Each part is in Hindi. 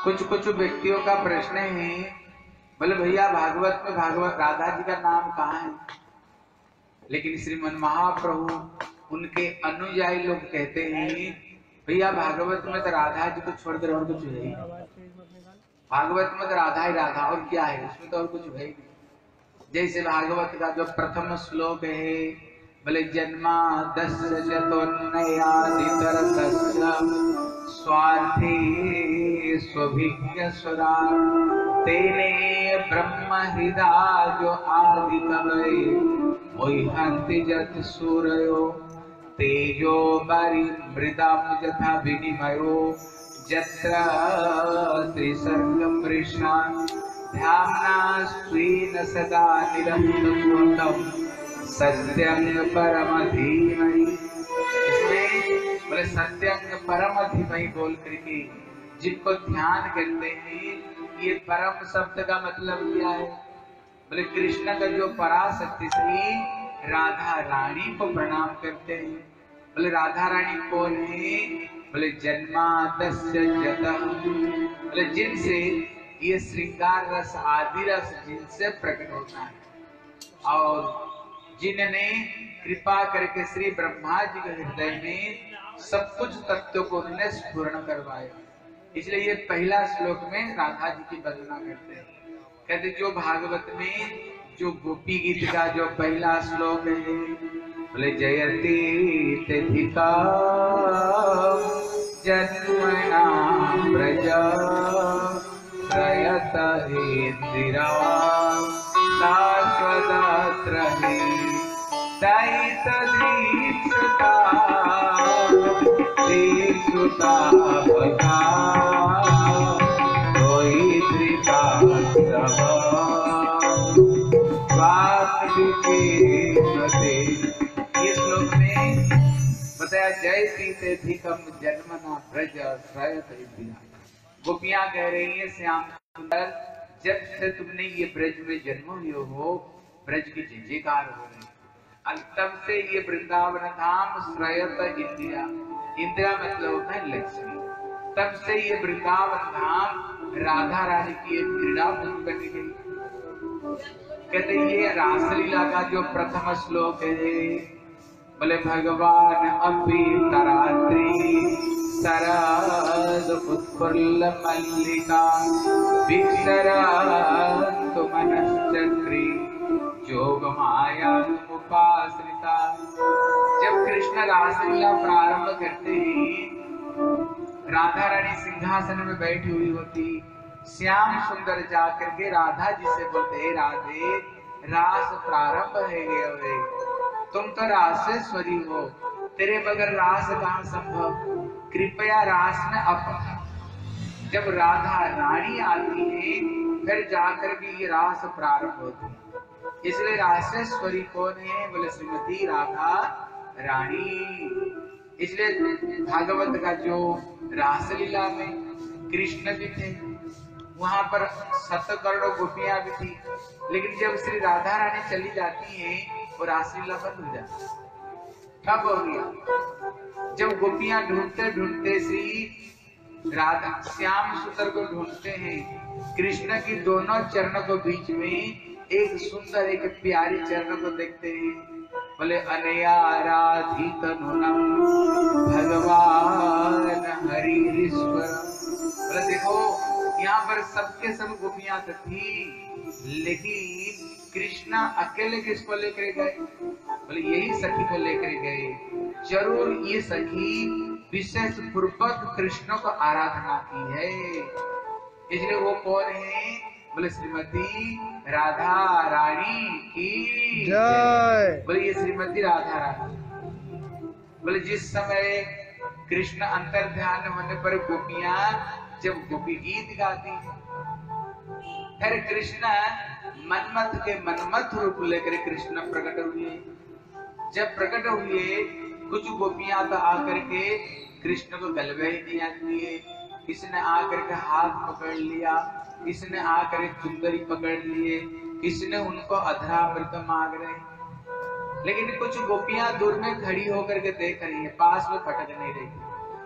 कुछ कुछ व्यक्तियों का प्रश्न है, बोले भैया भागवत में भागवत राधा जी का नाम कहाँ है? लेकिन श्रीमन महाप्रभु उनके अनुयायी लोग कहते हैं भैया भागवत में तो राधा जी को छोड़कर और कुछ है ही नहीं। भागवत में तो राधा ही राधा, और क्या है उसमें, तो और कुछ है ही नहीं। जैसे भागवत का जो प्रथम श्लोक है, बोले जन्मादस्य चतुर्नयादितरतस्य स्वार्थे स्वभिज्ञस्वरा तेने ब्रह्म हृदय जो आदि कवये मोहन्ति जत सूरयो तेजो बारी मृदाम यथा विनिमयो यत्र त्रिसर्गं मृषा ध्याना स्वेन सदा निरन्तरं सत्यं परम धीमहि। इसमें बोले सत्यं परम धीमहि बोल करके जिनको ध्यान करते हैं, ये परम शब्द का मतलब क्या है? बोले कृष्ण का जो पराशक्ति श्री राधा रानी को प्रणाम करते हैं। बोले राधा रानी कौन है? बोले जन्मादस्य जतः, बोले जिनसे ये श्रृंगार रस आदि रस जिनसे प्रकट होता है, और जिनने कृपा करके श्री ब्रह्मा जी के हृदय में सब कुछ तत्व को उन्होंने स्फुरण करवाया। इसलिए ये पहला श्लोक में राधा जी की वंदना करते हैं। कहते जो भागवत में जो गोपी गीत का जो पहला श्लोक है, बोले जयति तिथिका जन्मना ब्रज प्रयत इंदिरा शाश्वत रहे दैत दीक्षुता दीक्षुता भगा कोई त्रिका ये श्लोक में बताया जय सीतेधिकम जन्मना ब्रज श्रयत इंदिरा। गोपियां कह रही है श्याम सुंदर, जब से तुमने ये ब्रज में जन्म हुए हो, ब्रज की जयकार हो रही, तब से ये वृंदावन धाम श्रयत इंदिरा, इंदिरा मतलब होता है लक्ष्मी, तब से ये वृंदावन धाम राधा रानी की एक क्रीड़ा भूमि बनी गई। कहते ये रासलीला का जो प्रथम श्लोक है, बोले भगवान अभी तरात्री सरद उत्फुल्ल मल्लिका विक्षरन्तु मनश्चक्री जोग माया उपाश्रिता। जब कृष्ण रासलीला प्रारंभ करते हैं, राधा रानी सिंहासन में बैठी हुई होती, श्याम सुंदर जाकर के राधा जी से बोलते हैं राधे रास प्रारंभ है गए, तुम तो रासेश्वरी हो, तेरे बगैर रास कहाँ संभव, कृपया रास में अप। जब राधा रानी आती है फिर जाकर के ये रास प्रारंभ होती है। इसलिए रासेश्वरी कौन है? बोले श्रीमती राधा रानी। इसलिए भागवत का जो रासलीला में कृष्ण भी थे, वहां पर 7 करोड़ गोपियां भी थी, लेकिन जब श्री राधा रानी चली जाती है वो रासलीला बंद हो जाती है। कब हो गया? जब गोपियां ढूंढते ढूंढते श्री राधा श्याम सुंदर को ढूंढते हैं, कृष्ण की दोनों चरणों को बीच में एक सुंदर एक प्यारी चरण को देखते हैं। बोले अनया राधित नुनम भगवान हरिश्वर। बोले देखो यहाँ पर सबके सब गोपियां थी, लेकिन कृष्णा अकेले किसको लेकर गए? बोले यही सखी को लेकर गए। जरूर ये सखी विशेष पूर्वक कृष्ण को आराधना की है, इसलिए वो कौन है? बोले श्रीमती राधा रानी की जय। बोले ये श्रीमती राधा रानी। बोले जिस समय कृष्ण अंतर ध्यान होने पर गोपियां जब गोपी गीत गाती, फिर कृष्ण मनमथ के मनमथ रूप लेकर कृष्ण प्रकट हुए। जब प्रकट हुए कुछ गोपियां तो आकर के कृष्ण को गलबे ही नहीं आती है, किसने आकर के हाथ पकड़ लिया, किसने आकर चुंदरी पकड़ लिए, किसने उनको अधरामृत मांग रहे। लेकिन कुछ गोपियां दूर में खड़ी होकर के देख रही है, पास में फटक नहीं रही।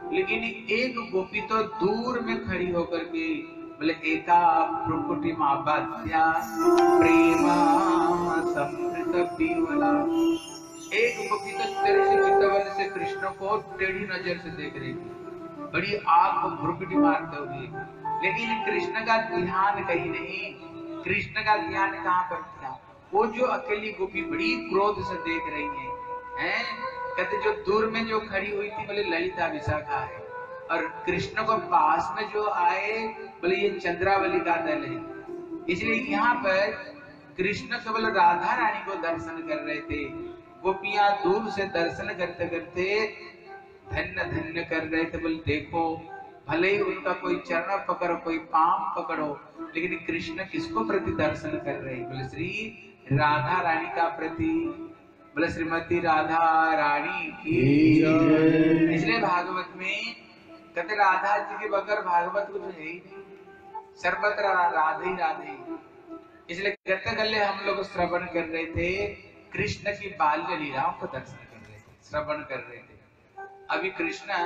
लेकिन एक गोपी तो दूर में खड़ी होकर के बोले एका भ्रुकुटी माबाध्या प्रेमा समृत पीवला। एक गोपी तो तेरे से चितवन से कृष्ण को टेढ़ी नजर से देख रही थी, बड़ी आग को भ्रुकुटी मारते हुए, लेकिन कृष्ण का ध्यान कहीं नहीं। कृष्ण का ध्यान कहाँ पर था? वो जो अकेली गोपी बड़ी क्रोध से देख रही हैं, कहते जो दूर में जो खड़ी हुई थी बोले ललिता विशाखा है, और कृष्ण को पास में जो आए बोले ये चंद्रावली का दल है। इसलिए यहाँ पर कृष्ण केवल राधा रानी को दर्शन कर रहे थे, गोपियां दूर से दर्शन करते करते धन्य धन्य कर रहे थे। बोले देखो भले ही उनका कोई चरण पकड़ो कोई पाम पकड़ो, लेकिन कृष्ण किसको प्रति दर्शन कर रहे? बोले श्री राधा रानी का प्रति। बोले श्रीमती राधा रानी की। इसलिए भागवत में कहते राधा जी के बगैर भागवत कुछ है ही नहीं, सर्वत्र राधे राधे। इसलिए करते गले हम लोग श्रवण कर रहे थे, कृष्ण की बाल्य लीलाओं को दर्शन कर रहे थे, श्रवण कर रहे थे। अभी कृष्ण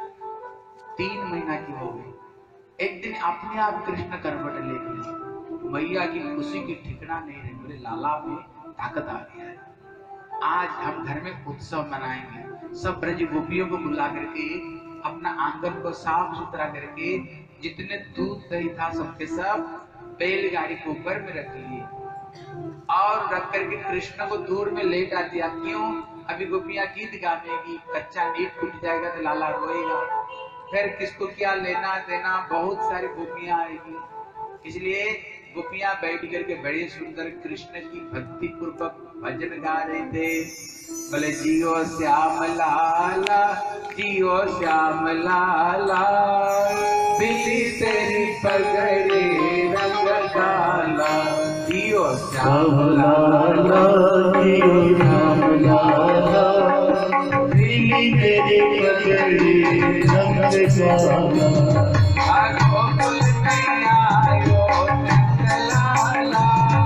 3 महीना की हो गई। एक दिन अपने आप कृष्ण करवट ले गए, मैया की खुशी की ठिकाना नहीं रही। बोले लाला में ताकत आ गया है, आज हम घर में उत्सव मनाएंगे। सब ब्रज गोपियों को बुला करके अपना आंगन को साफ सुथरा करके जितने दूध दही था सबके सब बैलगाड़ी के ऊपर में रख लिए और रख करके कृष्ण को दूर में लेटा दिया। क्यों? अभी गोपियां गीत गावेगी, कच्चा नीट टूट जाएगा तो लाला रोएगा, फिर किसको क्या लेना देना, बहुत सारी गोपियां आएगी। इसलिए गोपियां बैठ करके बड़े सुंदर कृष्ण की भक्ति पूर्वक भजन गा रहे थे। बोले जियो श्याम लाला जियो श्याम लाला, बिली तेरी पगड़ी रंग काला। जियो श्याम लाला जियो श्याम लाला, बिली तेरी पगड़ी रंग काला। गोकुल में आयो नंदलाला,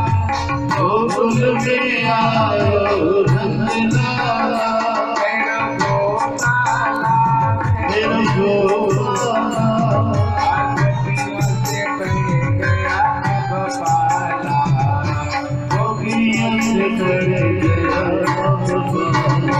गोकुल में आयो नंदलाला, मेरा गोपाला मेरा गोपाला, गोपियों से बढ़ गया गोपाला, गोपियों से बढ़ गया गोपाला।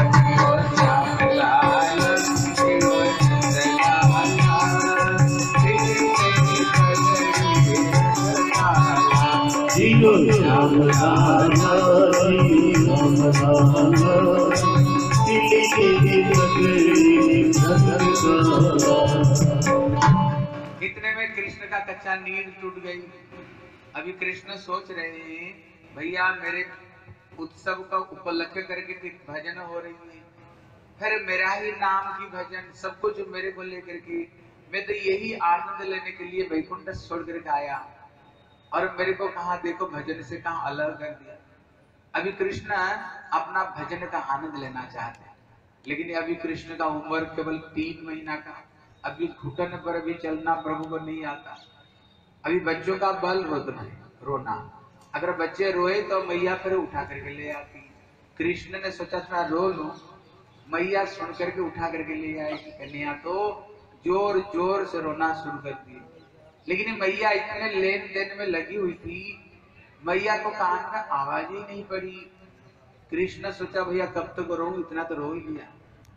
इतने में कृष्ण का कच्चा नींद टूट गई। अभी कृष्ण सोच रहे हैं भैया मेरे उत्सव का उपलक्ष्य करके भजन हो रही है, फिर मेरा ही नाम की भजन, सब कुछ मेरे को लेकर के, मैं तो यही आनंद लेने के लिए वैकुंठ छोड़ करके आया और मेरे को कहा देखो भजन से कहा अलग कर दिया। अभी कृष्ण अपना भजन का आनंद लेना चाहते हैं, लेकिन अभी कृष्ण का उम्र केवल 3 महीना का, अभी घुटन पर भी चलना प्रभु को नहीं आता। अभी बच्चों का बल रोना, अगर बच्चे रोए तो मैया फिर उठा करके ले आती। कृष्ण ने सोचा थोड़ा रो लो, मैया सुन करके उठा करके ले आएगी। कन्या तो जोर जोर से रोना शुरू कर दी, लेकिन मैया इतने लेन देन में लगी हुई थी, मैया को कान में आवाज ही नहीं पड़ी। कृष्ण सोचा भैया कब तक रो, इतना तो रो ही लिया।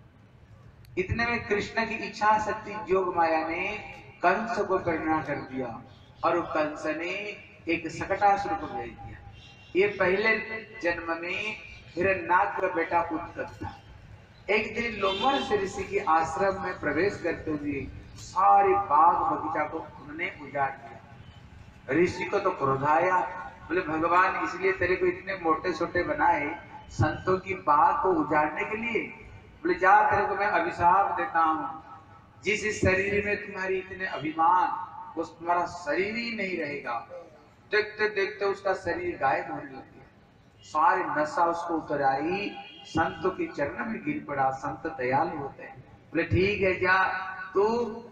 इतने में कृष्ण की इच्छा शक्ति जोग माया ने कंस को प्रेरणा कर दिया और कंस ने एक शकटासुर को भेज दिया। ये पहले जन्म में हिरण्यनाथ का बेटा उत्कट था। एक दिन लोमहर्षि ऋषि के आश्रम में प्रवेश करते हुए सारे बाग बगीचा को उन्होंने उजाड़ दिया। ऋषि को तो क्रोध आया, बोले भगवान इसलिए तेरे को इतने मोटे छोटे बनाए संतों की बाग को उजाड़ने के लिए? बोले जा तेरे को मैं अभिशाप देता हूँ, जिस शरीर में तुम्हारी इतने अभिमान वो तुम्हारा शरीर ही नहीं रहेगा। देखते देखते उसका शरीर गायब होने लग गया, सारी नशा उसको उतर आई, संतों के चरण में गिर पड़ा। संत दयालु होते हैं, बोले ठीक है जा तू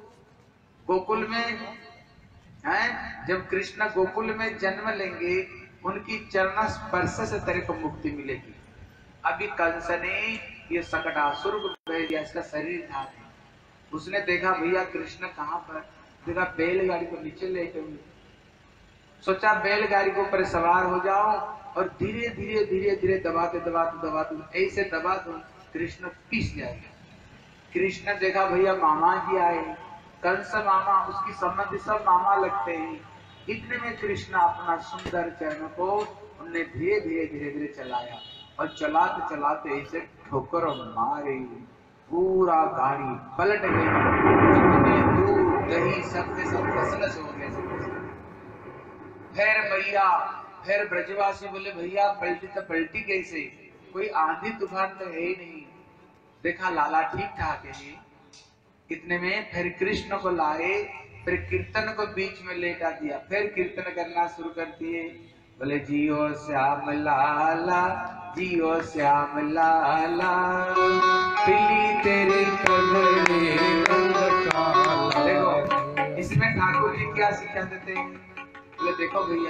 गोकुल में है, जब कृष्ण गोकुल में जन्म लेंगे उनकी चरण स्पर्श से तेरे को मुक्ति मिलेगी। अभी कंस ने ये शकटासुर को भेज दिया, इसका शरीर था। उसने देखा भैया कृष्ण कहाँ पर, देखा बैलगाड़ी को नीचे लेटे हुए, सोचा बैलगाड़ी के ऊपर सवार हो जाओ और धीरे धीरे धीरे धीरे दबाते दबाते दबाते ऐसे दबा दो कृष्ण पीस जाएगा। कृष्ण देखा भैया मामा जी आए, कंस मामा, उसकी संबंधी सब मामा लगते हैं। इतने में कृष्ण अपना सुंदर चरण को उन्हें धीरे धीरे धीरे धीरे चलाया और चलाते चलाते ऐसे ठोकर मारे, पूरा गाड़ी पलट गई, जितने दूध दही सब के सब रसरस हो गए। फिर भैया फिर ब्रजवासी बोले भैया पलटी तो पलटी कैसे, कोई आंधी तूफान तो है ही नहीं, देखा लाला ठीक ठाक है। इतने में फिर कृष्ण को लाए, फिर कीर्तन को बीच में लेटा दिया, फिर कीर्तन करना शुरू कर दिए, बोले जियो श्याम लाला जियो श्याम लाला, पीली तेरी पगड़ी रंग काला। देखो इसमें ठाकुर जी क्या शिक्षा देते हैं, बोले देखो भैया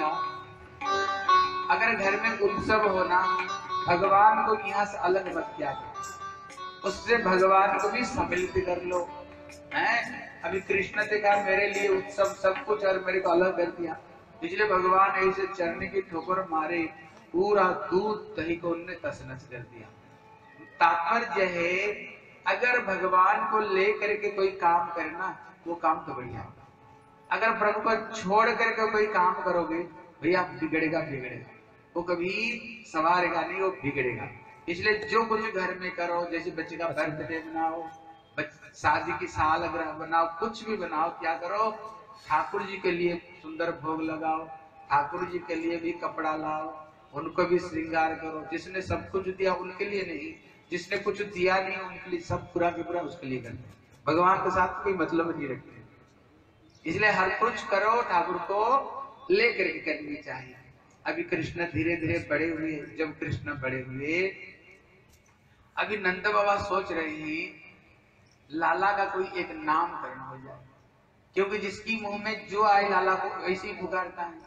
अगर घर में उत्सव होना, भगवान को यहाँ से अलग मत किया, उससे भगवान को भी सम्मिलित कर लो। हैं अभी कृष्ण ने कहा मेरे लिए उत्सव सब कुछ और मेरे को अलग कर दिया, इसलिए भगवान ऐसे चरण की ठोकर मारे, पूरा दूध दही को उनने तसनस कर दिया। तात्पर्य है अगर भगवान को लेकर के कोई काम करना वो काम तो बढ़िया, अगर प्रभु को छोड़ करके कोई काम करोगे भैया बिगड़ेगा बिगड़ेगा, वो कभी संवारेगा नहीं, वो बिगड़ेगा। इसलिए जो कुछ घर में करो, जैसे बच्चे का बर्थडे बनाओ, शादी की सालगिरह बनाओ, कुछ भी बनाओ, क्या करो ठाकुर जी के लिए सुंदर भोग लगाओ, ठाकुर जी के लिए भी कपड़ा लाओ, उनको भी श्रृंगार करो। जिसने सब कुछ दिया उनके लिए नहीं, जिसने कुछ दिया नहीं उनके लिए सब पूरा के पूरा उसके लिए करते, भगवान के साथ कोई मतलब नहीं रखते। इसलिए हर कुछ करो ठाकुर को लेकर के करनी चाहिए। अभी कृष्ण धीरे धीरे बड़े हुए, जब कृष्ण बड़े हुए अभी नंद बाबा सोच रहे हैं लाला का कोई एक नामकरण हो जाए, क्योंकि जिसकी मुंह में जो आए लाला को ऐसे ही पुकारता है।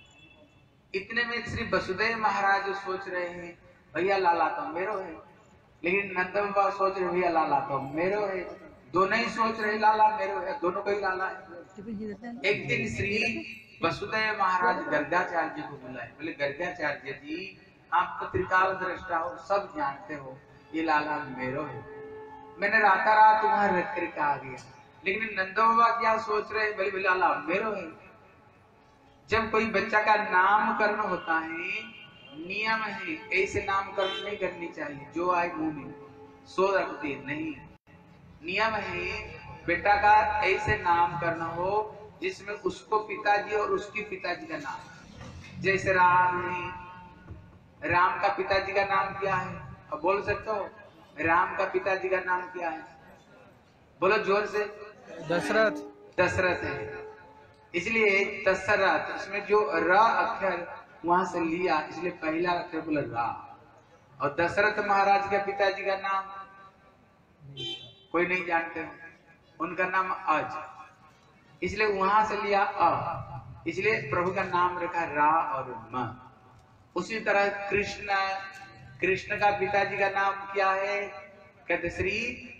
इतने में श्री वसुदेव महाराज सोच रहे हैं भैया लाला तो मेरो है, लेकिन नंद बाबा सोच रहे भैया लाला तो मेरो है, दोनों ही सोच रहे लाला मेरो है, दोनों को ही लाला है। एक दिन श्री वसुदेव महाराज गर्गाचार्य जी को बुलाए, बोले गर्गाचार्य जी आप तो त्रिकाल दृष्टा हो, सब जानते हो ये लाला मेरो है, मैंने राता रात तुम्हारे रख करके आ गया, लेकिन नंद बाबा क्या सोच रहे, बोले लाला मेरो है। जब कोई बच्चा का नामकरण होता है नियम है ऐसे नामकरण नहीं करनी चाहिए जो आए मुंह में सो रख दे, नहीं, नियम है बेटा का ऐसे नामकरण हो जिसमें उसको पिताजी और उसकी पिताजी का नाम, जैसे राम है, राम का पिताजी का नाम क्या है, अब बोल सकते हो राम का पिताजी का नाम क्या है, बोलो जोर से, दशरथ। दशरथ है, इसलिए दशरथ, इसमें जो र अक्षर वहां से लिया इसलिए पहला अक्षर बोला रा। और दशरथ महाराज के पिताजी का नाम कोई नहीं जानते हो, उनका नाम अज, इसलिए वहां से लिया अ, इसलिए प्रभु का नाम रखा रा और म। उसी तरह कृष्ण, कृष्ण का पिताजी का नाम क्या है, कहते श्री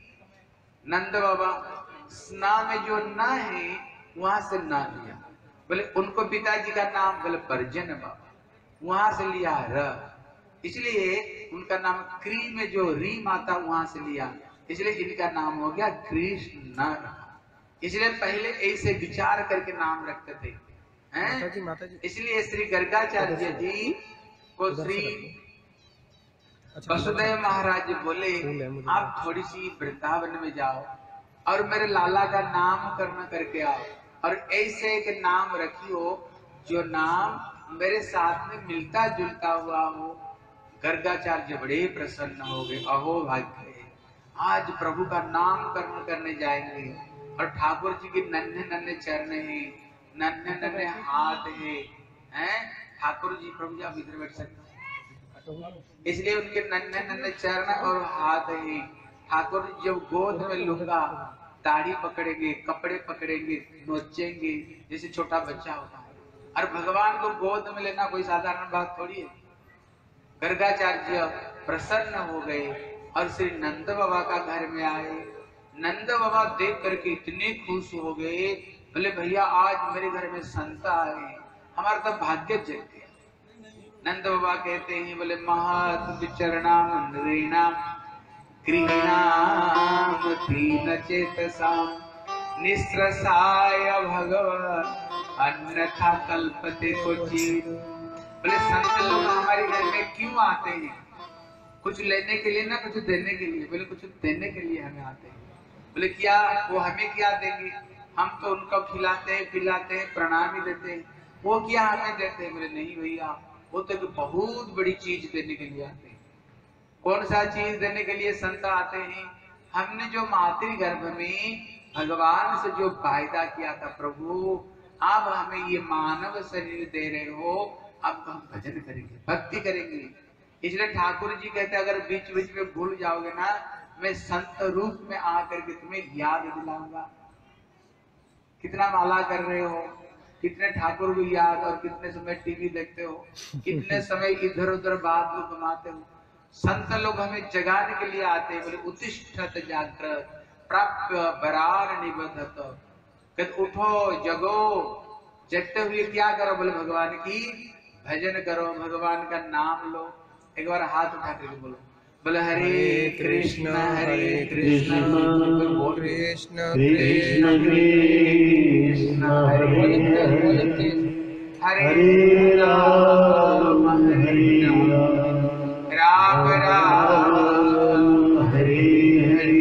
नंद बाबा, स्ना में जो न है वहां से न लिया, बोले उनको पिताजी का नाम बोले परजन बाबा, वहां से लिया र, इसलिए उनका नाम क्री में जो री माता वहां से लिया, इसलिए इनका नाम हो गया कृष्ण। इसलिए पहले ऐसे विचार करके नाम रखते थे, हैं? इसलिए श्री गर्गाचार्य जी को श्री वसुदेव महाराज बोले आप थोड़ी सी वृंदावन में जाओ और मेरे लाला का नामकरण करके आओ, और ऐसे एक नाम रखियो जो नाम मेरे साथ में मिलता जुलता हुआ हो। गर्गाचार्य बड़े प्रसन्न हो गए, अहो भाग्य, आज प्रभु का नामकरण करने जाएंगे और ठाकुर जी के नन्हे नन्हे चरण है, नन्हे नन्हे हाथ है, हैं? ठाकुर जी प्रभु जी आप इधर बैठ सकते, इसलिए उनके नन्हे नन्हे चरण और हाथ है। ठाकुर जी जब गोद में लूंगा दाढ़ी पकड़ेंगे, कपड़े पकड़ेंगे, नोचेंगे जैसे छोटा बच्चा होता है, और भगवान को गोद में लेना कोई साधारण बात थोड़ी है। गर्गाचार्य प्रसन्न हो गए और श्री नंद बाबा का घर में आए। नंद बाबा देख करके इतने खुश हो गए, बोले भैया आज मेरे घर में संत आए, हमारा तो भाग्य जग गया। नंद बाबा कहते हैं, बोले महत विचरणाम नृणाम गृहीणाम दीन चेतसाम निस्रसाय भगवान अन्यथा कल्पते क्वचित्। बोले संत लोग हमारे घर में क्यों आते हैं? कुछ लेने के लिए ना, कुछ देने के लिए। बोले कुछ देने के लिए हमें आते हैं। बोले क्या? वो हमें क्या देंगे? हम तो उनको खिलाते हैं, पिलाते हैं, प्रणाम ही देते हैं, वो क्या हमें देते हैं? बोले नहीं भैया, वो तो एक बहुत बड़ी चीज देने के लिए आते हैं। कौन सा चीज देने के लिए संत आते हैं? हमने जो मातृगर्भ में भगवान से जो वायदा किया था, प्रभु आप हमें ये मानव शरीर दे रहे हो, अब हम भजन करेंगे, भक्ति करेंगे। इसलिए ठाकुर जी कहते अगर बीच बीच में भूल जाओगे ना, मैं संत रूप में आकर के तुम्हें याद दिलाऊंगा। कितना माला कर रहे हो, कितने ठाकुर को याद, और कितने समय टीवी देखते हो, कितने समय इधर उधर बात को घुमाते हो। संत लोग हमें जगाने के लिए आते हैं। बोले उत्तिष्ठत जागृत प्राप्य बरार निबद्धत, कहते उठो जगो, जगते हुए क्या करो? बोले भगवान की भजन करो, भगवान का नाम लो। एक बार हाथ उठा करके बोलो, बोले हरे कृष्ण हरे कृष्ण कृष्ण कृष्ण कृष्ण हरे राम राम राम हरे हरे।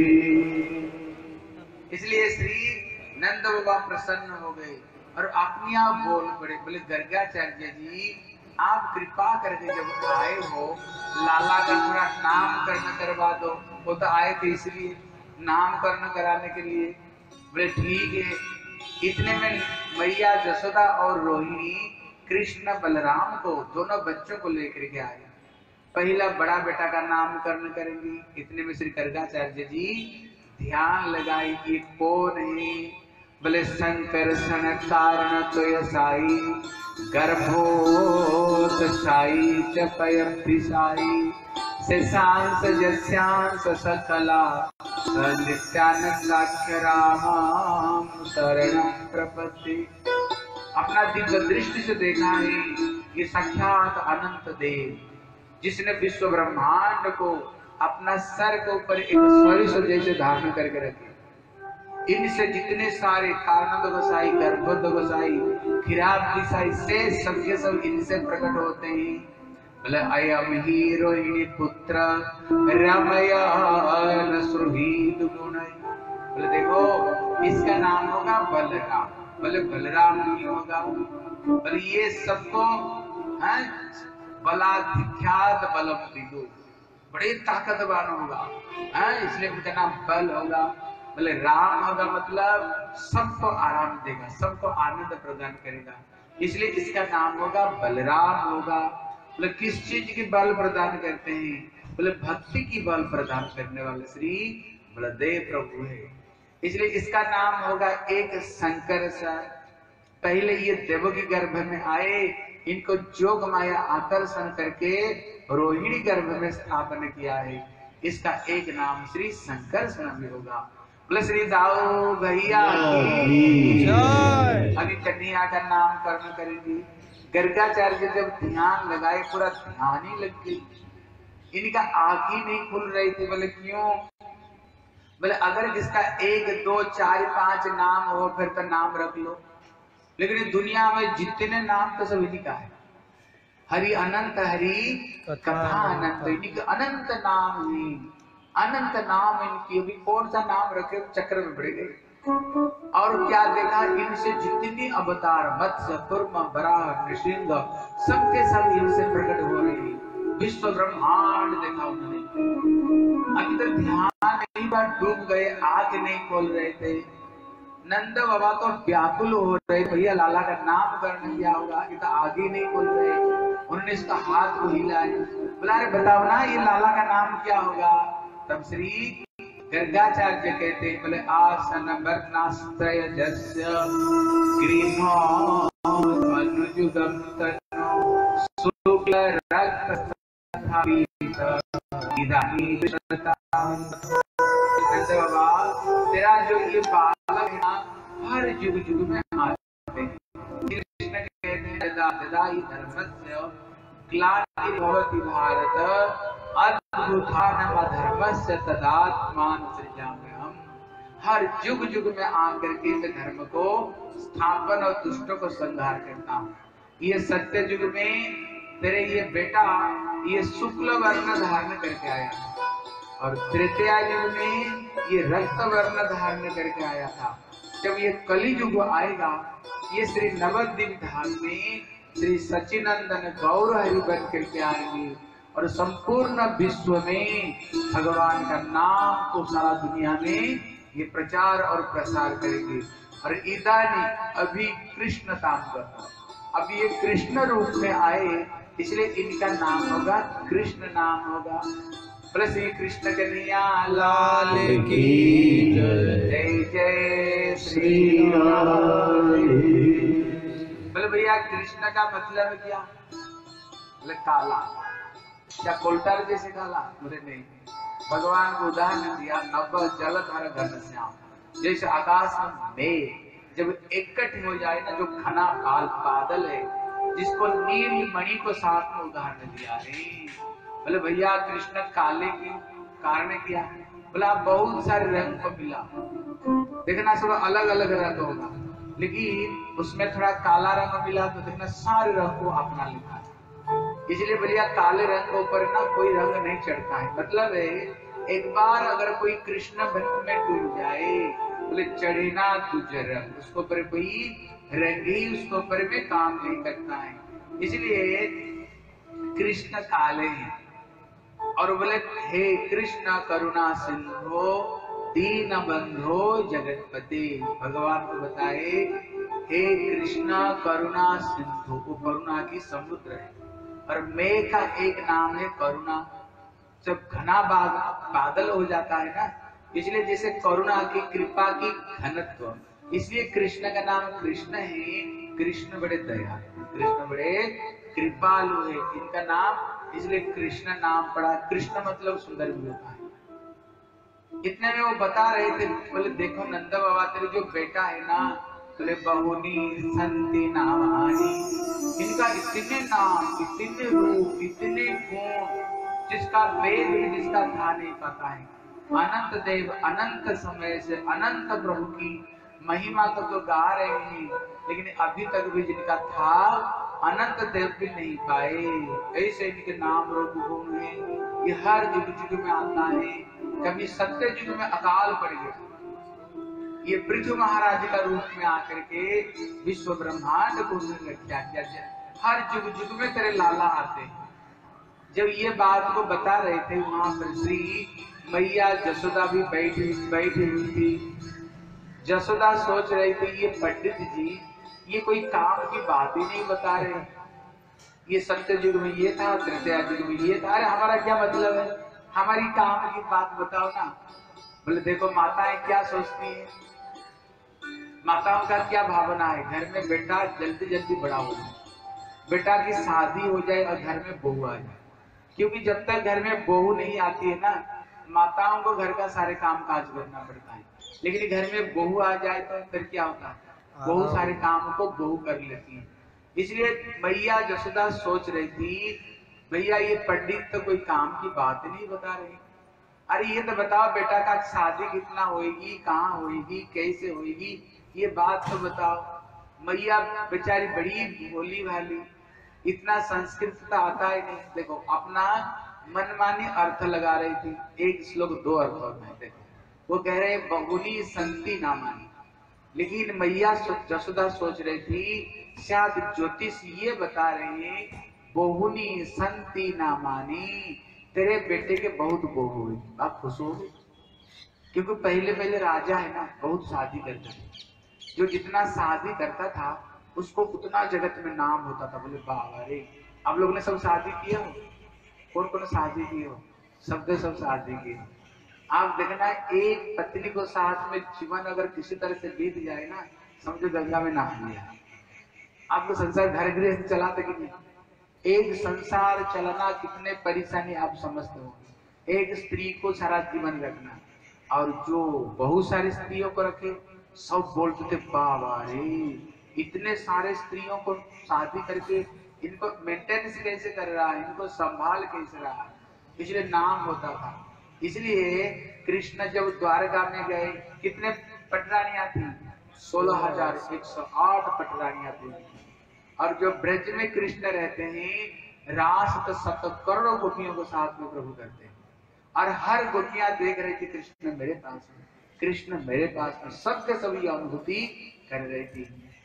इसलिए श्री नंद बाबा प्रसन्न हो गए और अपने आप बोल पड़े, बोले गर्गाचार्य जी आप कृपा करके जब आए हो, लाला का पूरा नामकरण करवा दो। वो तो आए थे इसलिए नामकरण कराने के लिए। बोले ठीक है। इतने में मैया जसोदा और रोहिणी कृष्ण बलराम को, दोनों बच्चों को लेकर के आए। पहला बड़ा बेटा का नामकरण करेंगे। इतने में श्री गर्गाचार्य जी ध्यान लगाए कि कौन है? बोले संकर्षण कारण तो यसाई गर्भोत साई चपयप्ति साई शेषांश जस्यांश सकला नित्यानंदाख्य राम शरणं प्रपत्ति। अपना दिव्य दृष्टि से देखा है ये साक्षात अनंत देव, जिसने विश्व ब्रह्मांड को अपना सर के ऊपर एक स्वरिष जैसे धारण करके रखे। इनसे जितने सारे कारण गोसाई, गर्भोद गोसाई, खिराब दिसाई से सबके सब इनसे प्रकट होते हैं। बोले अयम ही रोहिणी पुत्र रमयन सुहृद गुण। बोले देखो इसका नाम होगा बलराम। बोले बलराम नहीं होगा, बोले ये सबको बलाधिख्यात बलम विदु, बड़े ताकतवान होगा, इसलिए उनका नाम बल होगा। बोले राम होगा मतलब सबको आराम देगा, सबको आनंद प्रदान करेगा, इसलिए इसका नाम होगा बलराम होगा। बोले किस चीज की बल प्रदान करते हैं? बोले भक्ति की बल प्रदान करने वाले श्री बलदेव प्रभु है, इसलिए इसका नाम होगा एक शंकर सा। पहले ये देवकी गर्भ में आए, इनको जोग माया आकर्षण करके रोहिणी गर्भ में स्थापन किया है। इसका एक नाम श्री शंकर भी होगा। बोले श्री दाऊ भैया की जय। अभी कन्हैया का नामकरण करेंगे। गर्गाचार्य जब ध्यान लगाए, पूरा ध्यान ही लग गई, इनका आंख ही नहीं खुल रही थी। बोले क्यों? बोले अगर जिसका 1 2 4 5 नाम हो फिर तो नाम रख लो, लेकिन दुनिया में जितने नाम तो सब इन्हीं का है। हरि अनंत हरि कथा अनंत, इनके अनंत नाम ही, अनंत नाम इनकी। अभी कौन सा नाम रखे चक्र में पड़ गए। और क्या देखा, इनसे जितनी अवतार मत्स्य कूर्म वराह नृसिंह सबके सब इनसे प्रकट हो रहे हैं। विश्व ब्रह्मांड देखा उन्होंने। अंदर ध्यान कई बार डूब गए, आंख नहीं खोल रहे थे। नंद बाबा तो व्याकुल हो रहे, भैया लाला का नामकरण किया होगा, ये तो आगे नहीं खोल रहे। उन्होंने इसका हाथ को हिलाया, बोला अरे बताओ ना ये लाला का नाम क्या होगा? तब श्री गर्गाचार्य कहते हैं, बोले आसन वर्णास्त्रय जस्य ग्रीमो मनुजुगम तनो शुक्ल रक्त तथा इदानी बाबा कृष्ण कहते हैं यदा हि धर्मस्य ग्लानिर्भवति भारत अद्भुतानाम् अधर्मस्य तदात्मान सृजाम्यहम्। हर युग युग में आकर के मैं धर्म को स्थापन और दुष्टों को संहार करता हूँ। ये सत्य युग में तेरे ये बेटा ये शुक्ल वर्ण धारण करके आया था, और त्रेतया युग में ये रक्त वर्ण धारण करके आया था। जब ये कली युग आएगा, ये श्री नवद्वीप धाम में श्री सच्चिनंदन गौर हरि बन करके आएंगे और संपूर्ण विश्व में भगवान का नाम को सारा दुनिया में ये प्रचार और प्रसार करेंगे। और इदानी अभी कृष्ण काम करता, अब ये कृष्ण रूप में आए, इसलिए इनका नाम होगा कृष्ण नाम होगा। बोले श्री कृष्ण कन्हैया लाल की जय, जय श्री राम। बोले भैया कृष्ण का मतलब क्या? बोले काला, क्या कोल्टर जैसे काला? बोले नहीं, भगवान को उदाहरण दिया नभ जलधर घनश्याम, जैसे आकाश में मेघ जब इकट्ठ हो जाए ना, जो घना बादल है जिसको नील मणि को साथ में उदाहरण दिया है। बोले भैया कृष्ण काले के कारण क्या? बोला बहुत सारे रंग को मिला, देखना सब अलग अलग रंग होगा, लेकिन उसमें थोड़ा काला रंग मिला तो देखना सारे रंग को अपना लिखा है। इसलिए भैया काले रंग के ऊपर ना कोई रंग नहीं चढ़ता है। मतलब है एक बार अगर कोई कृष्ण भक्त में डूब जाए, बोले चढ़े ना तुझ रंग, उसको ऊपर कोई रंग ही उसको ऊपर में काम नहीं करता है। इसलिए कृष्ण काले हैं। और बोले हे कृष्ण करुणा सिंधु दीन बंधो जगतपति, भगवान को बताए हे कृष्ण करुणा सिंधु, वो करुणा की समुद्र है। और मेघ का एक नाम है करुणा। जब घना बादल हो जाता है ना, इसलिए जैसे करुणा की कृपा की घनत्व, इसलिए कृष्ण का नाम कृष्ण है। कृष्ण बड़े दयालु, कृष्ण बड़े कृपालु है, इनका नाम इसलिए कृष्ण नाम पड़ा। कृष्ण मतलब सुंदर भी होता है। इतने में वो बता रहे थे, बोले देखो नंद बाबा तेरे जो बेटा है ना, बोले बहुनी संति नामानी, इनका इतने नाम, इतने रूप, इतने गुण, जिसका वेद भी जिसका था नहीं पता है। अनंत देव अनंत समय से अनंत प्रभु की महिमा तो गा रहे हैं, लेकिन अभी तक भी जिनका था अनंत देव भी नहीं पाए। ऐसे इनके नाम रूप गुण है, ये हर युग युग में आता है। कभी सत्य युग में अकाल पड़ गया, ये पृथ्वी महाराज का रूप में आकर के विश्व ब्रह्मांड को रक्षा किया। हर युग युग में तेरे लाला आते हैं। जब ये बात को बता रहे थे, वहां पर श्री मैया जसोदा भी बैठी हुई थी। जसोदा सोच रही थी ये पंडित जी ये कोई काम की बात ही नहीं बता रहे, ये सत्य युग में ये था, त्रेता युग में ये था, अरे हमारा क्या मतलब है, हमारी काम की बात बताओ ना। बोले देखो माताएं क्या सोचती है, माताओं का क्या भावना है, घर में बेटा जल्दी जल्दी बड़ा हो जाए, बेटा की शादी हो जाए और घर में बहू आ जाए। क्योंकि जब तक घर में बहू नहीं आती है ना, माताओं को घर का सारे काम काज करना पड़ता है। लेकिन घर में बहू आ जाए तो फिर क्या होता है, बहू सारे काम को बहू कर लेती है। इसलिए मैया जसोदा सोच रही थी भैया ये पंडित तो कोई काम की बात नहीं बता रहे, अरे ये तो बताओ बेटा का शादी कितना होएगी, कहाँ होएगी, कैसे होएगी, ये बात तो बताओ। मैया बेचारी बड़ी भोली भाली, इतना संस्कृत तो आता है नहीं। देखो अपना मनमानी अर्थ लगा रही थी, एक श्लोक दो अर्थ में। देखो वो कह रहे बहुनी संति नामानी, लेकिन मैया जसोदा सोच रही थी शायद ज्योतिष ये बता रहे हैं बहुनी संति नामानी, तेरे बेटे के बहुत बहू हुई। आप खुश हो, क्योंकि पहले पहले राजा है ना बहुत शादी करते थे, जो जितना शादी करता था उसको उतना जगत में नाम होता था। बोले बाबा रे, आप लोगों ने सब शादी किया हो, कौन कौन शादी की हो, सब शादी की। आप देखना एक पत्नी को साथ में जीवन अगर किसी तरह से बीत जाए ना, समझो गंगा में नहा लिया। आपको संसार घर गृह चलाते कि नहीं, एक संसार चलना कितने परेशानी आप समझते हो। एक स्त्री को सारा जीवन रखना, और जो बहुत सारी स्त्रियों को रखे, सब बोलते थे बाबा रे इतने सारे स्त्रियों को शादी करके इनको मेंटेनेंस कैसे कर रहा है, इनको संभाल कैसे रहा है, इसलिए नाम होता था। इसलिए कृष्ण जब द्वारका में गए, कितने पटरानियां थी? 16,108 पटरानियां थी। और जो ब्रज में कृष्ण रहते हैं, रास तो 7 करोड़ गोपियों को साथ में प्रभु करते हैं। और हर गोपियां देख रही थी कृष्ण मेरे पास में, कृष्ण मेरे पास में, सबके सभी अनुभूति कर रही थी।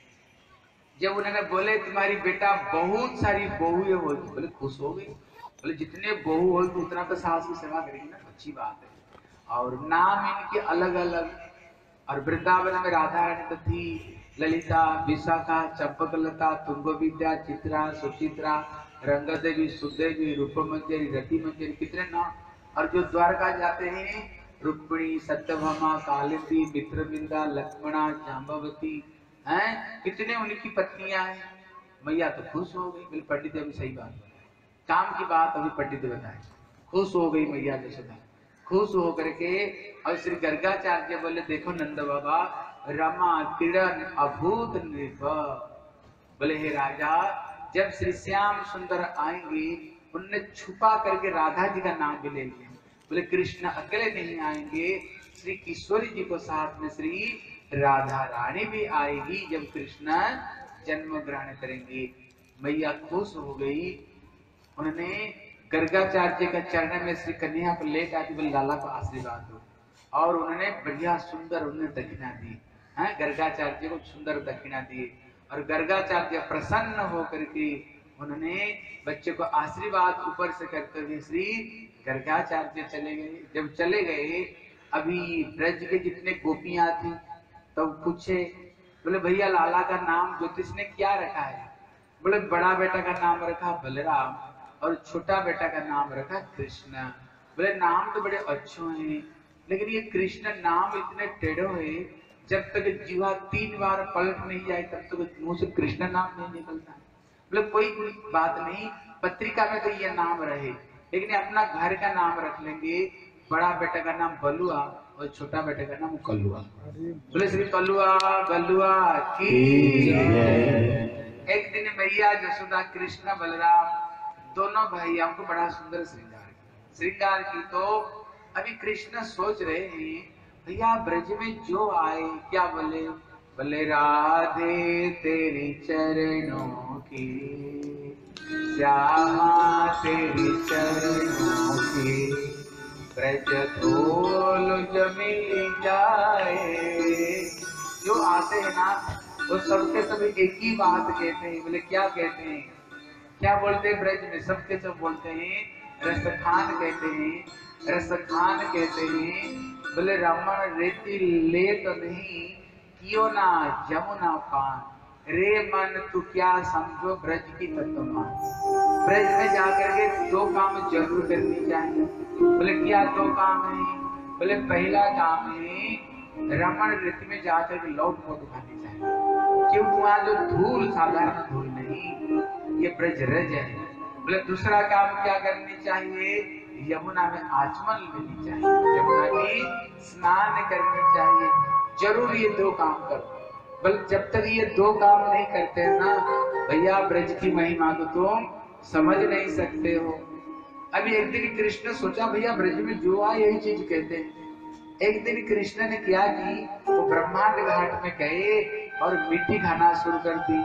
जब उन्होंने बोले तुम्हारी बेटा बहुत सारी बहुएं होगी, बोले खुश हो गई। बोले जितने बहू होगी उतना तो सास की सेवा करेगी ना, अच्छी बात है। और नाम इनके अलग अलग, और वृंदावन में राधा रानी तो थी, ललिता, विशाखा, चंपकलता, तुंगविद्या, चित्रा, सुचित्रा, रंगदेवी, सुदेवी, रूपमंजरी, रतिमंजरी, कितने नाम। और जो द्वारका जाते हैं, रुक्मिणी, सत्यभामा, कालिंदी, मित्रविंदा, लक्ष्मणा, जाम्बवती हैं, कितने उनकी पत्नियां हैं। मैया तो खुश हो गई। बोले पंडित अभी सही बात है, काम की बात अभी पंडित बताए। खुश हो गई मैया जसोदा, खुश हो करके। और श्री गर्गाचार्य बोले देखो नंद बाबा, रमा किरण अभूत नृप। बोले हे राजा, जब श्री श्याम सुंदर आएंगे, उनने छुपा करके राधा जी का नाम भी ले लिया। बोले कृष्ण अकेले नहीं आएंगे, श्री किशोरी जी को साथ में श्री राधा रानी भी आएगी जब कृष्ण जन्म ग्रहण करेंगे। मैया खुश हो गई। उन्होंने गर्गाचार्य का चरण में श्री कन्हैया को लेकर आके बोले लाला को आशीर्वाद दो। और उन्होंने बढ़िया सुंदर उन्हें दक्षिणा दी है, गर्गाचार्य को सुंदर दक्षिणा दी। और गर्गाचार्य प्रसन्न होकर के उन्होंने बच्चे को आशीर्वाद ऊपर से करते हुए श्री गर्गाचार्य चले गए। जब चले गए, अभी ब्रज के जितने गोपियां थी तब पूछे, बोले भैया लाला का नाम ज्योतिष ने क्या रखा है? बोले बड़ा बेटा का नाम रखा बलराम और छोटा बेटा का नाम रखा कृष्ण। बोले नाम तो बड़े अच्छे हैं, लेकिन ये कृष्ण नाम इतने टेढ़ो है, जब तक जीवा 3 बार पलट नहीं जाए तब तक मुंह से कृष्ण नाम नहीं निकलता। बोले कोई बात नहीं, पत्रिका में तो ये नाम रहे, लेकिन अपना घर का नाम रख लेंगे। बड़ा बेटा का नाम बलुआ और छोटा बेटे का नाम कलुआ। बोले श्री कलुआ बलुआ की। एक दिन मैया जसोदा कृष्ण बलराम दोनों भैया को बड़ा सुंदर श्रृंगार की। तो अभी कृष्ण सोच रहे हैं भैया ब्रज में जो आए, क्या बोले? बोले राधे तेरी चरणों की, श्यामा तेरी चरणों की, ब्रज धूल जमी जाए। जो आते हैं ना वो सबके सब एक ही बात कहते हैं। बोले क्या कहते हैं? क्या बोलते हैं ब्रज में? सबके सब बोलते हैं रसखान कहते हैं, रसखान कहते हैं। बोले रमण रेती ले तो नहीं, कियो ना जमुना पान, रे मन तू क्या समझो ब्रज की तत्वमान। ब्रज में जाकर के 2 काम जरूर करनी चाहिए। बोले क्या 2 काम है? बोले पहला काम है रमण ऋतु में जाकर के लौट पोत खानी चाहिए, क्योंकि वहां जो धूल साधारण धूल नहीं, ये ब्रज रज है। बोले दूसरा काम क्या करनी चाहिए? यमुना में आचमन लेनी चाहिए, यमुना में स्नान करनी चाहिए। जरूर ये 2 काम करो। बल जब तक ये 2 काम नहीं करते ना भैया, ब्रज की महिमा को तुम समझ नहीं सकते हो। अभी एक दिन कृष्ण सोचा भैया ब्रज में जो आए यही चीज कहते हैं। एक दिन कृष्ण ने क्या की, वो ब्रह्मांड घाट में गए और मिट्टी खाना शुरू कर दी।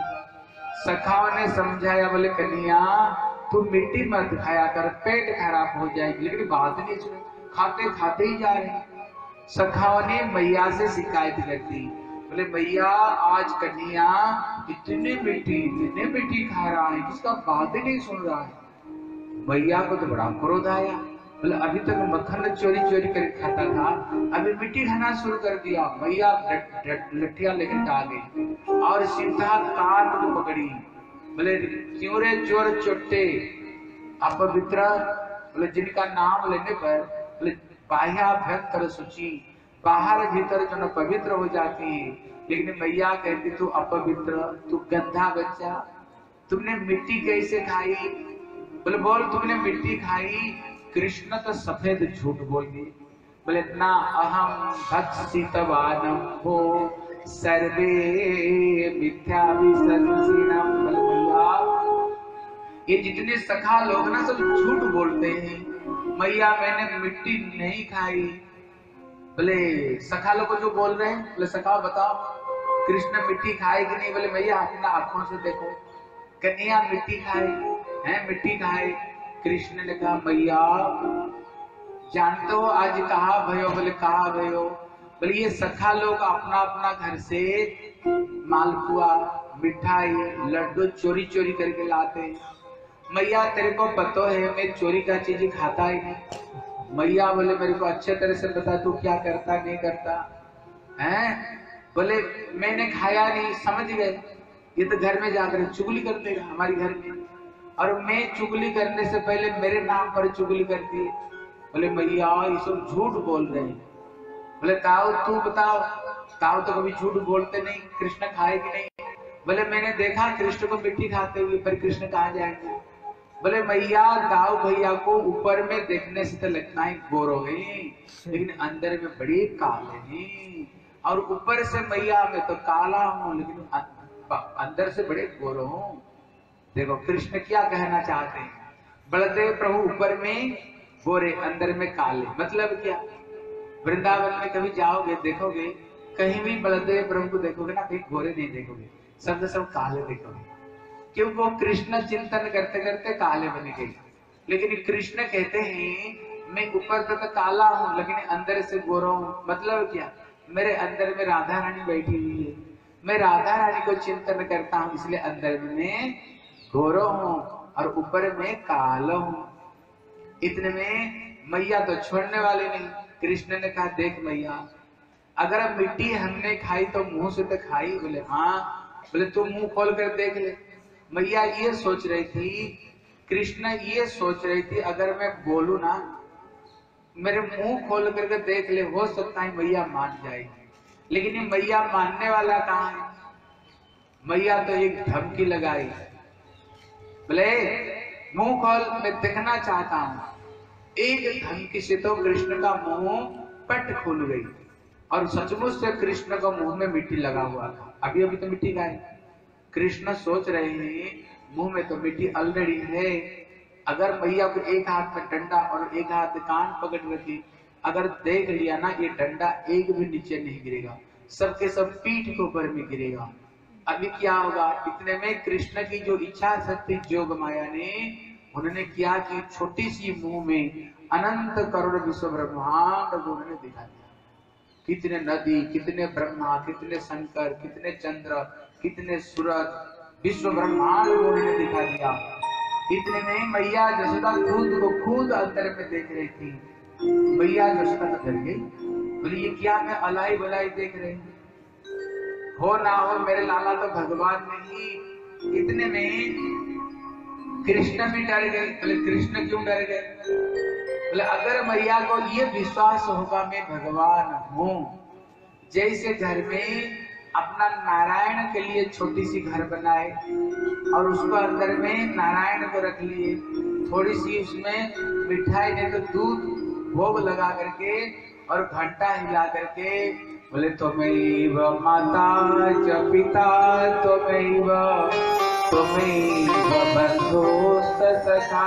सखाओं ने समझाया, बोले कन्हैया तू मिट्टी मत खाया कर, पेट खराब हो जाएगी। लेकिन बात नहीं सुनी, खाते खाते ही जा रहे। सखाओं ने मैया से शिकायत कर दी। बोले मैया आज कन्हैया इतनी मिट्टी खा रहा है, किसका बात ही नहीं सुन रहा है। मैया को तो बड़ा क्रोध आया। बोले अभी तक मक्खन चोरी चोरी करके खाता था, अभी मिट्टी खाना शुरू कर दिया। मैया लठिया लेकर आ गई और सीधा कान को पकड़ी। बोले क्यों रे चोर चोटे अपवित्र। बोले जिनका नाम लेने पर बोले बाह्याभ्यंतर शुचि, बाहर भीतर जो पवित्र हो जाती है, लेकिन मैया कहती तू अपवित्र, तू गंदा बच्चा, तुमने मिट्टी कैसे खाई? बोले बोल तुमने मिट्टी खाई। कृष्ण तो सफेद झूठ बोल दिए। बोले ना अहम भक्षितवानम हो सर्वे मिथ्या विसर्जिनम। मैया ये जितने सखा लोग ना सब झूठ बोलते हैं। मैया मैंने मिट्टी नहीं खाई। बोले सखा लोग जो बोल रहे हैं, बोले सखा बताओ कृष्ण मिट्टी खाए कि नहीं? बोले मैया अपना आंखों से देखो, कन्हैया मिट्टी खाए हैं, मिट्टी खाए। कृष्ण ने कहा मैया जानते हो आज कहा भयो? बोले कहा भयो? बोले ये सखा लोग अपना अपना घर से मालपुआ, मिठाई, लड्डू चोरी चोरी करके लाते हैं। मैया तेरे को पता है मैं चोरी का चीज खाता ही नहीं। मैया बोले मेरे को अच्छे तरह से बता तू क्या करता नहीं करता है? बोले मैंने खाया नहीं। समझ गए ये तो घर में जाकर चुगली कर देगा हमारी घर में, और मैं चुगली करने से पहले मेरे नाम पर चुगली करती है। बोले मैया ये सब झूठ बोल रहे हैं। बोले ताऊ तू बताओ, ताऊ तो कभी झूठ बोलते नहीं, कृष्ण खाए कि नहीं? बोले मैंने देखा कृष्ण को मिट्टी खाते हुए, पर कृष्ण कहाँ जाएंगे? बोले मैया दाऊ भैया को ऊपर में देखने से तो लगता है गोरो है, लेकिन अंदर में बड़े काले हैं, और ऊपर से मैया मैं तो काला हूँ लेकिन अंदर से बड़े गोरो हूँ। देखो कृष्ण क्या कहना चाहते हैं, बलदेव प्रभु ऊपर में गोरे अंदर में काले। मतलब क्या? वृंदावन में कभी जाओगे देखोगे कहीं भी बलदेव प्रभु को देखोगे ना, कहीं गोरे नहीं देखोगे, सब काले देखोगे, क्योंकि वो कृष्ण चिंतन करते करते काले बन गए। लेकिन कृष्ण कहते हैं मैं ऊपर तो काला हूँ लेकिन अंदर से गोरा हूँ। मतलब क्या? मेरे अंदर में राधा रानी बैठी हुई है, मैं राधा रानी को चिंतन करता हूँ इसलिए अंदर में गोरा हूँ और ऊपर में काला हूँ। इतने में मैया तो छोड़ने वाले नहीं। कृष्ण ने कहा देख मैया अगर मिट्टी हमने खाई तो मुंह से तो खाई। बोले हाँ। बोले तू मुंह खोल कर देख ले। मैया ये सोच रही थी, कृष्ण ये सोच रही थी अगर मैं बोलू ना, मेरे मुंह खोल करके देख ले, हो सकता है मैया मान जाएगी। लेकिन ये मैया मानने वाला कहाँ है? मैया तो एक धमकी लगाई, बोले मुंह खोल मैं देखना चाहता हूं। एक धमकी से तो कृष्ण का मुंह पट खुल गई, और सचमुच से कृष्ण का मुंह में मिट्टी लगा हुआ था। अभी अभी तो मिट्टी खाई। कृष्ण सोच रहे हैं मुंह में तो मिट्टी ऑलरेडी है, अगर मैया को एक हाथ में डंडा और एक हाथ कान पकड़ रखी, अगर देख लिया ना ये डंडा एक भी नीचे नहीं गिरेगा, सबके सब पीठ के ऊपर में गिरेगा। अभी क्या होगा? इतने में कृष्ण की जो इच्छा शक्ति जोग माया ने उन्होंने क्या कि छोटी सी मुंह में अनंत करोड़ विश्व ब्रह्मांड को उन्होंने दिखा दिया। कितने नदी, कितने ब्रह्मा, कितने शंकर, कितने चंद्र, कितने सूरज, विश्व ब्रह्मांड को उन्होंने दिखा दिया। इतने में मैया जसोदा खुद को खुद अंदर में देख रही थी। मैया जसोदा डर गई, बोली ये क्या मैं अलाई बलाई देख रही हूँ, हो ना हो मेरे लाला तो भगवान नहीं। इतने में कृष्ण भी डर गए। बोले कृष्ण क्यों डर गए? बोले अगर मैया को ये विश्वास होगा मैं भगवान हूँ, जैसे घर में अपना नारायण के लिए छोटी सी घर बनाए और उसको अंदर में नारायण को रख लिए, थोड़ी सी उसमें मिठाई नहीं तो दूध भोग लगा करके और घंटा हिला करके, बोले त्वमेव माता च पिता त्वमेव बन्धुश्च सखा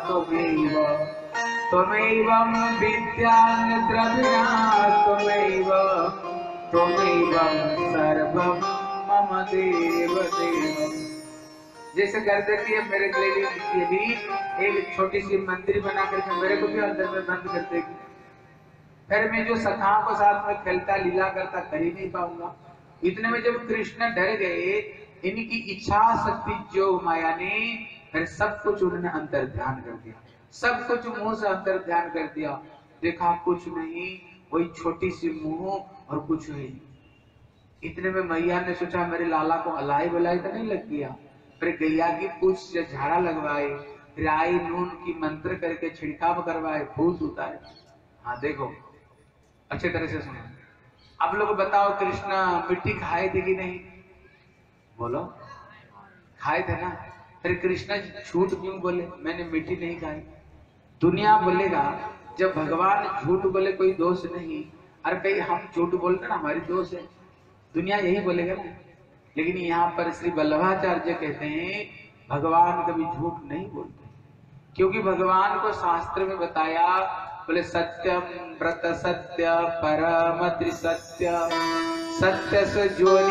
त्वमेव विद्यां द्रविणा त्वमेव सर्वं मम देव देव। जैसे कर देती है मेरे लिए भी एक छोटी सी मंदिर बना करके मेरे को भी अंदर में बंद कर देगी, फिर मैं जो सखाओं के साथ में खेलता लीला करता कर ही नहीं पाऊंगा। इतने में जब कृष्ण डर गए, इनकी इच्छा शक्ति जो माया ने फिर सब कुछ उन्होंने अंतर ध्यान कर दिया, सब कुछ मुंह से अंतर ध्यान कर दिया। देखा कुछ नहीं, वही छोटी सी मुंह और कुछ नहीं। इतने में मैया ने सोचा मेरे लाला को अलाई बलाई तो नहीं लग गया, फिर गैया की पूछ से झाड़ा लगवाए, फिर आई नून की मंत्र करके छिड़काव करवाए, भूत उतारे। हाँ देखो अच्छे तरह से सुनो। अब लोग बताओ कृष्ण मिट्टी खाए थे कि नहीं? बोलो खाए थे ना। फिर कृष्ण झूठ क्यों बोले मैंने मिट्टी नहीं खाई? दुनिया बोलेगा जब भगवान झूठ बोले कोई दोष नहीं, अरे भाई हम झूठ बोलते ना हमारी दोष है। दुनिया यही बोलेगा ना। लेकिन यहाँ पर श्री वल्लभाचार्य कहते हैं भगवान कभी झूठ नहीं बोलते, क्योंकि भगवान को शास्त्र में बताया, बोले सत्यम व्रत सत्य परम त्रिसत्य सत्य स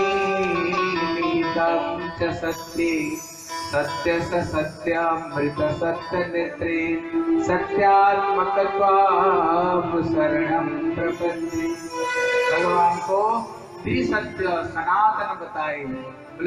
जोनिमीतम च सत्ये सत्य स सत्यामृत सत्य नेत्रे सत्यात्मकत्वां शरणं प्रपद्ये। भगवान को त्रिसत्य सनातन बताए, बोले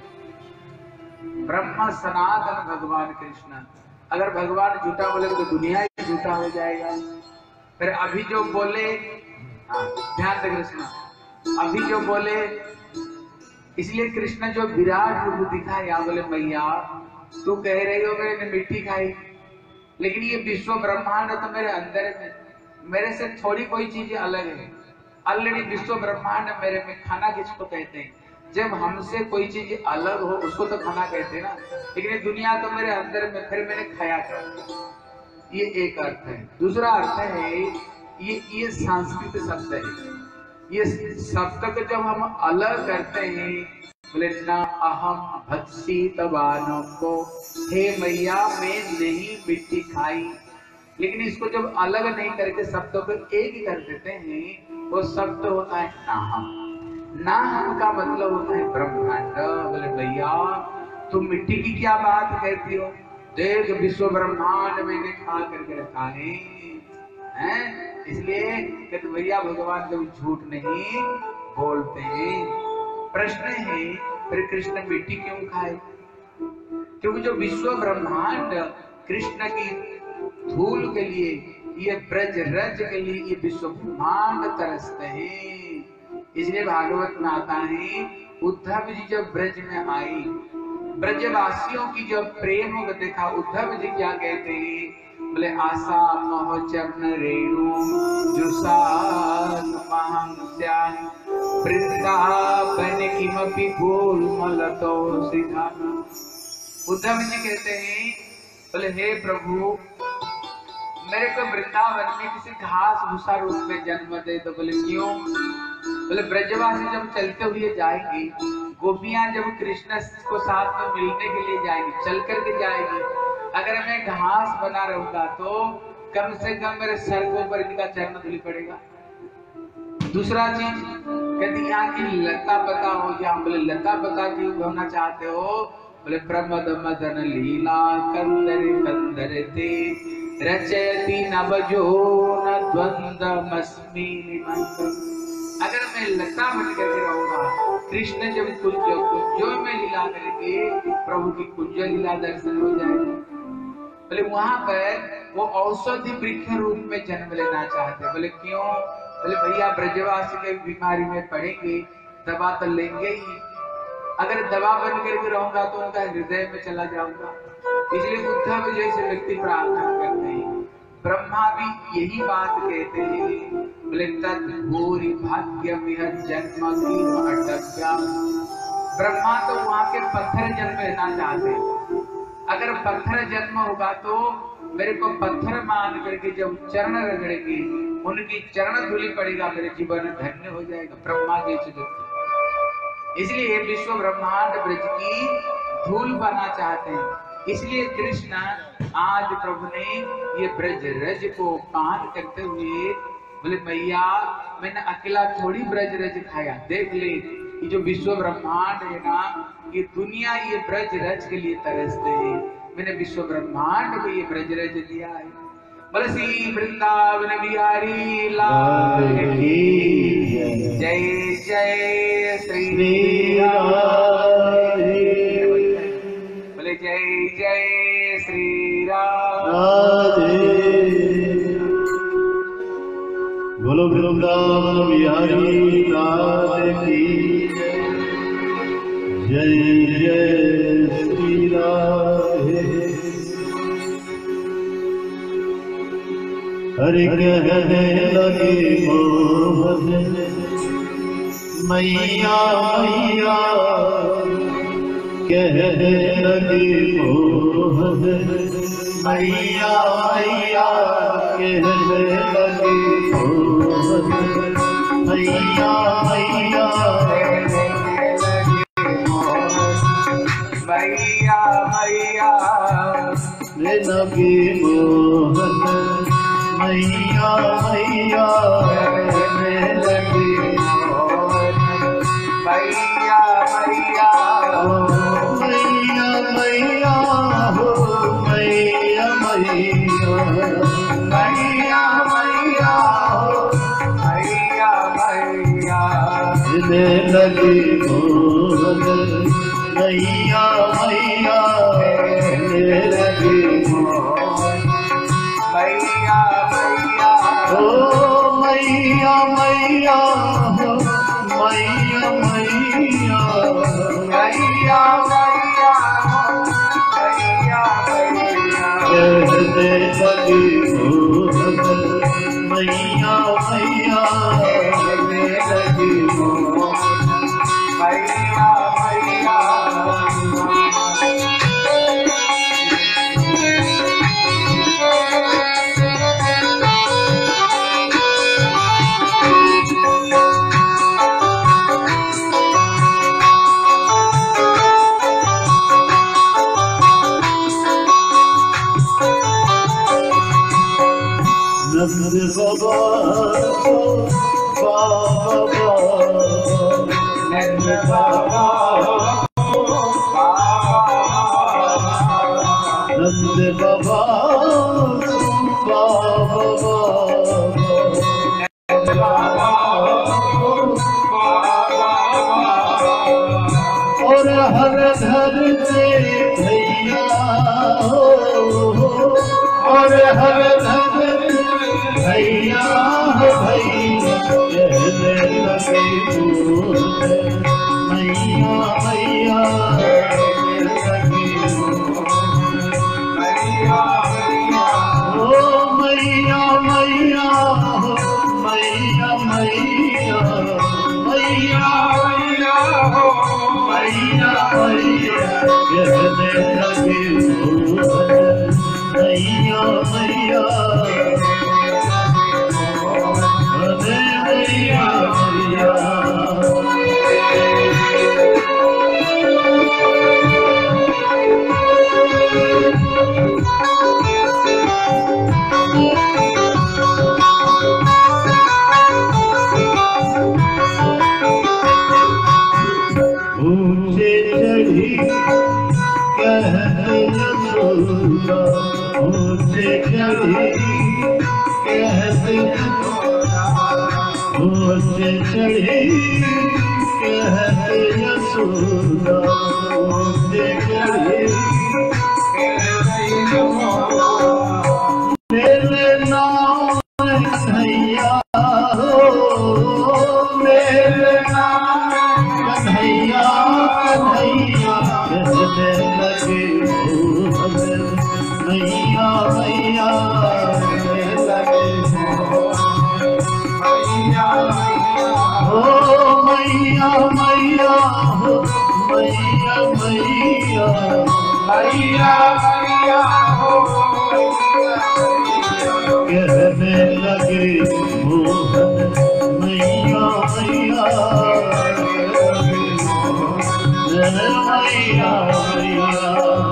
ब्रह्म सनातन भगवान कृष्ण। अगर भगवान झूठा बोले तो दुनिया ही झूठा हो जाएगा। फिर अभी जो बोले, ध्यान दे कृष्ण, अभी जो बोले, इसलिए कृष्ण जो विराट रूप दिखाया, बोले मैया तू कह रही हो मैंने मिट्टी खाई, लेकिन ये विश्व ब्रह्मांड तो मेरे अंदर में, मेरे से थोड़ी कोई चीजें अलग है। ऑलरेडी विश्व ब्रह्मांड मेरे में। खाना किसको कहते हैं? जब हमसे कोई चीज अलग हो उसको तो खाना कहते हैं ना। लेकिन ये दुनिया तो मेरे अंदर में, फिर मैंने खाया क्या? ये एक अर्थ है। दूसरा अर्थ है ये संस्कृत शब्द है। ये शब्द को जब हम अलग करते हैं, बोले ना अहम भक्सी तबानों को, हे मैया मैं नहीं मिट्टी खाई, लेकिन इसको जब अलग नहीं करके शब्दों को एक कर देते हैं, वो शब्द होता है नाहम। नाहम का मतलब होता है ब्रह्मांड। बोले भैया तुम मिट्टी की क्या बात कहती हो? देख विश्व ब्रह्मांड मैंने खा करके रखा है, हैं? इसलिए कहते भैया भगवान कभी झूठ नहीं बोलते हैं। प्रश्न है फिर कृष्ण मिट्टी क्यों खाए? क्योंकि जो विश्व ब्रह्मांड कृष्ण की धूल के लिए, ये ब्रज रज के लिए ये विश्व ब्रह्मांड तरसते हैं। इसलिए भागवत में आता है उद्धव जी जब ब्रज में आई, ब्रजवासियों की जब प्रेम को देखा, उद्धव जी क्या कहते हैं? बोले आशा मोह चरण रेणु जुसान महंस्यान वृंदावन किमपि गोलमलतो सिधाना। उद्धव जी कहते हैं, बोले हे प्रभु मेरे को वृंदावन में किसी घास भूसा रूप में जन्म दे। तो बोले क्यों? बोले ब्रजवासी जब चलते हुए जाएंगी, गोपियां जब कृष्ण को साथ में मिलने के लिए जाएंगी, चल करके जाएंगी, अगर मैं घास बना रहूंगा तो कम से कम मेरे सर के ऊपर इनका चरण धूलि पड़ेगा। दूसरा चीज कहती यहाँ की लता पता हो जाए। बोले लता पता क्यों होना चाहते हो? बोले प्रमद मदन लीला कंदर कंदर ते रचयति नवजो न द्वंद्वमस्मि निमंत्रम। अगर मैं लता बन करके रहूंगा, कृष्ण जब कुंजों में लीला करके प्रभु की कुंज लीला दर्शन हो जाएगा। बोले वहां पर वो औषधि वृक्ष रूप में जन्म लेना चाहते। बोले क्यों? बोले भैया ब्रजवासी के बीमारी में पड़ेंगे, दवा तो लेंगे ही, अगर दवा बन करके रहूंगा तो उनका हृदय में चला जाऊंगा। इसलिए उद्धव जैसे व्यक्ति प्रार्थना करते हैं। ब्रह्मा भी यही बात कहते हैं, बोले तद भूरि भाग्य विहत जन्म की अटक्या। ब्रह्मा तो वहां के पत्थर जन्म लेना चाहते हैं। अगर पत्थर जन्म होगा तो मेरे को पत्थर मान करके जब चरण रगड़ेंगे, उनकी चरण धूलि पड़ेगा, मेरे जीवन धन्य हो जाएगा। ब्रह्मा के चित्र, इसलिए विश्व ब्रह्मांड ब्रज की धूल बना चाहते हैं। इसलिए कृष्ण आज प्रभु ने ये ब्रज रज को पान करते हुए बोले मैया मैंने अकेला थोड़ी ब्रज रज खाया, देख ले ये जो विश्व ब्रह्मांड है ना, ये दुनिया ये ब्रज रज के लिए तरसते हैं, मैंने विश्व ब्रह्मांड को ये ब्रज रज दिया है। बोले श्री वृंदावन बिहारी लाल की जय जय श्री राम। बोले जय जय श्री राम। बोलो वृंदावन बिहारी लाल की जय जय श्री राम। हरि कहने लगे मोहन मैया मैया, कहने लगे मोहन मैया मैया, कहने लगे मोहन मैया मैया मैया मैया रे लगे मोहन मैया मैया रे लगे मैया मैया मैया मैया हो मैया मैया मैया मैया मैया मैया रे लगे मोहन मैया मैया रे लगे मैया मैया ओ मैया मैया हो मैया मैया मैया मैया मैया मैया कहने लगी मोहन मैया मैया कहने लगी मोहन मैया मैया नंद बाबा बाबा नंद बाबा नंद बाबा बाबा और हर घर से भैया हो और हर घर भैया हो भैया कहने लगे मैया मैया कहने लगे ओ मैया मैया हो मैया मैया मैया मैया हो मैया मैया कहने लगे मैया मैया अरे मैया मैया ऊंचे चढ़ी कहते यशोदा ऊंचे चढ़ी कहते ऊंचे चढ़ी कहते यशोदा ऊंचे चढ़ी मेरे नाम कन्हैया हो मेरे नाम कन्हैया कन्हैया कहने लगे मैया मैया कहने लगे हो मैया मैया हो मैया मैया मैया मैया हो कहने लगे मोहन मैया मैया मैया मैया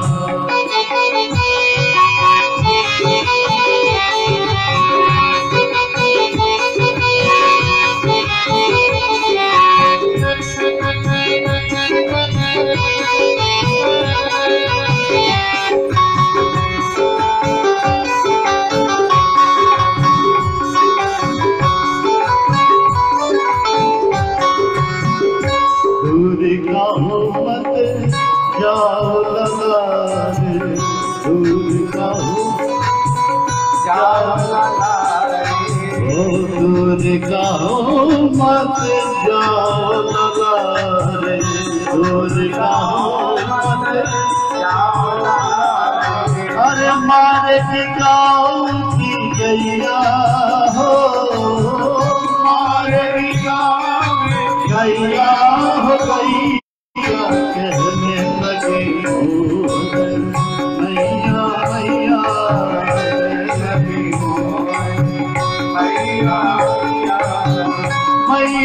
दूर काहो मत जाओ लगारे दूर काहो जाओ लगारे ओ दूर काहो मत जाओ लगारे दूर काहो मत जाओ लगारे अरे मारे टिकाओ की गैया हो मारे टिकाओ गैया हो गैया कहने लगे मैया मैया कहने लगे मैया मैया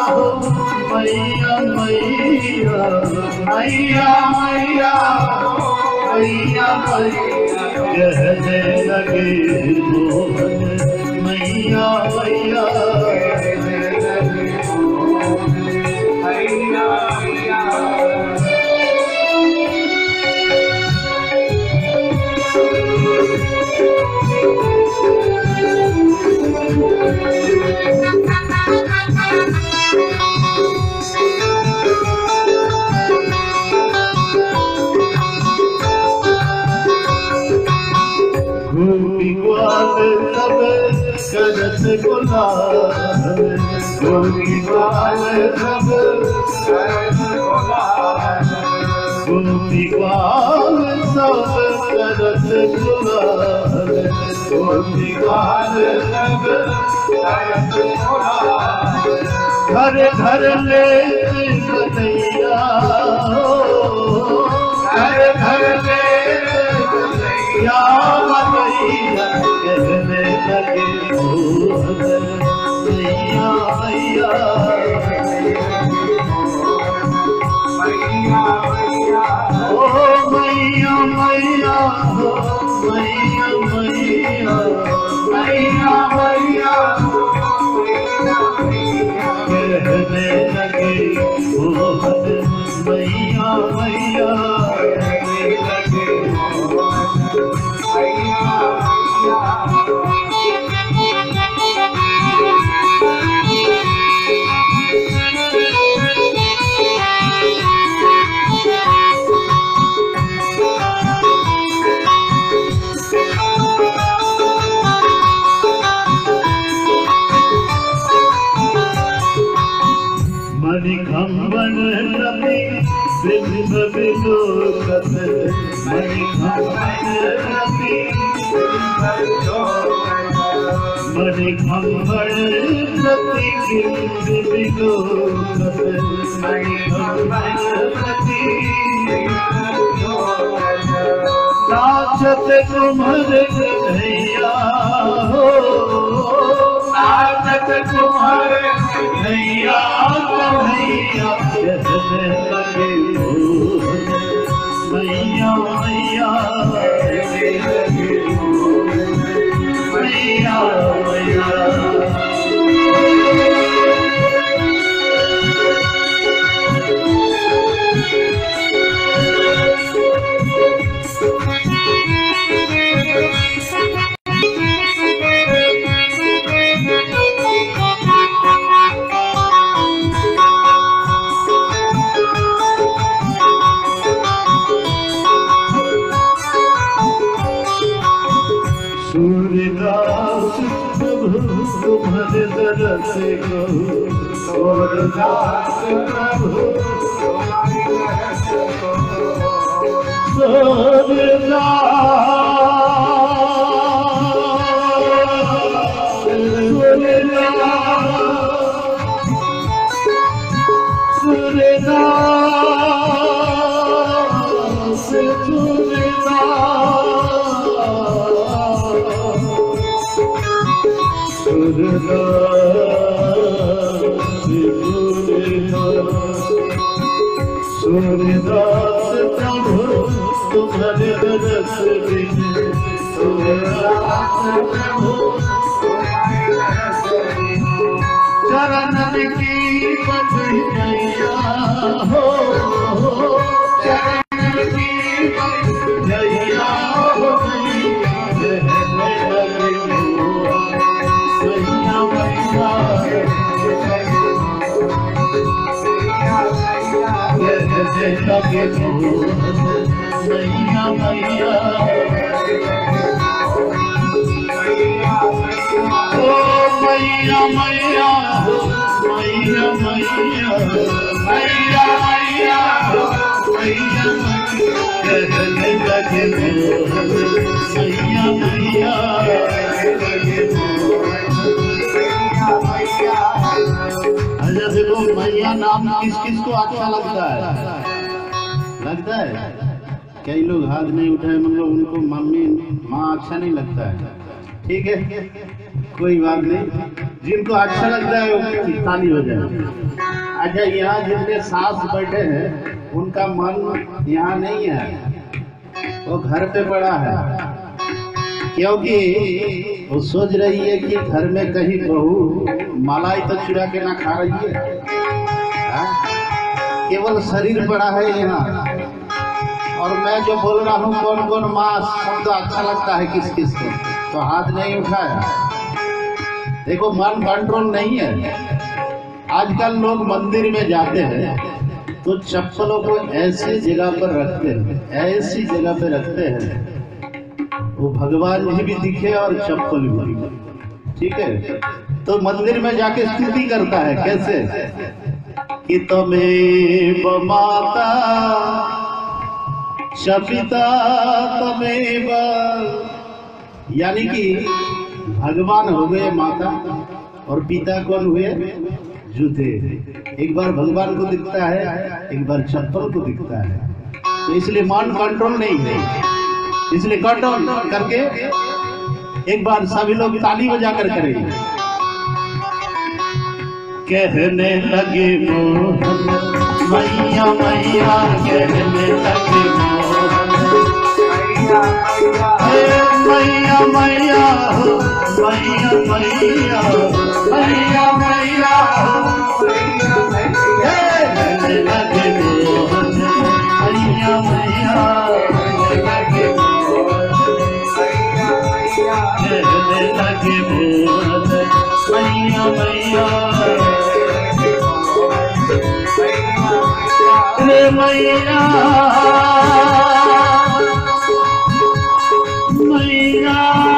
हो मैया मैया मैया मैया मैया मैया कहने लगे मोहन मैया मैया गोपी ग्वाल सब करत गुलाब गोपी ग्वाल सब करत गुलाब गोपी ग्वाल सब करत गुलाब गोपी ग्वाल सब करत गुलाब घर घर ले कन्हैया घर घर ले या मैया कहने लगे मोहन मैया मैया ओ मैया मैया हो मैया मैया मैया मैया कहने लगे मोहन मैया मैया मणिखंबन रवि बिंब विलोकत मणिखंबन रवि मणिखंबन रवि बिंब विलोकत मणिखंबन रवि नाचत कुम्हर कन्हैया हो नाचत कुम्हर कन्हैया कन्हैया कहने लगे मोहन मैया मैया मैया मैया सूर्यदास प्रभु तुम्हार दरस को सूर्यदास प्रभु सूर्यदास प्रभु तुम्हारे दरस बिन सूर्यदास प्रभु चरणन की बंधैया हो चरणन की बंधैया हो कहने लगे मैया मैया लगे मैया मैया ओ मैया मैया मैया मैया मैया मैया मैया कहने लगे मैया मैया अच्छा देखो मैया नाम किस किस को अच्छा लगता है कई लोग हाथ नहीं उठाए मतलब उनको मम्मी माँ अच्छा नहीं लगता है। ठीक है कोई बात नहीं। जिनको अच्छा लगता है वो ताली बजाए। अच्छा, यहाँ जितने सास बैठे हैं उनका मन यहाँ नहीं है, वो घर पे पड़ा है, क्योंकि वो सोच रही है कि घर में कहीं बहू मलाई तो चुरा के ना खा रही है। केवल शरीर पड़ा है यहाँ। और मैं जो बोल रहा हूँ कौन कौन माँ शब्द अच्छा लगता है किस किस को, तो हाथ नहीं उठाया। देखो, मन कंट्रोल नहीं है। आजकल लोग मंदिर में जाते हैं तो चप्पलों को ऐसी जगह पर रखते हैं, ऐसी जगह पे रखते हैं वो भगवान जी भी दिखे और चप्पल भी। ठीक है, तो मंदिर में जाके स्तुति करता है कैसे कि तमेव माता शपिता तमेव, यानी कि भगवान हो गए माता और पिता कौन हुए? जूते। एक बार भगवान को दिखता है, एक बार चप्पल को दिखता है। तो इसलिए मन कंट्रोल नहीं है, इसलिए कंट्रोल करके एक बार सभी लोग ताली बजा कर करेंगे। कहने लगे मोहन मैया मैया, कहने लगे मोहन मैया मैया मैया मैया मैया मैया, कहने लगे मोहन मैया मैया, कहने लगे मोहन मैया मैया, रे मैया मैया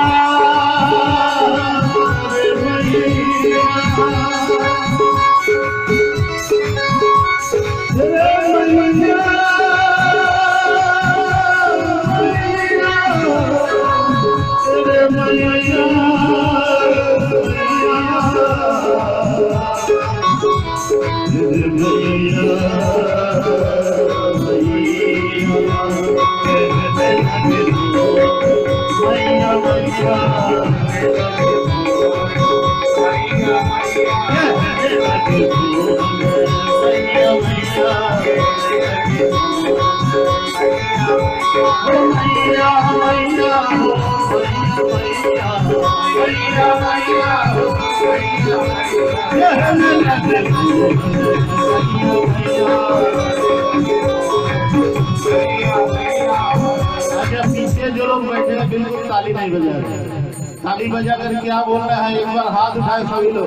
पीछे जो लोग बैठे हैं बिल्कुल ताली नहीं बजा रहे। ताली बजा कर क्या बोल रहा है? एक बार हाथ उठाए सभी लोग।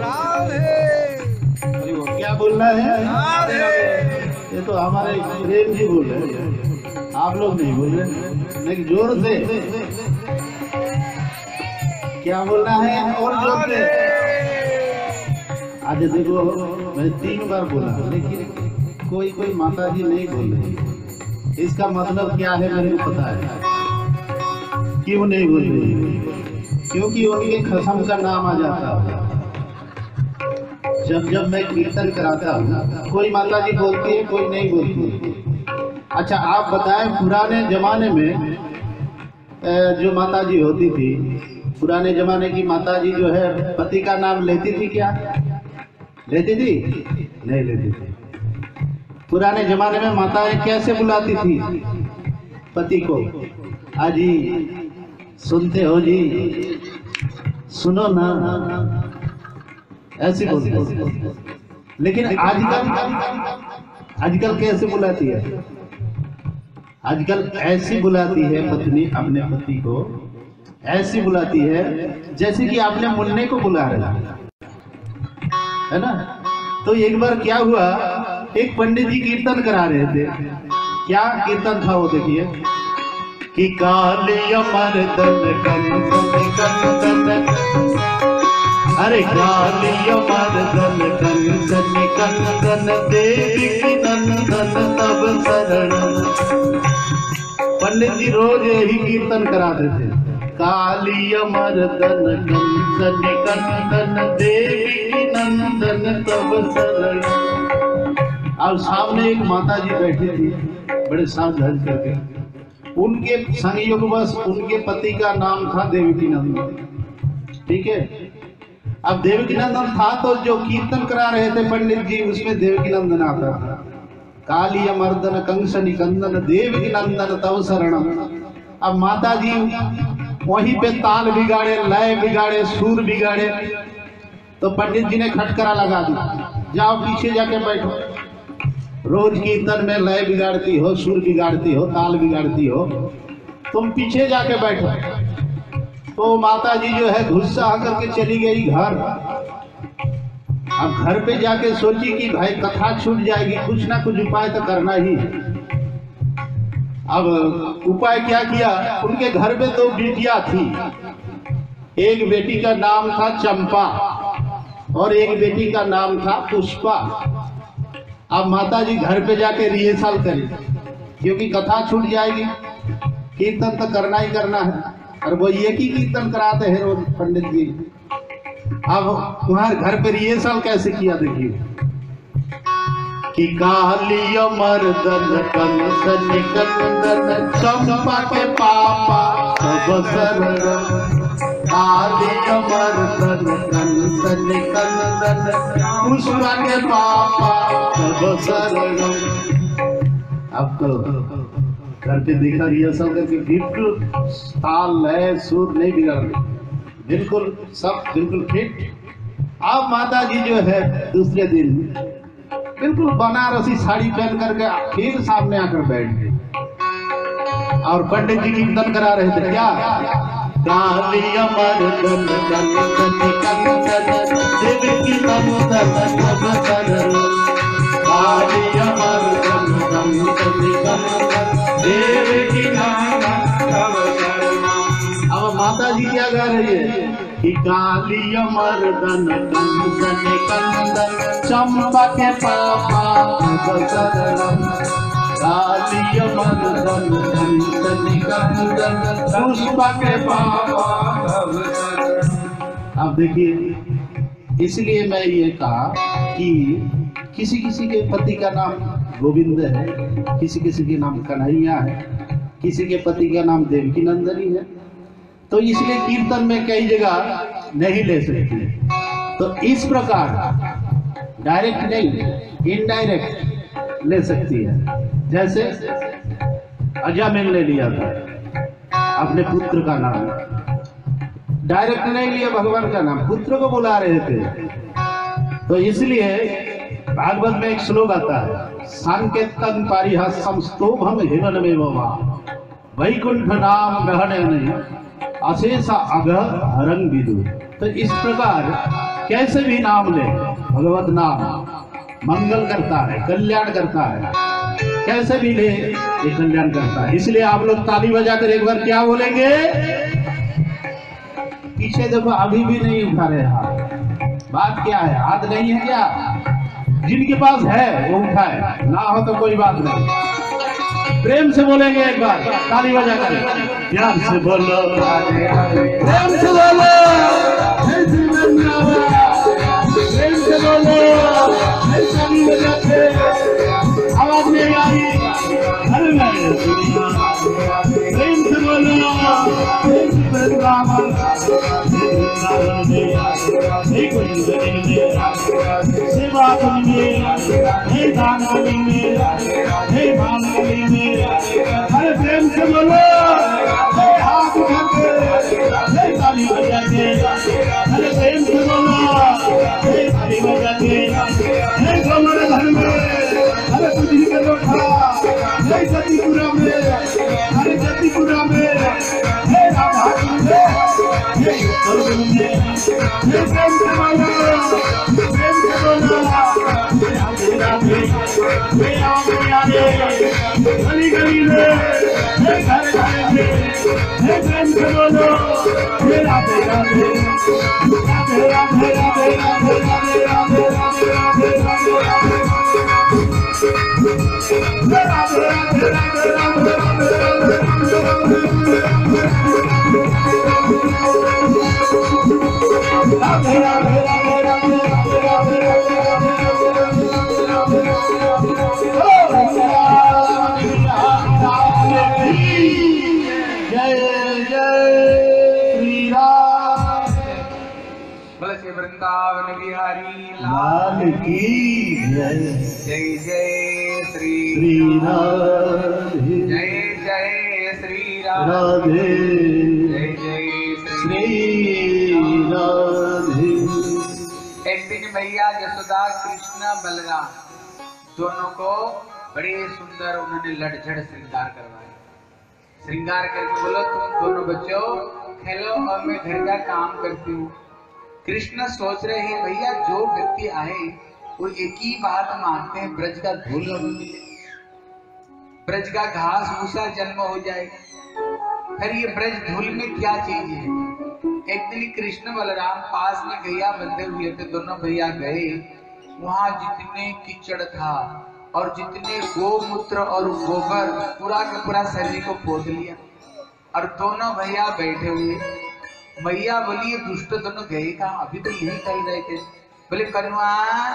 क्या बोल रहा है? ये तो हमारे प्रेम जी बोल रहे हैं, आप लोग नहीं बोल रहे, लेकिन जोर से क्या बोलना है और जोर से। आज देखो, मैं 3 बार बोला लेकिन कोई माता जी नहीं बोल रही। इसका मतलब क्या है मेरे को पता है। क्यों नहीं बोल रही? क्योंकि उनके खसम का नाम आ जाता है। जब मैं कीर्तन कराता हूँ कोई माता जी बोलती है, कोई नहीं बोलती। अच्छा, आप बताएं, पुराने जमाने में जो माता जी होती थी, पुराने जमाने की माता जी जो है पति का नाम लेती थी क्या? लेती थी? नहीं लेती थी। पुराने जमाने में माताएं कैसे बुलाती थी पति को? आजी सुनते हो जी, सुनो ना, ऐसी बोलती। लेकिन आजकल कैसे बुलाती है? आजकल ऐसी बुलाती है पत्नी अपने पति को, ऐसी बुलाती है जैसे कि आपने मुन्ने को बुला रहा है ना। तो एक बार क्या हुआ, एक पंडित जी कीर्तन करा रहे थे। क्या कीर्तन था वो देखिए कि कालिया मर्दन कंसन कंसन, अरे कालिया मर्दन कंसन कंसन, देवी की नंदन तब शरण। पंडित जी रोज यही कीर्तन कराते थे, कालिया मर्दन कंसन कंसन, देवी की नंदन तब शरण। अब सामने एक माता जी बैठी थी बड़े साज धज करके, उनके संयोग बस उनके पति का नाम था देवकी नंदन। ठीक है, अब देवकीनंदन था तो जो कीर्तन करा रहे थे पंडित जी उसमें देवकीनंदन आता था। कालिय मर्दन कंस निकंदन देवकीनंदन तव शरणम। अब माता जी वहीं पे ताल बिगाड़े, लय बिगाड़े, सुर बिगाड़े, तो पंडित जी ने खटकरा लगा दी, जाओ पीछे जाके बैठो। रोज कीर्तन में लय बिगाड़ती हो, सुर बिगाड़ती हो, ताल बिगाड़ती हो, तुम पीछे जाके बैठो। तो माता जी जो है गुस्सा करके चली गई घर। अब घर पे जाके सोची कि भाई कथा छूट जाएगी, कुछ ना कुछ उपाय तो करना ही। अब उपाय क्या किया, उनके घर में 2 बेटियां थी। एक बेटी का नाम था चंपा और एक बेटी का नाम था पुष्पा। अब माता जी घर पे जाके रिहर्सल करी, क्योंकि कथा छूट जाएगी, कीर्तन तो करना ही करना है। और वो एक ही कीर्तन कराते हैं रोज पंडित जी। अब तुम्हारे घर पे रिहर्सल कैसे किया देखिए कि कालिय मर्दन कंस निकंदन चंपा के पापा सब शरणम। कालिय मर्दन कंस निकंदन पुष्पा के पापा सब शरणम। अब तो घर पे देखा रिहर्सल करके बिल्कुल ताल लय सुर नहीं बिगड़, बिल्कुल सब बिल्कुल फिट। अब माता जी जो है दूसरे दिन बिल्कुल बनारसी साड़ी पहन करके फिर सामने आकर बैठ गई और पंडित जी कीर्तन करा रहे थे। क्या कालिय मर्दन कंस निकंदन देवकीनंदन तव शरणम। कालिय मर्दन कंस निकंदन देवकीनंदन तव शरणम। अब माता जी क्या गा रही है कि कालिय मर्दन कंस निकंदन चंपा के पापा तव शरणम। कालिय मर्दन कंस निकंदन पुष्पा के पापा तव शरणम। अब देखिए, इसलिए मैं ये कहा कि किसी किसी के पति का नाम गोविंद है, किसी किसी के नाम कन्हैया है, किसी के पति का नाम देवकीनंदन ही है। तो इसलिए कीर्तन में कई जगह नहीं ले सकती। तो इस प्रकार डायरेक्ट नहीं, इनडायरेक्ट ले सकती है। जैसे अजामिल ने लिया था अपने पुत्र का नाम, डायरेक्ट नहीं लिया भगवान का नाम, पुत्र को बुला रहे थे। तो इसलिए भागवत में एक श्लोक आता है, सांकेतन पारिहासम स्तोभम हिमनमे ववा वैकुंठ नाम ग्रहण अशेष अगह हरंग विदु। तो इस प्रकार कैसे भी नाम ले, भगवत नाम मंगल करता है, कल्याण करता है, कैसे भी ले ये कल्याण करता है। इसलिए आप लोग ताली बजाकर एक बार क्या बोलेंगे, पीछे देखो अभी भी नहीं उठा रहे हाथ। बात क्या है, हाथ नहीं है क्या? जिनके पास है वो उठाए, ना हो तो कोई बात नहीं। प्रेम से बोलेंगे एक बार ताली बजाकर, प्यार से बोलो, प्रेम से बोलो, प्रेम से बोलो, ताली बजाते आवाज नहीं आ रही, प्रेम से बोलो, सेवा करेंगे, दान करेंगे, भान करेंगे, हर प्रेम से बोलो, हाथ उठाते ताली बजाते, हर प्रेम से बोलो, ताली बजाते, हमारे घर में हर बुद्धि के लोटा, जतिपुरा में, हर जतिपुरा में, राधा गली गली में, घर घर में, प्रेम से बोलो, राधे राधे राधे राधे राधे राधे राधे राधे राधे राधे बस वृंदावन बिहारी लाल की जय। जय जय श्री राधे, जय जय श्री राधे, जय जय श्री राधे। एक दिन मैया यशोदा कृष्ण बलराम दोनों को बड़े सुंदर उन्होंने लड़झड़ श्रृंगार करवाया। श्रृंगार करके बोलो तुम दोनों बच्चों खेलो और मैं घर का काम करती हूँ। कृष्ण सोच रहे हैं भैया जो व्यक्ति आए वो एक ही बात मांगते हैं, ब्रज का धूल मिले, ब्रज का घास भूसा जन्म हो जाए। फिर ये ब्रज धूल में क्या चीज है। एक दिन कृष्ण बलराम पास में गैया बंधे हुए थे, दोनों भैया गए। वहां जितने कीचड़ था और जितने गोमूत्र और गोबर पूरा का पूरा शरीर को पोत लिया और दोनों भैया बैठे हुए। मैया बोली ये दुष्ट दोनों गए कहाँ, अभी तो यही कर रहे थे। बोले कनुआ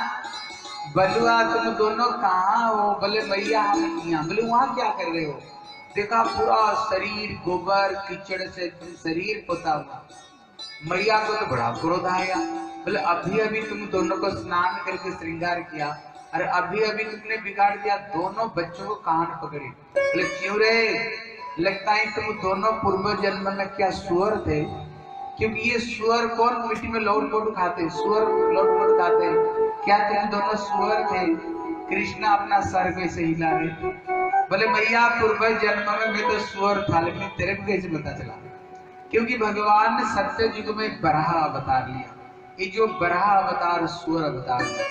बलुआ तुम दोनों कहाँ हो। बोले मैया हम यहाँ। बोले वहां क्या कर रहे हो। देखा पूरा शरीर गोबर कीचड़ से शरीर पोता हुआ। मैया को तो बड़ा क्रोध आया। बोले अभी अभी तुम दोनों को स्नान करके श्रृंगार किया और अभी अभी तुमने बिगाड़ दिया, दोनों बच्चों को कान पकड़े। बोले क्यों रे, लगता है तुम दोनों पूर्व जन्म में क्या सुअर थे, क्योंकि ये सुअर कौन मिट्टी में लौट मोट खाते, सुअर लौट मोट खाते, क्या तुम दोनों सुअर थे। कृष्ण अपना सर कैसे हिला रहे। बोले मैया पूर्व जन्म में मैं तो सुअर था, लेकिन तेरे को कैसे पता चला। क्योंकि भगवान ने सत्य युग में बराह अवतार लिया, ये जो बराह अवतार सुअर अवतार लिया।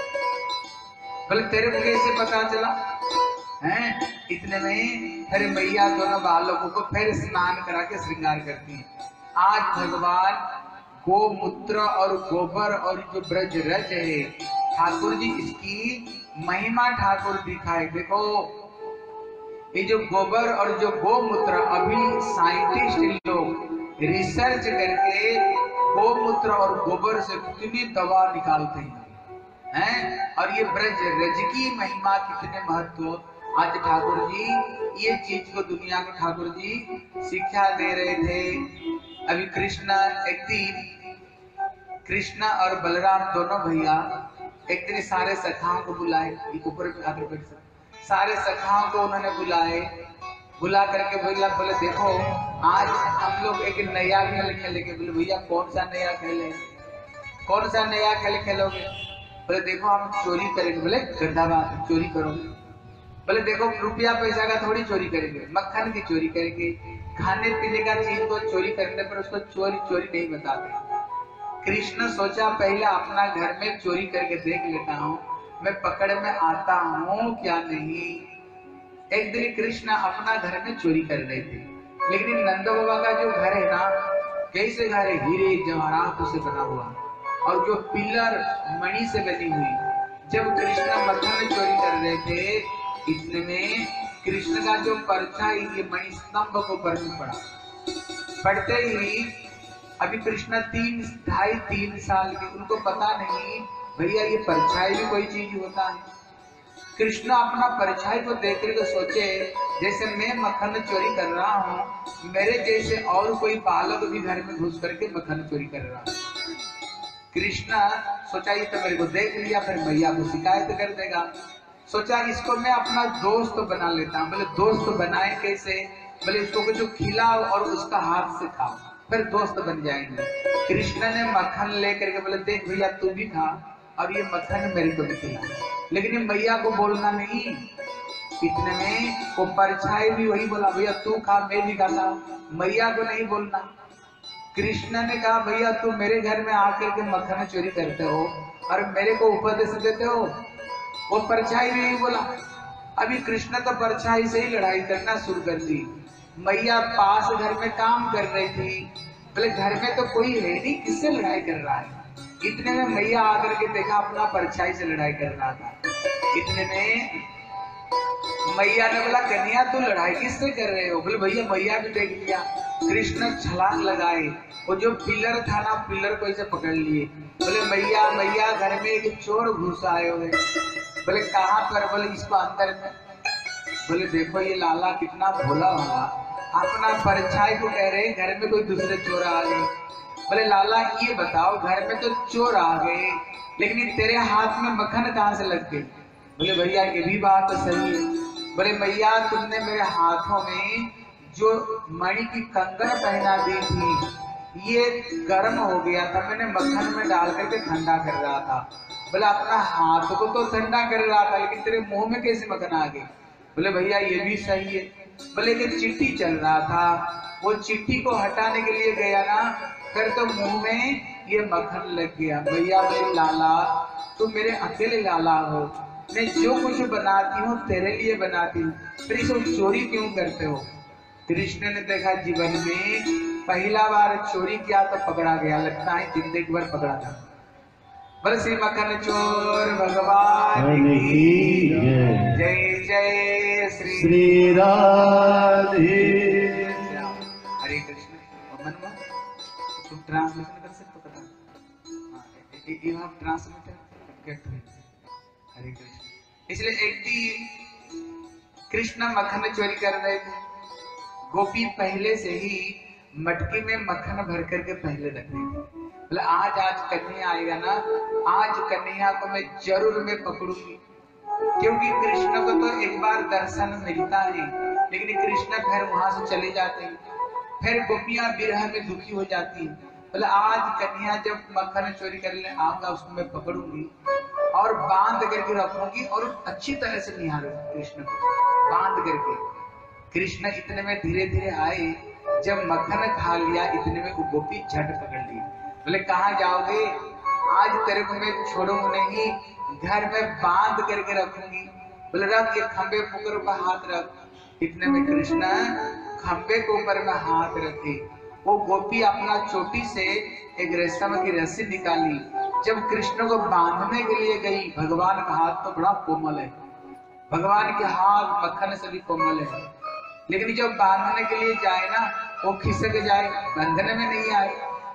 बोले तेरे को कैसे पता चला हैं। इतने में फिर मैया दोनों बालकों को फिर स्नान करा के श्रृंगार करती है। आज भगवान गोमूत्र और गोबर और जो ब्रज रज है ठाकुर जी इसकी महिमा ठाकुर दिखाए। देखो ये जो गोबर और जो गोमूत्र अभी साइंटिस्ट लोग रिसर्च करके गोमूत्र और गोबर से कितनी दवा निकालते हैं और ये ब्रज रज की महिमा कितने महत्व। आज ठाकुर जी ये चीज को दुनिया को ठाकुर जी शिक्षा दे रहे थे। अभी कृष्ण और बलराम दोनों भैया एक दिन सारे सखाओं को बुलाए, ऊपर सारे सखाओं को उन्होंने बुला करके बोले देखो आज हम लोग एक नया खेल खेलेंगे। बोले भैया कौन सा नया खेल है, कौन सा नया खेल खेलोगे। बोले देखो हम चोरी करेंगे। बोले गंदा बात, चोरी करोगे। बोले देखो रुपया पैसा का थोड़ी चोरी करेंगे, मक्खन की चोरी करेंगे। खाने पीने का चीज को चोरी करने पर उसको चोरी चोरी नहीं बताते। कृष्ण सोचा पहले अपना घर में चोरी करके देख लेता हूँ, मैं पकड़ में आता हूँ क्या नहीं। एक दिन कृष्ण अपना घर में चोरी कर रहे थे, लेकिन नंद बाबा का जो घर है ना, कैसे घर है, हीरे जवाहरात से बना हुआ और जो पिलर मणि से बनी हुई। जब कृष्ण मक्खन चोरी कर रहे थे इतने में कृष्ण का जो परछाई ये मणि स्तंभ को पर पड़ा। पड़ते ही अभी कृष्ण 2.5-3 साल के, उनको पता नहीं भैया ये परछाई भी कोई चीज होता है। कृष्ण अपना परछाई को देख कर सोचे जैसे मैं मक्खन चोरी कर रहा हूँ, मेरे जैसे और कोई बालक भी घर में घुस करके मक्खन चोरी कर रहा है। कृष्ण सोचा ये तो मेरे को देख लिया, फिर मैया को शिकायत कर देगा। सोचा इसको मैं अपना दोस्त बना लेता हूँ। बोले दोस्त बनाए कैसे। बोले इसको कुछ खिलाओ और उसका हाथ से खाओ, फिर दोस्त बन जाएंगे। कृष्ण ने मक्खन लेकर के बोले देख भैया तू भी खा और ये मक्खन मेरे को भी खिला, लेकिन मैया को बोलना नहीं। इतने में वो परछाई भी वही बोला भैया तू खा मैं भी खाता हूँ, मैया को नहीं बोलना। कृष्ण ने कहा भैया तू मेरे घर में आकर के मक्खन चोरी करते हो और मेरे को उपदेश देते हो। वो परछाई भी यही बोला। अभी कृष्ण तो परछाई से ही लड़ाई करना शुरू कर दी। मैया पास घर में काम कर रही थी। बोले घर में तो कोई है नहीं, किससे लड़ाई कर रहा है। इतने में मैया आकर के देखा अपना परछाई से लड़ाई कर रहा था। इतने में मैया ने बोला कन्या तू लड़ाई किससे कर रहे हो। बोले भैया मैया भी देख लिया। कृष्ण छलांग लगाए, वो जो पिलर था ना पिलर को ऐसे पकड़ लिए। बोले मैया घर में एक चोर घुस आए हुए। बोले कहाँ पर। बोले इसको अंदर में। बोले देखो ये लाला कितना भोला होगा, अपना परछाई को कह रहे घर में कोई दूसरे चोर आ गए। बोले लाला ये बताओ, घर में तो चोर आ गए लेकिन तेरे हाथ में मक्खन कहाँ से लग गई? बोले भैया ये भी बात तो सही है। बोले मैया तुमने मेरे हाथों में जो मणि की कंगन पहना दी थी ये गर्म हो गया था, मैंने मक्खन में डाल करके ठंडा कर रहा था। बोले अपना हाथ को तो ठंडा कर रहा था लेकिन तेरे मुंह में कैसे मक्खन आ गई? बोले भैया ये भी सही है। बोले कि चिट्ठी चल रहा था, वो चिट्ठी को हटाने के लिए गया ना, फिर तो मुंह में ये मक्खन लग गया। भैया बोले लाला तुम मेरे अकेले लाला हो, मैं जो कुछ बनाती हूँ तेरे लिए बनाती हूँ, फिर इसको चोरी क्यों करते हो? कृष्ण ने देखा जीवन में पहला बार चोरी किया तो पकड़ा गया, लगता है जिंदगी भर पकड़ा था। बोले श्री मक्खन चोर भगवान की जय जय श्री राधे। हरे कृष्ण। तुम ट्रांसलेशन कर सकते हो? पता you have translated. Hare Krishna. इसलिए एक दिन कृष्ण मक्खन चोरी कर रहे थे, गोपी पहले से ही मटकी में मक्खन भर करके पहले रख दी। बोले आज कन्हैया आएगा ना, आज कन्हैया को मैं जरूर मैं पकड़ूंगी, क्योंकि कृष्ण को तो एक बार दर्शन मिलता है लेकिन कृष्ण फिर वहां से चले जाते हैं, फिर गोपियां विरह में दुखी हो जाती है। बोले आज कन्हैया जब मक्खन चोरी करने आऊंगा उसको मैं पकड़ूंगी और बांध करके रखूंगी और अच्छी तरह से निहारूंगी कृष्ण को बांध करके। कृष्ण इतने में धीरे धीरे आए, जब मक्खन खा लिया इतने में वो गोपी झट पकड़ ली। बोले कहाँ जाओगे? आज तेरे को मैं छोड़ूंगा नहीं, घर में बांध करके रखूंगी। बोले रख, ये खंबे के ऊपर हाथ रख। इतने में कृष्ण खंबे के ऊपर में हाथ रखे, वो गोपी अपना चोटी से एक रेशम की रस्सी निकाली। जब कृष्ण को बांधने के लिए गई, भगवान का हाथ तो बड़ा कोमल है, भगवान के हाथ मक्खन से भी कोमल है, लेकिन जब बांधने के लिए जाए ना वो खिसक जाए, बंधने में नहीं आए।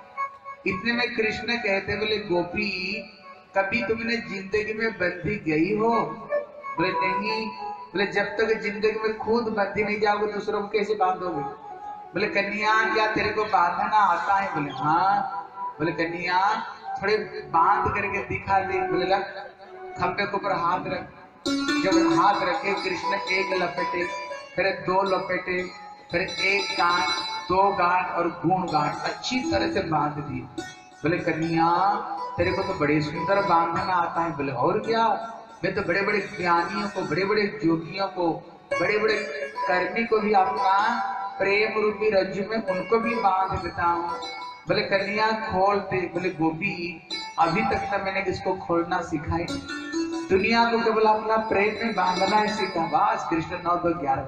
इतने में कृष्ण कहते बोले गोपी कभी तुमने जिंदगी में बंधी गई हो? बोले नहीं। बोले जब तक जिंदगी में खुद बंधी नहीं जाओगे दूसरों को कैसे बांधोगे? बोले कन्हैया क्या तेरे को बांधना आता है? बोले हाँ। बोले कन्हैया थोड़े बांध करके दिखा दे। बोले लग, खंबे के ऊपर हाथ रख। जब हाथ रखे कृष्ण एक लपेटे, फिर दो लपेटे, फिर एक गांठ, दो गांठ और गुण गांठ अच्छी तरह से बांध दिए। बोले कन्हैया तेरे को तो बड़े सुंदर बांधना आता है। बोले और क्या, मैं तो बड़े बड़े ज्ञानियों को, बड़े बड़े योगियों को, बड़े बड़े कर्मी को भी अपना प्रेम रूपी रज्जु में उनको भी बांध देता हूँ। बोले कन्हैया खोल दे। बोले गोपी अभी तक तो मैंने किसको खोलना सिखाई, दुनिया को केवल अपना प्रेम में बांधना ही सीखा। बस कृष्ण 9-2-11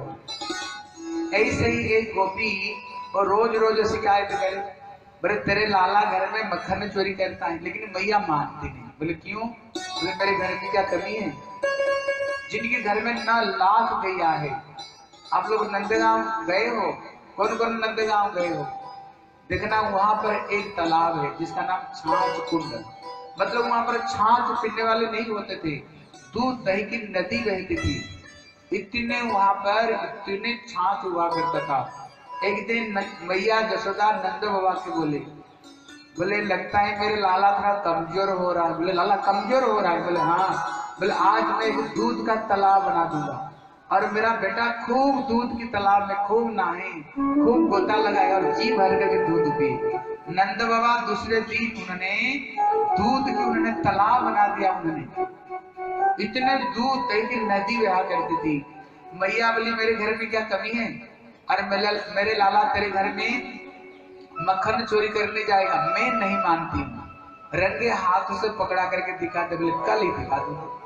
बोले। ऐसे ही एक गोपी और रोज रोज शिकायत करे, बोले तेरे लाला घर में मक्खन चोरी करता है, लेकिन मैया मानती नहीं। बोले क्यों? बोले मेरे घर की क्या कमी है? जिनके घर में ना लाख गैया है। आप लोग नंदगांव गए हो? कौन कौन नंदगांव गए हो? देखना वहां पर एक तालाब है जिसका नाम छाछ कुंड, मतलब वहां पर छाछ पीने वाले नहीं होते थे, दूध दही की नदी बहती थी। इतने वहां पर इतने छाछ हुआ करता था। एक दिन मैया जसोदा नंद बाबा के बोले, बोले लगता है मेरे लाला थोड़ा कमजोर हो रहा है। बोले लाला कमजोर हो रहा है? बोले हाँ। बोले आज मैं एक दूध का तालाब बना दूंगा और मेरा बेटा खूब दूध की तालाब में खूब नहाए, खूब गोता लगाएगा और जी भर करके दूध पिए। नंद बाबा दूसरे दिन उन्होंने दूध की उन्होंने तालाब बना दिया। उन्होंने इतने दूध दही की नदी बहा करती थी। मैया बोली मेरे घर में क्या कमी है? अरे मेरे लाला तेरे घर में मक्खन चोरी करने जाएगा। मैं नहीं मानती हूँ, रंगे हाथों से पकड़ा करके दिखाते। बोले कल ही दिखा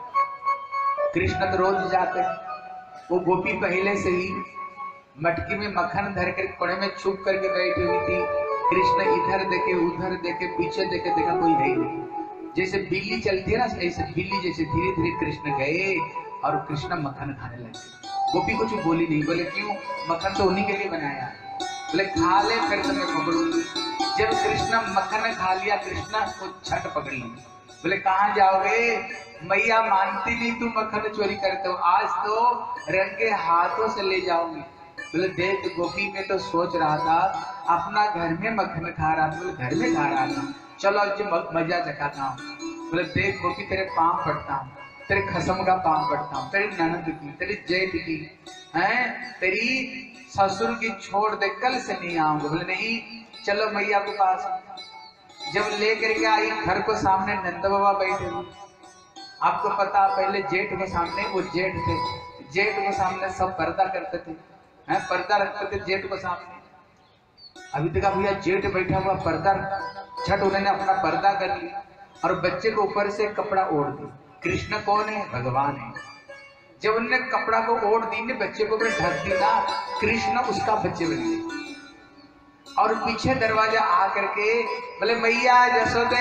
दूंगा। कृष्ण तो रोज जाते, वो गोपी पहले से ही मटकी में मक्खन धर कर कोने में छुप करके बैठी हुई थी। कृष्ण इधर देखे उधर देखे पीछे देखे, देखा कोई है नहीं। जैसे बिल्ली चलती है ना, ऐसे बिल्ली जैसे धीरे धीरे कृष्ण गए और कृष्ण मक्खन खाने लगे। गोपी कुछ बोली नहीं। बोले क्यों? मक्खन तो उन्हीं के लिए बनाया। बोले खा ले फिर तो मैं पकड़ूंगी। जब कृष्ण मक्खन खा लिया कृष्ण को छट पकड़ ली। बोले कहाँ जाओगे? मैया मानती नहीं तुम मक्खन चोरी करते हो, आज तो रंगे हाथों से ले जाऊंगी। बोले देख गोपी में तो सोच रहा था अपना घर में मक्खन खा रहा था, बोले घर में खा रहा था, चलो आज मजा चखाता हूँ। बोले देख गोपी तेरे पाँव पड़ता हूँ, तेरे खसम का पाँव पड़ता हूँ, तेरी ननद की, तेरी जेठ की, हैं तेरी ससुर की छोड़ दे, कल से नहीं आऊंगा। बोले नहीं, चलो मैया के पास। जब लेकर के आई घर को सामने नंद बाबा बैठे। आपको पता पहले जेठ के सामने वो जेठ थे, जेठ के सामने सब पर्दा करते थे, हैं पर्दा रखते थे जेठ के सामने। अभी देखा भैया जेठ बैठा हुआ पर्दा, झट उन्होंने अपना पर्दा कर लिया और बच्चे को ऊपर से कपड़ा ओढ़ दिया। कृष्ण कौन है? भगवान है। जब उन्होंने कपड़ा को ओढ़ दी ने बच्चे को ढक दिया, कृष्ण उसका बच्चे बन गए। और पीछे दरवाजा आ करके बोले मैया जसोदे।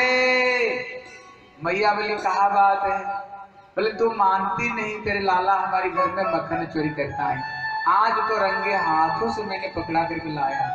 मैया बोली कहा बात है? बोले तू मानती नहीं, तेरे लाला हमारे घर में मक्खन चोरी करता है, आज तो रंगे हाथों से मैंने पकड़ा करके लाया।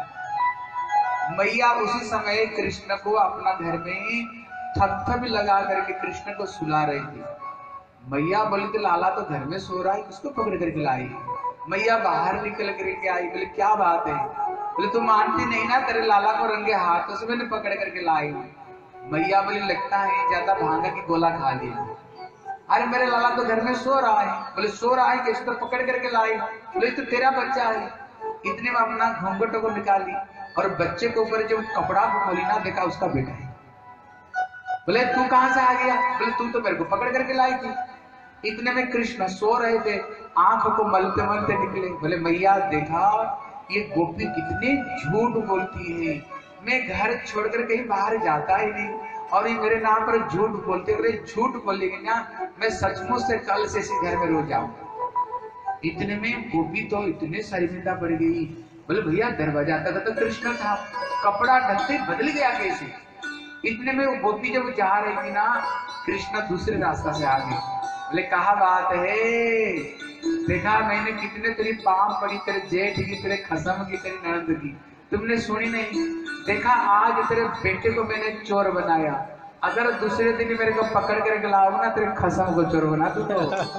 मैया उसी समय कृष्ण को अपना घर में थपथप लगा करके कृष्ण को सुला रही थी। मैया बोली तो लाला तो घर में सो रहा है, किसको पकड़ करके लाई? मैया बाहर निकल करके आई। बोले क्या बात है? बोले तू मानती नहीं ना, तेरे लाला को रंगे हाथों से मैंने पकड़ करके लाई। मैया बोली लगता है ज्यादा भांगा की गोला खा लिया। अरे मेरे लाला तो घर में सो रहा है। बोले सो रहा है कि इसको पकड़ करके लाई? बोले तो तेरा बच्चा है। इतने में अपना घूंघटों को निकाली और बच्चे के ऊपर जब कपड़ा को खोली ना, देखा उसका बेटा है। बोले तू कहां से आ गया? बोले तू तो मेरे को पकड़ करके लाई थी। इतने में कृष्ण सो रहे थे, आंख को मलते मलते निकले। बोले मैया देखा ये गोपी कितने झूठ बोलती है, मैं घर छोड़कर कहीं बाहर जाता ही नहीं और ये मेरे नाम पर झूठ बोलते। बोले झूठ बोलेगी ना, मैं सचमुच से कल से इसी घर में रो जाऊंगा। इतने में गोपी तो इतने शर्मिंदा पड़ गई। बोले भैया दरवाजा तक तो कृष्ण था, कपड़ा ढकते बदल गया कैसे? इतने में वो गोपी जब जा रही थी ना, कृष्ण दूसरे रास्ता से आ गए। बोले कहा बात है? देखा मैंने कितने तेरी पाँव पड़ी, तेरे जेठ की, तेरे खसम की, तेरी ननद की, तुमने सुनी नहीं? देखा आज तेरे बेटे को मैंने चोर बनाया, अगर दूसरे दिन मेरे को पकड़ कर लाओगे ना, तेरे खसम को चोर बना दूं।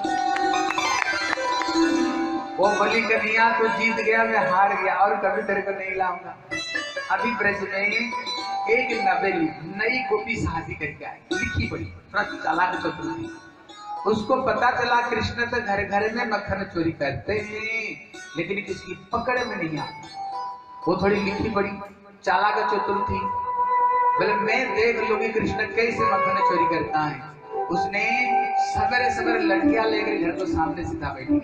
वो बोली कन्हैया तो जीत गया, मैं हार गया और कभी तेरे को नहीं लाऊंगा। अभी ब्रज में एक नवेली नई गोपी शादी करके आई, लिखी बड़ी चालाक चतुर थी। उसको पता चला कृष्ण तो घर घर में मक्खन चोरी करते हैं, लेकिन किसी पकड़ में नहीं आते। वो थोड़ी लिखी बड़ी चालाक चतुर थी। बोले मैं देख लूंगी कृष्ण कैसे मक्खन चोरी करता है। उसने सवेरे सवेरे लड़कियां लेकर घर को सामने सीधा बैठी।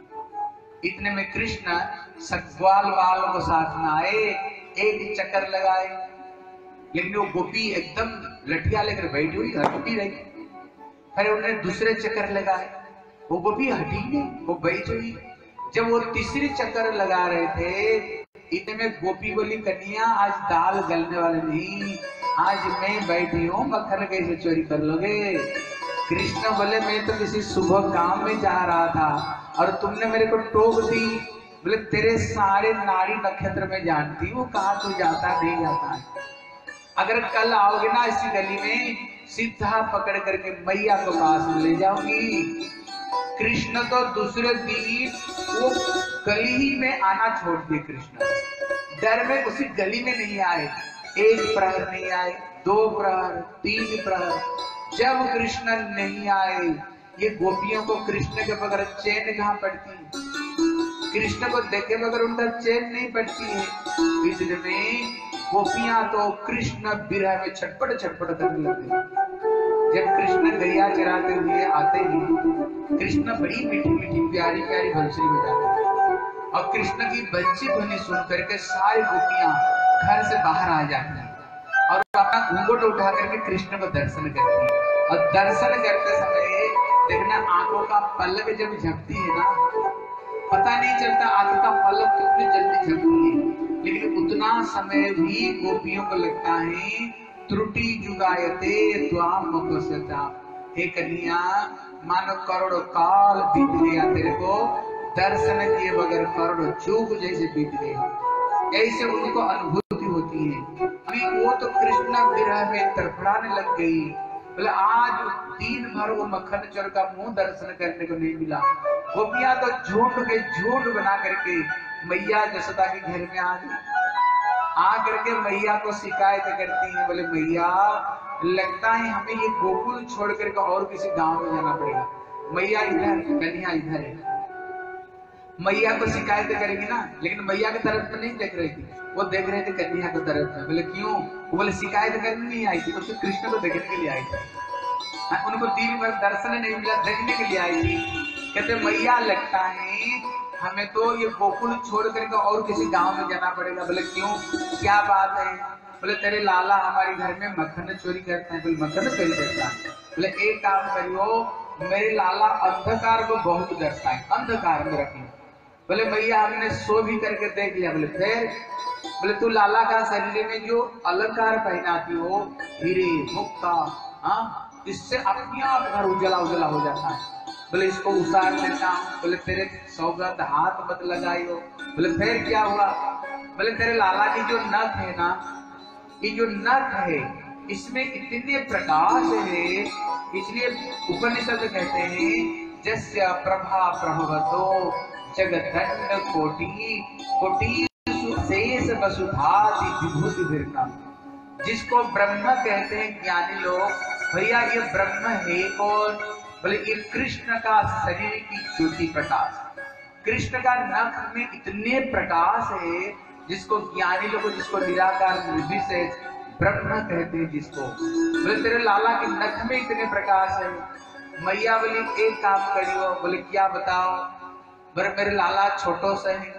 इतने में कृष्ण ग्वाल वालों को साथ में आए, एक चक्कर लगाए, लेकिन वो गोपी एकदम लठिया लेकर बैठी हुई हटती रही। फिर उन्होंने दूसरे चक्कर लगाए, वो गोपी हटी नहीं, वो बैठी हुई। जब वो तीसरी चक्कर लगा रहे थे, इतने में गोपी बोली कन्हैया आज दाल गलने वाले नहीं, आज मैं बैठी हूँ, मक्खन कैसे चोरी कर लोगे? कृष्ण बोले मैं तो किसी शुभ काम में जा रहा था और तुमने मेरे को टोक दी। बोले तेरे सारे नाड़ी नक्षत्र में जानती हूँ कहाँ तू जाता नहीं जाता है। अगर कल आओगे ना इसी गली में, सीधा पकड़ करके मैया को पास ले जाऊंगी। कृष्ण तो दूसरे दिन वो गली ही में आना छोड़ दिए। कृष्ण डर में उसी गली में नहीं आए, एक प्रहर नहीं आए, 2 प्रहर, 3 प्रहर। जब कृष्ण नहीं आए, ये गोपियों को कृष्ण के बगैर चैन कहाँ पड़ती है? कृष्ण को देखे बगैर उनका चैन नहीं पड़ती है। इतने में गोपियां तो कृष्ण विरह में छटपट छटपट करने लगे। जब कृष्ण गैया चराते हुए आते हैं, कृष्ण बड़ी मीठी मीठी प्यारी प्यारी बंसुरी बजाते हैं और कृष्ण की बंसी ध्वनि सुन करके सारी गोपियां घर से बाहर आ जाती हैं और अपना घूंघट उठा करके कृष्ण को दर्शन करती है। और दर्शन करते समय देखना आंखों का पलक जब झपती है ना, पता नहीं चलता आंखों का पलक कितनी जल्दी झपती है, लेकिन उतना समय भी गोपियों को लगता है त्रुटि जुगायते त्वाम मुखसता। हे कन्हैया मानो करोड़ों काल बीत गया, तेरे को दर्शन किए बगैर करोड़ों चूक जैसे बीत गए, ऐसे उनको अनुभूति होती है। अभी वो तो कृष्ण विरह में तड़फड़ाने लग गई। बोले आज दिन भर वो मक्खन चोर का मुंह दर्शन करने को नहीं मिला। गोपियां तो झूठ के झूठ बना करके मैया जसोदा के घर में आ गई, आ करके मैया को शिकायत करती है, बोले मैया लगता है हमें ये गोकुल छोड़ करके और किसी गांव में जाना पड़ेगा। मैया इधर, कन्या इधर है। मैया को शिकायत करेगी ना, लेकिन मैया की तरफ में नहीं देख रही थी, वो देख रहे थे कन्या की तरफ में। बोले क्यों? वो बोले शिकायत करने नहीं आई थी, तो कृष्ण को देखने के लिए आई थी। उनको दिन भर दर्शन नहीं मिला, देखने के लिए आई थी। कहते मैया लगता है हमें तो ये गोकुल छोड़ करके और किसी गांव में जाना पड़ेगा। बोले क्यों, क्या बात है? बोले तेरे लाला हमारे घर में मक्खन चोरी करते हैं। बोले मक्खन चोरी करता है? बोले एक काम करियो, मेरे लाला अंधकार को बहुत डरता है, अंधकार में रखियो। बोले मैया हमने सो भी करके देख लिया। बोले फिर? बोले तू लाला का शरीर में जो अलंकार पहनाती हो, हीरे मुक्ता, हाँ, इससे अपने आप घर उजला उजला हो जाता है। बोले इसको उतार देता हूँ। बोले तेरे सौगंध हाथ मत लगाइयो। बोले फिर क्या हुआ? बोले तेरे लाला की जो नथ है ना, ये जो नथ है इसमें इतने प्रकाश है, इसलिए उपनिषद कहते हैं जस्य प्रभा प्रभवतो जगदंड कोटि कोटि शेष वसुधाति विभूति विरतम। जिसको ब्रह्म कहते हैं ज्ञानी लोग, भैया ये ब्रह्म है कौन? बोले ये कृष्ण का शरीर की ज्योति प्रकाश। कृष्ण का नख में इतने प्रकाश है जिसको ज्ञानी लोग, जिसको निराकार निर्विशेष ब्रह्म कहते हैं जिसको। बोले तेरे लाला के नख में इतने प्रकाश है। मैया बोली एक काम करियो। बोले क्या बताओ? बोले मेरे लाला छोटो से है,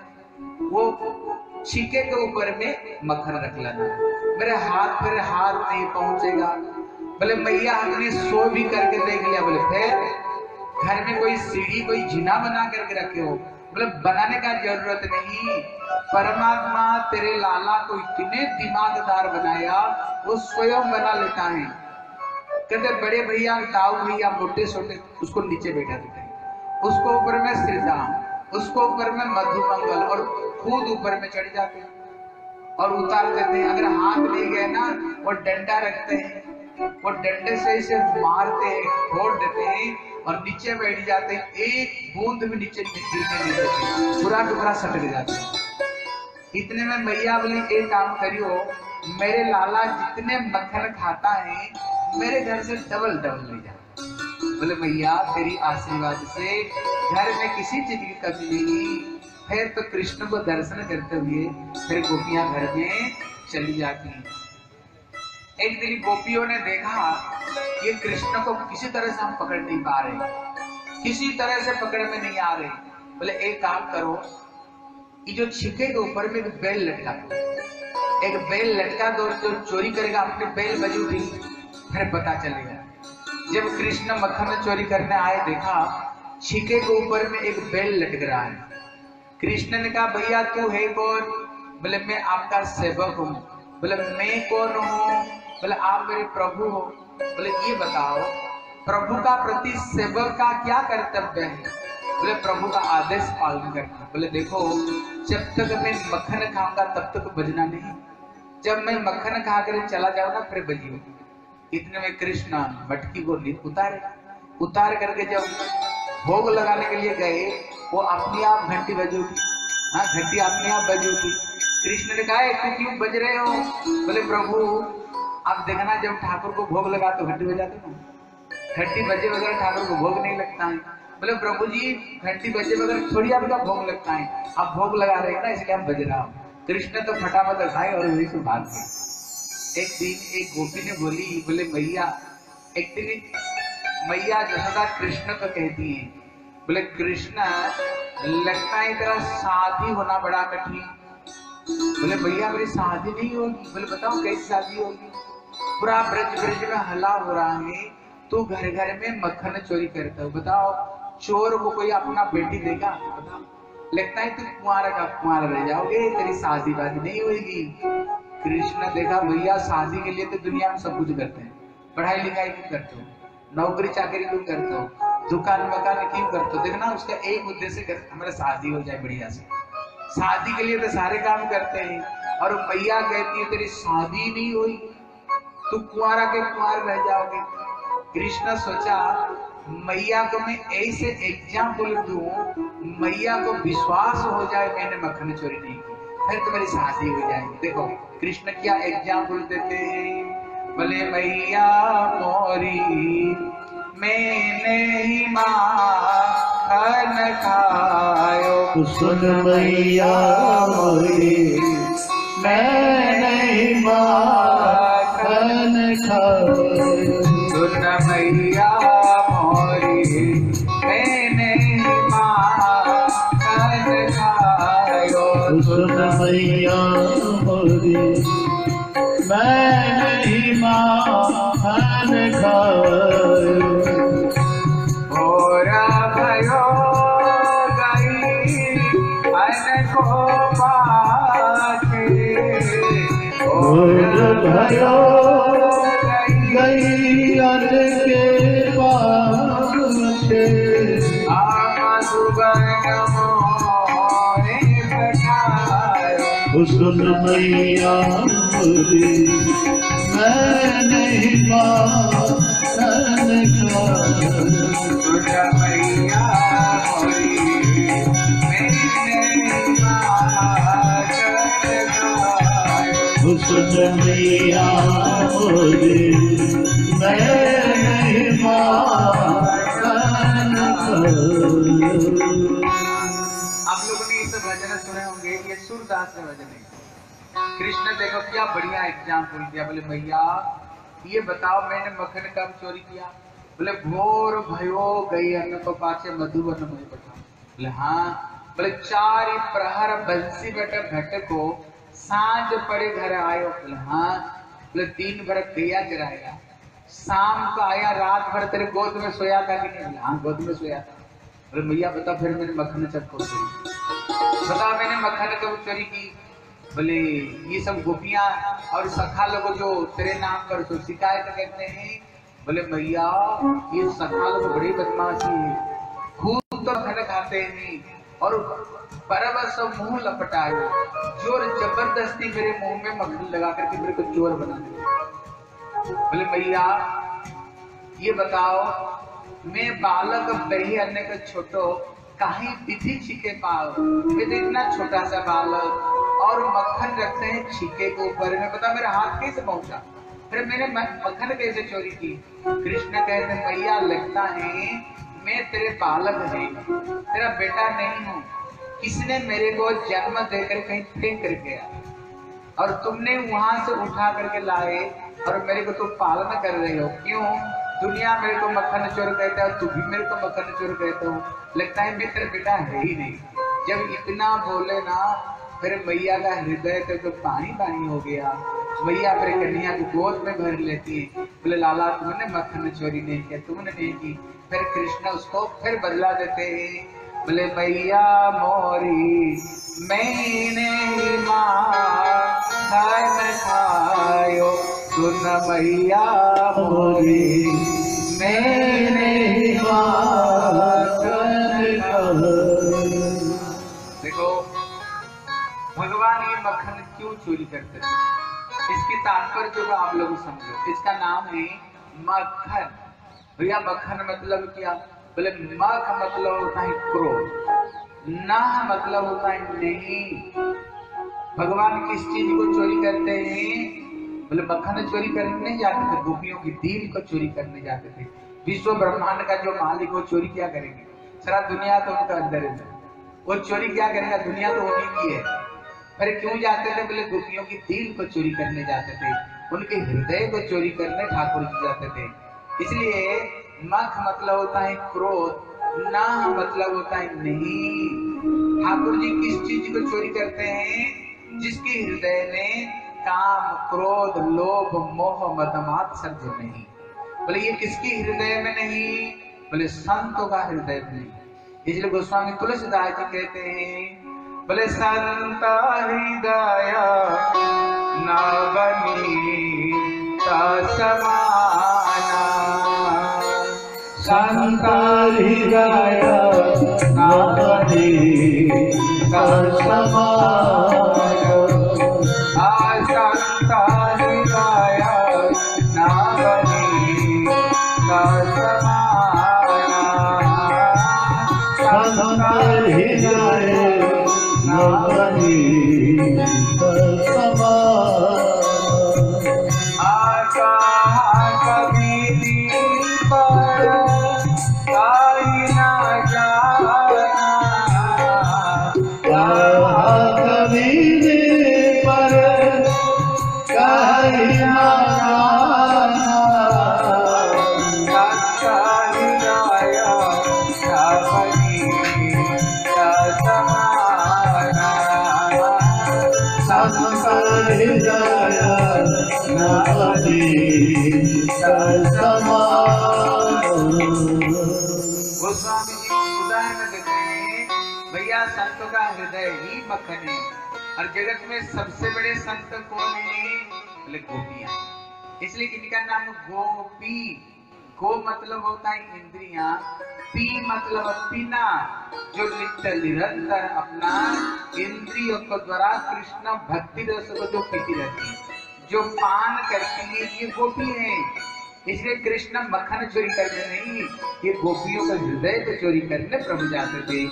वो छीके के ऊपर में मक्खन रख लेना, मेरे हाथ नहीं पहुंचेगा। बोले मैया हमने सो भी करके देख लिया। बोले फिर? घर में कोई सीढ़ी कोई जीना बना करके रखे हो? बोले बनाने का जरूरत नहीं, परमात्मा तेरे लाला को इतने दिमागदार बनाया, वो स्वयं बना लेता है। कहते बड़े भैया ताऊ भैया मोटे छोटे उसको नीचे बैठा देते हैं, उसको ऊपर में श्रीराम, उसको ऊपर में मधुमंगल, और खुद ऊपर में चढ़ जाते हैं और उतार देते हैं। अगर हाथ ले गए ना, वो डंडा रखते हैं, वो डंडे से इसे मारते हैं, फोड़ देते हैं और नीचे बैठ जाते हैं। एक बूंद भी नीचे गिरने नहीं देते, पूरा टुकड़ा सटक जाते हैं। इतने में मैया बोली एक काम करियो, मेरे लाला जितने मक्खन खाता है मेरे घर से डबल डबल ले जा। बोले मैया तेरी आशीर्वाद से घर में किसी चीज की कमी नहीं। फिर तो कृष्ण को दर्शन करते हुए फिर गोपियां घर में चली जाती। एक दिन गोपियों ने देखा ये कृष्ण को किसी तरह से हम पकड़ नहीं पा रहे, किसी तरह से पकड़ में नहीं आ रहे। बोले एक काम करो, ये जो छिके के ऊपर में एक बेल लटका दो, एक बेल लटका दो, जो चोरी करेगा अपने बेल बजूगी, फिर पता चलेगा। जब कृष्ण मक्खन चोरी करने आए, देखा छिके के ऊपर में एक बेल लटक रहा है। कृष्ण ने कहा भैया तू है कौन? बोले मैं आपका सेवक हूँ। बोले मैं कौन हूँ? बोले आप मेरे प्रभु हो। बोले ये बताओ प्रभु का प्रति सेवक का क्या कर्तव्य है? बोले प्रभु का आदेश पालन करना। बोले देखो जब तक मैं मक्खन खाऊंगा तब तक बजना नहीं, जब मैं मक्खन खा कर चला जाऊंगा फिर बजियो। इतने में कृष्ण मटकी को उतार करके जब भोग लगाने के लिए गए, वो अपने आप घंटी बजोगी। हाँ घंटी अपने आप बजोगी। कृष्ण ने कहा तू क्यों बज रहे हो? बोले प्रभु आप देखना जब ठाकुर को भोग लगा तो घंटी बजाते ना, घंटी बजे बगैर ठाकुर को भोग नहीं लगता है। बोले प्रभु जी घंटी बजे बगैर थोड़ी आपका भोग लगता है, आप भोग लगा रहे हैं ना इसलिए आप बज रहा हूँ। कृष्ण तो फटाफट खाए और वही से भाग गए। एक दिन एक गोपी ने बोली, बोले मैया, एक दिन मैया जसोदा कृष्ण को कहती है, बोले कृष्ण लगता है तेरा शादी होना बड़ा कठिन। बोले भैया मेरी शादी नहीं होगी। बोले बताओ कैसी शादी होगी? पूरा ब्रज में हल्ला हो रहा है, तू घर घर में मक्खन चोरी करता हो, बताओ चोर को कोई अपना बेटी देगा? बताओ लगता है तू कुंवारा का कुंवारा रह जाओगे, तेरी शादी वादी नहीं होगी। कृष्ण देखा भैया शादी के लिए तो दुनिया में सब कुछ करते हैं, पढ़ाई लिखाई क्यों करते हो, नौकरी चाकरी क्यों करते हो, दुकान मकान क्यों करते हो? देखना उसका एक उद्देश्य कर हमारा शादी हो जाए बढ़िया से। शादी के लिए तो सारे काम करते हैं, और भैया कहती है तेरी शादी नहीं हुई, तू कुंवारा के कुंवार रह जाओगे। कृष्ण सोचा मैया को मैं ऐसे एग्जाम्पल दूं मैया को विश्वास हो जाए मैंने मक्खन चोरी नहीं की, फिर तो मेरी शादी हो जाएगी। देखो कृष्ण क्या एग्जाम्पल देते हैं, बोले मैया मोरी मैंने ही माखन खायो, सुन मैया मोरी मैंने ही माखन खायो, सुन मैया मोरी मैंने ही माखन खायो, सुन मैया मोरी मैंने ही माखन खायो, और भयो गई अन को पाके, और भयो गई अन के पासे, सुन मैया मोरी मैंने ही माखन खायो, सुन मैया मोरी मैंने माखन खायो, सुन मैया मोरी मैंने ही माखन खायो। आप लोगों ने इस भजन सुने होंगे, ये सूरदास का भजन है। कृष्ण देखो क्या बढ़िया एग्जाम्पल दिया, बोले भैया ये बताओ मैंने मक्खन कब चोरी किया, बोले भोर भयो गई अन्न तो पाछे मधुबन में बैठा, बोले हाँ, बोले 4 प्रहर बंसी बेटा घट को सांझ पड़े घर आयो, बोले हाँ, बोले दिन भर गैया चराया, शाम को आया रात भर तेरे गोद में सोया था कि नहीं, बोले हाँ गोद में सोया था, बोले भैया बता फिर मैंने मक्खन कब चोरी, बता मैंने मक्खन कब चोरी की, बोले ये सब गोपियां और सखा लोग जो तेरे नाम पर तो शिकायत करते हैं, बोले भैया ये सखा लोग बड़ी बदमाशी है, खूब तो मक्खन खाते हैं और बराबर सब मुंह लपटाए, जोर जबरदस्ती मेरे मुंह में मक्खन लगा करके मेरे को चोर बना दे। बोले भैया ये बताओ मैं बालक बही अन्य का छोटो कहीं विधि छिके पाओ, मैं तो इतना छोटा सा बालक और मक्खन रखते हैं छिके के ऊपर में, बता मेरा हाथ कैसे पहुंचा, फिर मैंने मक्खन कैसे चोरी की। कृष्ण कहते मैया लगता है मैं तेरे बालक है, तेरा बेटा नहीं हूँ, किसने मेरे को जन्म देकर कहीं फेंक कर गया और तुमने वहां से उठा करके लाए और मेरे को तुम पालन कर रहे हो, क्यों दुनिया मेरे को मक्खन चोर कहता है, तू भी मेरे को मक्खन चोर कहते हो, लगता है मैं तेरा बेटा है ही नहीं। जब इतना बोले ना फिर मैया का हृदय तो पानी पानी हो गया, मैया फिर कन्हैया को गोद में भर लेती है, बोले लाला तुमने मक्खन चोरी नहीं किया, तुमने नहीं की। फिर कृष्ण उसको फिर बदला देते हैं, बोले मैया मोरी मैंने मक्खन खायो, सुन मैया मोरी मैंने मक्खन खायो। देखो भगवान ये मक्खन क्यों चोरी करते थे, इसकी तात्पर्य जो आप लोग समझो, इसका नाम है मक्खन। भैया मक्खन मतलब क्या, बोले मख मतलब होता है क्रोध, ना मतलब होता है नहीं। भगवान किस चीज को चोरी करते हैं, बोले मक्खन चोरी करने नहीं जाते थे, गोपियों की दिल को चोरी करने जाते थे। विश्व ब्रह्मांड का जो मालिक वो चोरी क्या करेंगे, सारा दुनिया तो उनका अंदर है, वो चोरी क्या करेगा, दुनिया तो उन्हीं की है। फिर क्यों जाते थे, बोले गोपियों की दिल को चोरी करने जाते थे, उनके हृदय को चोरी करने ठाकुर जी जाते थे। इसलिए मख मतलब होता है क्रोध, ना मतलब होता है नहीं। ठाकुर जी किस चीज को चोरी करते हैं, जिसके हृदय में काम क्रोध लोभ मोह मदमात्सर्य जो नहीं। बोले ये किसके हृदय में नहीं, बोले संतों का हृदय में नहीं। इसलिए गोस्वामी तुलसीदास जी कहते हैं, बोले संत हृदय न बनी समाना, संत हृदय न बनी समाना, संत हृदय न बनी समाना, संत पर कहीं माना सच्चा हृदय सबरी समाना सच्चा हृदय गोस्वामी जी उदाहरण देते हैं, भैया संतों का हृदय ही मक्खन है। और जगत में सबसे बड़े संत कौन है? बोले गोपियां। इसलिए इनका नाम गोपी। गो मतलब होता है इंद्रियां, पी मतलब पीना, जो नित्य निरंतर अपना इंद्रियों को द्वारा कृष्ण भक्ति रस को जो पीती रहती है, जो पान करती है, ये गोपी है। इसलिए कृष्ण मक्खन चोरी करने नहीं, ये गोपियों का हृदय को चोरी करने प्रभु जाते थे।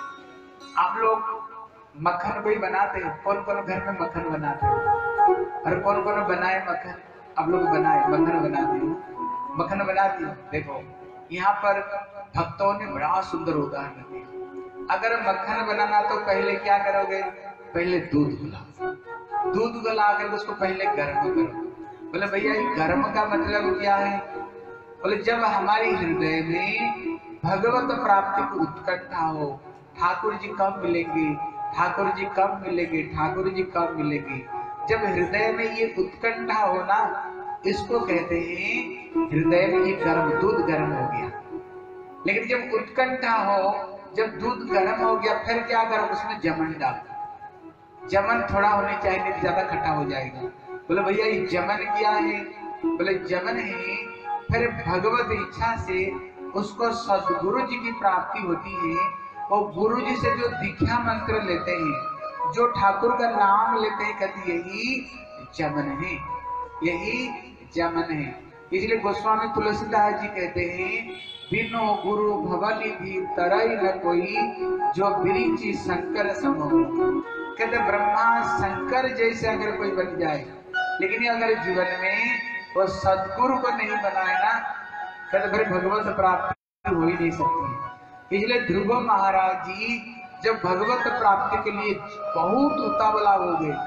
आप लोग मक्खन भी बनाते हैं, कौन कौन घर में मक्खन बनाते हैं? और कौन कौन बनाए मक्खन? आप लोग बनाए मक्खन बनाते हो, मक्खन बनाती हो। देखो यहाँ पर भक्तों ने बड़ा सुंदर उदाहरण दिया। अगर मक्खन बनाना तो पहले क्या करोगे? पहले दूध गुलाओ, दूध गला कर उसको पहले गर्म करो। बोले भैया ये गर्म का मतलब क्या है? बोले जब हमारे हृदय में भगवत प्राप्ति की उत्कंठा हो, ठाकुर जी कब मिलेंगे, ठाकुर जी कब मिलेंगे, ठाकुर जी कब मिलेंगे, जब हृदय में ये उत्कंठा हो ना, इसको कहते हैं हृदय में ये गर्म, दूध गर्म हो गया। लेकिन जब उत्कंठा हो, जब दूध गर्म हो गया, फिर क्या करो? उसमें जमन डालो। जमन थोड़ा होने चाहिए, नहीं ज्यादा खट्टा हो जाएगा। बोले भैया ये जमन क्या है? बोले जमन है फिर भगवत इच्छा से उसको सदगुरु जी की प्राप्ति होती है। और गुरु जी से जो दीक्षा मंत्र लेते हैं, जो ठाकुर का नाम लेते हैं, कहते यही जमन है, यही जमन है। इसलिए गोस्वामी तुलसीदास जी कहते हैं, बिनो गुरु भवनिधि तरई न कोई, जो बिरिचि शंकर सम हो। कहते ब्रह्मा शंकर जैसे अगर कोई बन जाए, लेकिन अगर जीवन में वो सदगुरु को नहीं बनाए ना, कहते फिर भगवत प्राप्ति हो ही नहीं सकती। इसलिए ध्रुव महाराज जी जब भगवत प्राप्ति के लिए बहुत उतावला हो गए,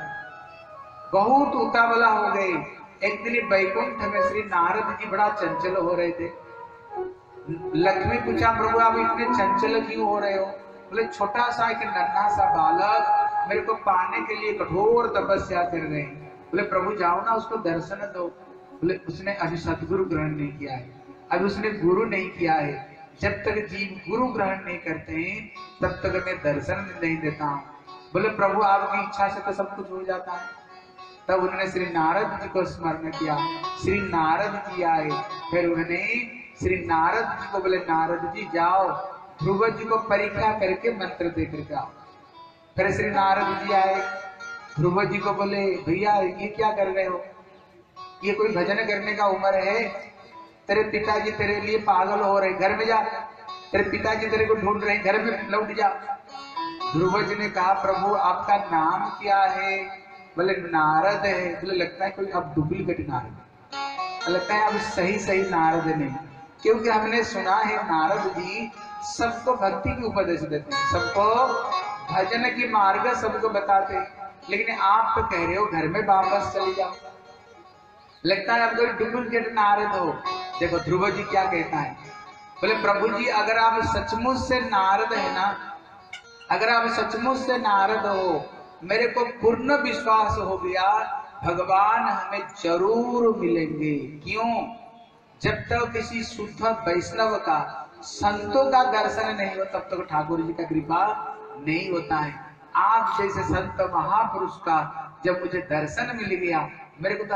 बहुत उतावला हो गए। एक दिन बैकुंठ में श्री नारद जी बड़ा चंचल हो रहे थे। लक्ष्मी पूछा, प्रभु आप इतने चंचल क्यों हो रहे हो? बोले छोटा सा एक नन्हा सा बालक मेरे को पाने के लिए कठोर तपस्या कर रहे हैं। बोले प्रभु जाओ ना, उसको दर्शन दो। बोले उसने अभी सदगुरु ग्रहण नहीं किया है, अभी उसने गुरु नहीं किया है। जब तक जीव गुरु ग्रहण नहीं करते हैं तब तक मैं दर्शन नहीं देता हूँ। बोले प्रभु आपकी इच्छा से तो सब कुछ हो जाता है। तब उन्होंने श्री नारद जी को स्मरण किया, श्री नारद जी आए। फिर उन्होंने श्री नारद जी को बोले नारद जी जाओ ध्रुव जी को परीक्षा करके मंत्र दे करके आओ। फिर श्री नारद जी आए, ध्रुव जी को बोले भैया ये क्या कर रहे हो? ये कोई भजन करने का उम्र है? तेरे पिताजी तेरे लिए पागल हो रहे, घर में जा, तेरे पिताजी तेरे को ढूंढ रहे, घर में लौट जा। ध्रुव जी ने कहा प्रभु आपका नाम क्या है? बोले नारद है। बोले लगता है कोई अब डुप्लीकेट नारद, लगता है अब सही नारद नहीं, क्योंकि हमने सुना है नारद जी सबको भक्ति की उपदेश देते हैं, सबको भजन की मार्ग सबको बताते हैं। लेकिन आप तो कह रहे हो घर में वापस चले जाओ, लगता है अब कोई डुप्लीकेट नारद हो। देखो ध्रुव जी क्या कहता है, बोले प्रभु जी अगर आप सचमुच से नारद है ना, अगर आप सचमुच से नारद हो, मेरे को पूर्ण विश्वास हो गया भगवान हमें जरूर मिलेंगे। क्यों? जब तक किसी शुद्ध वैष्णव का, संतों का दर्शन नहीं हो तब तक ठाकुर जी का कृपा नहीं होता है। आप जैसे संत महापुरुष का जब मुझे दर्शन मिल गया, मेरे को तो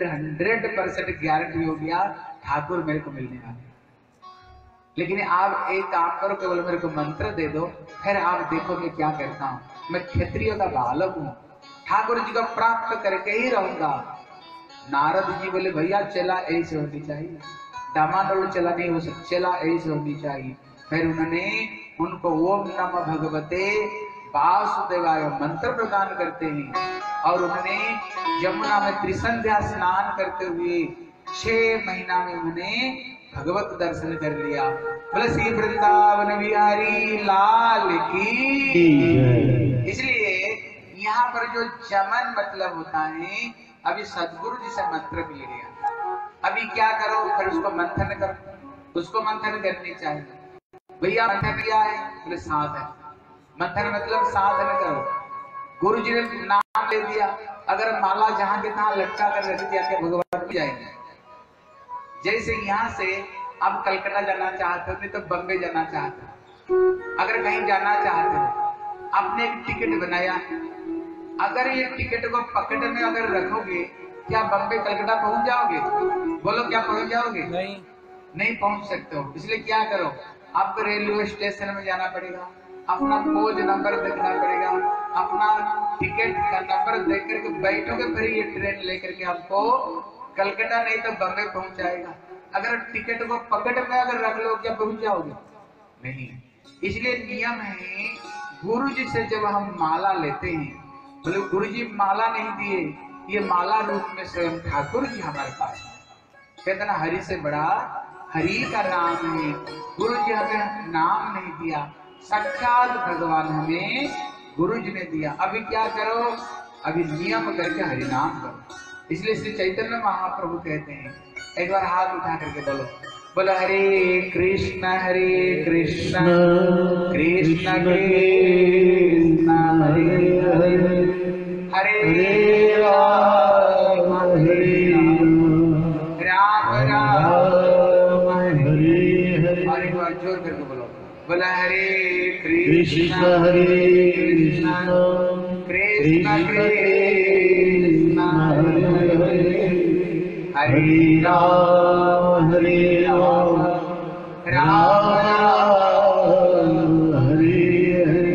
100% गारंटी हो गया ठाकुर मेरे को मिलने वाले। लेकिन आप एक काम करो, केवल मेरे को मंत्र दे दो, फिर आप देखो मैं क्या करता हूँ। मैं क्षत्रिय का बालक हूँ, ठाकुर जी को प्राप्त करके ही रहूंगा। नारद जी बोले भैया चला ऐसे होनी चाहिए, डामाडोल चला नहीं हो सकता, चला ऐसे होनी चाहिए। फिर उन्होंने उनको ओम नमः भगवते वासुदेवाय मंत्र प्रदान करते हैं और उन्होंने यमुना में त्रिसंध्या स्नान करते हुए 6 महीना में उन्होंने भगवत दर्शन कर लिया। बोले श्री वृंदावन बिहारी लाल की। इसलिए यहाँ यहाँ पर जो जमन मतलब होता है, अभी सदगुरु जी से मंत्र मिल गया, अभी क्या करो, फिर उसको मंथन करो, उसको मंथन करनी चाहिए। भैया मंथन क्या है, बोले साधन। मंथन मतलब साधन करो। गुरु जी ने नाम ले दिया, अगर माला जहां के तहां लटका कर रख दिया क्या भगवान भी जाएंगे? जैसे यहाँ से आप कलकत्ता जाना चाहते हो, नहीं तो बम्बे जाना चाहते हो, अगर कहीं जाना चाहते हो, आपने एक टिकट बनाया, अगर ये टिकट को पकड़ में अगर रखोगे, क्या बम्बे कलकत्ता पहुंच जाओगे? बोलो, क्या पहुंच जाओगे? नहीं पहुंच सकते हो। इसलिए क्या करो, आपको रेलवे स्टेशन में जाना पड़ेगा, अपना कोच नंबर देखना पड़ेगा, अपना टिकट का नंबर देख करके बैठोगे, फिर ये ट्रेन लेकर के आपको कलकत्ता नहीं तो बम्बे पहुंचाएगा। अगर टिकट को पकड़ में अगर रख लो, क्या पहुंच जाओगे? नहीं। इसलिए नियम है, गुरु जी से जब हम माला लेते हैं, बोले गुरु जी माला नहीं दिए, ये माला रूप में स्वयं ठाकुर जी हमारे पास है। कहते ना, हरि से बड़ा हरि का नाम है। गुरु जी हमें नाम नहीं दिया, साक्षात भगवान हमें गुरु जी ने दिया। अभी क्या करो, अभी नियम करके हरि नाम करो। इसलिए श्री चैतन्य महाप्रभु कहते हैं, एक बार हाथ उठा करके बोलो, बोलो हरे कृष्ण कृष्ण कृष्ण हरे हरे, हरे राम राम राम हरे हरे। और एक बार जोर करके बोलो, बोला हरे कृष्ण कृष्ण कृष्ण कृष्ण हरे हरे, हरे राम राम राम हरे हरे।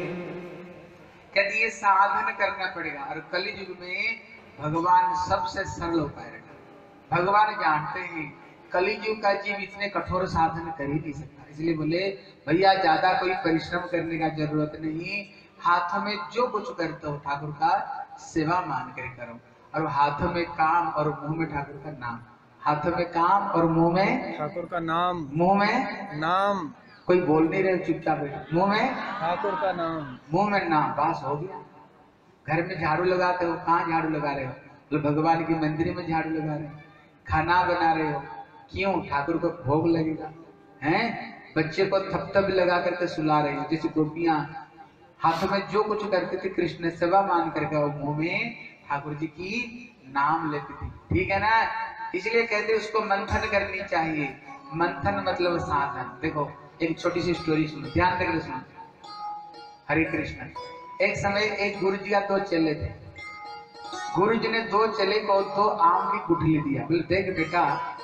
कहते ये साधन करना पड़ेगा। और कलियुग में भगवान सबसे सरल उपाय रखा। भगवान जानते हैं कलियुग का जीव इतने कठोर साधन कर ही नहीं सकता, इसलिए बोले भैया ज्यादा कोई परिश्रम करने का जरूरत नहीं, हाथों में जो कुछ करते हो ठाकुर का सेवा मान कर करो। और हाथों में काम और मुंह में ठाकुर का नाम, हाथों में काम और मुंह में ठाकुर का नाम, मुंह में नाम। कोई बोल नहीं रहे, चुपचाप बैठो। मुंह में ठाकुर का नाम, मुंह में नाम, बस हो गया। घर में झाड़ू लगाते हो, कहाँ झाड़ू लगा रहे हो? तो भगवान की मंदिर में झाड़ू लगा रहे हो। खाना बना रहे हो, क्यों? ठाकुर को भोग लगेगा। हैं? बच्चे को थपथप लगा करके सुला रहे हो, जैसे गोपियां हाथों में जो कुछ करते थे कृष्ण सेवा मान करके, वो मुंह में ठाकुर जी की नाम लेते थे। ठीक है ना? इसलिए कहते उसको मंथन करनी चाहिए। मंथन मतलब साधन। देखो एक छोटी सी स्टोरी सुनो, ध्यान देकर सुनो। हरे कृष्ण। एक समय एक गुरु जी का दो चेले थे। गुरु जी ने दो चेले को दो आम की गुठली दिया, बोले देख बेटा,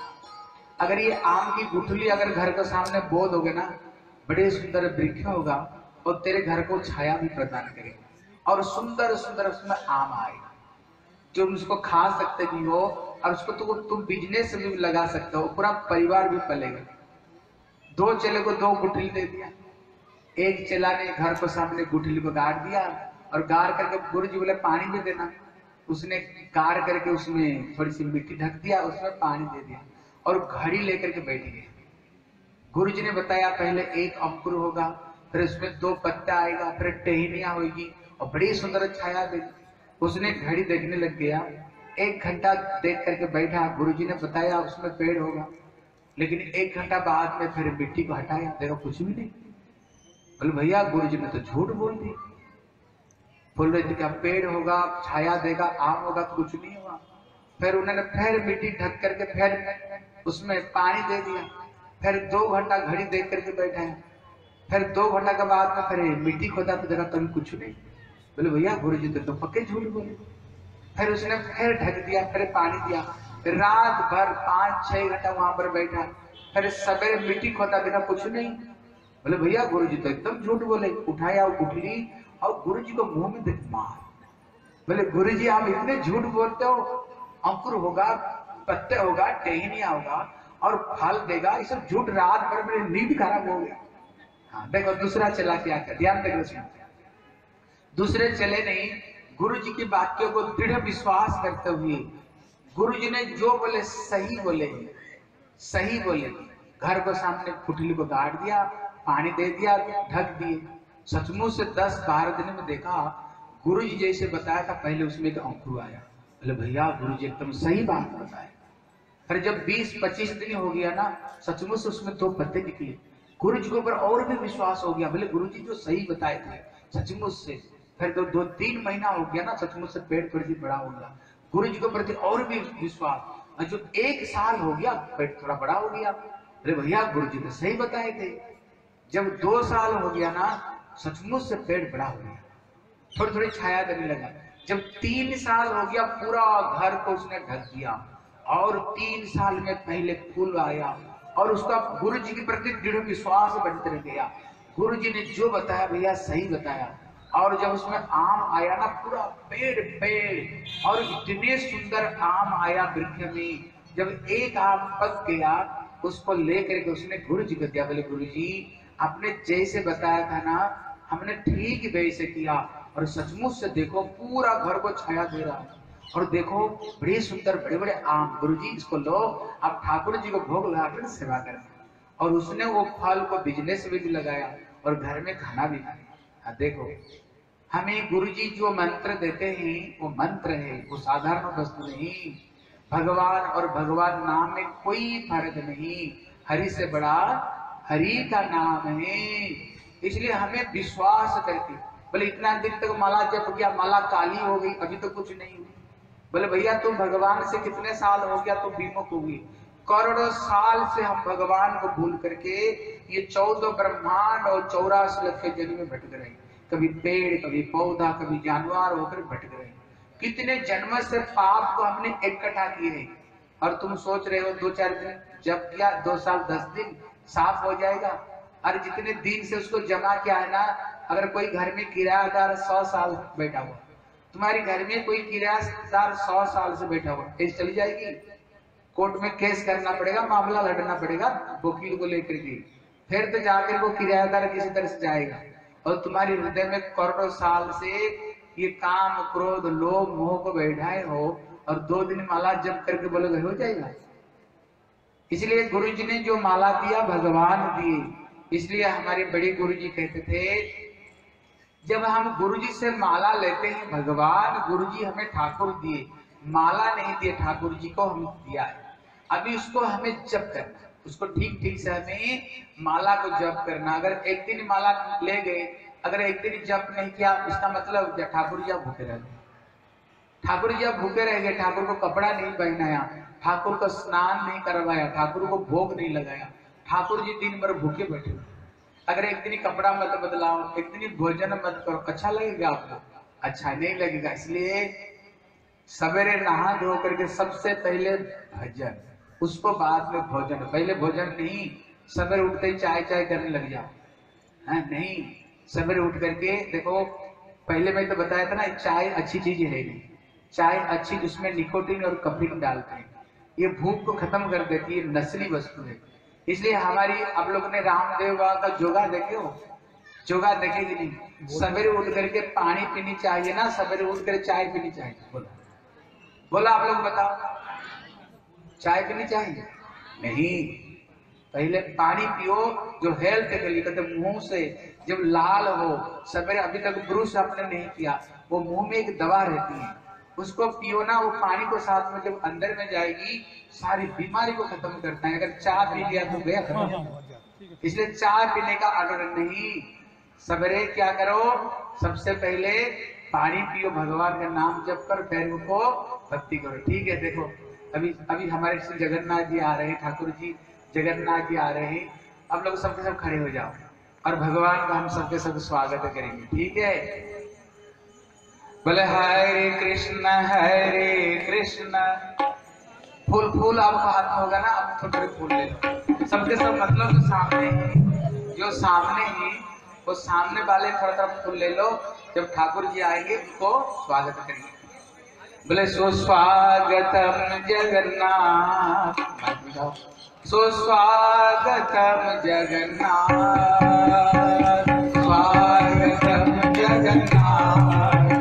अगर ये आम की गुठली अगर घर के सामने बो दोगे ना, बड़े सुंदर वृक्ष होगा और तेरे घर को छाया भी प्रदान करेगा और सुंदर सुंदर उसमें आम आएगा, जो उसको खा सकते भी हो और उसको तुम बिजनेस में भी लगा सकते हो, पूरा परिवार भी पलेगा। दो चेले को दो गुठली दे दिया। एक चेला ने घर को सामने गुठली को गाड़ दिया और गाड़ करके गुरु जी बोले पानी भी देना, उसने गाड़ करके उसमें थोड़ी सी मिट्टी ढक दिया, उसमें पानी दे दिया और घड़ी लेकर के बैठ गए। गुरु जी ने बताया पहले एक अंकुर होगा, फिर उसमें दो पत्ता आएगा, फिर टहनियां होगी और बड़ी सुंदर छाया देगी। उसने घड़ी देखने लग गया, 1 घंटा देख करके बैठा। गुरु जी ने बताया उसमें पेड़ होगा, लेकिन 1 घंटा बाद में फिर मिट्टी को हटाया, देखो कुछ भी नहीं। बोले भैया गुरु जी ने तो झूठ बोल दी, बोल रहे थे क्या पेड़ होगा, छाया देगा, आम होगा, तो कुछ नहीं हुआ। फिर उन्होंने फिर मिट्टी ढक करके फिर उसमें पानी दे दिया, फिर 2 घंटा घड़ी देख करके बैठा है, फिर 2 घंटा के बाद में फिर मिट्टी खोदा तो देखा तभी कुछ नहीं। बोले भैया गुरु जी तो पक्के झूठ बोले। फिर उसने फिर ढक दिया, फिर पानी दिया, फिर रात भर 5-6 घंटा वहां पर बैठा, फिर सवेरे मिट्टी खोदा देखा कुछ नहीं। बोले भैया गुरु जी तो एकदम झूठ बोले। उठाया गुठली और गुरु जी को मुंह में देख मार। बोले गुरु जी आप इतने झूठ बोलते हो, अंकुर होगा, पत्ते होगा, टहनिया होगा और फल देगा, ये सब झूठ। रात भर मेरी नींद खराब हो गया। हाँ देखो दूसरा चला क्या कर, ध्यान देखो। दूसरे चले नहीं, गुरु जी की बातों को दृढ़ विश्वास करते हुए गुरु जी ने जो बोले सही बोले, सही बोले। घर को सामने गुठली को गाड़ दिया, पानी दे दिया, ढक दिए। सचमुच से 10-12 दिन में देखा गुरु जी जैसे बताया था पहले उसमें एक अंकुर आया। बोले भैया गुरु जी एकदम सही बात बताए। फिर जब 20-25 दिन हो गया ना, सचमुच उसमें 2 पत्ते निकले। गुरु जी के ऊपर और भी विश्वास हो गया। बोले गुरु जी जो सही बताए थे सचमुच से। फिर 2-3 महीना हो गया ना, सचमुच से पेड़ थोड़ी सी बड़ा हो गया। गुरु जी के प्रति और भी विश्वास। और जो 1 साल हो गया पेड़ थोड़ा बड़ा हो गया। बोले भैया गुरु जी तो सही बताए थे। जब 2 साल हो गया ना, सचमुच से पेड़ बड़ा हो गया, थोड़ी थोड़ी छाया देने लगा। जब 3 साल हो गया, पूरा घर को उसने ढक दिया। और 3 साल में पहले फूल आया और उसका गुरु जी के प्रति दृढ़ विश्वास बढ़ते रह गया। गुरु जी ने जो बताया भैया सही बताया। और जब उसमें आम आया ना, पूरा पेड़ और इतने सुंदर आम आया वृक्ष में। जब एक आम पक गया, उसको लेकर के उसने गुरु जी को दिया। बोले गुरु जी आपने जैसे बताया था ना, हमने ठीक वैसे किया। और सचमुच से देखो पूरा घर को छाया दे रहा है। और देखो बड़े सुंदर बड़े बड़े आम। गुरु जी इसको लो, आप ठाकुर जी को भोग लगा कर सेवा करें। और उसने वो फल को बिजनेस में भी लगाया और घर में खाना भी खाया। देखो हमें गुरु जी जो मंत्र देते हैं वो मंत्र है, वो साधारण वस्तु नहीं। भगवान और भगवान नाम में कोई फर्क नहीं। हरि से बड़ा हरि का नाम है। इसलिए हमें विश्वास करके। बोले इतना दिन तक माला जप गया, माला काली हो गई, अभी तो कुछ नहीं हुई। बोले भैया तुम भगवान से कितने साल हो गया तुम विमुख हो गई। करोड़ों साल से हम भगवान को भूल करके ये 14 ब्रह्मांड और 84 लाख के जन्म में भटक रहे। कभी पेड़, कभी पौधा, कभी जानवर होकर भटक रहे। कितने जन्म से पाप को हमने इकट्ठा किए हैं। और तुम सोच रहे हो 2-4 दिन जब किया, 2 साल 10 दिन साफ हो जाएगा। और जितने दिन से उसको जमा किया है ना, अगर कोई घर में किराएदार 100 साल बैठा हुआ, तुम्हारी घर में कोई किराएदार 100 साल से बैठा हुआ, केस चली जाएगी। कोर्ट में केस करना पड़ेगा, मामला लड़ना पड़ेगा वकील को लेकर के, फिर तो जाकर वो किराएदार किसी तरह से जाएगा। और तुम्हारी हृदय में करोड़ों साल से ये काम, क्रोध, लोभ, मोह को बैठाए हो और 2 दिन माला जप करके बोलोगे हो जाएगा। इसलिए गुरु जी ने जो माला दिया भगवान दिए। इसलिए हमारे बड़े गुरु जी कहते थे जब हम गुरु जी से माला लेते हैं, भगवान गुरु जी हमें ठाकुर दिए, माला नहीं दिए, ठाकुर जी को हमें दिया है। अभी उसको हमें जप करना, उसको ठीक ठीक से हमें माला को जप करना। अगर एक दिन माला ले गए, अगर एक दिन जप नहीं किया, इसका मतलब ठाकुर जी आप भूखे रह गए। ठाकुर जी आप भूखे रह गए, ठाकुर को कपड़ा नहीं पहनाया, ठाकुर को स्नान नहीं करवाया, ठाकुर को भोग नहीं लगाया, ठाकुर जी दिन भर भूखे बैठे। अगर एक दिन कपड़ा मत बदलाओ, एक दिन भोजन मत करो, अच्छा लगेगा आपको? अच्छा नहीं लगेगा। इसलिए सवेरे नहा धो करके सबसे पहले भजन, उसको बाद में भोजन। पहले भोजन नहीं, सवेरे उठते ही चाय करने लग जाओ, है नहीं। सवेरे उठ करके देखो, पहले मैं तो बताया था ना, चाय अच्छी चीज है नहीं। चाय अच्छी, जिसमें निकोटीन और कैफीन डालते हैं, ये भूख को खत्म कर देती है, नस्ली वस्तु है। इसलिए हमारी, आप लोग ने रामदेव बाबा का योगा देखे हो? योगा देखे कि नहीं? सवेरे उठ करके पानी पीनी चाहिए ना, सवेरे उठ कर चाय पीनी चाहिए। बोला आप लोग बताओ, चाय पीनी चाहिए? नहीं, पहले पानी पियो। जो हेल्थ के लिए कहते मुंह से जब लाल हो, सवेरे अभी तक ब्रश आपने नहीं किया, वो मुंह में एक दवा रहती है, उसको पियो ना। वो पानी को साथ में जब अंदर में जाएगी, सारी बीमारी को खत्म करता है। अगर चाय पी लिया तो गया खत्म। इसलिए चाय पीने का आग्रह नहीं। सवेरे क्या करो, सबसे पहले पानी पियो, भगवान का नाम जप कर, फिर उनको भक्ति करो। ठीक है, देखो अभी हमारे श्री जगन्नाथ जी आ रहे हैं, ठाकुर जी जगन्नाथ जी आ रहे हैं। अब लोग सबके सब खड़े हो जाओ और भगवान का हम सबके सब स्वागत करेंगे। ठीक है, बोले हरे कृष्ण। फूल आपको हाथ में होगा ना, आप थोड़े फूल ले लो। सबके सब मतलब जो सामने है, जो सामने है वो सामने वाले थोड़ा फूल ले लो। जब ठाकुर जी आएंगे उनको स्वागत करेंगे। बोले सुस्वागतम जगन्नाथ, सुस्वागतम जगन्नाथ, स्वागतम जगन्नाथ,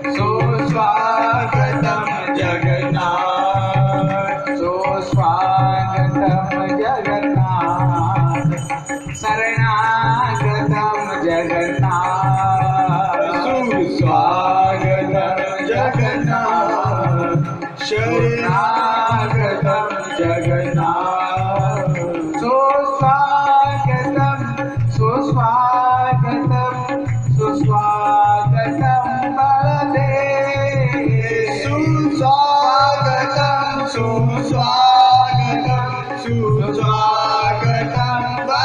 सुस्वागतम जगन्नाथ, सुस्वागतम जगन्नाथ, शरणागतम जगन्नाथ, सुस्वागतम जगन्नाथ शरणागतम जगन्नाथ सुस्वागतम सुस्वागतम सुस्वागतम बलदेव सुस्वागतम सुस्वागतम सुस्वागतम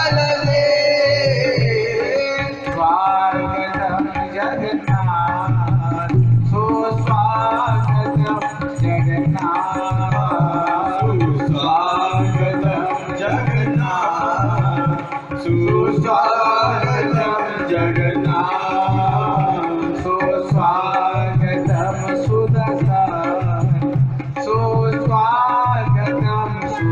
बलदेव स्वागतम जगन्नाथ सुस्वागतम जगन्नाथ सुस्वागतम जगन्नाथ सुस्वागतम जगन्नाथ सुस्वागतम सुदर्शन सुस्वागतम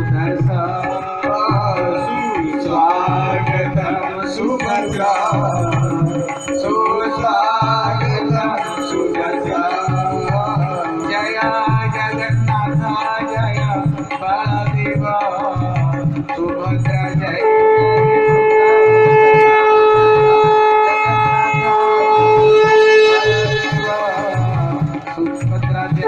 सुदर्शन सुस्वागतम सुभद्रा सुस्वागतम सुदर्शन जय जगन्नाथ जय बलदेव सुभद्रा जय सुभद्रा जय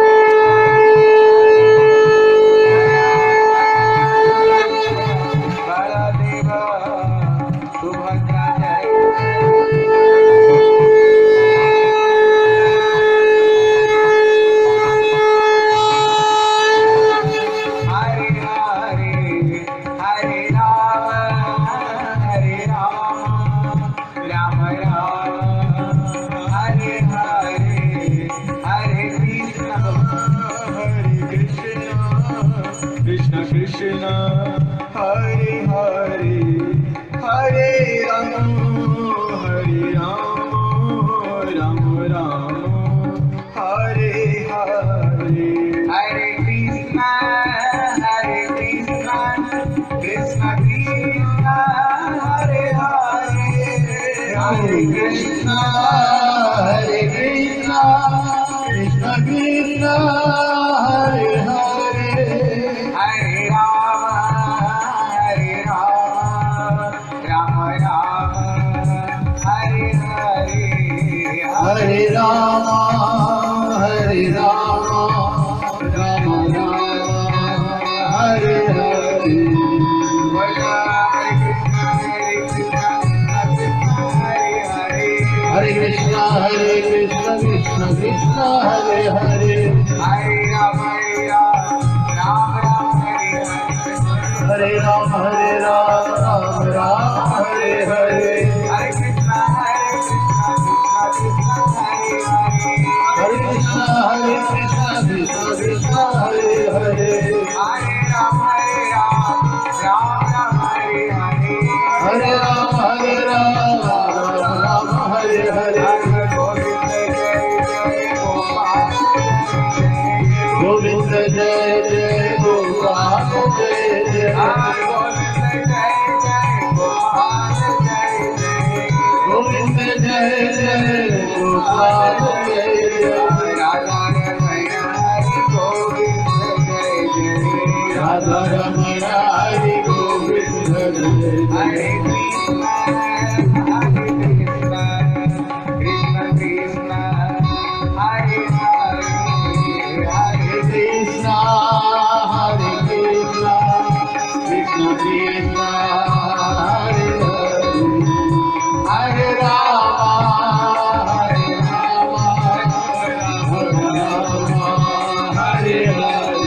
बलदेव सुभद्रा जय हरे हरे हरे राम राम राम हरे हरे हरे कृष्ण कृष्ण कृष्ण हरे हरे हरे राम राम राम हरे हरे हरे कृष्ण कृष्ण कृष्ण हरे हरे हरे कृष्ण कृष्ण कृष्ण कृष्ण हरे हरे हरे राम राम राम हरे हरे हरे राम राम राम हरे हरे बोलो हरे कृष्ण हरे हरे हरे कृष्ण कृष्ण कृष्ण हरे हरे हरे राम राम राम हरे राम राम हरे हरे हरे कृष्ण कृष्ण कृष्ण कृष्ण हरे हरे हरे राम राम राम हरे हरे हरे राम राम हरे हरे गोविंद जय जय गोविंद जय जय गोपाल जय जय गोविंद जय जय गोपाल जय जय राधा रमण हरि गोविंद जय हरे कृष्ण हरे हरे कृष्ण कृष्ण कृष्ण कृष्ण हरे हरे हरे राम हरे हरे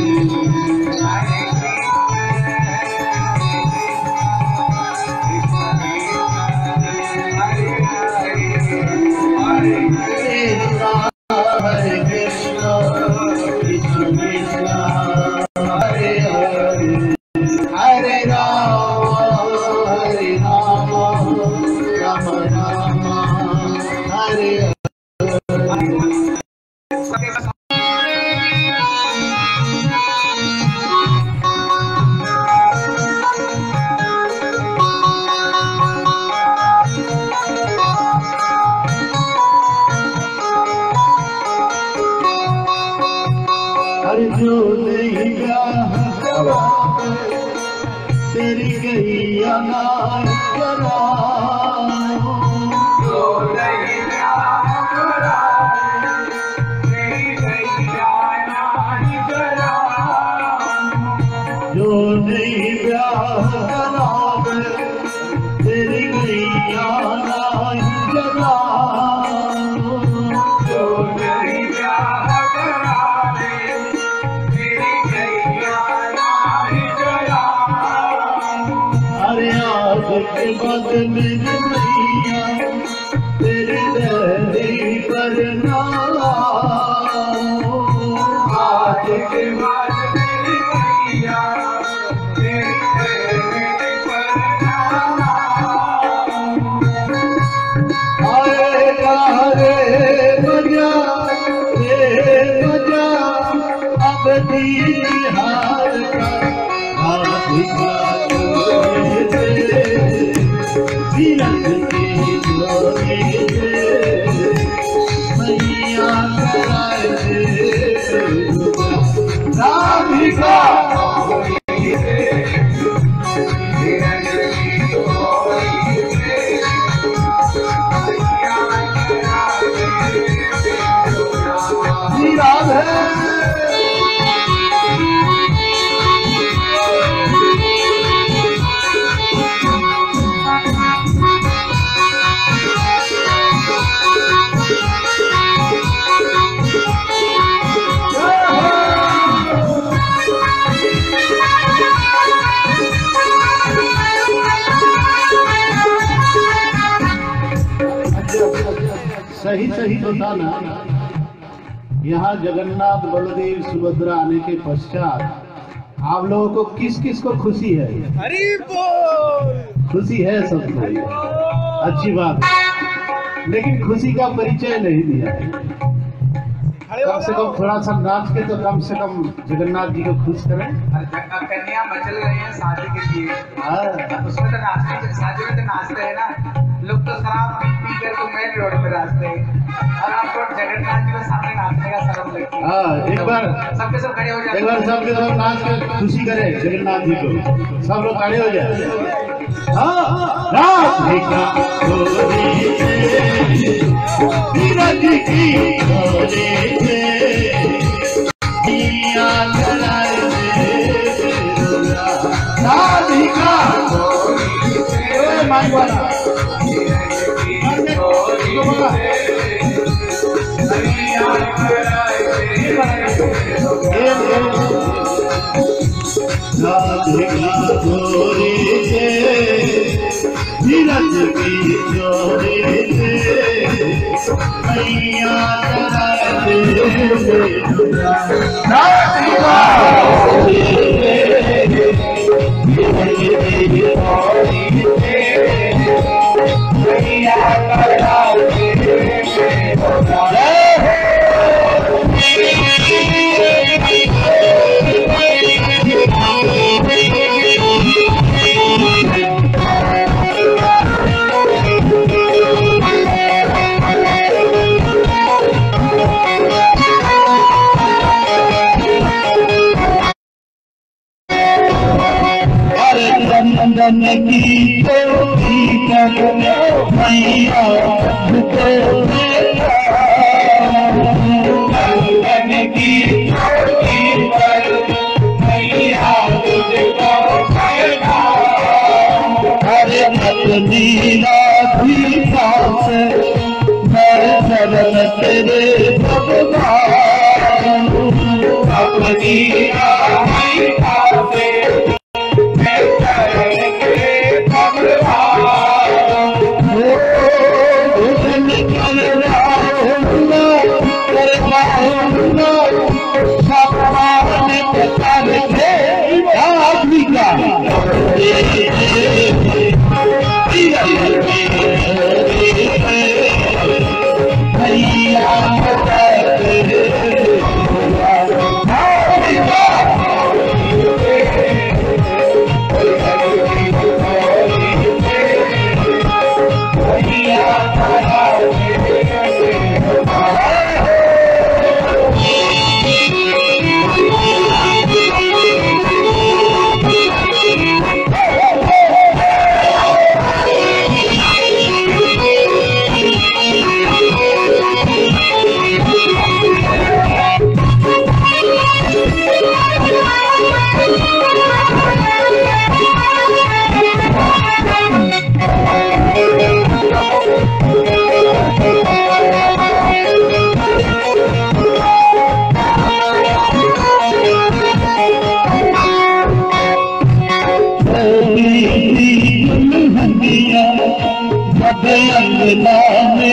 जो नहीं तेरी गैया करा जो नहीं तेरी गैया सही सही बताना। यहाँ जगन्नाथ बलदेव सुभद्रा आने के पश्चात आप लोगों को किस किस को खुशी है? हरि बोल। खुशी है सबको, अच्छी बात है, लेकिन खुशी का परिचय नहीं दिया है। कम से कम थोड़ा सा नाच के तो कम से कम जगन्नाथ जी को खुश करें। कन्या मचल रही है शादी के लिए, उसमें तो नाचने, शादी में तो नाचते हैं ना लोग, तो शराब पी कर तो मेन रोड पे नाचते हैं और आपको जगन्नाथ जी के सामने नाचने का शर्म लगती है। एक बार सबके सब खड़े हो जाए, एक बार सबके सब नाच के खुशी करें जगन्नाथ जी को, सब लोग खड़े हो जाए।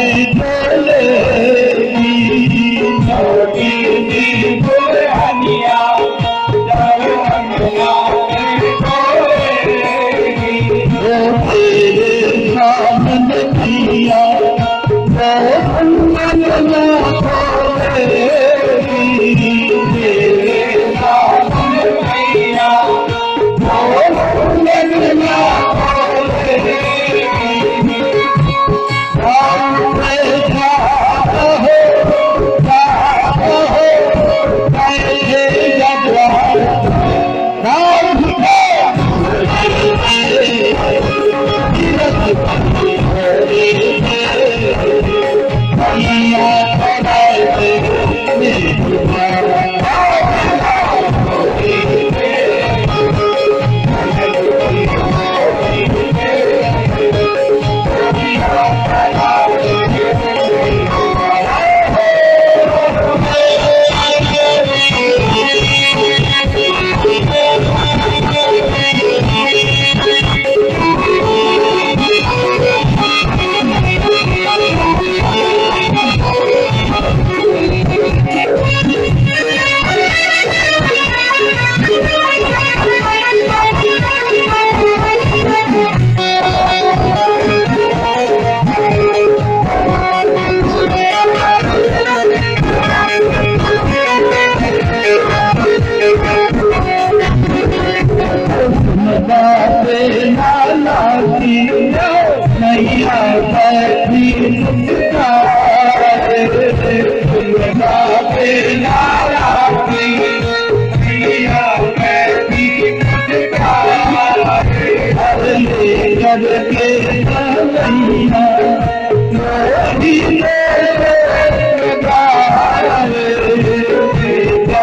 बोले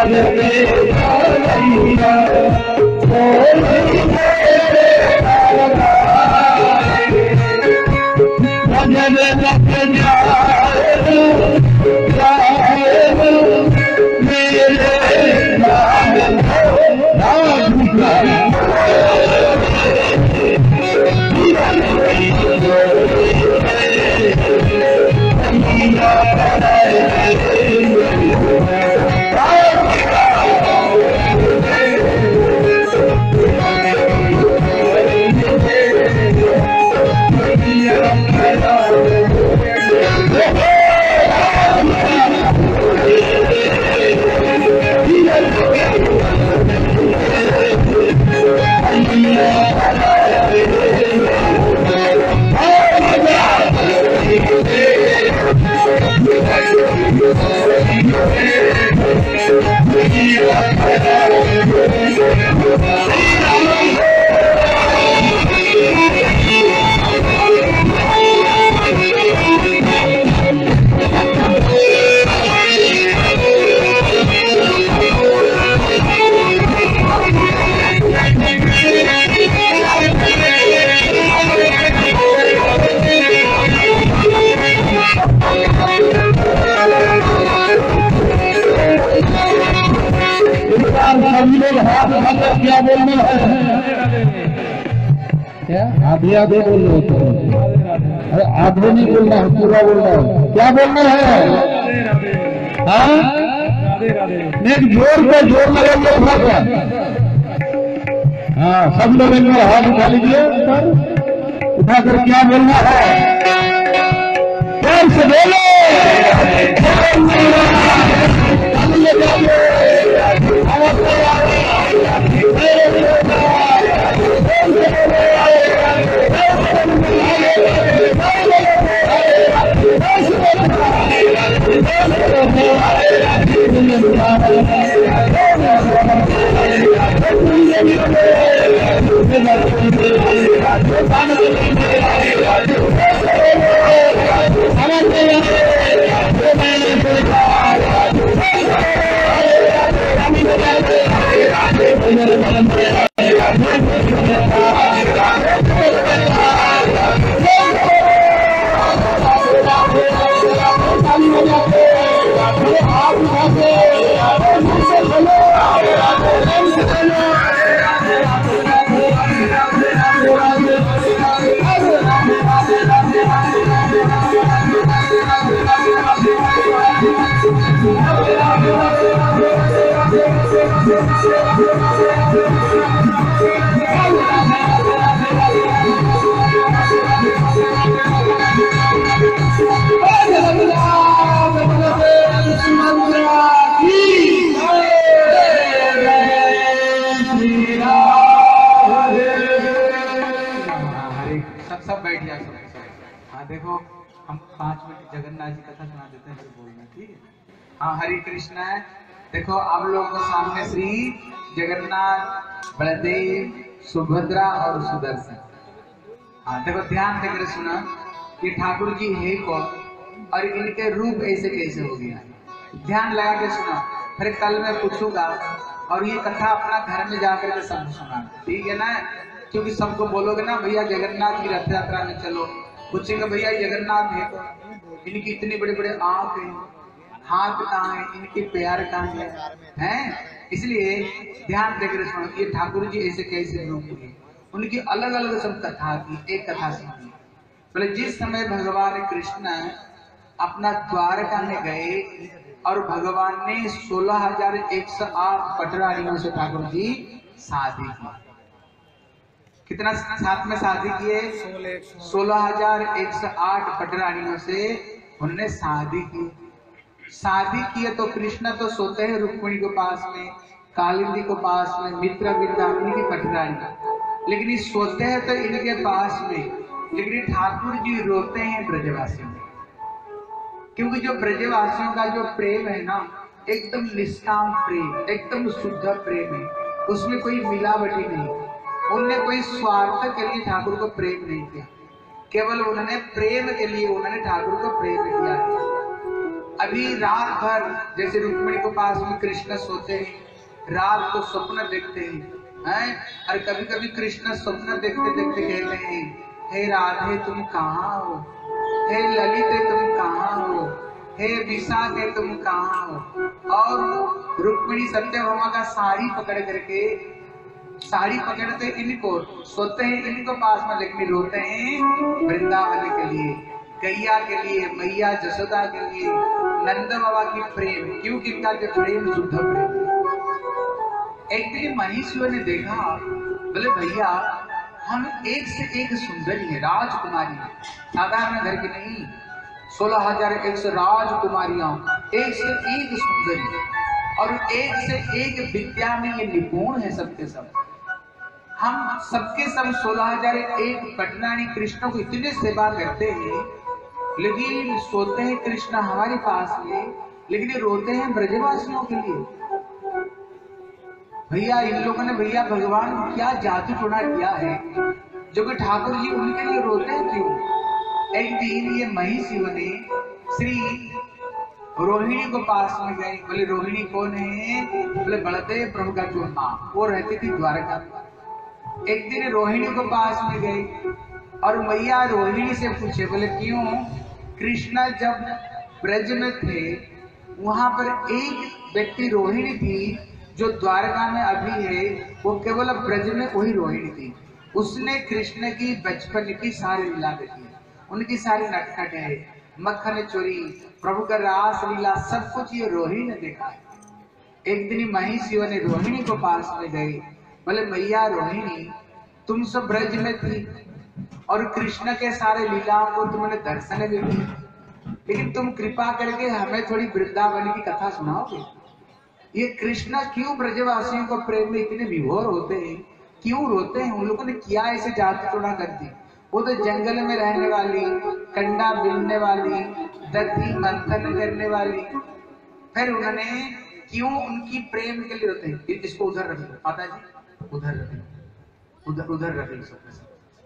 क्या बोलना है? क्या आधे आधे बोल रहे हो? अरे आधे नहीं बोलना है, पूरा बोलना है। क्या बोलना है? हाँ, एक जोर पे जोर लगाइए थोड़ा सा। हाँ, सब लोग एक बार हाथ उठा लीजिए, उठाकर क्या बोलना है? प्यार से बोलो। सब बैठ जाए सब। हाँ देखो, हम 5 मिनट जगन्नाथ जी कथा सुना देते हैं, फिर बोलना, ठीक है? हाँ, हरे कृष्णा। देखो आप लोगों के सामने श्री जगन्नाथ, बलदेव, सुभद्रा और सुदर्शन। हाँ देखो, ध्यान देकर सुना, ये ठाकुर जी है कौन और इनके रूप ऐसे कैसे हो गया। ध्यान लगा के सुना, फिर कल मैं पूछूंगा और ये कथा अपना घर में जाकर के सब सुना, ठीक है ना? क्योंकि सबको बोलोगे ना भैया जगन्नाथ की रथ यात्रा में चलो, पूछेंगे भैया जगन्नाथ है तो इनकी इतनी बड़े बड़े आंख है, हाथ कहाँ है, इनके पैर कहाँ हैं? इसलिए ध्यान देकर सुनो, ये ठाकुर जी ऐसे कैसे रूप हुए, उनकी अलग अलग सब कथा थी। एक कथा सुनिए, बोले जिस समय भगवान कृष्ण अपना द्वारका में गए और भगवान ने 16,108 पटरानियों से ठाकुर जी शादी की। कितना साथ में शादी किए? 16,108 पटरानियों से उन्होंने शादी की। शादी किए तो कृष्ण तो सोते हैं रुक्मिणी के पास में, कालिंदी के पास में, मित्र विद्यामिनी की पटरानी, लेकिन ये सोते हैं तो इनके पास में, लेकिन ठाकुर जी रोते हैं ब्रजवासियों में। क्योंकि जो ब्रजवासियों का जो प्रेम है ना, एकदम निष्काम प्रेम, एकदम शुद्ध प्रेम है, उसमें कोई मिलावटी नहीं। उन्होंने कोई स्वार्थ के लिए ठाकुर को प्रेम नहीं किया, केवल उन्होंने प्रेम के लिए उन्होंने ठाकुर को प्रेम किया। अभी रात भर जैसे रुक्मिणी के पास में कृष्ण सोते हैं, रात को स्वप्न देखते हैं, और कभी कभी कृष्ण स्वप्न देखते देखते कहते हैं, हे राधे तुम कहाँ हो, हे ललिते तुम कहाँ हो, हे विशाखे तुम कहाँ हो। और रुक्मिणी सत्यभामा का साड़ी पकड़ते इनको सोते हैं इनको पास में, लेकिन रोते हैं वृंदावन के लिए, गैया के लिए, मैया जसोदा के लिए, नंद बाबा की प्रेम, क्योंकि इनका जो प्रेम शुद्ध प्रेम। एक दिन महिषियों ने देखा, बोले भैया हम एक से एक सुंदरी है, राजकुमारी है, साधारण घर की नहीं, 16,100 राजकुमारियां, एक से एक सुंदरी और एक से एक विद्या में ये निपुण है सबके सब। हम सबके सब 16,001 पटनानी कृष्ण को इतने सेवा करते हैं, लेकिन सोते हैं कृष्ण हमारे पास में, लेकिन रोते हैं ब्रजवासियों के लिए। भैया इन लोगों ने भैया भगवान को क्या जादू टोना किया है जो कि ठाकुर जी उनके लिए रोते हैं क्यों? एक दिन ये महिषियों ने श्री रोहिणी को पास में गई, बोले रोहिणी कौन है? बोले बलदेव प्रभु का जो माँ, वो रहती थी द्वारका। एक दिन रोहिणी को पास में गई और मैया रोहिणी से पूछे, बोले क्यों? कृष्णा जब ब्रज में थे वहां पर एक व्यक्ति रोहिणी थी जो द्वारका में अभी है, वो केवल ब्रज में वही रोहिणी थी। उसने कृष्ण की बचपन की सारी लीला देखी, उनकी सारी नटखट है, मक्खन चोरी, प्रभु का रास लीला, सब कुछ ये रोहिणी ने देखा है। एक दिन महिषियों ने रोहिणी को पास में गई, बोले मैया रोहिणी तुम सब ब्रज में थी और कृष्ण के सारे लीलाओं को तुमने दर्शन भी दी, लेकिन तुम कृपा करके हमें थोड़ी वृंदावन की कथा सुनाओगे? ये कृष्ण क्यों ब्रजवासियों को प्रेम में इतने विभोर होते हैं, क्यों रोते हैं? उन लोगों ने क्या ऐसे जादू टोना कर दी? वो तो जंगल में रहने वाली, कंडा बिनने वाली, दधि मंथन करने वाली, फिर उन्होंने क्यों उनकी प्रेम के लिए रोते हैं? इसको उधर रखिए माता जी, उधर रखिए, उधर रखिए सब।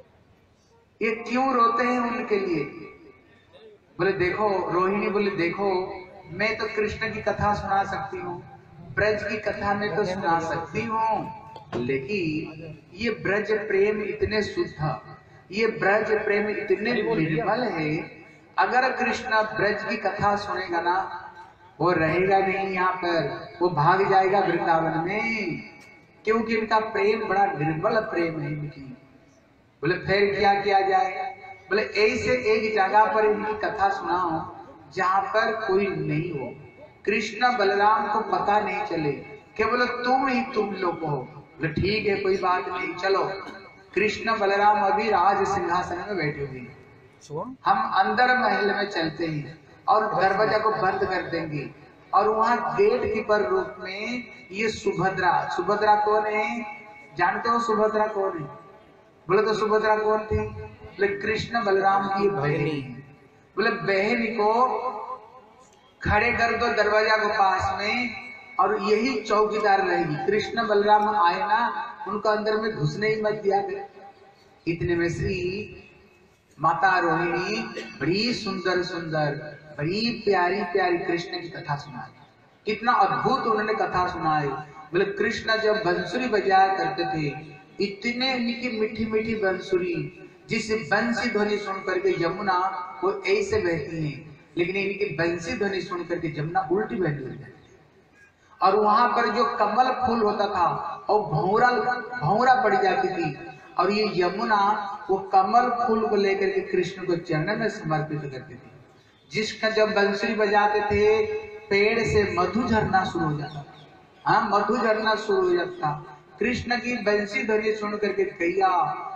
ये क्यों रोते हैं उनके लिए? बोले देखो रोहिणी, बोले देखो मैं तो कृष्ण की कथा सुना सकती हूँ, ब्रज की कथा में तो सुना सकती हूँ, लेकिन ये ब्रज प्रेम इतने शुद्ध, ये ब्रज प्रेम इतने निर्मल है, अगर कृष्ण ब्रज की कथा सुनेगा ना, वो रहेगा नहीं यहाँ पर, वो भाग जाएगा वृंदावन में, क्योंकि इनका प्रेम बड़ा निर्मल प्रेम है इनकी। बोले फिर क्या किया जाए? बोले ऐसे एक जगह पर इनकी कथा सुनाओ जहां पर कोई नहीं हो, कृष्ण बलराम को पता नहीं चले, केवल तुम लोग हो। बोले ठीक है कोई बात नहीं, चलो। कृष्ण बलराम अभी राज सिंहासन में बैठे हुए हैं, हम अंदर महल में चलते हैं और दरवाजा को बंद कर देंगे, और वहां गेट कीपर रूप में ये सुभद्रा कौन है? जानते हो सुभद्रा कौन है? बोले तो सुभद्रा कौन थी? बोले कृष्ण बलराम की बहनी। बोले बहन को खड़े कर दो दरवाजा को पास में, और यही चौकीदार रहेगी, कृष्ण बलराम आए ना उनको अंदर में घुसने ही मत दिया करे। इतने में श्री माता रोहिणी बड़ी सुंदर सुंदर, बड़ी प्यारी प्यारी कृष्ण की कथा सुनाई। कितना अद्भुत उन्होंने कथा सुनाई। बोले कृष्ण जब बंसुरी बजाया करते थे, इतने इनकी मीठी मीठी बंसुरी, जिस बंसी ध्वनि सुन करके यमुना वो ऐसे बहती है, लेकिन इनकी बंसी ध्वनि सुन करके यमुना उल्टी बहती है। और वहां पर जो कमल फूल होता था और भौरा पड़ जाती थी, और ये यमुना वो कमल फूल को लेकर के कृष्ण को चरण में समर्पित करती थी। जिसका जब बंसुरी बजाते थे पेड़ से मधु झरना शुरू हो जाता, हाँ मधु झरना शुरू हो जाता। कृष्ण की बंसी ध्वनि सुन करके गैया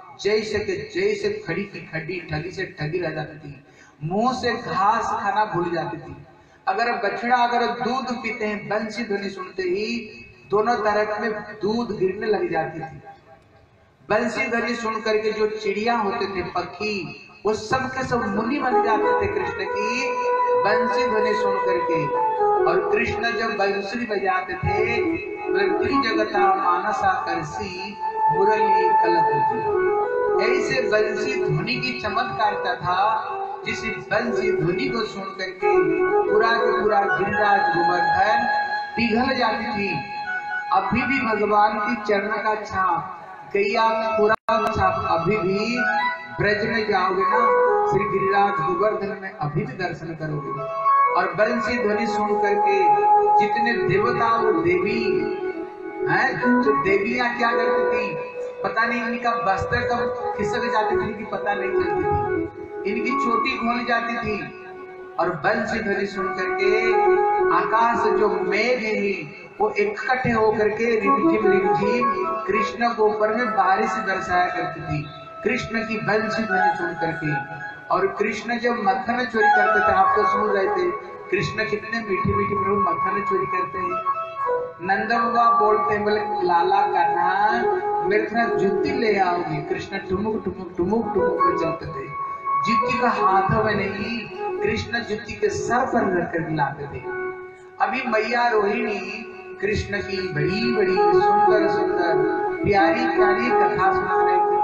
जैसे खड़ी की खड़ी, ठगी से ठगी रह जाती थी, मुंह से घास खाना भूल जाती थी। अगर बछड़ा अगर दूध पीते हैं, बंसी ध्वनि सुनते ही दोनों तरफ में दूध गिरने लग जाती थी। बंसी ध्वनि सुन करके जो चिड़िया होते थे, पक्षी, वो सब के सब मुनि बन जाते थे कृष्ण की बंसी ध्वनि सुन करके। और कृष्ण जब बंसुरी बजाते थे, त्रिजगता मानसा करसी मुरली कलक, ऐसे बंसी ध्वनि की चमत्कारता था जिस बंसी ध्वनि को सुन करके पूरा के पूरा गिरिराज गोवर्धन पिघल जाती थी। अभी भी भगवान की चरण का छाप, गैया का पूरा छाप अभी भी ब्रज में जाओगे ना, श्री गिरिराज गोवर्धन में अभी भी दर्शन करोगे। और बंसी ध्वनि सुन करके जितने देवता और देवी हैं, तो देवियां क्या करती थी, पता नहीं इनका वस्त्र कब खिसक जाती थी, इनकी पता नहीं चलती थी, इनकी चोटी खोल जाती थी। और बंसी ध्वनि सुन करके आकाश जो मेघ है वो इकट्ठे होकर के रिमझिम कृष्ण को ऊपर में बारिश बरसाया करती थी, कृष्ण की बंसी ध्वनि सुन करके। और कृष्ण जब मक्खन चोरी करते थे, आप तो सुन रहे थे, कृष्ण कितने मीठी मीठी प्रभु मक्खन चोरी करते हैं। नंद बाबा बोलते हैं, बोले लाला कान्हा मेरे थोड़ा जुत्ती ले आओगे। कृष्ण ठुमुक ठुमुक ठुमुक ठुमुक कर चलते थे, जुत्ती का हाथों में नहीं, कृष्ण जुत्ती के सर पर रख कर लाते थे। अभी मैया रोहिणी कृष्ण की बड़ी बड़ी सुंदर सुंदर प्यारी प्यारी कथा सुना रहे थे।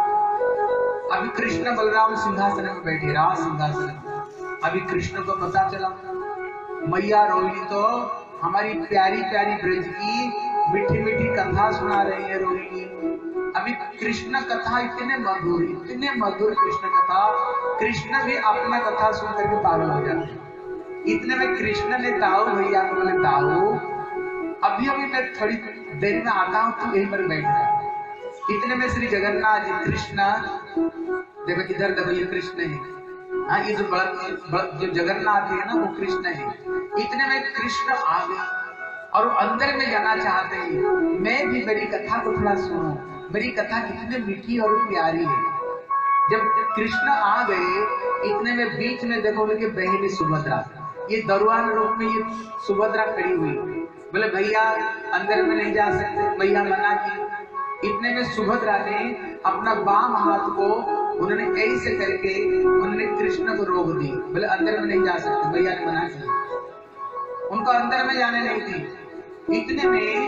अभी कृष्ण बलराम सिंहासन में बैठे, राज सिंहासन में। अभी कृष्ण को पता चला मैया रोहिणी तो हमारी प्यारी प्यारी ब्रज की मीठी मीठी कथा सुना रही है रोहिणी। अभी कृष्ण कथा इतने मधुर कृष्ण कथा, कृष्ण भी अपना कथा सुन करके पागल हो जाते। इतने में कृष्ण ने दाऊ भैया को बोले, दाऊ अभी अभी मैं थोड़ी देर में आता हूं, तू यहीं पर बैठ रहा। इतने में श्री जगन्नाथ जी कृष्ण, देखो इधर देखो ये कृष्ण है, हाँ ये जो जगन्नाथ है ना वो कृष्ण है। इतने में कृष्ण आ गए और अंदर में जाना चाहते हैं, मैं भी मेरी कथा को थोड़ा सुनो, मेरी कथा कितनी मीठी और प्यारी है। जब कृष्ण आ गए इतने में बीच में देखो उनके बहन सुभद्रा, ये दरबार रूप में ये सुभद्रा खड़ी हुई, बोले भैया अंदर में नहीं जा सकते, भैया मना की। इतने में सुभद्रा ने अपना बाम हाथ को उन्होंने ऐसे करके उन्होंने कृष्ण को रोक दी, बोले अंदर में नहीं जा सकते, भैया ने मना किया, उनको अंदर में जाने नहीं थी। इतने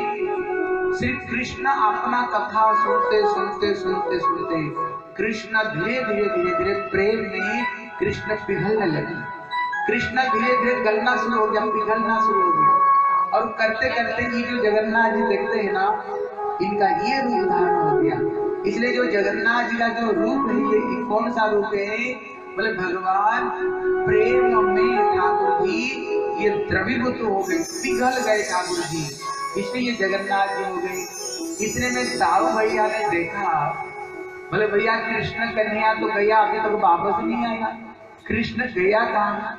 में श्री कृष्ण अपना कथा सुनते सुनते सुनते सुनते कृष्ण धीरे धीरे धीरे धीरे प्रेम में कृष्ण पिघलने लगे। कृष्ण धीरे धीरे गलना शुरू हो गया, पिघलना शुरू हो गया। और करते करते ये जो जगन्नाथ जी देखते हैं ना, इनका ये रूप धारण हो गया। इसलिए जो जगन्नाथ जी का जो रूप है ये कौन सा रूप है, बोले भगवान प्रेम में ठाकुर जी ये द्रवीभूत हो गए, पिघल गए ठाकुर जी, इसलिए ये जगन्नाथ जी हो गए। इतने में दाऊ भैया ने देखा, बोले भैया कृष्ण कन्हैया तो गया, अभी तक वापस नहीं आया, कृष्ण गया कहाँ।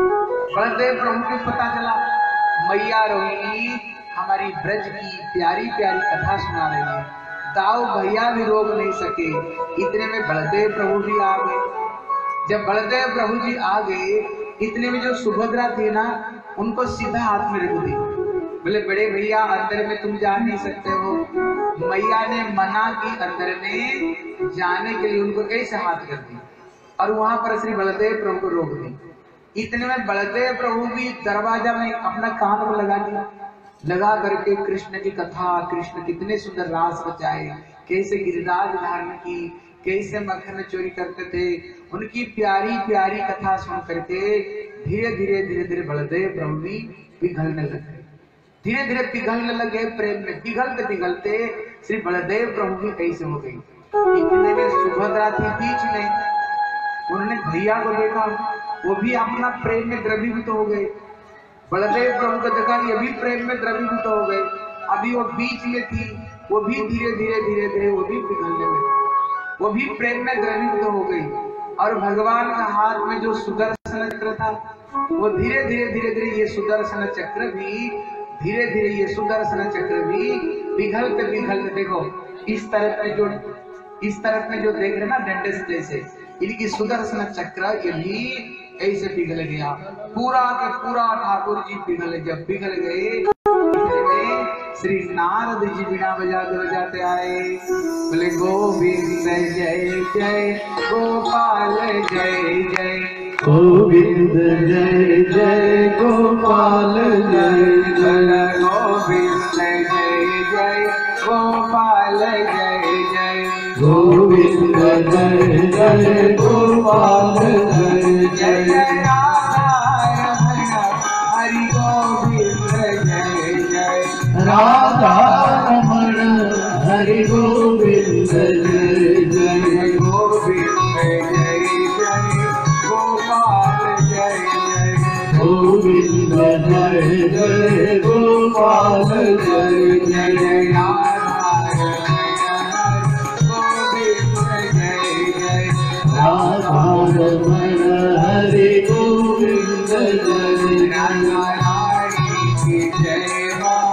बलदेव प्रभु को पता चला मैया रोहिणी हमारी ब्रज की प्यारी प्यारी कथा सुना रही है, दाऊ भैया भी रोक नहीं सके। इतने में बलदेव प्रभु भी आ गए। जब बलदेव प्रभु जी आ गए इतने में जो सुभद्रा थी ना, उनको सीधा हाथ में रख दी, बोले बड़े भैया अंदर में तुम जा नहीं सकते हो। मैया ने मना की अंदर में जाने के लिए, उनको कैसे हाथ कर दी और वहां पर श्री बलदेव प्रभु को रोक दी। इतने में बलदेव प्रभु भी दरवाजा में अपना कान को लगा दिया, लगा करके कृष्ण की कथा, कृष्ण कितने सुंदर रास बचाए, कैसे गिरिराज धारण की, कैसे मक्खन चोरी करते थे, उनकी प्यारी प्यारी कथा सुन करके धीरे धीरे धीरे धीरे बलदेव प्रभु भी पिघलने लगे, धीरे धीरे पिघलने लगे प्रेम में। पिघलते पिघलते श्री बलदेव प्रभु भी कैसे हो गई। इतने में सुभद्रा थी बीच में, उन्होंने भैया को देखा, वो भी अपना प्रेम में द्रवीभूत हो गए। बलदेव प्रभु को देखा, ये भी प्रेम में द्रवीभूत हो गए। अभी वो बीच में थी, वो भी धीरे धीरे धीरे धीरे वो भी पिघलने लगे, वो भी प्रेम में द्रवीभूत हो गई। और भगवान का हाथ में जो सुदर्शन चक्र था, वो धीरे धीरे धीरे धीरे ये सुदर्शन चक्र भी धीरे धीरे ये सुदर्शन चक्र भी पिघलते पिघलते, देखो इस तरफ में जो देख रहे ना डंडे जैसे, इनकी सुदर्शन चक्र ये भी ऐसे पिघल गया, पूरा के पूरा ठाकुर जी पिघल। जब पिघल गए श्री नारद जी बिना बजाते बजाते आए, बोले गोविंद जय जय गोपाल जय जय, गोविंद जय जय गोपाल जय जय, गोविंद जय जय गोपाल जय जय, गोविंद जय जय गोपाल जय जय जय राधा रमण हरि गोविंद जय जय राधा रमण हरि गोविंद जय जय गोविंद जय जय गोपाल जय जय गोविंद जय जय गोपाल जय जय जय राधा रमण हरि गोविंद जय राधा रानी की जय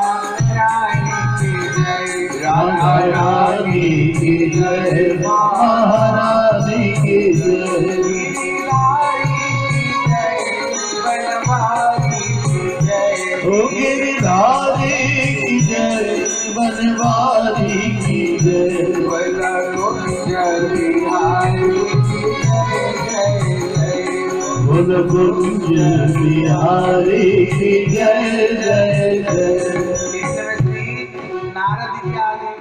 राधा रानी की जय महारानी की जय ओ गिरधारी की जय बनवारी की जय बोल कुंज बिहारी की जय जय जय। नारद जी आगे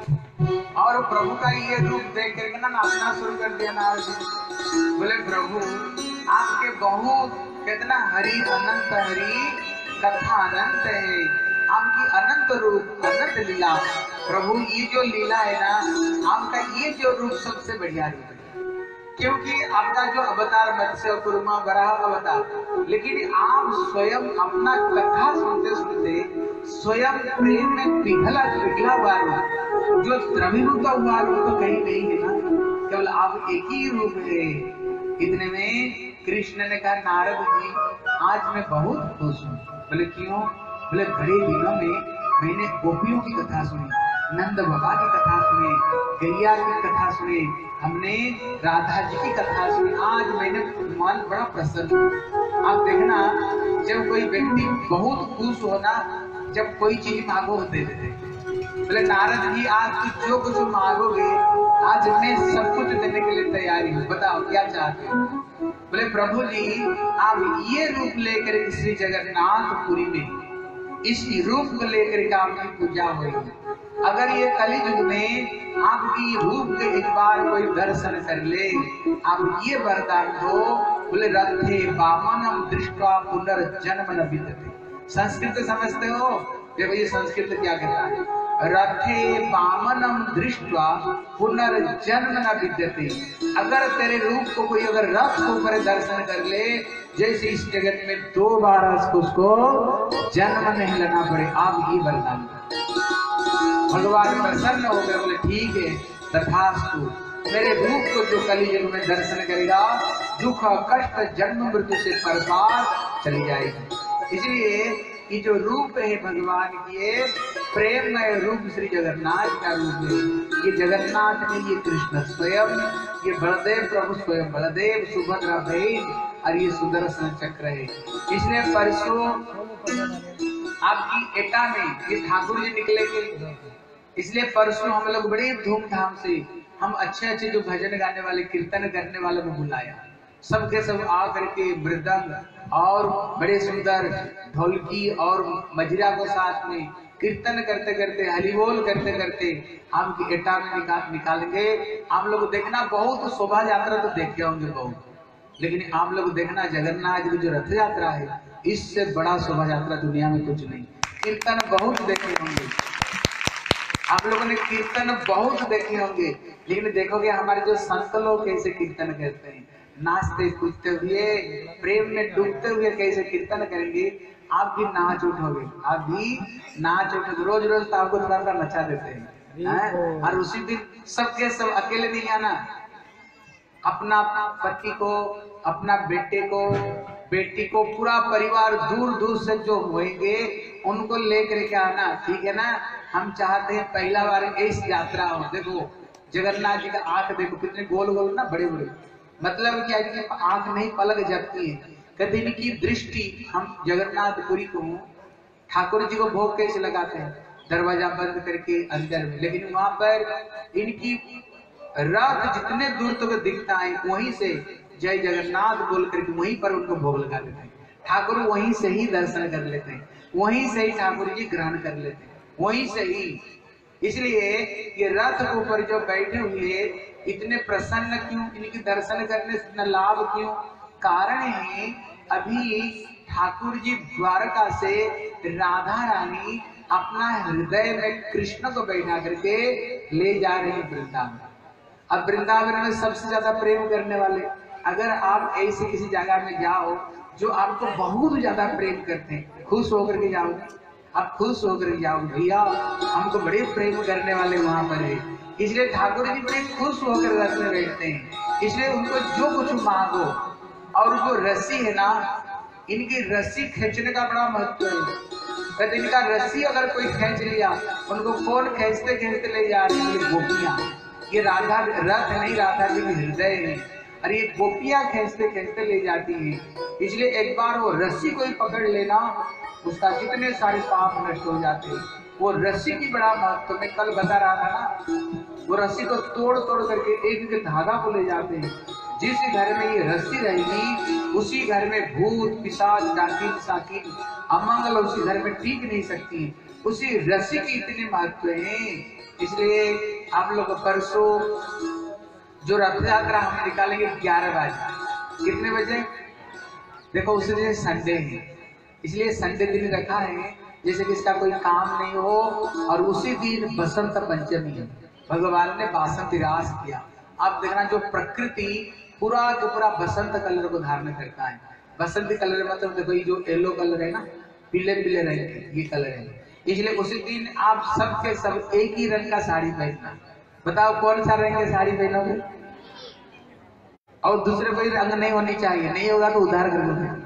और प्रभु का ये रूप देख करके ना नाचना शुरू कर दिया नारद जी। बोले प्रभु आपके बहुत कितना हरि अनंत हरि कथा अनंत है, आपकी अनंत रूप अनंत लीला। प्रभु ये जो लीला है ना, आपका ये जो रूप सबसे बढ़िया रूप है, क्योंकि आपका जो अवतार मत्स्य कुर्मा वराह अवतार, लेकिन आप स्वयं अपना कथा सुनते सुनते स्वयं प्रेम में पिघला हुआ रूप, जो द्रवीभूत हुआ रूप तो कहीं नहीं है ना, केवल आप एक ही रूप है। इतने में कृष्ण ने कहा नारद जी आज मैं बहुत खुश हूँ। बोले क्यों? बोले बड़े दिनों में मैंने गोपियों की कथा सुनी, नंद बाबा की कथा सुनी, गैया की कथा सुनी, हमने राधा जी की कथा सुनी, आज मैंने मन बड़ा प्रसन्न। आप देखना जब कोई व्यक्ति बहुत खुश होना, जब कोई चीज मांगो दे देते। बोले नारद जी आज जो कुछ मांगोगे आज मैं सब कुछ देने के लिए तैयारी हूँ, बताओ क्या चाहते हो? बोले प्रभु जी आप ये रूप लेकर श्री जगन्नाथपुरी में इस रूप को लेकर के आपकी पूजा हुई। अगर ये कलियुग में आपकी रूप के एक बार कोई दर्शन कर ले, आप ये वरदान दो। बोले रथे वामनम दृष्ट्वा पुनर्जन्म न विद्यते। संस्कृत समझते हो? देखो ये संस्कृत क्या कहता है, रथे वामनम दृष्ट्वा पुनर्जन्म न विद्यते। अगर तेरे रूप को कोई अगर रथ के ऊपर दर्शन कर ले, जैसे इस जगत में दोबारा उसको जन्म नहीं लेना पड़े, आप ही वरदान। भगवान प्रसन्न हो गए, बोले ठीक है तथास्तु, मेरे रूप को जो कलियुग में दर्शन करेगा दुख कष्ट जन्म मृत्यु से परपार चली जाएगी। इसलिए ये जो रूप है भगवान की प्रेममय रूप श्री जगन्नाथ का रूप है। ये जगन्नाथ में ये कृष्ण स्वयं, ये बलदेव प्रभु स्वयं बलदेव, सुभद्रा बहन और ये सुदर्शन चक्र है। इसलिए परसों आपकी एटा में ये ठाकुर जी निकलेंगे, इसलिए परसों हम लोग बड़े धूमधाम से हम अच्छे जो भजन गाने वाले कीर्तन करने वाले को बुलाया। सबके सब आ करके मृदंग और बड़े सुंदर ढोलकी और मजरा को साथ में कीर्तन करते करते हरिबोल करते करते हम की एटा में निकालेंगे। आप लोग देखना बहुत शोभा यात्रा तो देखे होंगे बहुत, लेकिन आप लोग देखना जगन्नाथ की जो रथ यात्रा है इससे बड़ा शोभा यात्रा दुनिया में कुछ नहीं। कीर्तन बहुत देखे होंगे आप लोगों ने, कीर्तन बहुत देखे होंगे, लेकिन देखोगे हमारे जो संत लोग कैसे कीर्तन करते हैं, नाचते कूदते हुए प्रेम में डूबते हुए कैसे कीर्तन करेंगे। आप भी नाच उठोगे, आप भी नाच उठोगे, रोज रोज तो आपको थोड़ा सा नचा देते हैं। और उसी दिन सबके सब अकेले नहीं आना, अपना पति को, अपना बेटे को, बेटी को, पूरा परिवार दूर दूर से जो होंगे उनको लेकर के आना, ठीक है ना। हम चाहते हैं पहला बार इस यात्रा हो। देखो जगन्नाथ जी का आंख देखो कितने गोल गोल ना, बड़े बड़े, मतलब क्या है कि आंख नहीं पलक जाती है। कहते इनकी दृष्टि, हम जगन्नाथपुरी को ठाकुर जी को भोग कैसे लगाते हैं, दरवाजा बंद करके अंदर में, लेकिन वहां पर इनकी रथ जितने दूर तक दिखता है वहीं से जय जगन्नाथ बोल करके वहीं पर उनको भोग लगा देते हैं। ठाकुर वहीं से ही दर्शन कर लेते हैं, वहीं से ही ठाकुर जी ग्रहण कर लेते हैं, वहीं से ही। इसलिए ये रथ के ऊपर जो बैठे हुए इतने प्रसन्न क्यों, इनकी दर्शन करने से इतना लाभ क्यों? कारण है अभी ठाकुर जी द्वारका से राधा रानी अपना हृदय में कृष्ण को बैठा करके ले जा रही वृंदावन। अब वृंदावन में सबसे ज्यादा प्रेम करने वाले, अगर आप ऐसे किसी जगह में जाओ जो आपको बहुत ज्यादा प्रेम करते हैं, खुश होकर के जाओगे, आप खुश होकर के जाओगे, भैया हमको बड़े प्रेम करने वाले वहां पर है, इसलिए ठाकुर जी बड़े खुश होकर रथ में बैठते हैं। इसलिए उनको जो कुछ मांगो, और जो रस्सी है ना, इनकी रस्सी खींचने का बड़ा महत्व है। तो इनका रस्सी अगर कोई खींच लिया, उनको कौन खींचते खींचते ले जा रही है? गोपियां। ये राधा रथ नहीं, राधा जी की हृदय है, और ये गोपियां खींचते खींचते ले जाती हैं। इसलिए एक बार वो रस्सी कोई पकड़ लेना, उसका जितने सारे पाप नष्ट हो जाते हैं। वो रस्सी की बड़ा महत्व मैं कल बता रहा था ना, वो रस्सी को तोड़ तोड़ करके एक एक धागा को ले जाते हैं। जिस घर में ये रस्सी रहेगी, उसी घर में भूत पिशाच डाकिन साकिन अमंगल उसी घर में टिक नहीं सकती। उसी रस्सी की इतनी महत्व है। इसलिए आप लोग परसों जो रथ यात्रा हम निकालेंगे 11 बजे। कितने बजे? देखो उसी दिन संडे है, इसलिए संडे दिन रखा है जैसे कि इसका कोई काम नहीं हो। और उसी दिन बसंत पंचमी है, भगवान ने बासंत रास किया। आप देखना जो प्रकृति पूरा का पूरा बसंत कलर को धारण करता है। बसंत कलर मतलब देखो ये जो येलो कलर है ना, पीले पीले रंग के ये कलर है। इसलिए उसी दिन आप सब के सब एक ही रंग का साड़ी पहनना। बताओ कौन सा रंग की साड़ी पहनोगे? और दूसरे कोई रंग नहीं होनी चाहिए, नहीं होगा तो उधार कर दो।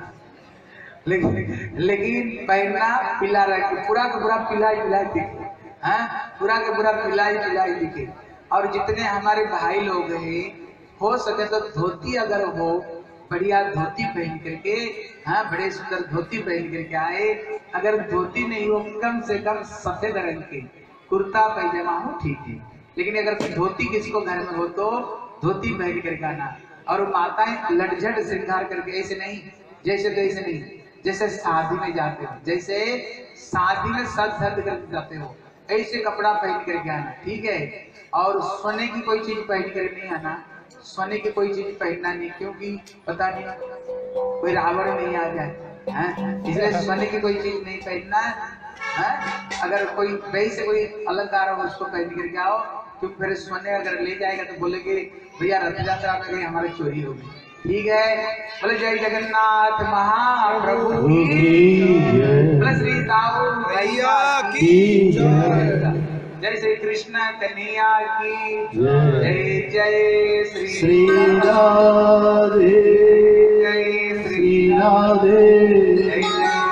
लेकिन पहनना पीला रंग, पूरा का पूरा पीला ही पीला दिखे, हाँ पूरा का पूरा पीला ही पीला ही दिखे। और जितने हमारे भाई लोग हैं, हो सके तो धोती अगर हो, बढ़िया धोती पहन करके, हाँ बड़े सुंदर धोती पहन करके आए। अगर धोती नहीं हो, कम से कम सफेद रंग के कुर्ता पैजामा हो, ठीक है। लेकिन अगर धोती किसी को घर में हो तो धोती पहन करके आना। और माताएं लटझट श्रृंगार करके, ऐसे नहीं जैसे तो ऐसे नहीं, जैसे शादी में जाते हो, जैसे शादी में सज धज कर जाते हो, ऐसे कपड़ा पहन करके आना, ठीक है। और सोने की कोई चीज पहन कर नहीं आना, सोने की कोई चीज पहनना नहीं, क्योंकि पता नहीं कोई रावण नहीं आ जाए, इसलिए सोने की कोई चीज नहीं पहनना है। अगर कोई वैसे कोई अलंकार हो उसको पहन करके आओ, क्योंकि फिर सोने अगर ले जाएगा तो बोलेगे भैया रथ यात्रा में गई हमारी चोरी हो गई, ठीक है। बोले जय जगन्नाथ महाप्रभु की, बोले श्री साहु भैया की जय, जय श्री कृष्ण कन्हैया की जय, जय श्री राधे, जय श्री राधे, जय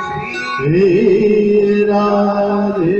श्री राधे।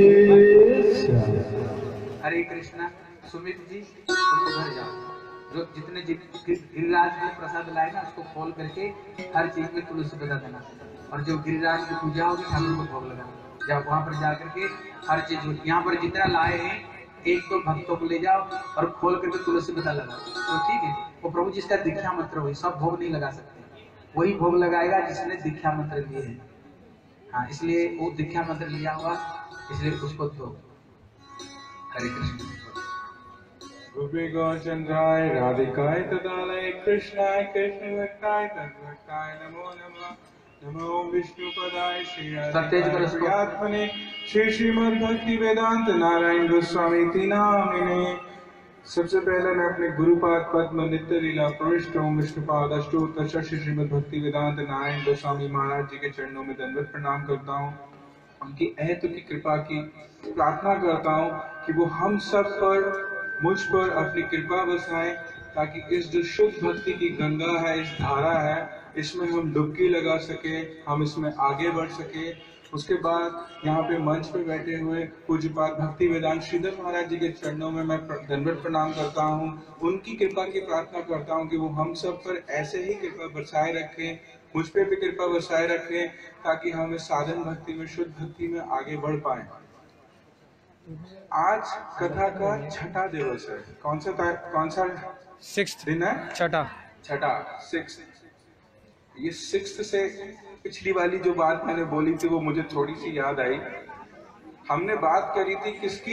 हरे कृष्णा। सुमित जी तुम घर जाओ, जो जितने गिरिराज में प्रसाद लाए ना उसको खोल करके हर चीज में तुलसी बता देना। और जो गिरिराज की पूजा होगी ठाकुर को भोग लगाना, जाओ वहां पर जा करके हर चीज, यहाँ पर जितना लाए हैं एक तो भक्तों को ले जाओ और खोल करके तुलसी बता लगाओ, तो ठीक है। वो प्रभु जिसका दीक्षा मंत्र हो, सब भोग नहीं लगा सकते, वही भोग लगाएगा जिसने दीक्षा मंत्र लिए है। हाँ इसलिए वो दीक्षा मंत्र लिया हुआ, इसलिए उसको दो। हरे कृष्ण। गोपी गौचंद्राय राधिकाय तदालय कृष्णाय कृष्ण भक्ताय तद्भक्ताय नमो नमः। नमो विष्णुपदाय श्री आत्मने श्री श्रीमद् भक्ति वेदांत नारायण गोस्वामी इति नामिने। सबसे पहले मैं अपने गुरुपाद पद्म नित्य लीला प्रविष्ट ओम विष्णुपाद अष्टोत्तर श्री श्रीमद् भक्ति वेदांत नारायण गोस्वामी महाराज जी के चरणों में दंडवत प्रणाम करता हूँ। उनकी अहत की कृपा की प्रार्थना करता हूँ कि वो हम सब पर, मुझ पर अपनी कृपा बरसाएं, ताकि इस जो शुद्ध भक्ति की गंगा है, इस धारा है, इसमें हम डुबकी लगा सके, हम इसमें आगे बढ़ सके। उसके बाद यहाँ पे मंच पे बैठे हुए पूज्यपाद भक्ति वेदांत श्रीधर महाराज जी के चरणों में मैं दंडवत प्रणाम करता हूँ। उनकी कृपा की प्रार्थना करता हूँ कि वो हम सब पर ऐसे ही कृपा बरसाए रखें, मुझ पे भी कृपा बरसाए रखें, ताकि हम इस साधन भक्ति में, शुद्ध भक्ति में आगे बढ़ पाए। आज कथा का छठा दिवस है। कौन सा 6th दिन है? छठा 6th। ये 6th से पिछली वाली जो बात मैंने बोली थी वो मुझे थोड़ी सी याद आई। हमने बात करी थी किसकी?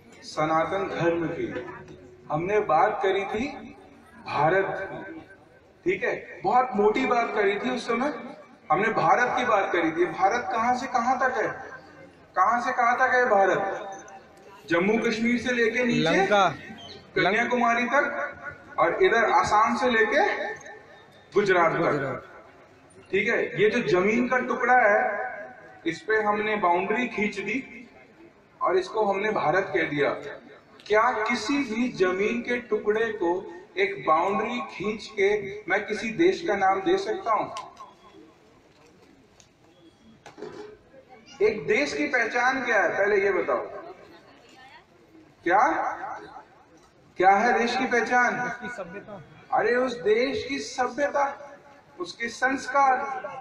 सनातन धर्म की। हमने बात करी थी भारत की। ठीक है, बहुत मोटी बात करी थी उस समय, हमने भारत की बात करी थी। भारत कहां से कहां तक है, कहां से कहां तक है भारत? जम्मू कश्मीर से लेके नीचे कन्याकुमारी तक, और इधर आसाम से लेके गुजरात तक। ठीक है, ये जो जमीन का टुकड़ा है, इस पे हमने बाउंड्री खींच दी और इसको हमने भारत कह दिया। क्या किसी भी जमीन के टुकड़े को एक बाउंड्री खींच के मैं किसी देश का नाम दे सकता हूं? एक देश की पहचान क्या है, पहले ये बताओ। क्या क्या है देश की पहचान? सभ्यता। अरे उस देश की सभ्यता, उसके संस्कार,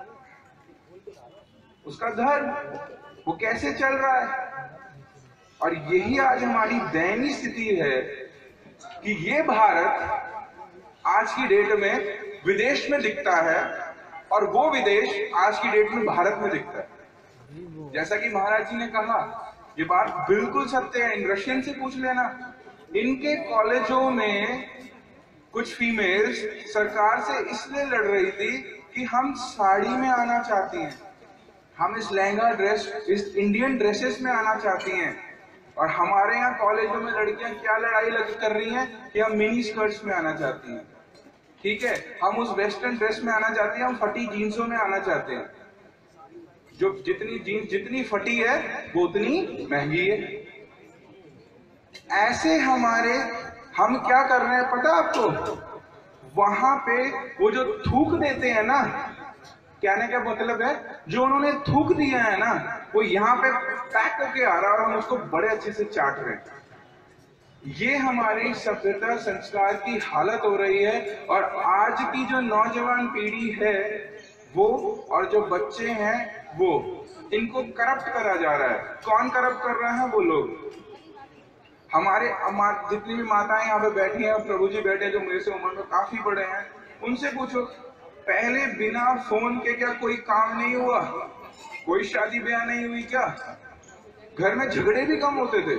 उसका धर्म, वो कैसे चल रहा है। और यही आज हमारी दयनीय स्थिति है कि ये भारत आज की डेट में विदेश में दिखता है और वो विदेश आज की डेट में भारत में दिखता है। जैसा कि महाराज जी ने कहा, ये बात बिल्कुल सत्य है। इन रशियन से पूछ लेना, इनके कॉलेजों में कुछ फीमेल्स सरकार से इसलिए लड़ रही थी कि हम साड़ी में आना चाहती हैं, हम इस लहंगा ड्रेस, इस इंडियन ड्रेसेस में आना चाहती हैं। और हमारे यहाँ कॉलेजों में लड़कियां क्या लड़ाई कर रही हैं कि हम मिनी स्कर्ट्स में आना चाहती हैं। ठीक है, हम उस वेस्टर्न ड्रेस में आना चाहती हैं, हम फटी जीन्सों में आना चाहते हैं। जो जितनी जीन्स जितनी फटी है वो उतनी महंगी है। ऐसे हम क्या कर रहे हैं पता आपको? वहां पे वो जो थूक देते हैं ना, कहने का मतलब है जो उन्होंने थूक दिया है ना, वो यहाँ पे पैक होके आ रहा है और हम उसको बड़े अच्छे से चाट रहे हैं। ये हमारी सभ्यता संस्कार की हालत हो रही है। और आज की जो नौजवान पीढ़ी है वो, और जो बच्चे हैं वो, इनको करप्ट करा जा रहा है। कौन करप्ट कर रहा है? वो लोग। हमारे जितनी भी माताएं यहाँ पे बैठी हैं, प्रभु जी बैठे जो मेरे से उम्र में काफी बड़े हैं, उनसे पूछो, पहले बिना फोन के क्या कोई काम नहीं हुआ? कोई शादी ब्याह नहीं हुई क्या? घर में झगड़े भी कम होते थे।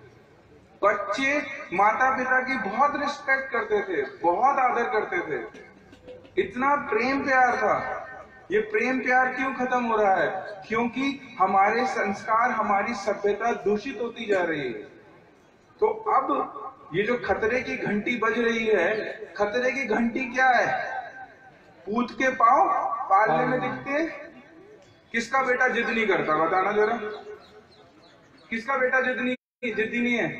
बच्चे माता पिता की बहुत रिस्पेक्ट करते थे, बहुत आदर करते थे, इतना प्रेम प्यार था। ये प्रेम प्यार क्यों खत्म हो रहा है? क्योंकि हमारे संस्कार, हमारी सभ्यता दूषित होती जा रही है। तो अब ये जो खतरे की घंटी बज रही है, खतरे की घंटी क्या है? पूत के पांव पालने में दिखते। किसका बेटा जिद नहीं करता, बताना जरा। किसका बेटा जिद्दी नहीं है?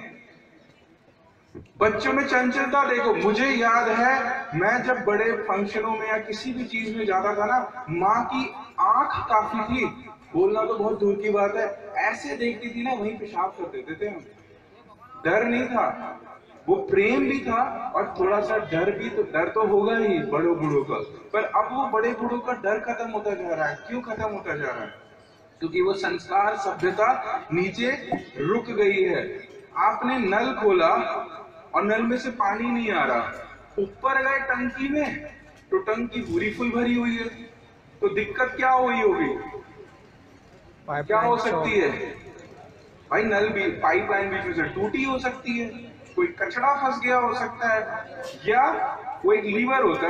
बच्चों में चंचलता देखो। मुझे याद है, मैं जब बड़े फंक्शनों में या किसी भी चीज में जाता था ना, माँ की आंख काफी थी, बोलना तो बहुत दूर की बात है, ऐसे देखती थी ना, वहीं पेशाब कर देते थे हम। डर नहीं था, वो प्रेम भी था और थोड़ा सा डर भी। तो डर तो होगा ही बड़ों बूढ़ों का, पर अब वो बड़े बूढ़ों का डर खत्म होता जा रहा है। क्यों खत्म होता जा रहा है? क्योंकि वो संस्कार, सभ्यता नीचे रुक गई है। आपने नल खोला और नल में से पानी नहीं आ रहा, ऊपर गए टंकी में तो टंकी पूरी फुल भरी हुई है। तो दिक्कत क्या हुई होगी? क्या हो सकती है भाई? नल भी, पाइपलाइन बीच में से टूटी हो सकती है, कोई कचरा फंस गया हो सकता है, या वो एक लीवर होता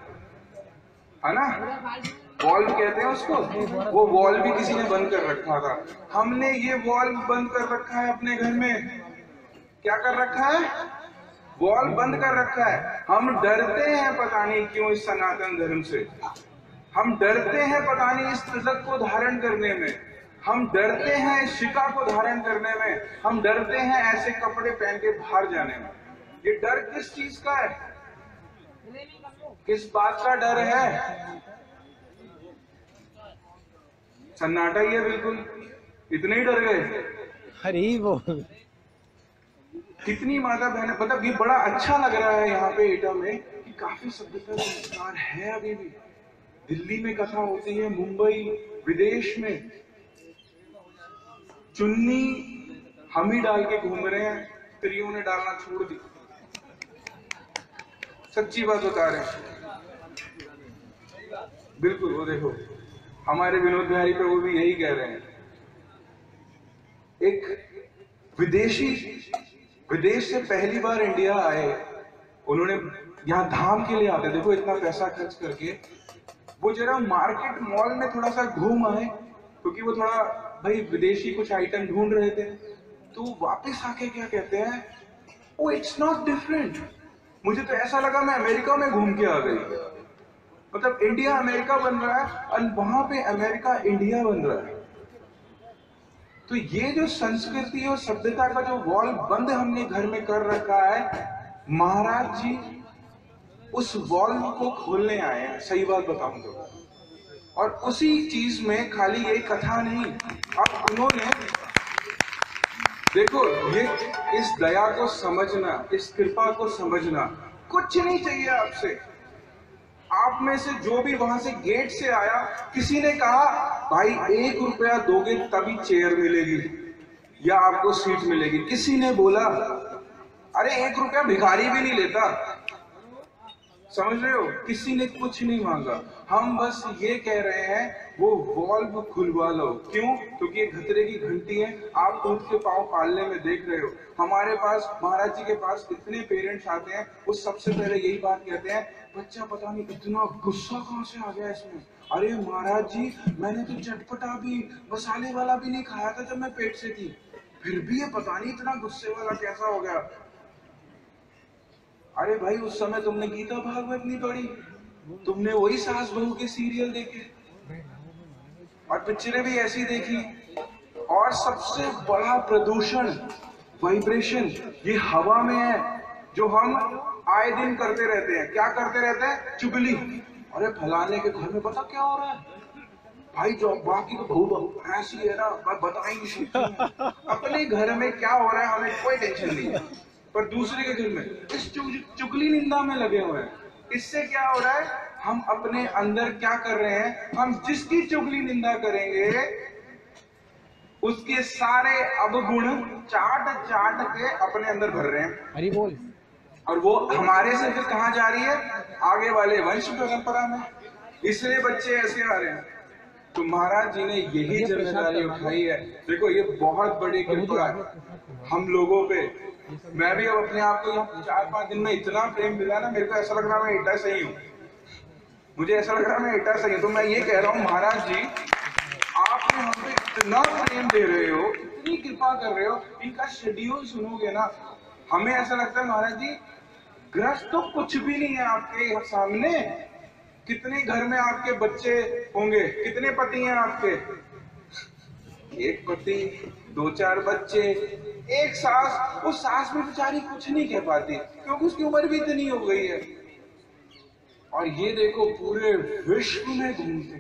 है ना, वॉल्व कहते हैं उसको, वो वॉल्व भी किसी ने बंद कर रखा था। हमने ये वॉल्व बंद कर रखा है अपने घर में। क्या कर रखा है? वॉल्व बंद कर रखा है। हम डरते हैं पता नहीं क्यों इस सनातन धर्म से। हम डरते हैं पता नहीं इस तिलक को धारण करने में, हम डरते हैं इस शिका को धारण करने में, हम डरते हैं ऐसे कपड़े पहन के बाहर जाने में। ये डर किस चीज का है? किस बात का डर है? सन्नाटा ही है बिल्कुल, इतने ही डर गए। हरी बोल। कितनी माता बहनें, मतलब ये बड़ा अच्छा लग रहा है यहाँ पे एटा में कि काफी सभ्यता संस्कार है अभी भी। दिल्ली में कथा होती है, मुंबई, विदेश में चुन्नी हम ही डाल के घूम रहे हैं, स्त्रियों ने डालना छोड़ दी। सच्ची बात बता रहे हैं, बिल्कुल। वो देखो हमारे विनोद बिहारी प्रभु भी यही कह रहे हैं। एक विदेशी विदेश से पहली बार इंडिया आए, उन्होंने यहाँ धाम के लिए आते हैं, देखो इतना पैसा खर्च करके वो जरा मार्केट मॉल में थोड़ा सा घूम आए, क्योंकि वो थोड़ा भाई विदेशी कुछ आइटम ढूंढ रहे थे, तो वापस आके क्या कहते हैं, ओ इट्स नॉट डिफरेंट। मुझे तो ऐसा लगा मैं अमेरिका में घूम के आ गई। मतलब इंडिया अमेरिका बन रहा है और वहां पे अमेरिका इंडिया बन रहा है। तो ये जो संस्कृति और सभ्यता का जो वॉल बंद हमने घर में कर रखा है, महाराज जी उस वॉल को खोलने आए हैं, सही बात बताऊं तो। और उसी चीज में खाली ये कथा नहीं, अब उन्होंने देखो ये इस दया को समझना, इस कृपा को समझना, कुछ नहीं चाहिए आपसे। आप में से जो भी वहां से गेट से आया, किसी ने कहा भाई 1 रुपया दोगे तभी चेयर मिलेगी या आपको सीट मिलेगी। किसी ने बोला अरे 1 रुपया भिखारी भी नहीं लेता, समझ रहे हो। किसी ने कुछ नहीं मांगा, हम बस ये कह रहे हैं वो वॉल्व खुलवा लो। क्यों? क्योंकि ये खतरे की घंटी है, आप दूध के पांव पालने में देख रहे हो। हमारे पास, महाराज जी के पास इतने पेरेंट्स आते हैं, वो सबसे पहले यही बात कहते हैं, बच्चा पता नहीं इतना गुस्सा कहां से आ गया इसमें। अरे महाराज जी मैंने तो चटपटा भी, मसाले वाला भी नहीं खाया था जब मैं पेट से थी, फिर भी ये पता नहीं इतना गुस्से वाला कैसा हो गया। अरे भाई उस समय तुमने गीता भागवत नहीं पढ़ी, तुमने वही सास बहू के सीरियल देखे और पिक्चरें भी ऐसी देखी। और सबसे बड़ा प्रदूषण, वाइब्रेशन ये हवा में है, जो हम आए दिन करते रहते हैं। क्या करते रहते हैं? चुगली। अरे फलाने के घर में पता क्या हो रहा है भाई, जो बाकी तो बहू ऐसी है ना, बता ही नहीं सकती। अपने घर में क्या हो रहा है हमें कोई टेंशन नहीं है, पर दूसरे के घर में इस चुगली निंदा में लगे हुए हैं। इससे क्या हो रहा है, हम अपने अंदर क्या कर रहे हैं, हम जिसकी चुगली निंदा करेंगे उसके सारे अवगुण चाट चाट के अपने अंदर भर रहे हैं। हरि बोल। और वो हमारे से फिर कहां जा रही है? आगे वाले वंश परंपरा में। इसलिए बच्चे ऐसे आ रहे हैं। तो महाराज जी ने यही जिम्मेदारी उठाई है। देखो ये बहुत बड़ी कृपा है हम लोगों पे। मैं भी अब अपने आप को 4-5 दिन में इतना प्रेम मिला ना, मेरे को ऐसा लग रहा है मैं एटा सही हूँ, मुझे ऐसा लग रहा है मैं एटा सही हूँ। तो मैं ये कह रहा हूँ महाराज जी आपने हम पे इतना प्रेम दे रहे हो, इतनी कृपा कर रहे हो, इनका शेड्यूल सुनोगे ना, हमें ऐसा लगता है महाराज जी ग्रस्त तो कुछ भी नहीं है आपके सामने। कितने घर में आपके बच्चे होंगे, कितने पति हैं आपके? 1 पति, 2-4 बच्चे, 1 सास। वो सास में बेचारी कुछ नहीं कह पाती क्योंकि उसकी उम्र भी इतनी हो गई है। और ये देखो पूरे विश्व में घूमते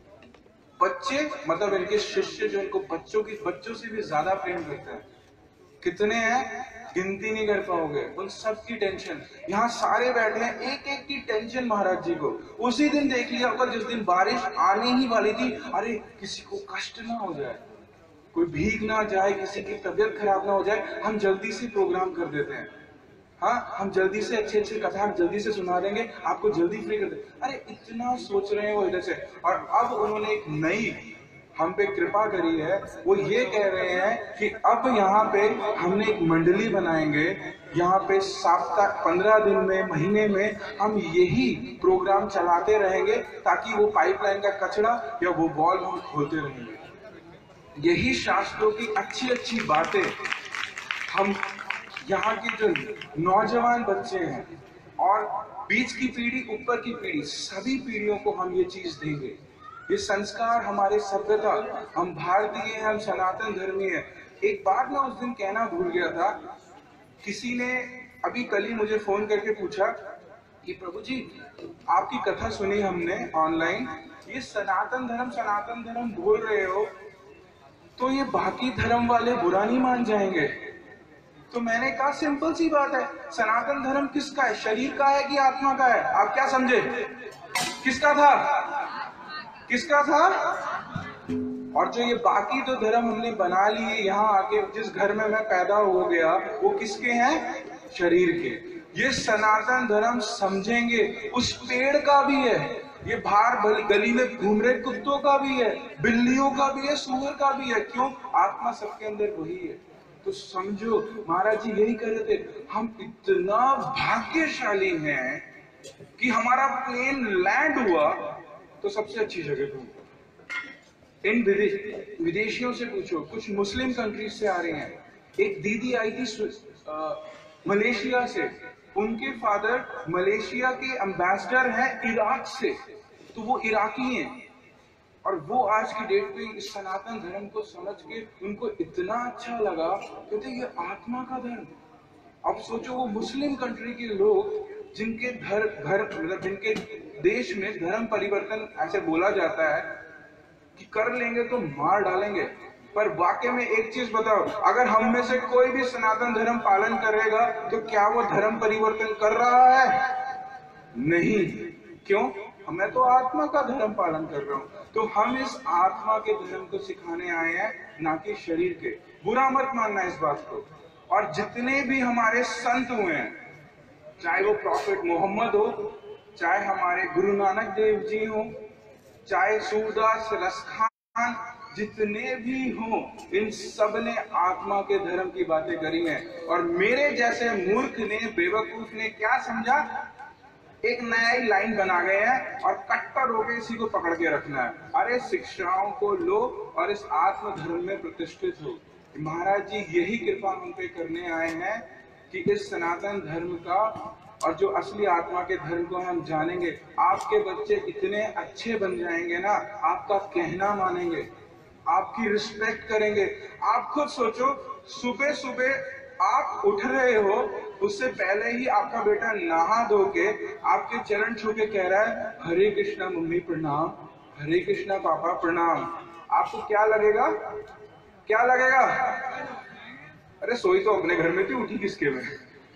बच्चे, मतलब इनके शिष्य जो इनको बच्चों से भी ज्यादा प्रेम करते हैं। कितने हैं गिनती नहीं कर पाओगे। उन सब की टेंशन, यहाँ सारे बैठे हैं, एक एक की टेंशन महाराज जी को। उसी दिन देख लिया होगा जिस दिन बारिश आने ही वाली थी, अरे किसी को कष्ट ना हो जाए, कोई भीग ना जाए, किसी की तबीयत खराब ना हो जाए, हम जल्दी से प्रोग्राम कर देते हैं। हाँ, हम जल्दी से अच्छे कथा जल्दी से सुना देंगे, आपको जल्दी फ्री कर देंगे। अरे इतना सोच रहे हैं वो इधर से। और अब उन्होंने एक नई हम पे कृपा करी है, वो ये कह रहे हैं कि अब यहाँ पे हमने एक मंडली बनाएंगे, यहाँ पे साप्ताहिक 15 दिन में, महीने में हम यही प्रोग्राम चलाते रहेंगे, ताकि वो पाइपलाइन का कचरा या वो वॉल्व हम खोलते रहेंगे। यही शास्त्रों की अच्छी अच्छी बातें हम यहाँ के जो नौजवान बच्चे हैं और बीच की पीढ़ी, ऊपर की पीढ़ी, सभी पीढ़ियों को हम ये चीज देंगे। ये संस्कार हमारे सभ्यता, हम भारतीय हैं, हम सनातन धर्मी हैं। एक बात मैं उस दिन कहना भूल गया था, किसी ने अभी कल ही मुझे फोन करके पूछा कि प्रभु जी आपकी कथा सुनी हमने ऑनलाइन, ये सनातन धर्म बोल रहे हो, तो ये बाकी धर्म वाले बुरा नहीं मान जाएंगे? तो मैंने कहा सिंपल सी बात है, सनातन धर्म किसका है? शरीर का है कि आत्मा का है? आप क्या समझे? किसका था? किसका था? और जो ये बाकी तो धर्म हमने बना लिए यहाँ आके, जिस घर में मैं पैदा हो गया, वो किसके हैं? शरीर के। ये सनातन धर्म समझेंगे, उस पेड़ का भी है, ये बाहर गली में घूम रहे कुत्तों का भी है, बिल्लियों का भी है, सूअर का भी है। क्यों? आत्मा सबके अंदर वही है। तो समझो महाराज जी यही कर रहे थे, हम इतना भाग्यशाली हैं कि हमारा प्लेन लैंड हुआ तो सबसे अच्छी जगह पे। इन विदेशियों से पूछो, कुछ मुस्लिम कंट्रीज से आ रही हैं। एक दीदी आई थी मलेशिया से, उनके फादर मलेशिया के एम्बेसडर हैं इराक से, तो वो इराकी हैं और वो आज की डेट पे इस सनातन धर्म को समझ के उनको इतना अच्छा लगा, कहते ये आत्मा का धर्म। अब सोचो वो मुस्लिम कंट्री के लोग जिनके मतलब जिनके देश में धर्म परिवर्तन ऐसे बोला जाता है कि कर लेंगे तो मार डालेंगे, पर वाकई में एक चीज बताओ, अगर हम में से कोई भी सनातन धर्म पालन करेगा तो क्या वो धर्म परिवर्तन कर रहा है? नहीं। क्यों? मैं तो आत्मा का धर्म पालन कर रहा हूं। तो हम इस आत्मा के धर्म को सिखाने आए हैं, ना कि शरीर के। बुरा मत मानना इस बात को। और जितने भी हमारे संत हुए हैं, चाहे वो प्रॉफिट मोहम्मद हो, चाहे हमारे गुरु नानक देव जी हो, चाहे सूरदास रसखान, जितने भी हों, इन सब ने आत्मा के धर्म की बातें करी हैं। और मेरे जैसे मूर्ख ने, बेवकूफ ने क्या समझा, एक नया ही लाइन बना गए हैं और कट्टर होकर इसी को पकड़ के रखना है। अरे शिक्षाओं को लो और इस आत्म धर्म में प्रतिष्ठित हो। महाराज जी यही कृपा हम पे करने आए हैं कि इस सनातन धर्म का और जो असली आत्मा के धर्म को हम जानेंगे। आपके बच्चे इतने अच्छे बन जाएंगे ना, आपका कहना मानेंगे, आपकी रिस्पेक्ट करेंगे। आप खुद सोचो, सुबह सुबह आप उठ रहे हो, उससे पहले ही आपका बेटा नहा धो के आपके चरण छू के कह रहा है हरे कृष्णा मम्मी प्रणाम, हरे कृष्णा पापा प्रणाम। आपको क्या लगेगा? क्या लगेगा? अरे सोई तो अपने घर में थी, उठी किसके में?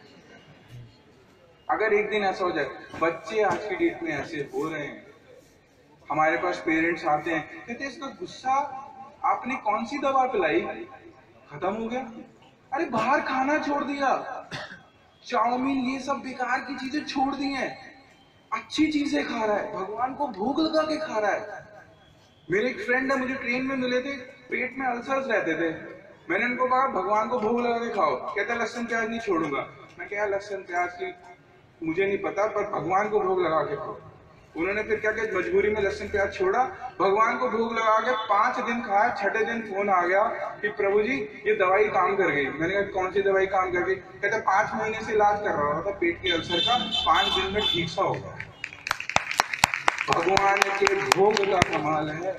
अगर एक दिन ऐसा हो जाए, बच्चे आज की डेट में ऐसे हो रहे हैं। हमारे पास पेरेंट्स आते हैं, कहते हैं इसका गुस्सा आपने कौन सी दवा पिलाई, खत्म हो गया। अरे बाहर खाना छोड़ दिया, चाउमीन ये सब बेकार की चीजें छोड़ दी हैं, अच्छी चीजें खा रहा है, भगवान को भोग लगा के खा रहा है। मेरे एक फ्रेंड है, मुझे ट्रेन में मिले थे, पेट में अल्सर्स रहते थे। मैंने उनको कहा भगवान को भोग लगा के खाओ, कहते लहसुन प्याज नहीं छोड़ूंगा। मैं क्या लहसुन प्याज की मुझे नहीं पता, पर भगवान को भोग लगा के खाओ। उन्होंने फिर क्या किया, मजबूरी में लहसुन प्याज छोड़ा, भगवान को भोग लगा के 5 दिन खाया। 6ठे दिन फोन आ गया कि प्रभु जी ये दवाई काम कर गई। मैंने कहा कौन सी दवाई काम कर गई? कहते 5 महीने से इलाज कर रहा था पेट के अल्सर का, 5 दिन में ठीक सा होगा। भगवान के भोग का कमाल है,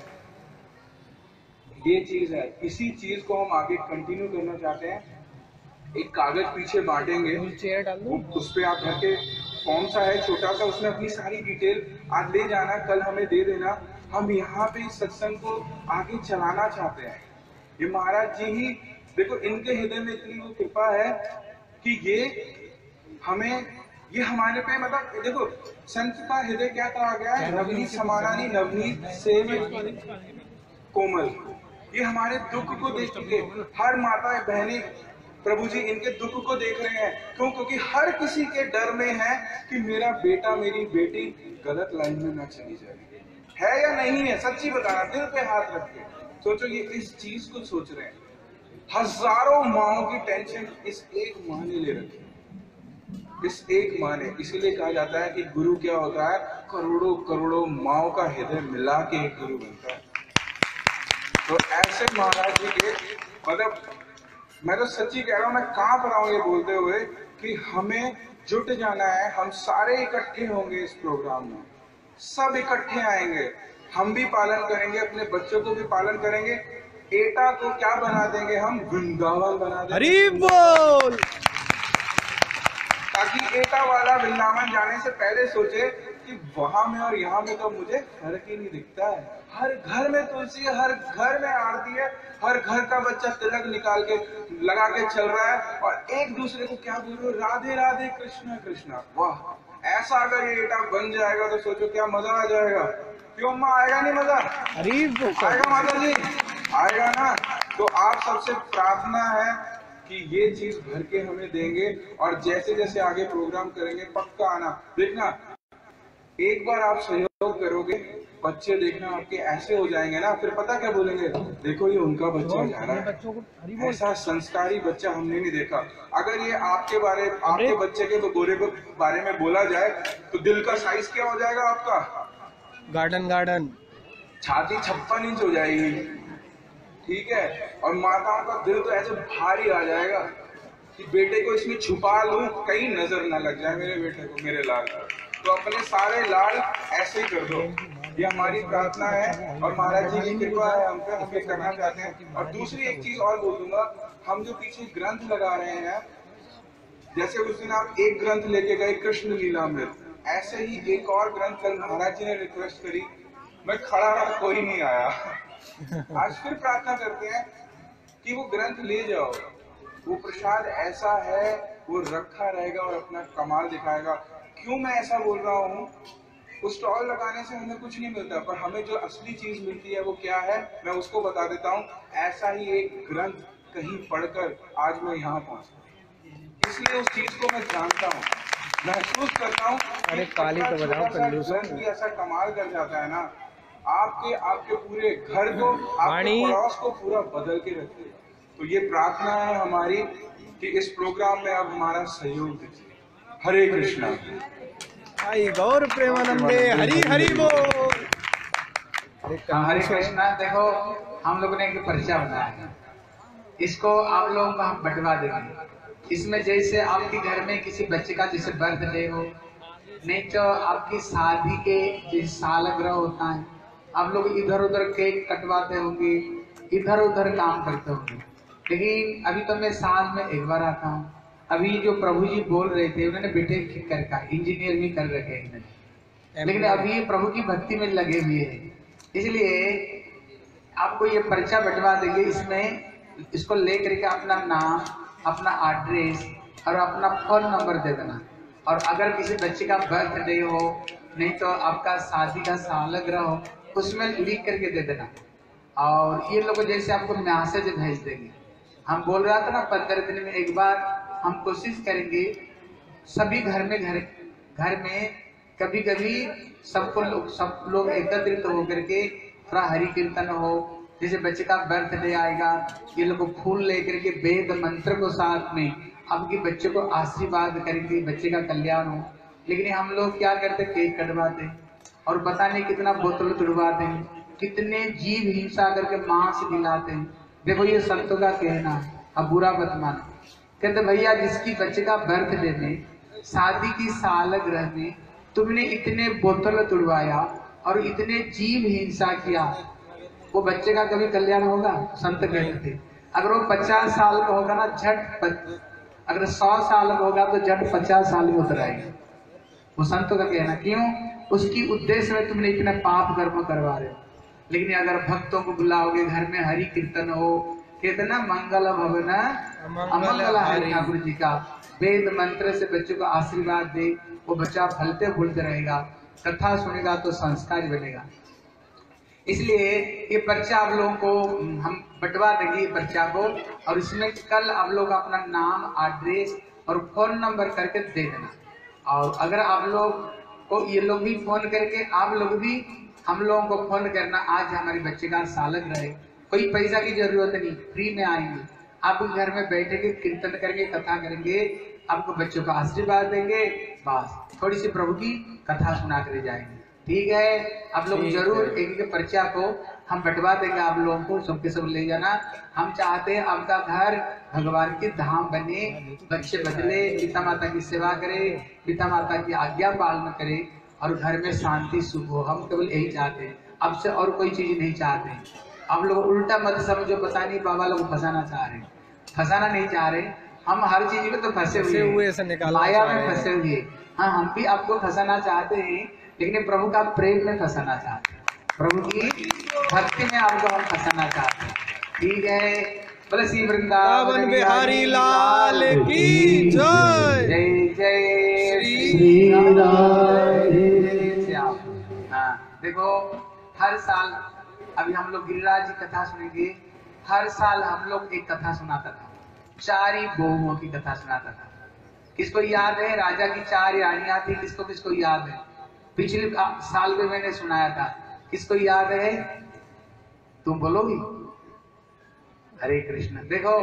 ये चीज है। इसी चीज को हम आगे कंटिन्यू करना चाहते हैं। एक कागज पीछे बांटेंगे, उस पे आप घर के फॉर्म सा है छोटा सा, उसमें अपनी सारी डिटेल आज ले जाना, कल हमें दे देना। हम यहाँ पे इस सत्संग को आगे चलाना चाहते हैं। ये महाराज जी ही देखो, इनके हृदय में इतनी वो कृपा है कि ये हमें, ये हमारे पे मतलब देखो, संत का हृदय क्या कहा गया है, नवनीत समानानी नवनीत सेव कोमल। ये हमारे दुख को देख चुके, हर माता बहनें प्रभु जी इनके दुख को देख रहे हैं। क्यों? क्योंकि हर किसी के डर में है कि मेरा बेटा मेरी बेटी गलत लाइन में ना चली जाए। है या नहीं है? सच्ची बताना, दिल पे हाथ रख के सोचो। ये इस चीज को सोच रहे हैं। हजारों माओं की टेंशन इस एक माँ ने ले रखी, इस एक माँ ने। इसीलिए कहा जाता है कि गुरु क्या होता है, करोड़ों करोड़ों माओं का हृदय मिला के एक गुरु बनता है। तो ऐसे महाराज जी के मतलब, मैं तो सच्ची कह रहा हूं, मैं कांप रहा हूं ये बोलते हुए कि हमें जुट जाना है। हम सारे इकट्ठे होंगे इस प्रोग्राम में, सब इकट्ठे आएंगे, हम भी पालन करेंगे, अपने बच्चों को भी पालन करेंगे। एटा को क्या बना देंगे हम, वृंदावन बना देंगे। हरि बोल। ताकि एटा वाला वृंदावन जाने से पहले सोचे कि वहां में और यहाँ में तो मुझे फर्क ही नहीं दिखता है। हर घर में तुलसी है, हर घर में आरती है, हर घर का बच्चा तिलक निकाल के लगा के चल रहा है और एक दूसरे को क्या बोल रहे हो, राधे राधे कृष्णा कृष्णा। वाह, ऐसा अगर ये एटा बन जाएगा तो सोचो क्या मजा आ जाएगा। क्यों माँ, आएगा नहीं मजा? आएगा माता जी, आएगा ना। तो आप सबसे प्रार्थना है कि ये चीज भर के हमें देंगे और जैसे जैसे आगे प्रोग्राम करेंगे पक्का आना। देखना, एक बार आप सहयोग करोगे बच्चे देखना आपके ऐसे हो जाएंगे ना, फिर पता क्या बोलेंगे, देखो ये उनका बच्चा जा रहा है। ऐसा संस्कारी बच्चा हमने नहीं देखा। अगर ये आपके बच्चे के गोरे के बारे में बोला जाए तो दिल का साइज क्या हो जाएगा आपका? गार्डन छाती 56 इंच हो जाएगी, ठीक है। और माताओं का दिल तो ऐसे भारी आ जाएगा कि बेटे को इसमें छुपा लूं, कहीं नजर ना लग जाए मेरे बेटे को, मेरे लाल को। तो अपने सारे लाल ऐसे ही कर दो, ये हमारी प्रार्थना है और महाराज जी की कृपा है हम पे, हम ये करना चाहते हैं। और दूसरी एक चीज और बोल दूंगा, हम जो पीछे ग्रंथ लगा रहे हैं, जैसे उस दिन आप एक ग्रंथ लेके गए कृष्ण लीलामृत, ऐसे ही एक और ग्रंथ कल महाराज जी ने रिक्वेस्ट करी, मैं खड़ा रहा, कोई नहीं आया। आज फिर प्रार्थना करते हैं कि वो ग्रंथ ले जाओ, वो प्रसाद ऐसा है वो रखा रहेगा और अपना कमाल दिखाएगा। क्यों मैं ऐसा बोल रहा हूँ? उस स्टॉल लगाने से हमें कुछ नहीं मिलता, पर हमें जो असली चीज मिलती है वो क्या है, मैं उसको बता देता हूँ। ऐसा ही एक ग्रंथ कहीं पढ़कर आज मैं यहाँ पहुंचा, इसलिए उस चीज को मैं जानता हूँ, महसूस करता हूँ। अरे काली तो बजाओ, ग्रंथ भी ऐसा कमाल कर जाता है ना, आपके पूरे घर को, आपके पड़ोस को पूरा बदल के रखते। तो ये प्रार्थना है हमारी कि इस प्रोग्राम में अब हमारा सहयोग दीजिए। हरे कृष्णा। आई गौर प्रेमानंदे, हरि हरि बोल। हरे कृष्णा। देखो हम लोगों ने एक पर्चा बनाया है, इसको आप लोगों को हम बंटवा देंगे। इसमें जैसे आपके घर में किसी बच्चे का जैसे बर्थडे हो, नहीं तो आपकी शादी के जैसे सालगिरह होता है, आप लोग इधर उधर केक कटवाते होंगे, इधर उधर काम करते होंगे। लेकिन अभी तो मैं साल में एक बार आता हूँ। अभी जो प्रभु जी बोल रहे थे, उन्होंने बेटे कर रखा, इंजीनियर भी कर रखे हैं, लेकिन अभी प्रभु की भक्ति में लगे हुए हैं। इसलिए आपको ये पर्चा बंटवा देंगे, इसमें इसको लेकर के अपना नाम, अपना एड्रेस और अपना फोन नंबर दे देना। और अगर किसी बच्चे का बर्थडे हो, नहीं तो आपका शादी का सालगिरह हो, उसमें लिख करके दे देना। और ये लोग जैसे आपको मैसेज भेज देंगे। हम बोल रहा था ना 15 दिन में एक बार हम कोशिश करेंगे सभी घर में कभी कभी सब लोग एकत्रित होकर के थोड़ा हरि कीर्तन हो। जैसे बच्चे का बर्थडे आएगा, ये लोग फूल लेकर के वेद मंत्र को साथ में आपके बच्चे को आशीर्वाद करेंगे, बच्चे का कल्याण हो। लेकिन हम लोग क्या करते, केक कटवाते और पता नहीं कितना बोतल तुड़वाते हैं, कितने जीव हिंसा करके मांस दिलाते हैं। देखो ये संतों का कहना है, अब बुरा मत मानो। कहते भैया जिसकी बच्चे का बर्थडे में, शादी की सालगिरह में तुमने इतने बोतल तुड़वाया और इतने जीव हिंसा किया, वो बच्चे का कभी कल्याण होगा? संत कहते थे अगर वो 50 साल का होगा ना, झट अगर 100 साल का होगा तो झट 50 साल में उतर आएगा। वो संतों का कहना। क्यों? उसकी उद्देश्य में तुमने इतना पाप कर्म करवा रहे हो। लेकिन अगर भक्तों को बुलाओगे, घर में हरि कीर्तन हो, कितना मंगल भवन अमंगल हरि, ठाकुर जी का वेद मंत्र से बच्चों को आशीर्वाद दे, वो बच्चा फलते फूलते रहेगा, कथा सुनेगा तो संस्कार बनेगा। इसलिए ये पर्चा आप लोगों को हम बंटवा देंगे, ये पर्चा को, और इसमें कल आप लोग अपना नाम, एड्रेस और फोन नंबर करके दे देना। और अगर आप लोग को ये लोग भी फोन करके, आप लोग भी हम लोगों को फोन करना, आज हमारे बच्चे का सालगिरह है, कोई पैसा की जरूरत नहीं, फ्री में आएंगे, आप घर में बैठेंगे, कीर्तन करेंगे, कथा करेंगे, आपको बच्चों का आशीर्वाद देंगे, बस थोड़ी सी प्रभु की कथा सुना कर जाएंगे। ठीक है? आप लोग जरूर एक एक पर्चा को हम बंटवा देंगे, आप लोगों को सबके सब ले जाना। हम चाहते हैं आपका घर भगवान की धाम बने, बच्चे बदले, पिता माता की सेवा करे, पिता माता की आज्ञा पालन करे और घर में शांति सुख हो। हम केवल यही चाहते हैं, आपसे और कोई चीज नहीं चाहते हैं। आप लोग उल्टा मत समझो, पता नहीं बाबा लोग फंसाना चाह रहे हैं, फंसाना नहीं चाह रहे। हम हर चीज में तो फंसे हुए हैं, माया में फंसे हुए। हाँ, हम भी आपको फंसाना चाहते हैं, लेकिन प्रभु का प्रेम में फंसाना चाहते हैं, प्रभु की भक्ति में आपको हम फंसाना चाहते हैं। ठीक है? बोले श्री वृंदावन बिहारी लाल की जय। जय जय श्री राम। हाँ, देखो हर साल अभी हम लोग गिरिराज जी कथा सुनेंगे। हर साल हम लोग एक कथा सुनाता था, 4 ही बहुओं की कथा सुनाता था। किसको याद है? राजा की 4 रानियां थी, किसको किसको याद है? पिछले साल में मैंने सुनाया था किसको याद है? तुम बोलोगी? हरे कृष्ण। देखो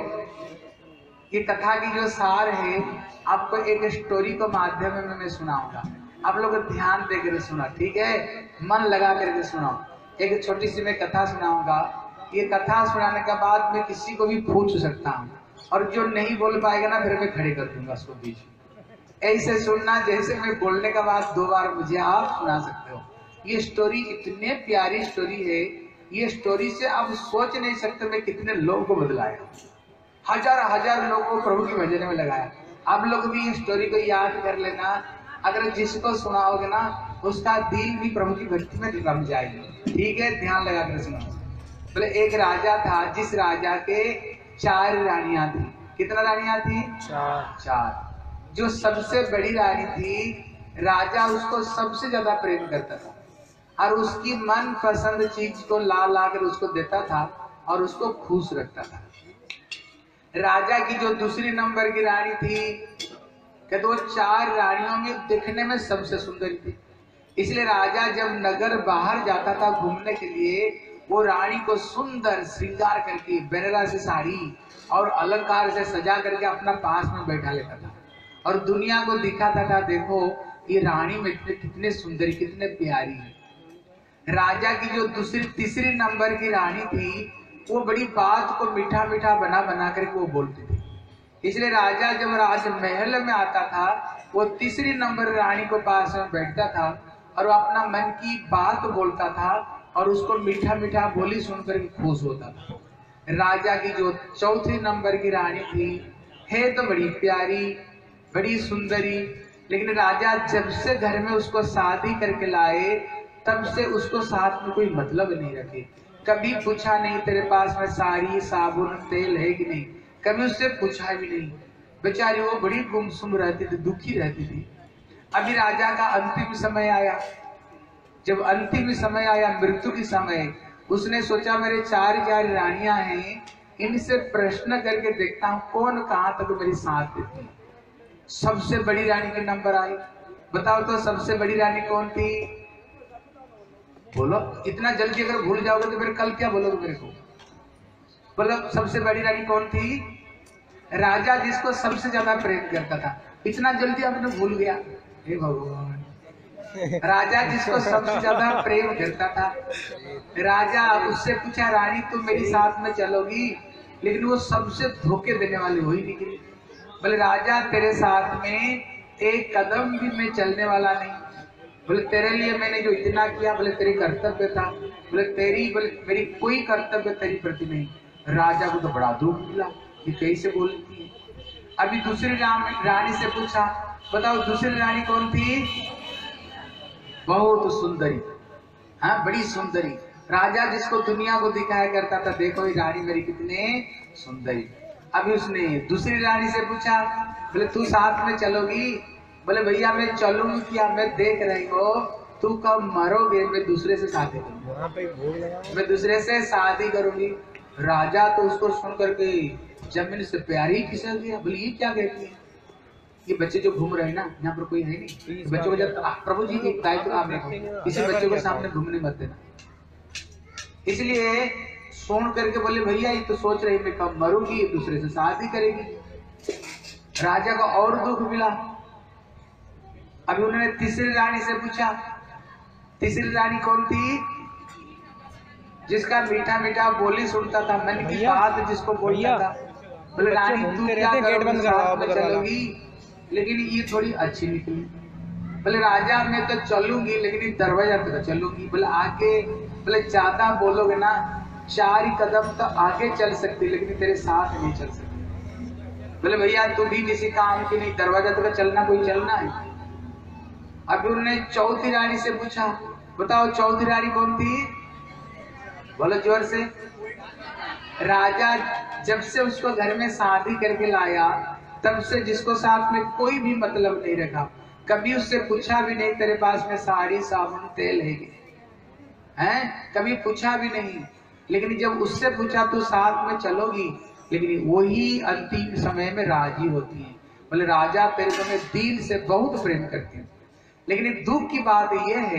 ये कथा की जो सार है, आपको एक स्टोरी के माध्यम में मैं सुनाऊंगा। आप लोग ध्यान देकर सुना, ठीक है? मन लगा करके सुनो। एक छोटी सी मैं कथा सुनाऊंगा। ये कथा सुनाने के बाद मैं किसी को भी पूछ सकता हूँ, और जो नहीं बोल पाएगा ना फिर मैं खड़े कर दूंगा उसको बीच में। ऐसे सुनना जैसे मैं बोलने के बाद 2 बार मुझे आप सुना सकते हो। ये स्टोरी इतने प्यारी स्टोरी है, ये स्टोरी से आप सोच नहीं सकते मैं कितने लोगों को बदलाया, हजार लोगों को प्रभु की भजन में लगाया। आप लोग भी ये स्टोरी को याद कर लेना, अगर जिसको सुनाओगे ना उसका दिल भी प्रभु की भक्ति में रम जाएगी। ठीक है, ध्यान लगा कर सुनो। बोले एक राजा था, जिस राजा के 4 रानियां थी। कितना रानियां थी? 4। जो सबसे बड़ी रानी थी, राजा उसको सबसे ज्यादा प्रेम करता था और उसकी मन पसंद चीज को ला ला कर उसको देता था और उसको खुश रखता था। राजा की जो दूसरी नंबर की रानी थी, कहते वो 4 रानियों में दिखने में सबसे सुंदर थी। इसलिए राजा जब नगर बाहर जाता था घूमने के लिए, वो रानी को सुंदर श्रृंगार करके बेनारसी साड़ी और अलंकार से सजा करके अपना पास में बैठा लेता था और दुनिया को दिखाता था, देखो ये रानी में कितने सुंदर, कितने प्यारी है। राजा की जो तीसरी नंबर की रानी थी, वो बड़ी बात को मीठा मीठा बना बना करके वो बोलती थी। इसलिए राजा जब राजमहल में आता था, वो तीसरी नंबर रानी को पास में बैठता था और वो अपना मन की बात बोलता था और उसको मीठा मीठा बोली सुनकर खुश होता था। राजा की जो चौथी नंबर की रानी थी, है तो बड़ी प्यारी, बड़ी सुंदरी, लेकिन राजा जब से घर में उसको शादी करके लाए, तब से उसको साथ में कोई मतलब नहीं रखे। कभी पूछा नहीं तेरे पास में साड़ी साबुन तेल है कि नहीं, कभी उससे पूछा भी नहीं। बेचारी वो बड़ी गुमसुम रहती थी, दुखी रहती थी। अभी राजा का अंतिम समय आया। जब अंतिम समय आया, मृत्यु की समय, उसने सोचा मेरे 4 रानियां हैं, इनसे प्रश्न करके देखता हूं कौन कहां तक मेरी साथ देती है। सबसे बड़ी रानी के नंबर आई। बताओ तो सबसे बड़ी रानी कौन थी? बोलो, इतना जल्दी अगर भूल जाओगे तो फिर कल क्या बोलोगे मेरे को? बोलो, सबसे बड़ी रानी कौन थी? राजा जिसको सबसे ज्यादा प्रेम करता था। इतना जल्दी आपने भूल गया? हे भगवान, राजा जिसको सबसे ज्यादा प्रेम करता था, राजा उससे पूछा रानी तुम मेरी साथ में चलोगी? लेकिन वो सबसे धोखे देने वाली वही निकली। बोले राजा तेरे साथ में एक कदम भी मैं चलने वाला नहीं। बोले तेरे लिए मैंने जो इतना किया, बोले तेरी कर्तव्य था, बोले मेरी कोई कर्तव्य तेरी प्रति नहीं। राजा को तो बड़ा दुख मिला, ये कैसे बोलती है। अभी दूसरी रानी से पूछा, बताओ दूसरी रानी कौन थी? बहुत सुंदरी, हाँ बड़ी सुंदरी। राजा जिसको दुनिया को दिखाया करता था, देखो ये रानी मेरी कितने सुंदरी। अभी उसने दूसरी रानी से पूछा, बोले तू साथ में चलोगी? बोले भैया मैं चलूंगी क्या, मैं देख रही हो तू कब मरोगे, मैं दूसरे से शादी करूंगी, मैं दूसरे से शादी करूंगी। राजा तो उसको सुन करके जमीन से प्यारी खिसक गया। बोले ये क्या कहती है? ये बच्चे जो घूम रहे हैं ना, यहाँ पर कोई है नहीं, बच्चों को जब प्रभु जी एक दायित्व आप रखो, किसी बच्चे को सामने घूमने मत देना। इसलिए सुन करके बोले भैया ये तो सोच रही मैं कब मरूंगी, दूसरे से शादी करेगी। राजा को और दुख मिला। अभी उन्होंने तीसरी रानी से पूछा, तीसरी रानी कौन थी? जिसका मीठा मीठा बोली सुनता था, मन की बात जिसको बोलता था। बोले रानी तू क्या करोगी, साथ में चलोगी? लेकिन ये थोड़ी अच्छी निकली। बोले राजा मैं तो चलूंगी, लेकिन दरवाजा तक चलूंगी। बोले आगे, बोले ज्यादा बोलोगे ना 4 कदम तो आगे चल सकती, लेकिन तेरे साथ नहीं चल सकती। बोले भैया तू भी किसी काम की नहीं, दरवाजा तक चलना कोई चलना है। अभी उन्होंने चौथी रानी से पूछा, बताओ चौथी रानी कौन थी? बोलो जोर से। राजा जब से उसको घर में शादी करके लाया, तब से जिसको साथ में कोई भी मतलब नहीं रखा, कभी उससे पूछा भी नहीं तेरे पास में साड़ी साबुन तेल है हैं, कभी पूछा भी नहीं। लेकिन जब उससे पूछा तू साथ में चलोगी, लेकिन वही अंतिम समय में राजी होती है। बोले राजा तेरे को मैं दिल से बहुत प्रेम करती हूँ। लेकिन दुख की बात यह है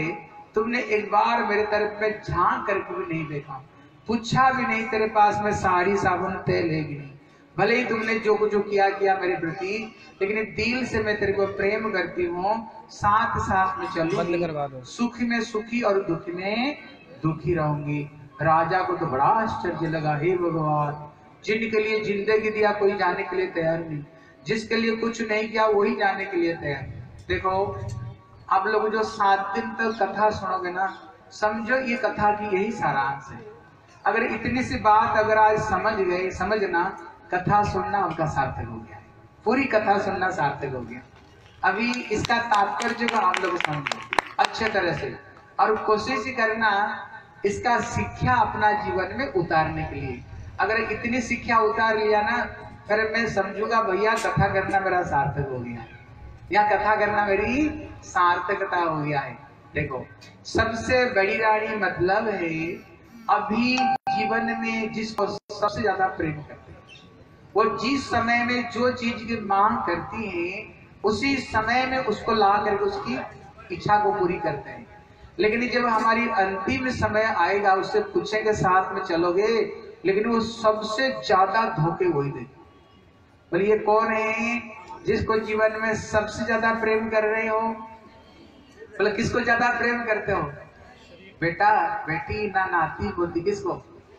तुमने एक बार मेरे तरफ में झांक करके भी नहीं देखा, पूछा भी नहीं तेरे पास में साड़ी साबुन तेल है कि नहीं। भले ही तुमने जो कुछ किया मेरे प्रति, लेकिन दिल से मैं तेरे को प्रेम करती हूँ, साथ साथ में चलूंगी, सुख में सुखी और दुख में दुखी रहूंगी। राजा को तो बड़ा आश्चर्य लगा, हे भगवान, जिनके लिए जिंदगी दिया कोई जाने के लिए तैयार नहीं, जिसके लिए कुछ नहीं किया वही जाने के लिए तैयार। देखो आप लोग जो 7 दिन तक कथा सुनोगे ना, समझो ये कथा की यही सारांश है। अगर इतनी सी बात अगर आज समझ गए, समझना कथा सुनना उनका सार्थक हो गया, पूरी कथा सुनना सार्थक हो गया। अभी इसका तात्पर्य को आप लोग समझो अच्छे तरह से, और कोशिश करना इसका शिक्षा अपना जीवन में उतारने के लिए। अगर इतनी शिक्षा उतार लिया ना, फिर मैं समझूंगा भैया कथा करना मेरा सार्थक हो गया, या कथा करना मेरी सार्थकता हो गया है। देखो सबसे बड़ी रानी मतलब है अभी जीवन में जिसको सबसे ज्यादा प्रेम करते हैं, वो जिस समय में जो चीज की मांग करती है उसी समय में उसको ला करके उसकी इच्छा को पूरी करते हैं। लेकिन जब हमारी अंतिम समय आएगा, उससे पूछेंगे साथ में चलोगे, लेकिन वो सबसे ज्यादा धोखे वही दे। बोलिए कौन है जिसको जीवन में सबसे ज्यादा प्रेम कर रहे हो? बोले किसको ज्यादा प्रेम करते हो? बेटा बेटी ना नाती पोती, किसको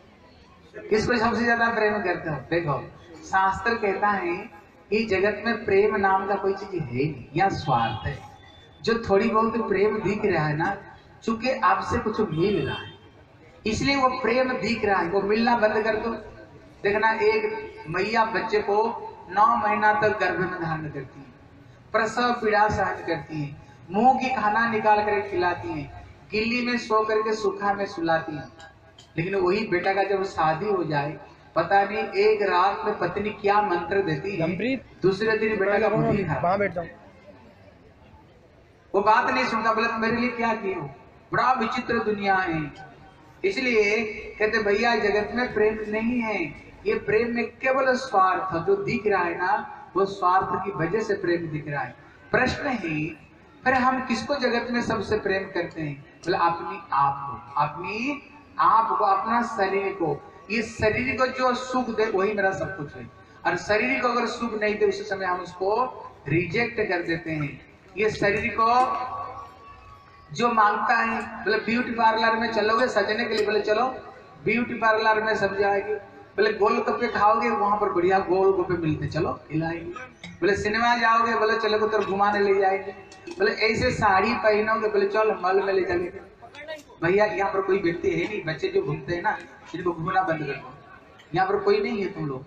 किसको सबसे ज्यादा प्रेम करते हो? देखो शास्त्र कहता है कि जगत में प्रेम नाम का कोई चीज है नहीं, या स्वार्थ है। जो थोड़ी बहुत प्रेम दिख रहा है ना, चूंकि आपसे कुछ मिल रहा है इसलिए वो प्रेम दिख रहा है, वो मिलना बंद कर दो। देखना एक मैया बच्चे को 9 महीना तक गर्भ में धारण करती है, प्रसव पीड़ा सहन करती है, मुंह की खाना निकाल कर खिलाती है, गिल्ली में सो करके सूखा में सुलाती है। लेकिन वही बेटा का जब शादी हो जाए, पता नहीं एक रात में पत्नी क्या मंत्र देती है, दूसरे दिन बेटा का बुद्धि खराब, वो बात नहीं सुनता, बोले मेरे लिए क्या किए हो। बड़ा विचित्र दुनिया है। इसलिए कहते भैया जगत में प्रेम नहीं है, ये प्रेम में केवल स्वार्थ जो दिख रहा है ना, वो स्वार्थ की वजह से प्रेम दिख रहा है। प्रश्न है फिर हम किसको जगत में सबसे प्रेम करते हैं? बोले अपनी आप को, अपनी आप को, अपना शरीर को। ये शरीर को जो सुख दे वही मेरा सब कुछ है, और शरीर को अगर सुख नहीं दे उस समय हम उसको रिजेक्ट कर देते हैं। ये शरीर को जो मांगता है, बोले ब्यूटी पार्लर में चलोगे सजने के लिए, बोले चलो ब्यूटी पार्लर में सब जाएगी। बोले गोलगप्पे खाओगे, वहां पर बढ़िया गोलगप्पे मिलते, चलो खिलाएंगे। बोले सिनेमा जाओगे, बोले चलो तो घुमाने ले जाएंगे। बोले ऐसे साड़ी पहनोगे, बोले चलो मॉल में ले चलेंगे। भैया यहाँ पर कोई व्यक्ति है नहीं, बच्चे जो घूमते हैं ना इनको घूमना बंद कर दो, यहाँ पर कोई नहीं है तुम लोग।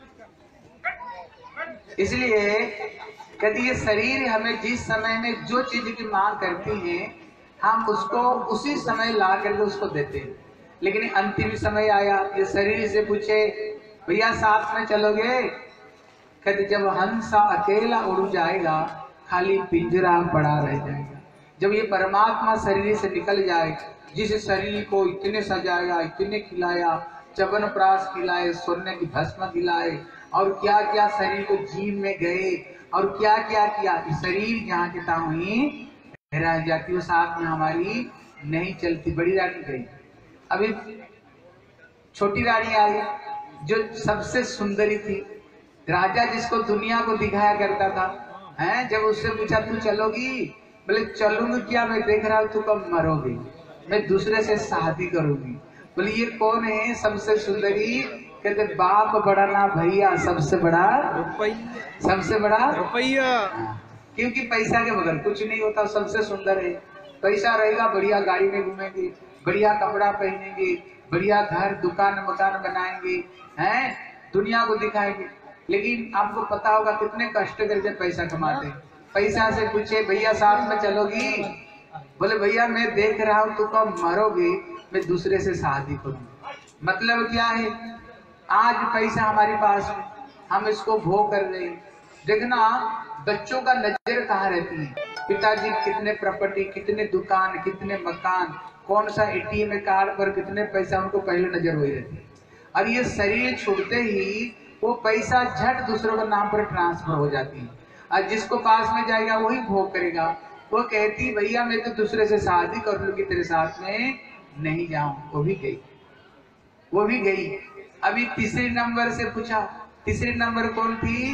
इसलिए कहती है शरीर हमें जिस समय में जो चीज की मांग करती है हम उसको उसी समय ला करके उसको देते हैं। लेकिन अंतिम समय आया, ये शरीर से पूछे भैया साथ में चलोगे? कहते जब हंसा अकेला उड़ जाएगा, खाली पिंजरा पड़ा रह जाएगा। जब ये परमात्मा शरीर से निकल जाए, जिस शरीर को इतने सजाया, इतने खिलाया, चवन प्राश खिलाए, सोने की भस्म खिलाए, और क्या क्या शरीर को जीव में गए और क्या क्या किया, शरीर जहाँ के ताऊ ही रह जाती, वो साथ में हमारी नहीं चलती। बड़ी रानी गई, अभी छोटी रानी आई जो सबसे सुंदरी थी। राजा जिसको दुनिया को दिखाया करता था, हैं, जब उससे पूछा तू चलोगी? बोले चलूंगी क्या, मैं देख रहा हूँ तू कब मरोगी, मैं दूसरे से शादी करूंगी। बोले ये कौन है सबसे सुंदरी? कहते बाप बड़ा ना भैया, सबसे बड़ा रुपया, सबसे बड़ा रुपया। क्योंकि पैसा के बगैर कुछ नहीं होता, सबसे सुंदर है। पैसा रहेगा बढ़िया गाड़ी में घूमेंगे, बढ़िया कपड़ा पहनेंगे, बढ़िया घर दुकान मकान बनाएंगे, हैं, दुनिया को दिखाएंगे। लेकिन आपको पता होगा कितने कष्ट करके पैसा कमाते हैं। पैसा से पूछे भैया साथ में चलोगी? बोले भैया मैं देख रहा हूँ तू कब मरोगे, मैं दूसरे से शादी करूँ। मतलब क्या है, आज पैसा हमारे पास है, हम इसको भोग कर रहे हैं। देखना बच्चों का नजर कहाँ रहती है, पिताजी कितने प्रॉपर्टी, कितने दुकान, कितने मकान, कौन सा एटीएम कार्ड पर कितने पैसा, उनको पहले नजर वही रहती है। और ये शरीर छोड़ते ही वो पैसा झट दूसरों के नाम पर ट्रांसफर हो जाती है, और जिसको पास में जाएगा वही भोग करेगा। वो कहती भैया मैं तो दूसरे से शादी कर लूंगी, तेरे साथ में नहीं जाऊं। वो भी गई। अभी तीसरे नंबर से पूछा, तीसरे नंबर कौन थी?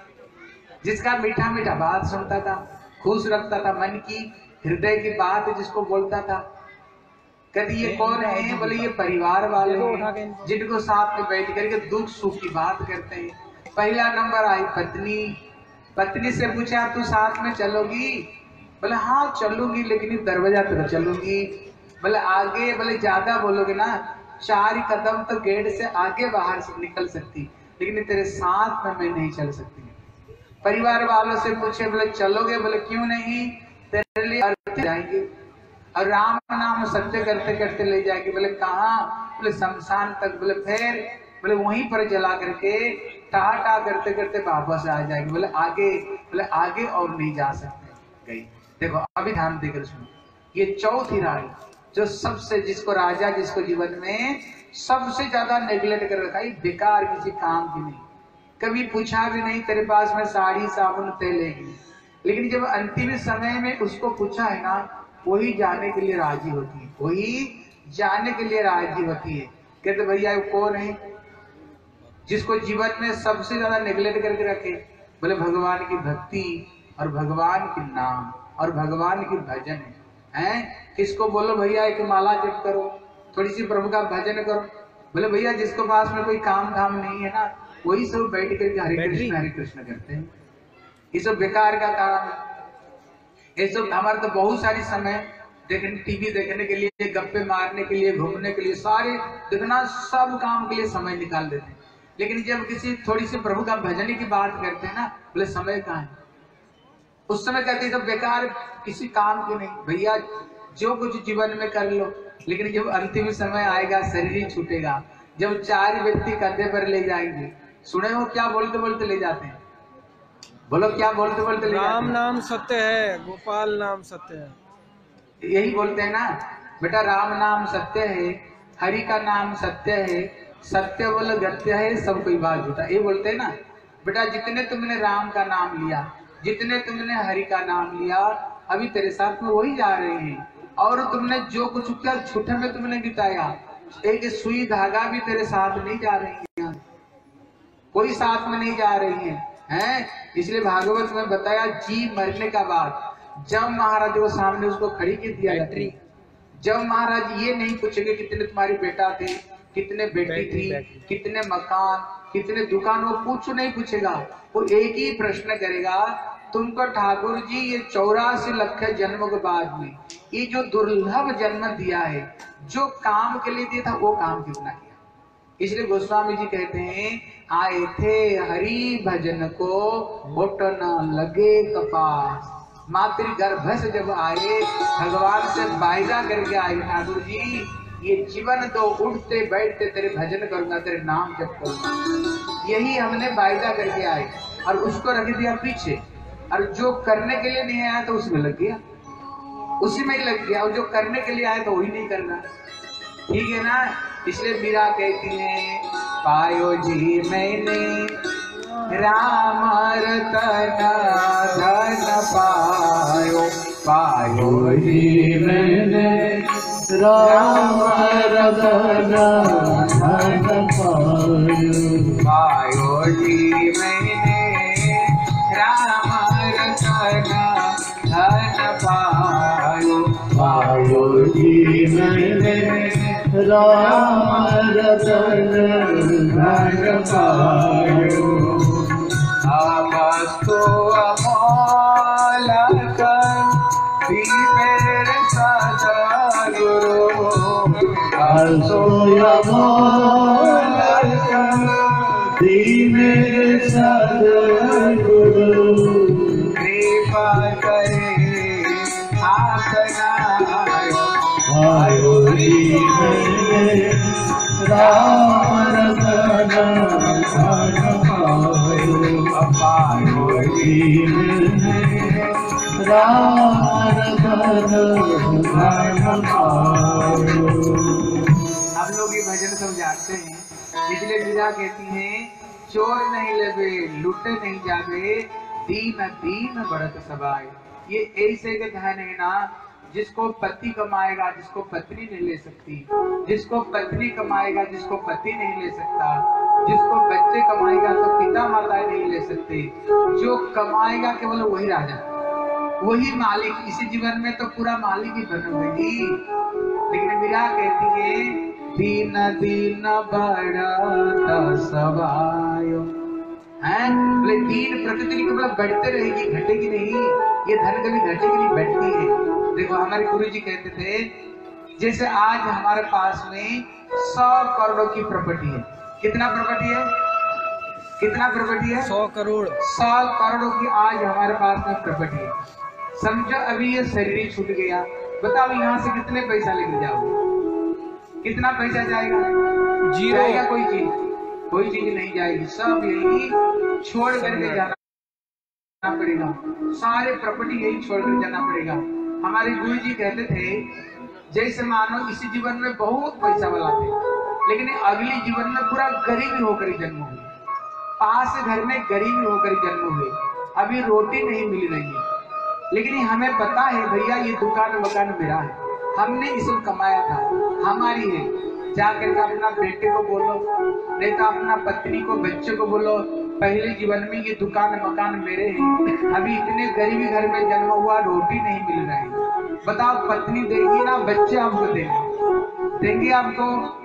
जिसका मीठा मीठा बात सुनता था, खुश रखता था, मन की हृदय की बात जिसको बोलता था। कहती ये कौन है? बोले ये परिवार वाले हैं, जिनको साथ में बैठ करके दुख सुख की बात करते हैं। पहला नंबर आई पत्नी। पत्नी से पूछा तू साथ में चलोगी? बोले हाँ चलूंगी, लेकिन दरवाजा तक चलूंगी। बोले आगे? बोले ज्यादा बोलोगे ना 4 कदम तो गेट से आगे बाहर से निकल सकती, लेकिन तेरे साथ में मैं नहीं चल सकती। परिवार वालों से पूछे, बोले चलोगे? बोले क्यों नहीं, तेरे लिए जाएंगे और राम नाम सत्य करते करते ले जाएंगे। बोले कहाँ? बोले शमशान तक। बोले फिर? बोले वहीं पर जला करके टाटा करते करते वापस आ जाएंगे। बोले आगे? बोले आगे और नहीं जा सकते। गई। देखो अभी ध्यान देकर सुनो, ये चौथी रानी जो सबसे, जिसको राजा, जिसको जीवन में सबसे ज्यादा नेग्लेक्ट कर रखा है, बेकार किसी काम की नहीं, कभी पूछा भी नहीं तेरे पास में साड़ी साबुन तेल है, लेकिन जब अंतिम समय में उसको पूछा है ना, वही जाने के लिए राजी होती है, वही जाने के लिए राजी होती है। कहते भैया कौन है जिसको जीवन में सबसे ज्यादा नेग्लेक्ट करके रखे? बोले भगवान की भक्ति और भगवान के नाम और भगवान की भजन है। किसको? बोलो भैया एक माला जप करो, थोड़ी सी प्रभु का भजन करो। बोले भैया जिसको पास में कोई काम धाम नहीं है ना, वही सब बैठ करके हरे कृष्ण करते हैं। ये सब बेकार का काम है। ये सब हमारे तो बहुत सारी समय देखने, टीवी देखने के लिए, गप्पे मारने के लिए, घूमने के लिए, सारे देखना, सब काम के लिए समय निकाल देते हैं। लेकिन जब किसी थोड़ी सी प्रभु का भजन की बात करते हैं ना, बोले समय कहाँ है? उस समय कहते सब बेकार, किसी काम के नहीं। भैया जो कुछ जीवन में कर लो, लेकिन जब अंतिम समय आएगा, शरीर ही छूटेगा, जब 4 व्यक्ति कंधे पर ले जाएंगे, सुने हो क्या बोलते बोलते ले जाते हैं? बोलो क्या बोलते बोलते ले जाते हैं? राम नाम सत्य है, गोपाल नाम सत्य है। यही बोलते हैं ना बेटा, राम नाम सत्य है, हरि का नाम सत्य है, सत्य बोल गत्य है, सब कोई बात झूठा, ये बोलते हैं ना बेटा। जितने तुमने राम का नाम लिया, जितने तुमने हरि का नाम लिया, अभी तेरे साथ में वही जा रहे हैं। और तुमने जो कुछ किया झूठे में तुमने बिताया, एक सुई धागा भी तेरे साथ नहीं जा रही है, कोई साथ में नहीं जा रही है। इसलिए भागवत में बताया, जी मरने का बाद जब महाराज को सामने उसको खड़ी कर दिया जाती, जब महाराज ये नहीं पूछेंगे कितने तुम्हारे बेटा थे, कितने बेटी थी, कितने मकान, कितने दुकान, वो कुछ नहीं पूछेगा। वो एक ही प्रश्न करेगा, तुमको ठाकुर जी ये 84 लाख जन्म के बाद में ये जो दुर्लभ जन्म दिया है, जो काम के लिए दिया था, वो काम कितना किया? इसलिए गोस्वामी जी कहते हैं, आए थे हरि भजन को होठ न लगे कपास। मातृ गर्भ से जब आए, भगवान से वायदा करके आए, ठाकुर जी ये जीवन तो उठते बैठते तेरे भजन करूंगा, तेरे नाम जप करूंगा, यही हमने वायदा करके आए। और उसको रख दिया पीछे, और जो करने के लिए नहीं आया तो उसमें लग गया, उसी में ही लग गया। और जो करने के लिए आया तो वही नहीं करना, ठीक है ना। इसलिए मीरा कहती है, पायो जी मैंने राम रतन धन पायो, पायो जी मैंने राम रतन धन पायो, पायो जी मैंने राम रतन धन पायो, पायो जी मैंने राम रतन धन पायो। आपस्तो अमोल कर दी मेरे सद्गुरु, आपस्तो अमोल कर दी मेरे सद्गुरु, कृपा करे आपना पायो जी मैंने राम रतन धन पायो, पायो जी मैंने राम रतन धन पायो। हम लोग ये भजन सब जानते हैं, इसलिए मीरा कहती है, चोर नहीं लगे लुटे नहीं जागे, दीन दीन बढ़त सबाए। ये ऐसे के धन है ना जिसको पति कमाएगा, जिसको पत्नी नहीं ले सकती, जिसको पत्नी कमाएगा, जिसको पति नहीं ले सकता, जिसको बच्चे कमाएगा तो पिता माता नहीं ले सकते, जो कमाएगा केवल वही राजा, वही मालिक। इसी जीवन में तो पूरा मालिक ही बनोगी। लेकिन मीरा कहती है दीन दीन बढ़ता सवायो है, बोले दीन प्रतिदिन केवल बढ़ते रहेगी, घटेगी नहीं। ये धन कभी घटेगी नहीं, बढ़ती है। देखो हमारे गुरु जी कहते थे जैसे आज हमारे पास में 100 करोड़ की प्रॉपर्टी है। कितना प्रॉपर्टी है? कितना प्रॉपर्टी है? 100 करोड़। 100 करोड़ की आज हमारे पास में प्रॉपर्टी है। समझो अभी ये शरीर छूट गया, बताओ यहाँ से कितने पैसा लेके जाओगे? कितना पैसा जाएगा? जीरो। जाएगा कोई चीज? कोई चीज नहीं जाएगी, सब यही छोड़ करके जाना पड़ेगा। सारे प्रॉपर्टी यही छोड़ कर जाना पड़ेगा। हमारे गुरु जी कहते थे जैसे मानो इसी जीवन में बहुत पैसा वाला थे, लेकिन अगले जीवन में पूरा गरीब होकर जन्म हुए, पास घर में गरीब होकर जन्म हुए, अभी रोटी नहीं मिल रही है। लेकिन हमें पता है भैया ये दुकान मकान मेरा है, हमने इसको कमाया था, हमारी है। जाकर के अपना बेटे को बोलो, नहीं तो अपना पत्नी को, बच्चे को बोलो पहले जीवन में ये दुकान मकान मेरे हैं, अभी इतने गरीबी घर में जन्म हुआ, रोटी नहीं मिल रहा है। बताओ पत्नी देगी ना बच्चे आपको देंगे? देंगे आपको?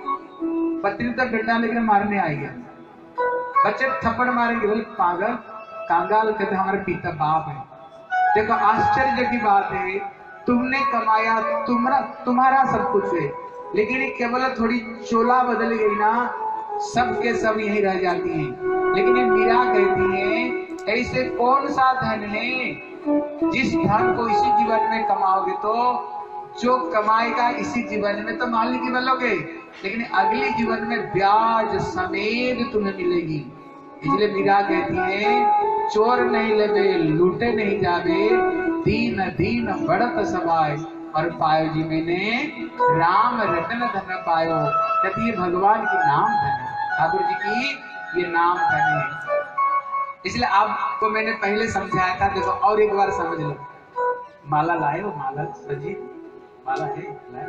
पत्नी तो डंडा लेकर मारने आएगी, बच्चे थप्पड़ मारेंगे, बोले पागल कांगाल, कहते हमारे पिता बाप है। देखो आश्चर्य की बात है, तुमने कमाया, तुम्हारा सब कुछ है, लेकिन ये केवल थोड़ी चोला बदल गई ना, सब के सब यही रह जाती हैं। लेकिन ये मीरा कहती है ऐसे कौन सा धन है जिस धन को इसी जीवन में कमाओगे तो जो कमाएगा इसी जीवन में तो मालिक ही बनोगे, लेकिन अगले जीवन में ब्याज समेत तुम्हें मिलेगी। इसलिए मीरा कहती है चोर नहीं लेवे, लूटे नहीं जावे, दीन दीन बढ़त सवाय, और पायो जी मैंने राम रतन धन पायो। कहती है भगवान की नाम धन है, ठाकुर जी की ये नाम धन है। इसलिए आपको मैंने पहले समझाया था, देखो और एक बार समझ लो। माला लाए हो? माला सजी माला है,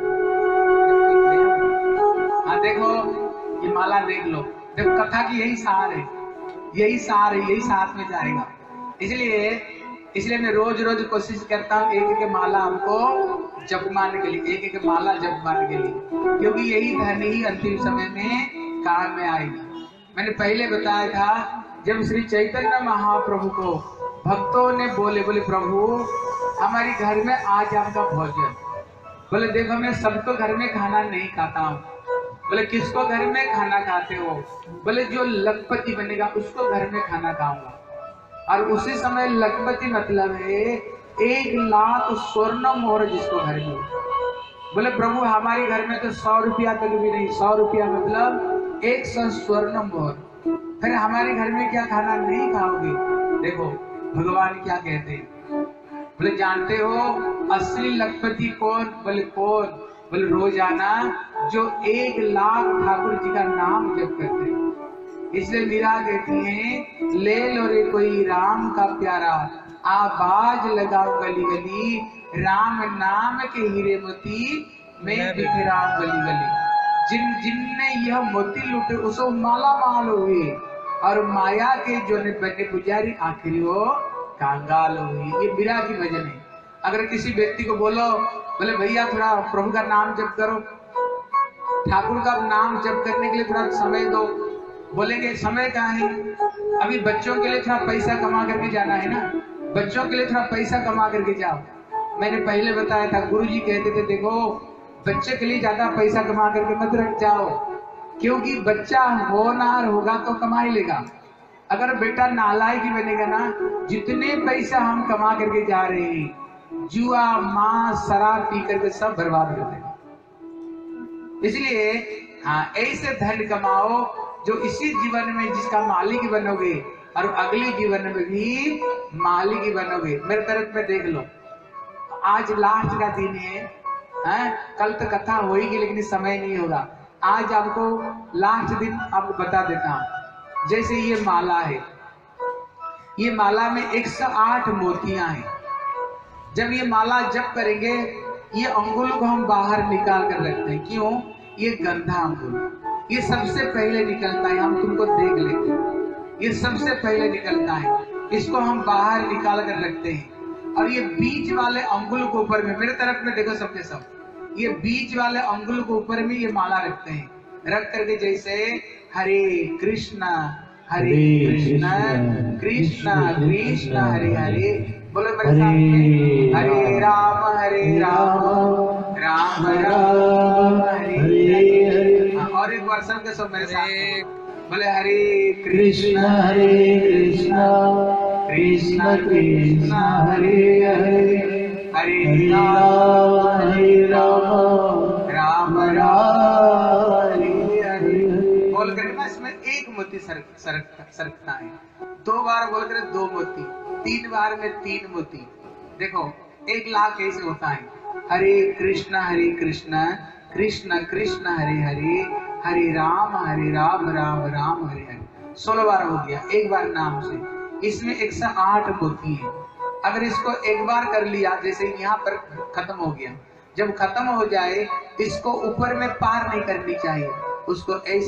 हाँ देखो ये माला देख लो। देखो कथा की यही सार है, यही सार है, यही साथ में जाएगा। इसलिए मैं रोज रोज कोशिश करता हूँ एक एक माला हमको जपमाने के लिए, एक एक माला जपमाने के लिए, क्योंकि यही धन ही अंतिम समय में काम में आएगी। मैंने पहले बताया था जब श्री चैतन्य महाप्रभु को भक्तों ने बोले प्रभु हमारी घर में आज आपका भोजन। बोले देखो मैं सबको घर में खाना नहीं खाता हूँ। बोले किसको घर में खाना खाते हो? बोले जो लखपति बनेगा उसको घर में खाना खाऊंगा। और उसी समय लखपति मतलब है 1 लाख स्वर्ण मोहर जिसको घर में। बोले प्रभु हमारे घर में तो 100 रुपया तक भी नहीं, 100 रुपया मतलब 100 स्वर्ण मोहर, फिर हमारे घर में क्या खाना नहीं खाओगे? देखो भगवान क्या कहते हैं, बोले जानते हो असली लखपति कौन? बोले कौन? बोले रोजाना जो 1 लाख ठाकुर जी का नाम जप करते हैं। इसलिए मीरा कहती है ले लो रे कोई राम का प्यारा, आवाज लगाओ गली गली, राम नाम के हीरे मोती मैं बिखराऊं गली गली। जिनने यह मोती लूटे उसको माला माल हुए, और माया के जो ने बने पुजारी आखिरी वो कांगाल हुई। ये मीरा की भजन है। अगर किसी व्यक्ति को बोलो बोले भैया थोड़ा प्रभु का नाम जप करो, ठाकुर का नाम जप करने के लिए थोड़ा समय दो, बोलेंगे समय कहाँ है? अभी बच्चों के लिए थोड़ा पैसा कमा करके जाना है ना, बच्चों के लिए थोड़ा पैसा कमा करके जाओ। मैंने पहले बताया था गुरुजी कहते थे देखो बच्चे के लिए ज्यादा पैसा कमा करके मत रख जाओ, क्योंकि बच्चा होनहार होगा तो कमा ही लेगा। अगर बेटा नालायक ही बनेगा ना, जितने पैसा हम कमा करके जा रहे हैं जुआ मांस शराब पी करके सब बर्बाद कर देगा। इसलिए हाँ ऐसे धन कमाओ जो इसी जीवन में जिसका मालिक बनोगे और अगले जीवन में भी मालिक ही बनोगे। मेरे तरफ में देख लो, आज लास्ट का दिन है, कल तो कथा होगी लेकिन समय नहीं होगा। आज आपको लास्ट दिन आपको बता देता हूं। जैसे ये माला है, ये माला में 108 मोतियां हैं। जब ये माला जप करेंगे, ये अंगुल को हम बाहर निकाल कर रखते हैं। क्यों? ये गंधा अंगुल ये सबसे पहले निकलता है, हम तुमको देख लेते हैं, ये सबसे पहले निकलता है, इसको हम बाहर निकाल कर रखते हैं। और ये बीच वाले अंगुल को ऊपर में, मेरे तरफ में देखो सबके सब, ये बीच वाले अंगुल को ऊपर में ये माला रखते हैं। रख करके जैसे हरे कृष्णा कृष्ण कृष्ण हरे हरे, बोलो मेरे सामने, हरे राम राम राम हरे हरे। और एक बार सबके सब मेरे सामने बोले, हरे कृष्ण कृष्ण कृष्ण हरे हरे, हरे राम राम हरे हरे। बोल कर ना इसमें एक मोती सरकता है, 2 बार बोल कर 2 मोती, 3 बार में 3 मोती। देखो 1 लाख कैसे होता है, हरे कृष्ण कृष्ण कृष्ण हरे हरे, हरे राम राम राम हरे हरे। 16 बार हो गया, 1 बार नाम से। इसमें 108 मोती है। अगर इसको 1 बार कर लिया, जैसे यहाँ पर खत्म हो गया, जब खत्म हो जाए इसको ऊपर में पार नहीं करनी चाहिए, उसको ऐसे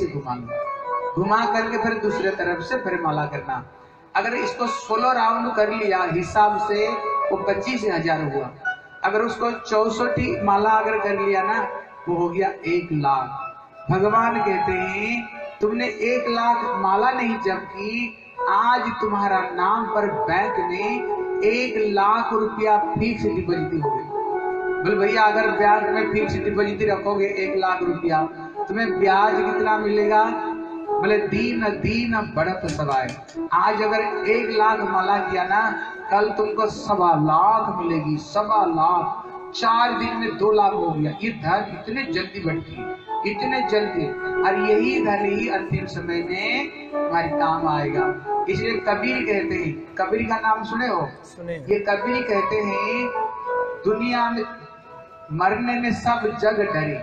घुमा करके फिर दूसरे तरफ से फिर माला करना। अगर इसको 16 राउंड कर लिया हिसाब से, वो 25,000 हुआ। अगर उसको 64 माला अगर कर लिया ना, वो हो गया 1 लाख। भगवान कहते हैं तुमने 1 लाख माला नहीं जप की, आज तुम्हारा नाम पर बैंक में 1 लाख रुपया फिक्स डिपॉजिट हो गई। बोल भैया, अगर बैंक में फिक्स डिपॉजिट रखोगे 1 लाख रुपया, तुम्हें ब्याज कितना मिलेगा? बोले दीन बढ़त सवाए। आज अगर 1 लाख माला किया ना, कल तुमको 1.25 लाख मिलेगी, 1.25 लाख। 4 दिन में 2 लाख हो गया। ये धन इतने जल्दी बढ़ती है, इतने जल्दी, और यही धन ही अंतिम समय में हमारे काम आएगा। इसलिए कबीर कहते हैं, कबीर का नाम सुने हो? सुने। ये कबीर कहते हैं दुनिया में मरने में सब जग डरे,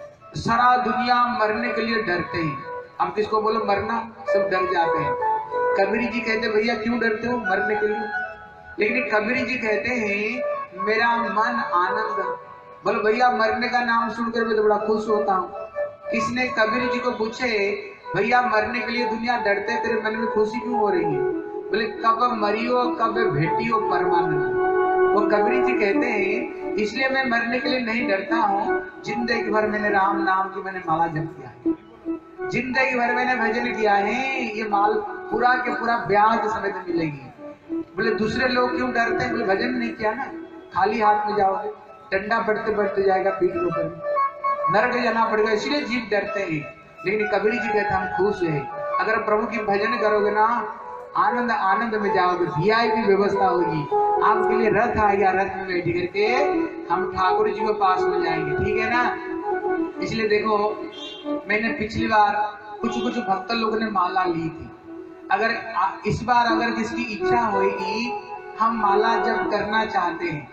सारा दुनिया मरने के लिए डरते हैं। हम किसको बोलो मरना, सब डर जाते हैं। कबीर जी कहते भैया क्यों डरते हो मरने के लिए? लेकिन कबीर जी कहते हैं मेरा मन आनंद। बोलो भैया, मरने का नाम सुनकर मैं तो बड़ा खुश होता हूँ। किसने कबीर जी को पूछे, भैया मरने के लिए दुनिया डरते, तेरे मन में खुशी क्यों हो रही है? बोले कब मरियो कब भेटियो परमानंद। वो कबीर जी कहते हैं इसलिए मैं मरने के लिए नहीं डरता हूँ, जिंदगी भर मैंने राम नाम की मैंने माला जप किया है, जिंदगी भर मैंने भजन किया है, ये माल पूरा के पूरा ब्याज समेत मिलेगी। बोले दूसरे लोग क्यों डरते हैं? बोले भजन नहीं किया ना, खाली हाथ में जाओगे, डंडा बढ़ते बढ़ते जाएगा पीठ के ऊपर, नरक जाना पड़ेगा, इसलिए जीव डरते हैं। लेकिन कबीर जी कहते हम खुश है, अगर प्रभु की भजन करोगे ना, आनंद आनंद में जाओगे, वीआईपी व्यवस्था होगी, आपके लिए रथ आएगा, रथ में बैठ करके हम ठाकुर जी के पास में जाएंगे, ठीक है ना। इसलिए देखो मैंने पिछली बार कुछ भक्त लोगों ने माला ली थी। अगर इस बार अगर किसकी इच्छा होगी, हम माला जब करना चाहते हैं,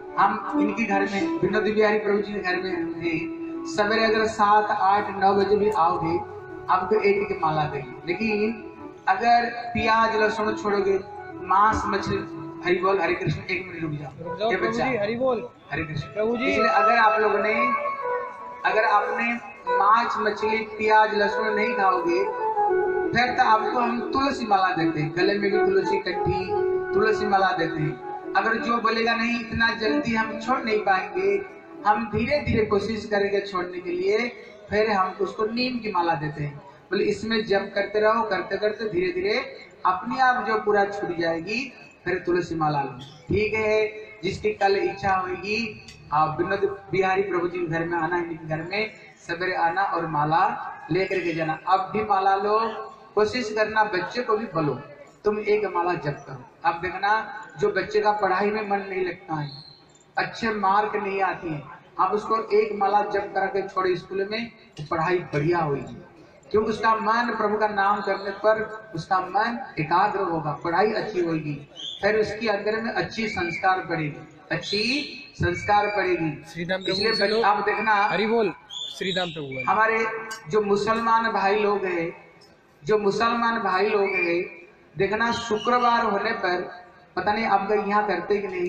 हम इनके घर में विनोद बिहारी प्रभु जी के घर में हैं, सवेरे अगर 7, 8, 9 बजे भी आओगे, आपको एक माला देंगे। लेकिन अगर प्याज लहसुन छोड़ोगे, मांस मछली, हरि बोल हरे कृष्ण, 1 मिनट रुक जाओ ये बच्चा, हरि बोल हरे कृष्ण प्रभु जी। इसलिए अगर आपने मांस मछली प्याज लहसुन नहीं खाओगे, फिर तो आपको हम तुलसी माला देते हैं, गले में भी तुलसी कट्टी तुलसी माला देते हैं। अगर जो बोलेगा नहीं इतना जल्दी हम छोड़ नहीं पाएंगे, हम धीरे धीरे कोशिश करेंगे छोड़ने के लिए, फिर हम उसको नीम की माला देते हैं। बोले इसमें जब करते रहो, करते करते धीरे धीरे अपने आप जो पूरा छूट जाएगी, फिर तुलसी माला लो, ठीक है। जिसकी कल इच्छा होगी, आप विनोद बिहारी प्रभु जी घर में आना, इनके घर में सवेरे आना और माला लेकर के जाना। अब भी माला लो, कोशिश करना बच्चे को भी बोलो तुम 1 माला जप करो। अब देखना जो बच्चे का पढ़ाई में मन नहीं लगता है, अच्छे मार्क नहीं आती है, आप उसको 1 माला जप करा के छोड़े स्कूल में, तो पढ़ाई बढ़िया होगी, क्योंकि उसका मन प्रभु का नाम करने पर उसका मन एकाग्र होगा, पढ़ाई अच्छी होगी, फिर उसके अंदर में अच्छी संस्कार पड़ेगी, अच्छी संस्कार पड़ेगी। इसलिए आप देखना, हरि बोल श्री राम प्रभु। हमारे जो मुसलमान भाई लोग हैं, देखना शुक्रवार होने पर, पता नहीं आप यहाँ करते कि नहीं,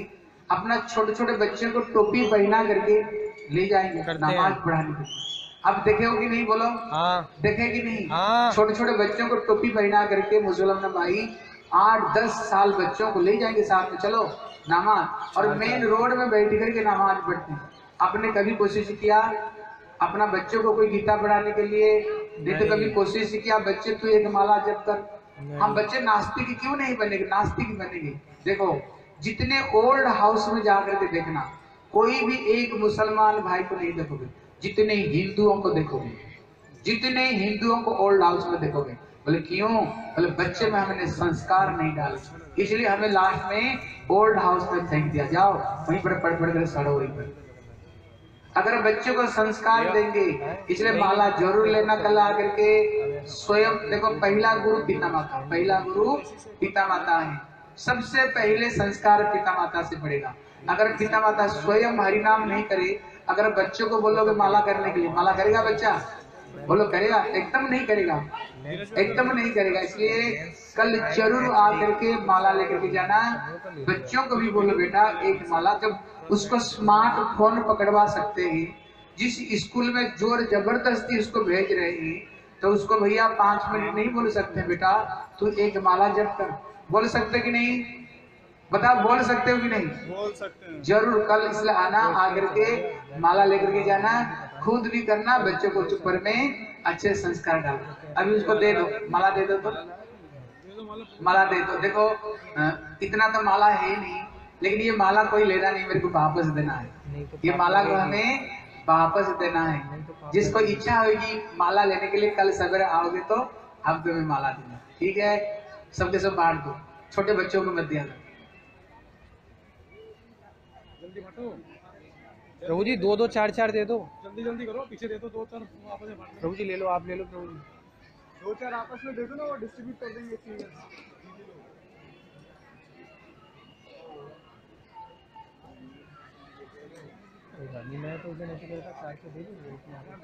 अपना छोटे छोटे बच्चे को टोपी पहना करके ले जाएंगे नमाज पढ़ाने के लिए। अब देखे हो कि नहीं, बोलो देखे कि नहीं? छोटे छोटे बच्चों को टोपी पहना करके मुसलमान भाई 8-10 साल बच्चों को ले जाएंगे साथ में, चलो नमाज, और मेन रोड में बैठ करके नमाज पढ़ते हैं। आपने कभी कोशिश किया अपना बच्चों को कोई गीता पढ़ाने के लिए? नहीं तो कभी कोशिश किया बच्चे तू एक माला जप कर? हम बच्चे नास्तिक क्यों नहीं बनेंगे? नास्तिक बनेंगे। देखो जितने ओल्ड हाउस में जाकर के देखना, कोई भी एक मुसलमान भाई को नहीं देखोगे, जितने हिंदुओं को देखोगे, जितने हिंदुओं को ओल्ड हाउस में देखोगे। बोले क्यों? बोले बच्चे में हमने संस्कार नहीं डाले, इसलिए हमें लास्ट में ओल्ड हाउस में फेंक दिया, जाओ वहीं पर पढ़ पढ़ कर सड़ो वहीं पर। अगर बच्चों को संस्कार देंगे, इसलिए माला जरूर लेना कल आकर के। स्वयं देखो पहला गुरु पिता माता, पहला गुरु पिता माता है। सबसे पहले संस्कार पिता माता से पड़ेगा। अगर पिता माता स्वयं हरि नाम नहीं करे, अगर बच्चों को बोलोगे माला करने के लिए, माला करेगा बच्चा? बोलो करेगा? एकदम नहीं करेगा, एकदम नहीं करेगा। इसलिए कल जरूर आकर के माला लेकर के जाना। बच्चों को भी बोलो बेटा एक माला, जब उसको स्मार्टफोन पकड़वा सकते हैं, जिस स्कूल में जोर जबरदस्ती उसको भेज रहे हैं, तो उसको भैया 5 मिनट नहीं बोल सकते बेटा तू एक माला जप कर? बोल सकते कि नहीं? बताओ बोल सकते हो कि नहीं? बोल सकते हैं। जरूर कल इसलिए आना, आकर के माला लेकर के जाना, खुद भी करना, बच्चों को ऊपर में अच्छे संस्कार डालो। अभी उसको दे दो माला, दे दो, तो माला दे दो। देखो इतना तो माला है ही नहीं, लेकिन ये माला कोई लेना नहीं, मेरे को वापस देना है। ये माला को हमें वापस देना है। जिसको इच्छा होगी माला लेने के लिए कल सवेरे आओगे तो हम तुम्हें माला देना, ठीक है? सबके सब बांट दो, छोटे बच्चों को मत दिया। प्रभु जी 2-2 4-4 दे दो, जल्दी जल्दी करो, पीछे दे दो 2-4 आपस में। प्रभु जी ले लो, आप ले लो प्रभु जी, 2-4 आपस में दे दो ना, वो डिस्ट्रीब्यूट कर देंगे चीजें। मैं तो उसे नहीं करता, 4 दे दो,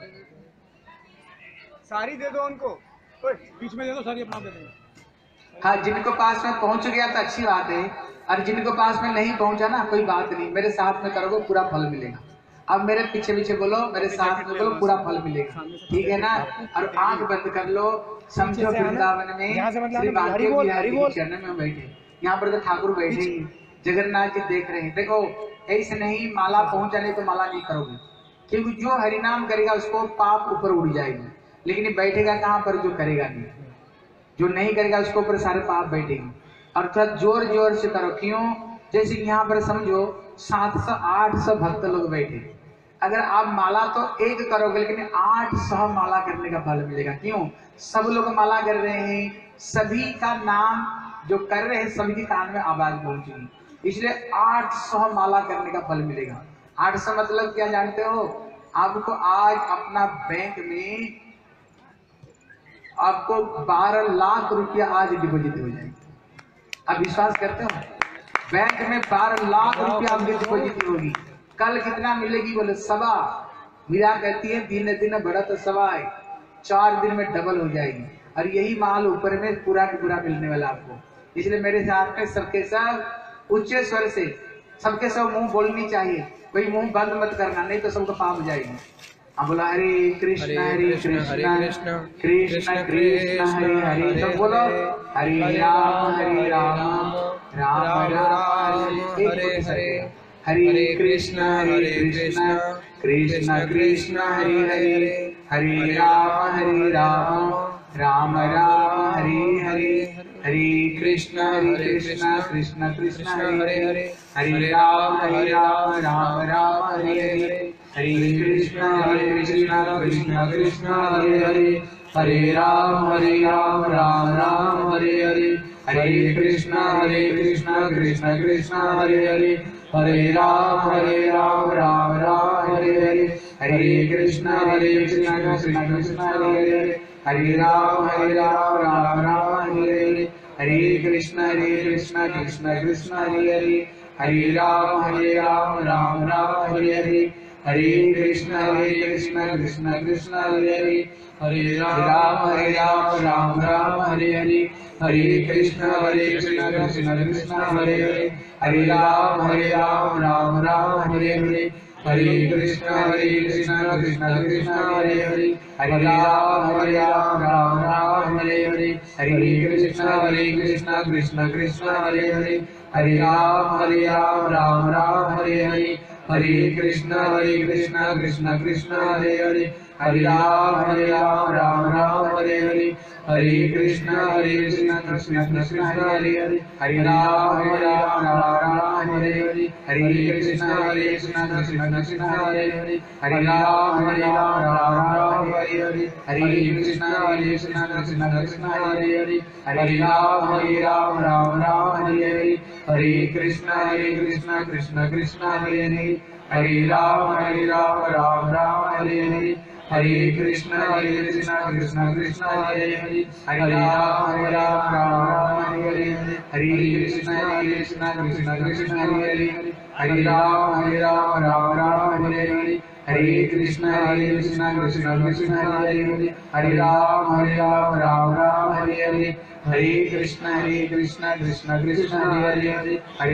सारी दे दो उनको, बीच में दे दो सारी, अपना दे दो। हाँ, जिनको पास में पहुंच गया तो अच्छी बात है, और जिनको पास में नहीं पहुंचा ना कोई बात नहीं, मेरे साथ में करोगे पूरा फल मिलेगा। अब मेरे पीछे पीछे बोलो, मेरे साथ में बोलो, पूरा फल मिलेगा, ठीक है ना? और आंख बंद कर लो, समझो वृंदावन में श्री बांके बिहारी के चरण में बैठे, यहाँ पर तो ठाकुर बैठे ही, जगन्नाथ जी देख रहे हैं। देखो ऐसे नहीं माला पहुंचा नहीं तो माला नहीं करोगे, क्योंकि जो हरिनाम करेगा उसको पाप ऊपर उड़ जाएगी, लेकिन बैठेगा कहाँ पर? जो करेगा नहीं, जो नहीं करेगा उसके ऊपर सारे पाप बैठेंगे। अर्थात जोर जोर से करो। क्यों? जैसे यहाँ पर समझो 700-800 भक्त लोग बैठे, अगर आप माला तो एक करोगे, लेकिन 800 माला करने का फल मिलेगा। क्यों? सब लोग माला कर रहे हैं, सभी का नाम जो कर रहे हैं सभी के कान में आवाज पहुंचेगी, इसलिए 800 माला करने का फल मिलेगा। 800 मतलब क्या जानते हो? आपको आज अपना बैंक में आपको 12 लाख रुपया आज डिपॉजिट हो जाएगी। आप विश्वास करते हो? बैंक में 12 लाख रुपया आपकी डिपॉजिट होगी। कल कितना मिलेगी? बोले 1.25। मीरा कहती है दिन दिन बढ़त तो 1.25, 4 दिन में डबल हो जाएगी। और यही माल ऊपर में पूरा का पूरा मिलने वाला आपको। इसलिए मेरे साथ में सबके सब उच्च स्वर से, सबके सब मुंह बोलनी चाहिए, कोई मुंह बंद मत करना, नहीं तो सबको पाप हो जाएगी। अब बोला हरे कृष्ण कृष्ण कृष्ण कृष्ण हरे हरे, सब बोलो हरे राम राम राम हरे हरे कृष्ण कृष्ण कृष्ण हरे हरे, हरे राम राम राम हरे हरे, हरे कृष्ण कृष्ण कृष्ण हरे हरे, हरे राम राम राम हरे हरे, हरे कृष्ण कृष्ण कृष्ण हरे हरे, हरे राम राम राम हरे हरे, हरे कृष्ण कृष्ण कृष्ण हरे हरे, हरे राम राम राम हरे हरे, हरे कृष्ण कृष्ण कृष्ण हरे हरे, हरे राम राम राम हरे हरे, हरे कृष्ण कृष्ण कृष्ण हरे हरे, हरे राम राम राम हरे हरे, हरे कृष्ण कृष्ण कृष्ण हरे हरे हरे राम राम राम हरे हरे हरे कृष्ण कृष्ण कृष्ण हरे हरे हरे राम राम राम हरे हरे हरे कृष्ण कृष्ण कृष्ण हरे हरे हरे राम राम हरे हरे हरे कृष्ण कृष्ण कृष्ण हरे हरे हरे राम राम हरे हरे हरे कृष्ण कृष्ण कृष्ण हरे हरे हरे राम राम हरे हरे हरे कृष्ण कृष्ण कृष्ण हरे हरे हरे राम राम हरे हरे हरे कृष्ण कृष्ण कृष्ण हरे हरे हरे राम राम हरे हरे हरे कृष्ण कृष्ण कृष्ण हरे हरे हरे राम राम हरे हरे हरे कृष्ण कृष्ण कृष्ण हरे हरे हरे राम राम हरे हरे हरे कृष्ण कृष्ण कृष्ण हरे हरे हरे राम हरे हरे हरे कृष्ण कृष्ण कृष्ण हरे हरे हरे राम हरे हरे हरे कृष्ण कृष्ण कृष्ण हरे हरे हरे राम हरे हरे हरे कृष्ण कृष्ण कृष्ण हरे हरे हरे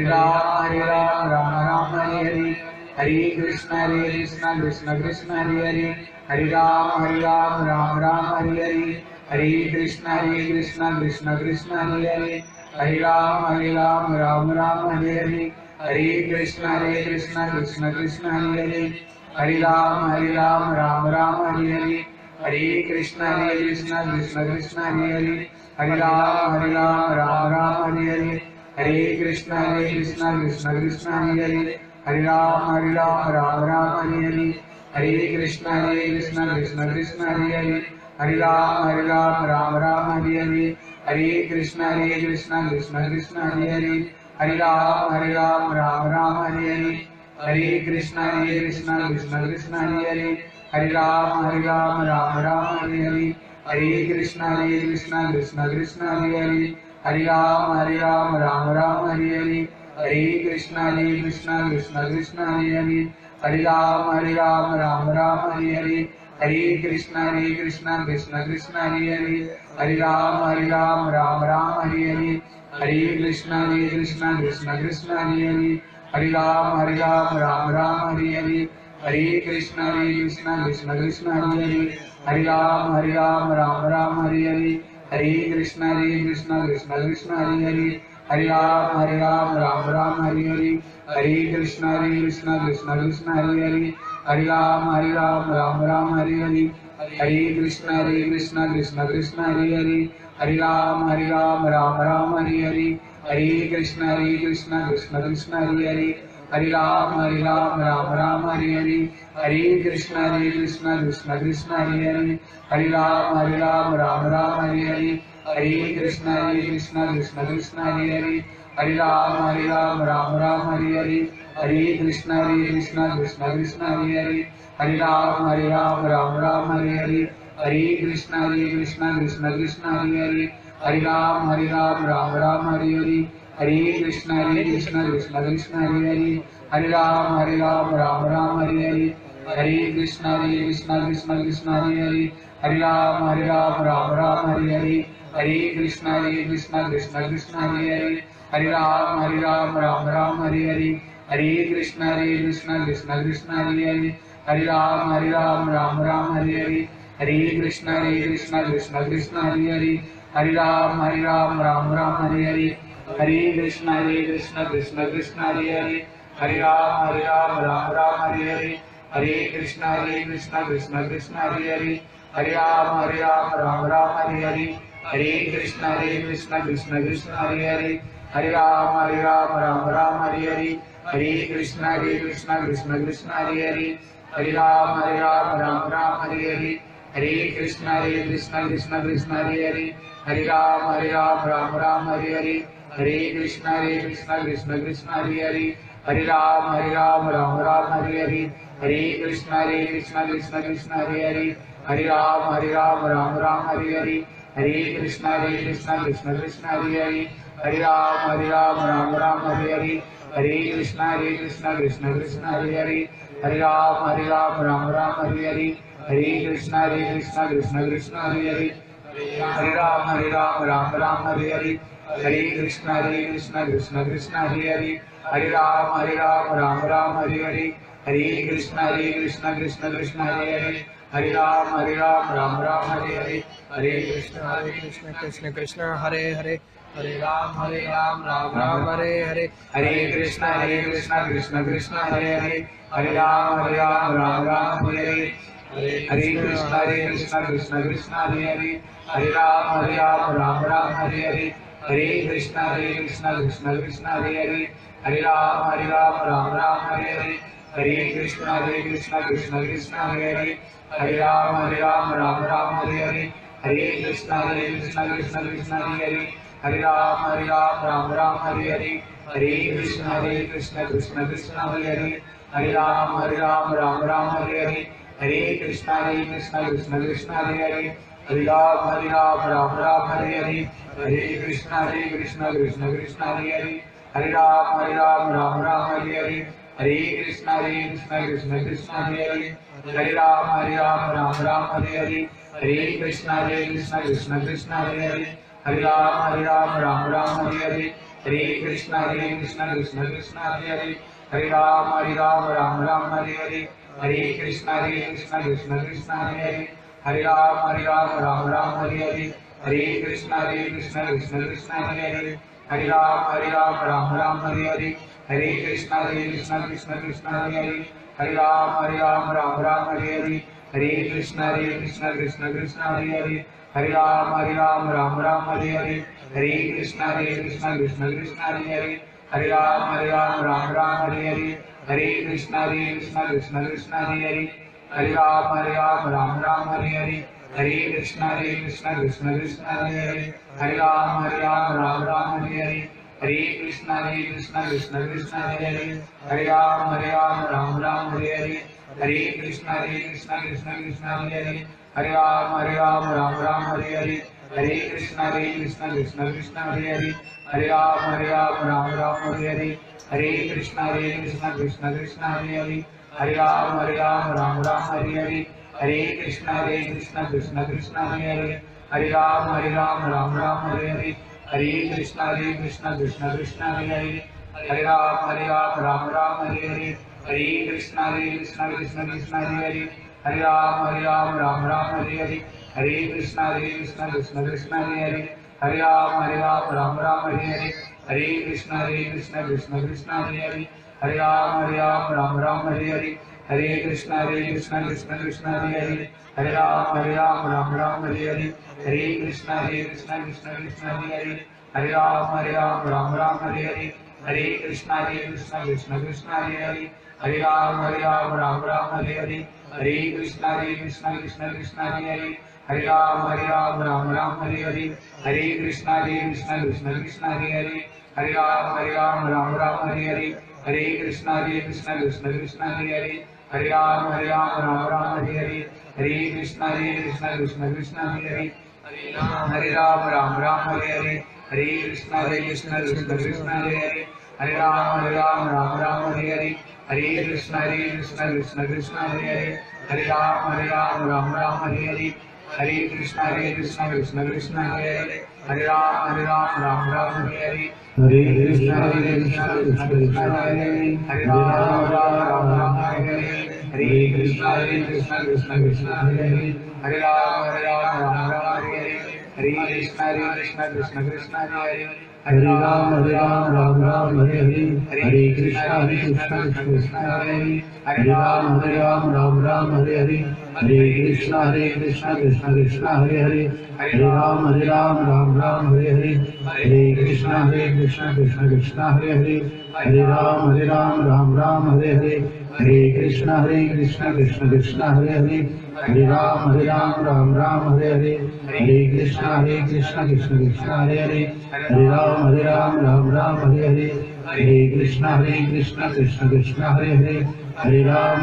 राम हरे हरे हरे कृष्ण कृष्ण कृष्ण हरे हरे हरे राम राम हरे हरे हरे कृष्ण कृष्ण कृष्ण हरे हरे हरे राम राम हरे हरे हरे कृष्ण कृष्ण कृष्ण हरे हरे हरे राम राम हरे हरे हरे कृष्ण कृष्ण कृष्ण हरे हरे हरे राम हरे हरे हरे कृष्ण कृष्ण कृष्ण हरे हरे हरे राम हरे हरे हरे कृष्ण कृष्ण कृष्ण हरे हरे हरे राम हरे हरे हरे कृष्ण कृष्ण कृष्ण हरे हरे हरे राम हरे हरे हरे कृष्ण कृष्ण कृष्ण हरे हरे हरे राम हरे हरे हरे कृष्ण कृष्ण कृष्ण हरे हरे हरे राम हरे हरे हरे कृष्ण कृष्ण कृष्ण हरे हरे हरे राम हरे हरे हरे कृष्ण कृष्ण कृष्ण हरे हरे हरे राम हरे हरे हरे कृष्ण कृष्ण कृष्ण हरे हरे हरे राम हरे हरे हरे कृष्ण कृष्ण कृष्ण हरे हरे हरे राम हरे हरे हरे कृष्ण कृष्ण कृष्ण हरे हरे हरे राम हरे हरे हरे कृष्ण कृष्ण कृष्ण हरे हरे हरे राम हरे हरे हरे कृष्ण कृष्ण कृष्ण हरे हरे हरे राम हरे हरे हरे कृष्ण कृष्ण कृष्ण हरे हरे हरे राम हरे हरे हरे कृष्ण कृष्ण कृष्ण हरे हरे हरे राम हरे हरे हरे कृष्ण कृष्ण कृष्ण हरे हरे हरे राम हरे हरे हरे कृष्ण कृष्ण कृष्ण हरे हरे हरे राम हरे हरे हरे कृष्ण कृष्ण कृष्ण हरे हरे हरे राम हरे हरे हरे कृष्ण कृष्ण कृष्ण हरे हरे हरे राम हरे हरे हरे कृष्ण कृष्ण कृष्ण हरे हरे हरे राम हरे हरे हरे कृष्ण कृष्ण कृष्ण हरे हरे हरे राम हरे हरे हरे कृष्ण कृष्ण कृष्ण हरे हरे हरे राम हरे हरे हरे कृष्ण कृष्ण कृष्ण हरे हरे हरे राम हरे हरे हरे कृष्ण कृष्ण कृष्ण हरे हरे हरे राम हरे हरे हरे कृष्ण कृष्ण कृष्ण हरे हरे हरे राम हरे हरे हरे कृष्ण कृष्ण कृष्ण हरे हरे हरे राम हरे हरे हरे कृष्ण कृष्ण कृष्ण हरे हरे हरे राम हरे हरे हरे कृष्ण कृष्ण कृष्ण हरे हरे हरे राम हरे हरे हरे कृष्ण कृष्ण कृष्ण हरे हरे हरे राम हरे हरे हरे कृष्ण कृष्ण कृष्ण हरे हरे हरे राम हरे हरे हरे कृष्ण कृष्ण कृष्ण हरे हरे हरे राम हरे हरे हरे कृष्णा कृष्ण कृष्ण हरे हरे, हरे राम राम राम हरे हरे, हरे कृष्ण कृष्ण कृष्ण हरे हरे, हरे राम राम राम हरे हरे, हरे कृष्ण कृष्ण कृष्ण हरे हरे, हरे राम राम राम हरे हरे, हरे कृष्ण कृष्ण कृष्ण हरे हरे, हरे राम राम राम हरे हरे, हरे कृष्ण कृष्ण कृष्ण हरे हरे, हरे राम राम राम हरे हरे, हरे कृष्ण कृष्ण कृष्ण हरे हरे, हरे राम राम राम हरे हरे, हरे कृष्ण कृष्ण कृष्ण हरे हरे, हरे राम राम राम हरे हरे, हरे कृष्ण कृष्ण कृष्ण हरे हरे, हरे राम राम हरे हरे, हरे कृष्ण कृष्ण कृष्ण हरे हरे, हरे राम राम हरे हरे, हरे कृष्ण कृष्ण कृष्ण हरे हरे, हरे राम राम हरे हरे, हरे कृष्ण कृष्ण कृष्ण हरे हरे, हरे राम राम हरे हरे, हरे कृष्ण कृष्ण कृष्ण हरे हरे, हरे राम राम हरे हरे, हरे कृष्ण कृष्ण कृष्ण हरे हरे, हरे राम राम हरे हरे, हरे कृष्ण कृष्ण कृष्ण हरे हरे, हरे राम राम हरे हरे, हरे कृष्ण कृष्ण कृष्ण हरे हरे, हरे राम राम हरे हरे, हरे कृष्ण कृष्ण कृष्ण हरे हरे, हरे राम राम हरे हरे, हरे कृष्ण कृष्ण कृष्ण हरे हरे, हरे राम राम हरे हरे, हरे कृष्ण कृष्ण कृष्ण हरे हरे, हरे राम राम हरे हरे, हरे कृष्ण कृष्ण कृष्ण हरे हरे, हरे राम राम हरे हरे, हरे कृष्ण कृष्ण कृष्ण हरे हरे, हरे राम राम हरे हरे, हरे कृष्ण कृष्ण कृष्ण हरे हरे, हरे राम राम हरे हरे, हरे कृष्ण कृष्ण कृष्ण हरे हरे, हरे राम राम हरे हरे, हरे कृष्ण कृष्ण कृष्ण हरे हरे, हरे राम राम हरे हरे, हरे कृष्ण कृष्ण कृष्ण हरे हरे, हरे राम राम हरे हरे, हरे कृष्ण कृष्ण कृष्ण हरे हरे, हरे राम राम हरे हरे, हरे कृष्ण कृष्ण कृष्ण हरे हरे, हरे राम राम हरे हरे, हरे कृष्ण कृष्ण कृष्ण हरे हरे, हरे राम राम हरे हरे, हरे कृष्ण कृष्ण कृष्ण हरे हरे, हरे राम राम हरे हरे, हरे कृष्ण कृष्ण कृष्ण हरे हरे, हरे राम राम हरे हरे, हरे कृष्ण कृष्ण कृष्ण हरे हरे, हरे राम राम हरे हरे, हरे कृष्ण कृष्ण कृष्ण हरे हरे, हरे राम राम हरे हरे, हरे कृष्ण कृष्ण कृष्ण हरे हरे, हरे राम राम हरे हरे, हरे कृष्ण कृष्ण कृष्ण हरे हरे, हरे राम राम हरे हरे, हरे कृष्ण कृष्ण कृष्ण हरे हरे, हरे राम राम हरे हरे, हरे कृष्ण कृष्ण कृष्ण हरे हरे, हरे राम राम हरे हरे, हरे कृष्ण कृष्ण कृष्ण हरे हरे, हरे राम राम हरे हरे, हरे कृष्ण कृष्ण कृष्ण हरे हरे, हरे राम राम हरे हरे, हरे कृष्ण कृष्ण कृष्ण हरे हरे, हरे राम राम हरे हरे, हरे कृष्ण कृष्ण कृष्ण हरे हरे, हरे राम राम हरे हरे, हरे कृष्ण कृष्ण कृष्ण हरे हरे, हरे राम राम हरे हरे, हरे कृष्ण कृष्ण कृष्ण हरे हरे, हरे राम राम हरे हरे, हरे कृष्ण कृष्ण कृष्ण हरे हरे, हरे राम राम हरे हरे, हरे कृष्ण कृष्ण कृष्ण हरे हरे, हरे राम राम हरे हरे, हरे कृष्ण कृष्ण कृष्ण हरे हरे, हरे राम राम हरे हरे, हरे कृष्ण कृष्ण कृष्ण हरे हरे, हरे राम राम हरे हरे, हरे कृष्ण कृष्ण कृष्ण हरे हरे, हरे राम राम हरे हरे, हरे कृष्ण कृष्ण कृष्ण हरे हरे, हरे राम राम हरे हरे, हरे कृष्ण कृष्ण कृष्ण हरे हरे, हरे राम राम हरे हरे, हरे कृष्ण कृष्ण कृष्ण हरे हरे, हरे राम राम हरे हरे, हरे कृष्ण कृष्ण कृष्ण हरे हरे, हरे राम राम हरे हरे, हरे कृष्ण कृष्ण कृष्ण हरे हरे, हरे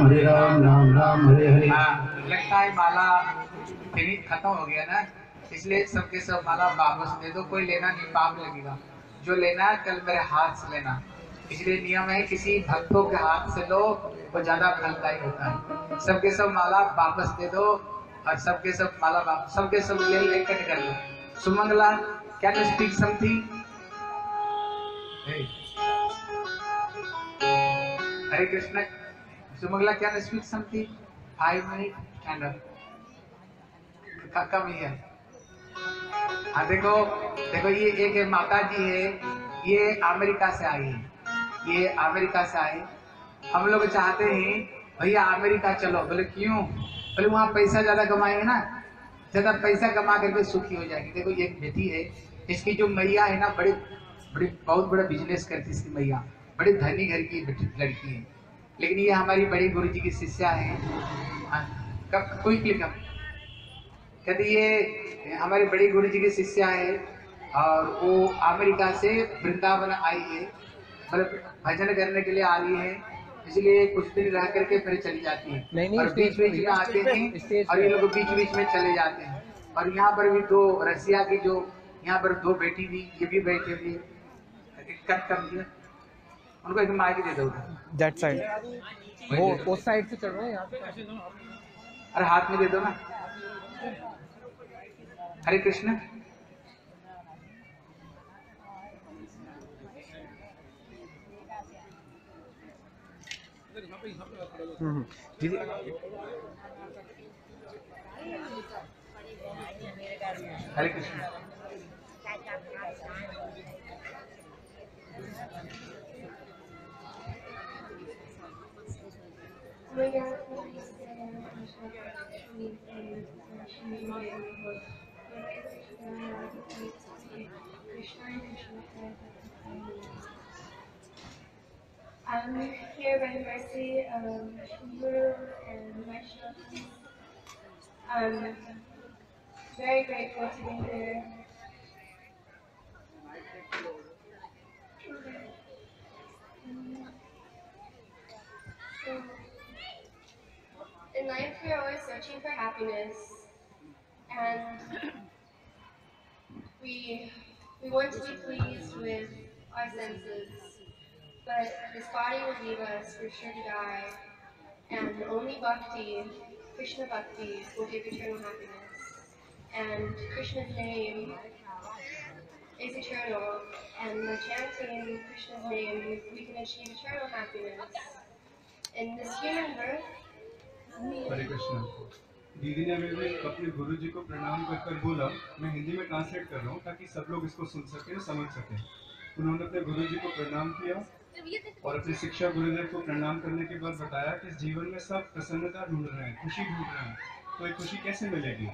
राम राम हरे हरे। लगता है माला फिनिश खत्म हो गया ना, इसलिए सबके सब माला वापस दे दो, कोई लेना नहीं, पाप लगेगा। जो लेना है कल मेरे हाथ से लेना, इसलिए नियम है किसी भक्तों के हाथ से लो वो ज्यादा फलदायी होता है। सबके सब माला वापस दे दो और सबके सब माला वापस, सबके सब ले लेकर कर लो। Sumangala, can you speak something? Hare Krishna. Sumangala, can you speak something? 5 minute stand up. कम ही है। हाँ देखो देखो, ये एक माता जी है, ये अमेरिका से आई है, ये अमेरिका से आई। हम लोग चाहते हैं भैया अमेरिका चलो। बोले क्यों? बोले वहाँ पैसा ज्यादा कमाएंगे ना, ज्यादा पैसा कमा करके सुखी हो जाएंगे। देखो ये बेटी है, इसकी जो मैया है ना, बड़ी बड़ी बहुत बड़ा बिजनेस करती है इसकी मैया, बड़ी धनी घर की लड़की है। लेकिन ये हमारी बड़ी गुरु जी की शिष्या है। कब कोई क्लिक कहते ये हमारी बड़ी गुरु जी की शिष्या है और वो अमेरिका से वृंदावन आई है, मतलब भजन करने के लिए आ रही है, इसलिए कुछ दिन रह करके फिर चली जाती है। नहीं, और बीच बीच में आते हैं और ये लोग बीच बीच में चले जाते हैं। और यहाँ पर भी 2 रसिया की जो यहाँ पर 2 बेटी भी, ये भी बैठे हुए। कट कर दिया उनको, एक माइक दे दो। दैट साइड, वो उस साइड से चल रहे हैं, यहाँ पे। अरे हाथ में दे दो ना। हरे कृष्ण। दीदी हरे Krishna. I'm here by the mercy of Guru and Vaishnavas. I'm very grateful to be here. So, in life, we're always searching for happiness, and we want to be pleased with our senses. But this body will leave us, we're sure to die, and only bhakti, Krishna bhakti, will give eternal happiness. And Krishna's name is eternal, and by chanting Krishna's name, we can achieve eternal happiness. In this human birth, हरे कृष्ण। दीदी ने मेरे अपने गुरु जी को प्रणाम कर कर बोला, मैं हिंदी में ट्रांसलेट कर रहा हूँ ताकि सब लोग इसको सुन सके और समझ सके। उन्होंने अपने गुरु जी को प्रणाम किया और अपने शिक्षा गुरुदेव को प्रणाम करने के बाद बताया कि इस जीवन में सब प्रसन्नता ढूंढ रहे हैं, खुशी ढूंढ रहे हैं, तो ये खुशी कैसे मिलेगी?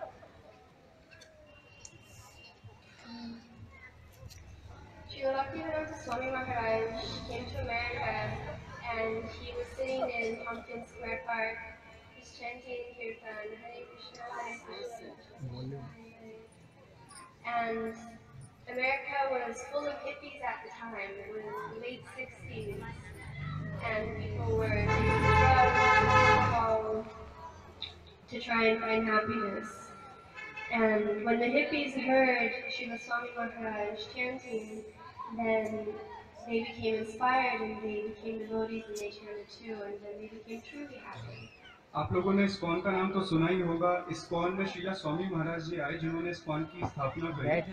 Srila Bhaktivedanta Swami Maharaj came to America and he was sitting in Tompkins Square Park, just chanting Kirtan, Hare Krishna, Hare Krishna, Krishna Hare. And America was full of hippies at the time. It was the late 60s, and people were taking drugs and alcohol to try and find happiness. And when the hippies heard Srila Swami Maharaj chanting, then they became inspired and they became devotees and they chanted too, and then they became truly happy. आप लोगों ने इस्कॉन का नाम तो सुना ही होगा। इस्कॉन में श्रीला स्वामी महाराज जी आए जिन्होंने इस्कॉन की स्थापना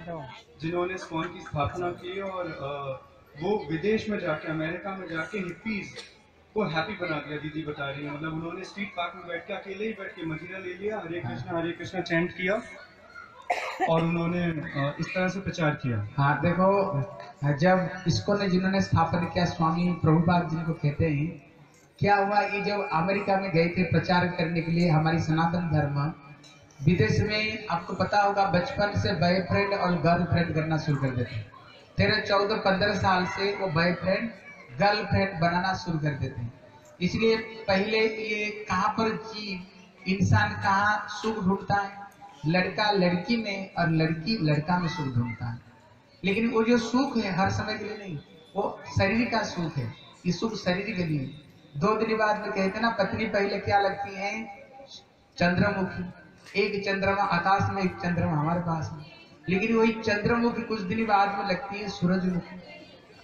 की और वो विदेश में जाके, अमेरिका में जाके हिप्पीज को हैप्पी बना दिया। दीदी बता रही है, मतलब उन्होंने स्ट्रीट पार्क में बैठ के अकेले ही बैठ के मजीरा ले लिया, हरे कृष्णा चैंट किया और उन्होंने इस तरह से प्रचार किया। हाँ देखो, जब इसको ने जिन्होंने स्थापन किया, स्वामी प्रभुपाद जी को कहते हैं, क्या हुआ, ये जब अमेरिका में गए थे प्रचार करने के लिए हमारी सनातन धर्म, विदेश में आपको पता होगा बचपन से बॉयफ्रेंड और गर्लफ्रेंड करना शुरू कर देते। 13, 14, 15 साल से वो बॉयफ्रेंड गर्लफ्रेंड बनाना शुरू कर देते हैं। इसलिए पहले ये कहाँ पर जीव इंसान कहाँ सुख ढूंढता है, लड़का लड़की में और लड़की लड़का में सुख ढूंढता है। लेकिन वो जो सुख है हर समय के लिए नहीं, वो शरीर का सुख है। ये सुख शरीर के लिए। 2 दिन बाद में कहते ना, पत्नी पहले क्या लगती है, चंद्रमुखी। एक चंद्रमा आकाश में, एक चंद्रमा हमारे पास में, लेकिन वही चंद्रमुखी कुछ दिन बाद में लगती है सूरजमुखी।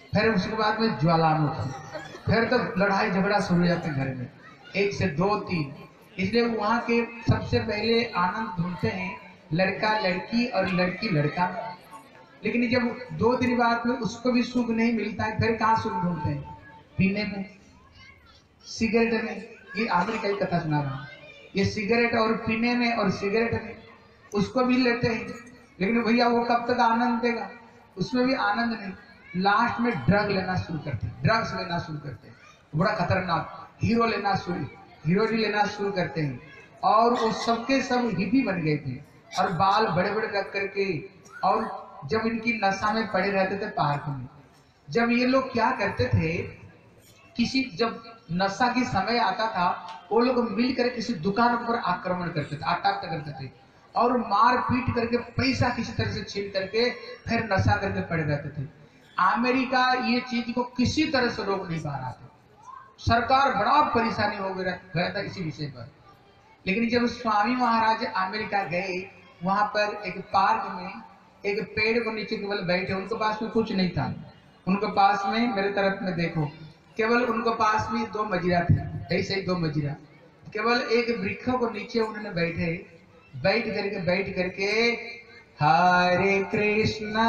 फिर उसके बाद में ज्वालामुखी, फिर तो लड़ाई झगड़ा शुरू हो जाते हैं घर में, 1 से 2 3। इसलिए वहाँ के सबसे पहले आनंद ढूंढते हैं लड़का लड़की और लड़की लड़का। लेकिन जब 2 दिन बाद में उसको भी सुख नहीं मिलता है, फिर कहाँ सुख ढूंढते हैं? पीने में, सिगरेट में। ये अमेरिका की कथा सुना रहा हूँ। ये सिगरेट और पीने में और सिगरेट में उसको भी लेते हैं, लेकिन भैया वो कब तक आनंद देगा? उसमें भी आनंद नहीं। लास्ट में ड्रग लेना शुरू करते हैं, ड्रग्स लेना शुरू करते हैं, बड़ा खतरनाक। हीरोइन लेना शुरू करते हैं। और वो सबके सब हिपी बन गए थे और बाल बड़े बड़े रख करके, और जब इनकी नशा में पड़े रहते थे पार्क में, जब ये लोग क्या करते थे, किसी जब नशा की समय आता था वो लोग मिलकर किसी दुकान पर आक्रमण करते थे, अटैक करते थे और मार पीट करके पैसा किसी तरह से छीन करके फिर नशा करके पड़े रहते थे। अमेरिका ये चीज को किसी तरह से रोक नहीं पा रहा था। सरकार बड़ा परेशानी हो गया था इसी विषय पर। लेकिन जब स्वामी महाराज अमेरिका गए, वहां पर एक पार्क में एक पेड़ को नीचे केवल बैठे, उनके पास में कुछ नहीं था। उनके पास में, मेरे तरफ में देखो, केवल उनके पास में 2 मजीरा थे, ऐसे ही 2 मजीरा। केवल एक वृक्षों को नीचे उन्होंने बैठ करके हरे कृष्णा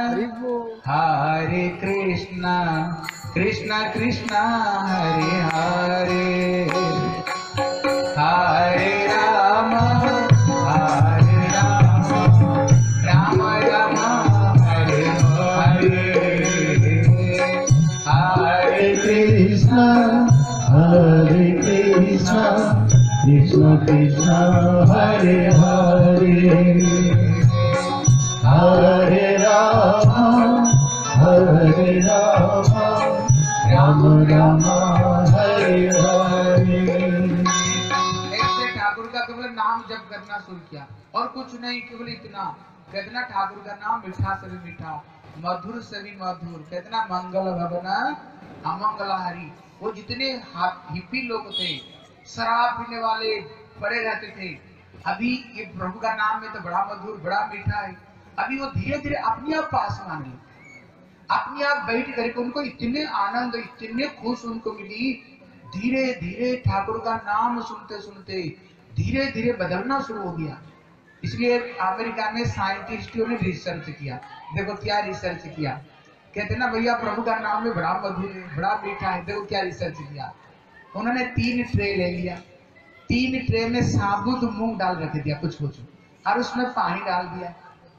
कृष्णा कृष्णा हरे हरे, हरे राम राम राम हरे हरे, हरे कृष्णा कृष्ण कृष्ण हरे हरे, हरे राम राम राम हरे हरे। ऐसे ठाकुर का केवल नाम जप करना शुरू किया और कुछ नहीं, केवल इतना। कितना ठाकुर का नाम मीठा से भी मीठा, मधुर से भी मधुर, कितना मंगल भवना अमंगलहारी। वो जितने हिप्पी लोग थे, शराब पीने वाले पड़े रहते थे, अभी ये प्रभु का नाम में तो बड़ा मधुर बड़ा मीठा है। अभी वो धीरे धीरे अपने आप पास मान ली, अपने आप बैठ करके उनको इतने आनंद, इतने खुश उनको मिली। धीरे धीरे ठाकुर का नाम सुनते सुनते धीरे धीरे बदलना शुरू हो गया। इसलिए अमेरिका में साइंटिस्टों ने रिसर्च किया। देखो क्या रिसर्च किया, कहते ना भैया प्रभु का नाम में बड़ा मधुर है बड़ा मीठा है। देखो क्या रिसर्च किया, उन्होंने 3 ट्रे ले लिया, 3 ट्रे में साबुत मूंग डाल रख दिया कुछ और उसमें पानी डाल दिया।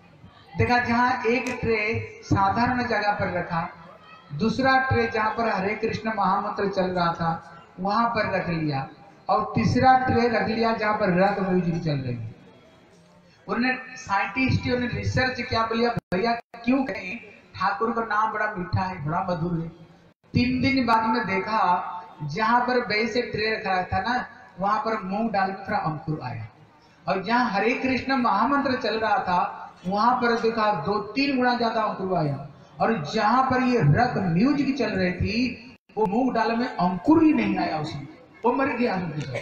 देखा जहाँ एक ट्रे साधारण जगह पर रखा, दूसरा ट्रे जहाँ पर हरे कृष्ण महामंत्र चल रहा था वहां पर रख लिया, और तीसरा ट्रे रख लिया जहाँ पर रग म्यूजिक चल रही है। उन्होंने साइंटिस्टों ने रिसर्च किया, बोलिया भैया क्यों कहें ठाकुर का नाम बड़ा मीठा है बड़ा मधुर है। 3 दिन बाद में देखा जहां पर वैसे ट्रे रखा था ना, वहां पर मूंग डाल कर अंकुर आया, और जहां हरे कृष्ण महामंत्र चल रहा था वहां पर देखा 2-3 गुना ज्यादा अंकुर आया, और जहां पर ये रग म्यूजिक चल रही थी वो मूंग डाल में अंकुर ही नहीं आया, उसमें वो मर गया।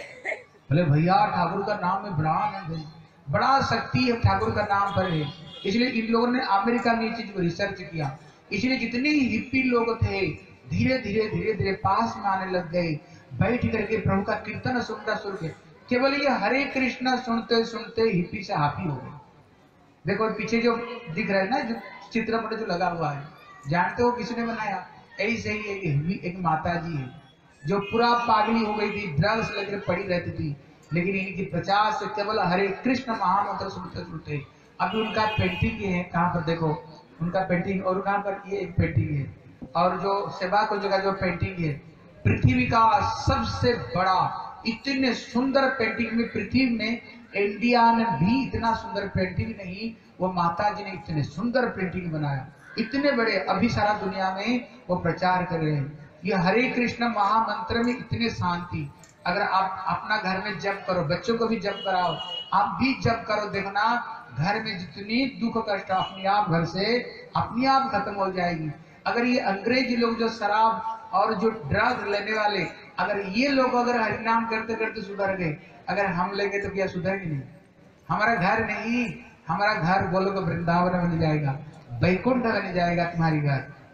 बोले भैया ठाकुर का नाम में बड़ा आनंद है, बड़ा शक्ति है ठाकुर का नाम पर है। इसलिए इन लोगों ने अमेरिका में चीज को रिसर्च किया। इसलिए जितने ही हिप्पी लोग थे धीरे धीरे पास में आने लग गए, बैठ करके प्रभु का कीर्तन सुनना शुरू किया। केवल ये हरे कृष्ण सुनते सुनते हिप्पी से हापी हो गए। देखो पीछे जो दिख रहा है ना, जो चित्रपट जो लगा हुआ है, जानते हो किसने बनाया? ऐसे ही एक माता जी है जो पूरा पागली हो गई थी, ड्रग्स लेकर पड़ी रहती थी, लेकिन इनकी 50 से केवल हरे कृष्ण महामंत्र सुनते सुनते अभी उनका पेंटिंग है। कहाँ पर देखो उनका पेंटिंग, और कहाँ पर ये एक पेंटिंग है, और जो सेवा को जगह जो पेंटिंग है, पृथ्वी का सबसे बड़ा इतने सुंदर पेंटिंग में, पृथ्वी में इंडिया ने भी इतना सुंदर पेंटिंग नहीं, वो माता जी ने इतने सुंदर पेंटिंग बनाया, इतने बड़े। अभी सारा दुनिया में वो प्रचार कर रहे हैं। ये हरे कृष्ण महामंत्र में इतने शांति। अगर आप अपना घर में जप करो, बच्चों को भी जप कराओ, आप भी जप करो, देखना घर में जितनी दुख कष्ट अपने आप घर से अपने आप खत्म हो जाएगी। अगर ये अंग्रेजी लोग जो शराब और जो ड्रग लेने वाले, अगर ये लोग अगर हरिनाम करते करते सुधर गए, अगर हम लेंगे तो क्या सुधरेंगे? नहीं। हमारा घर नहीं, हमारा घर बोलो तो वृंदावन बन जाएगा, वैकुंठ बन जाएगा तुम्हारी घर।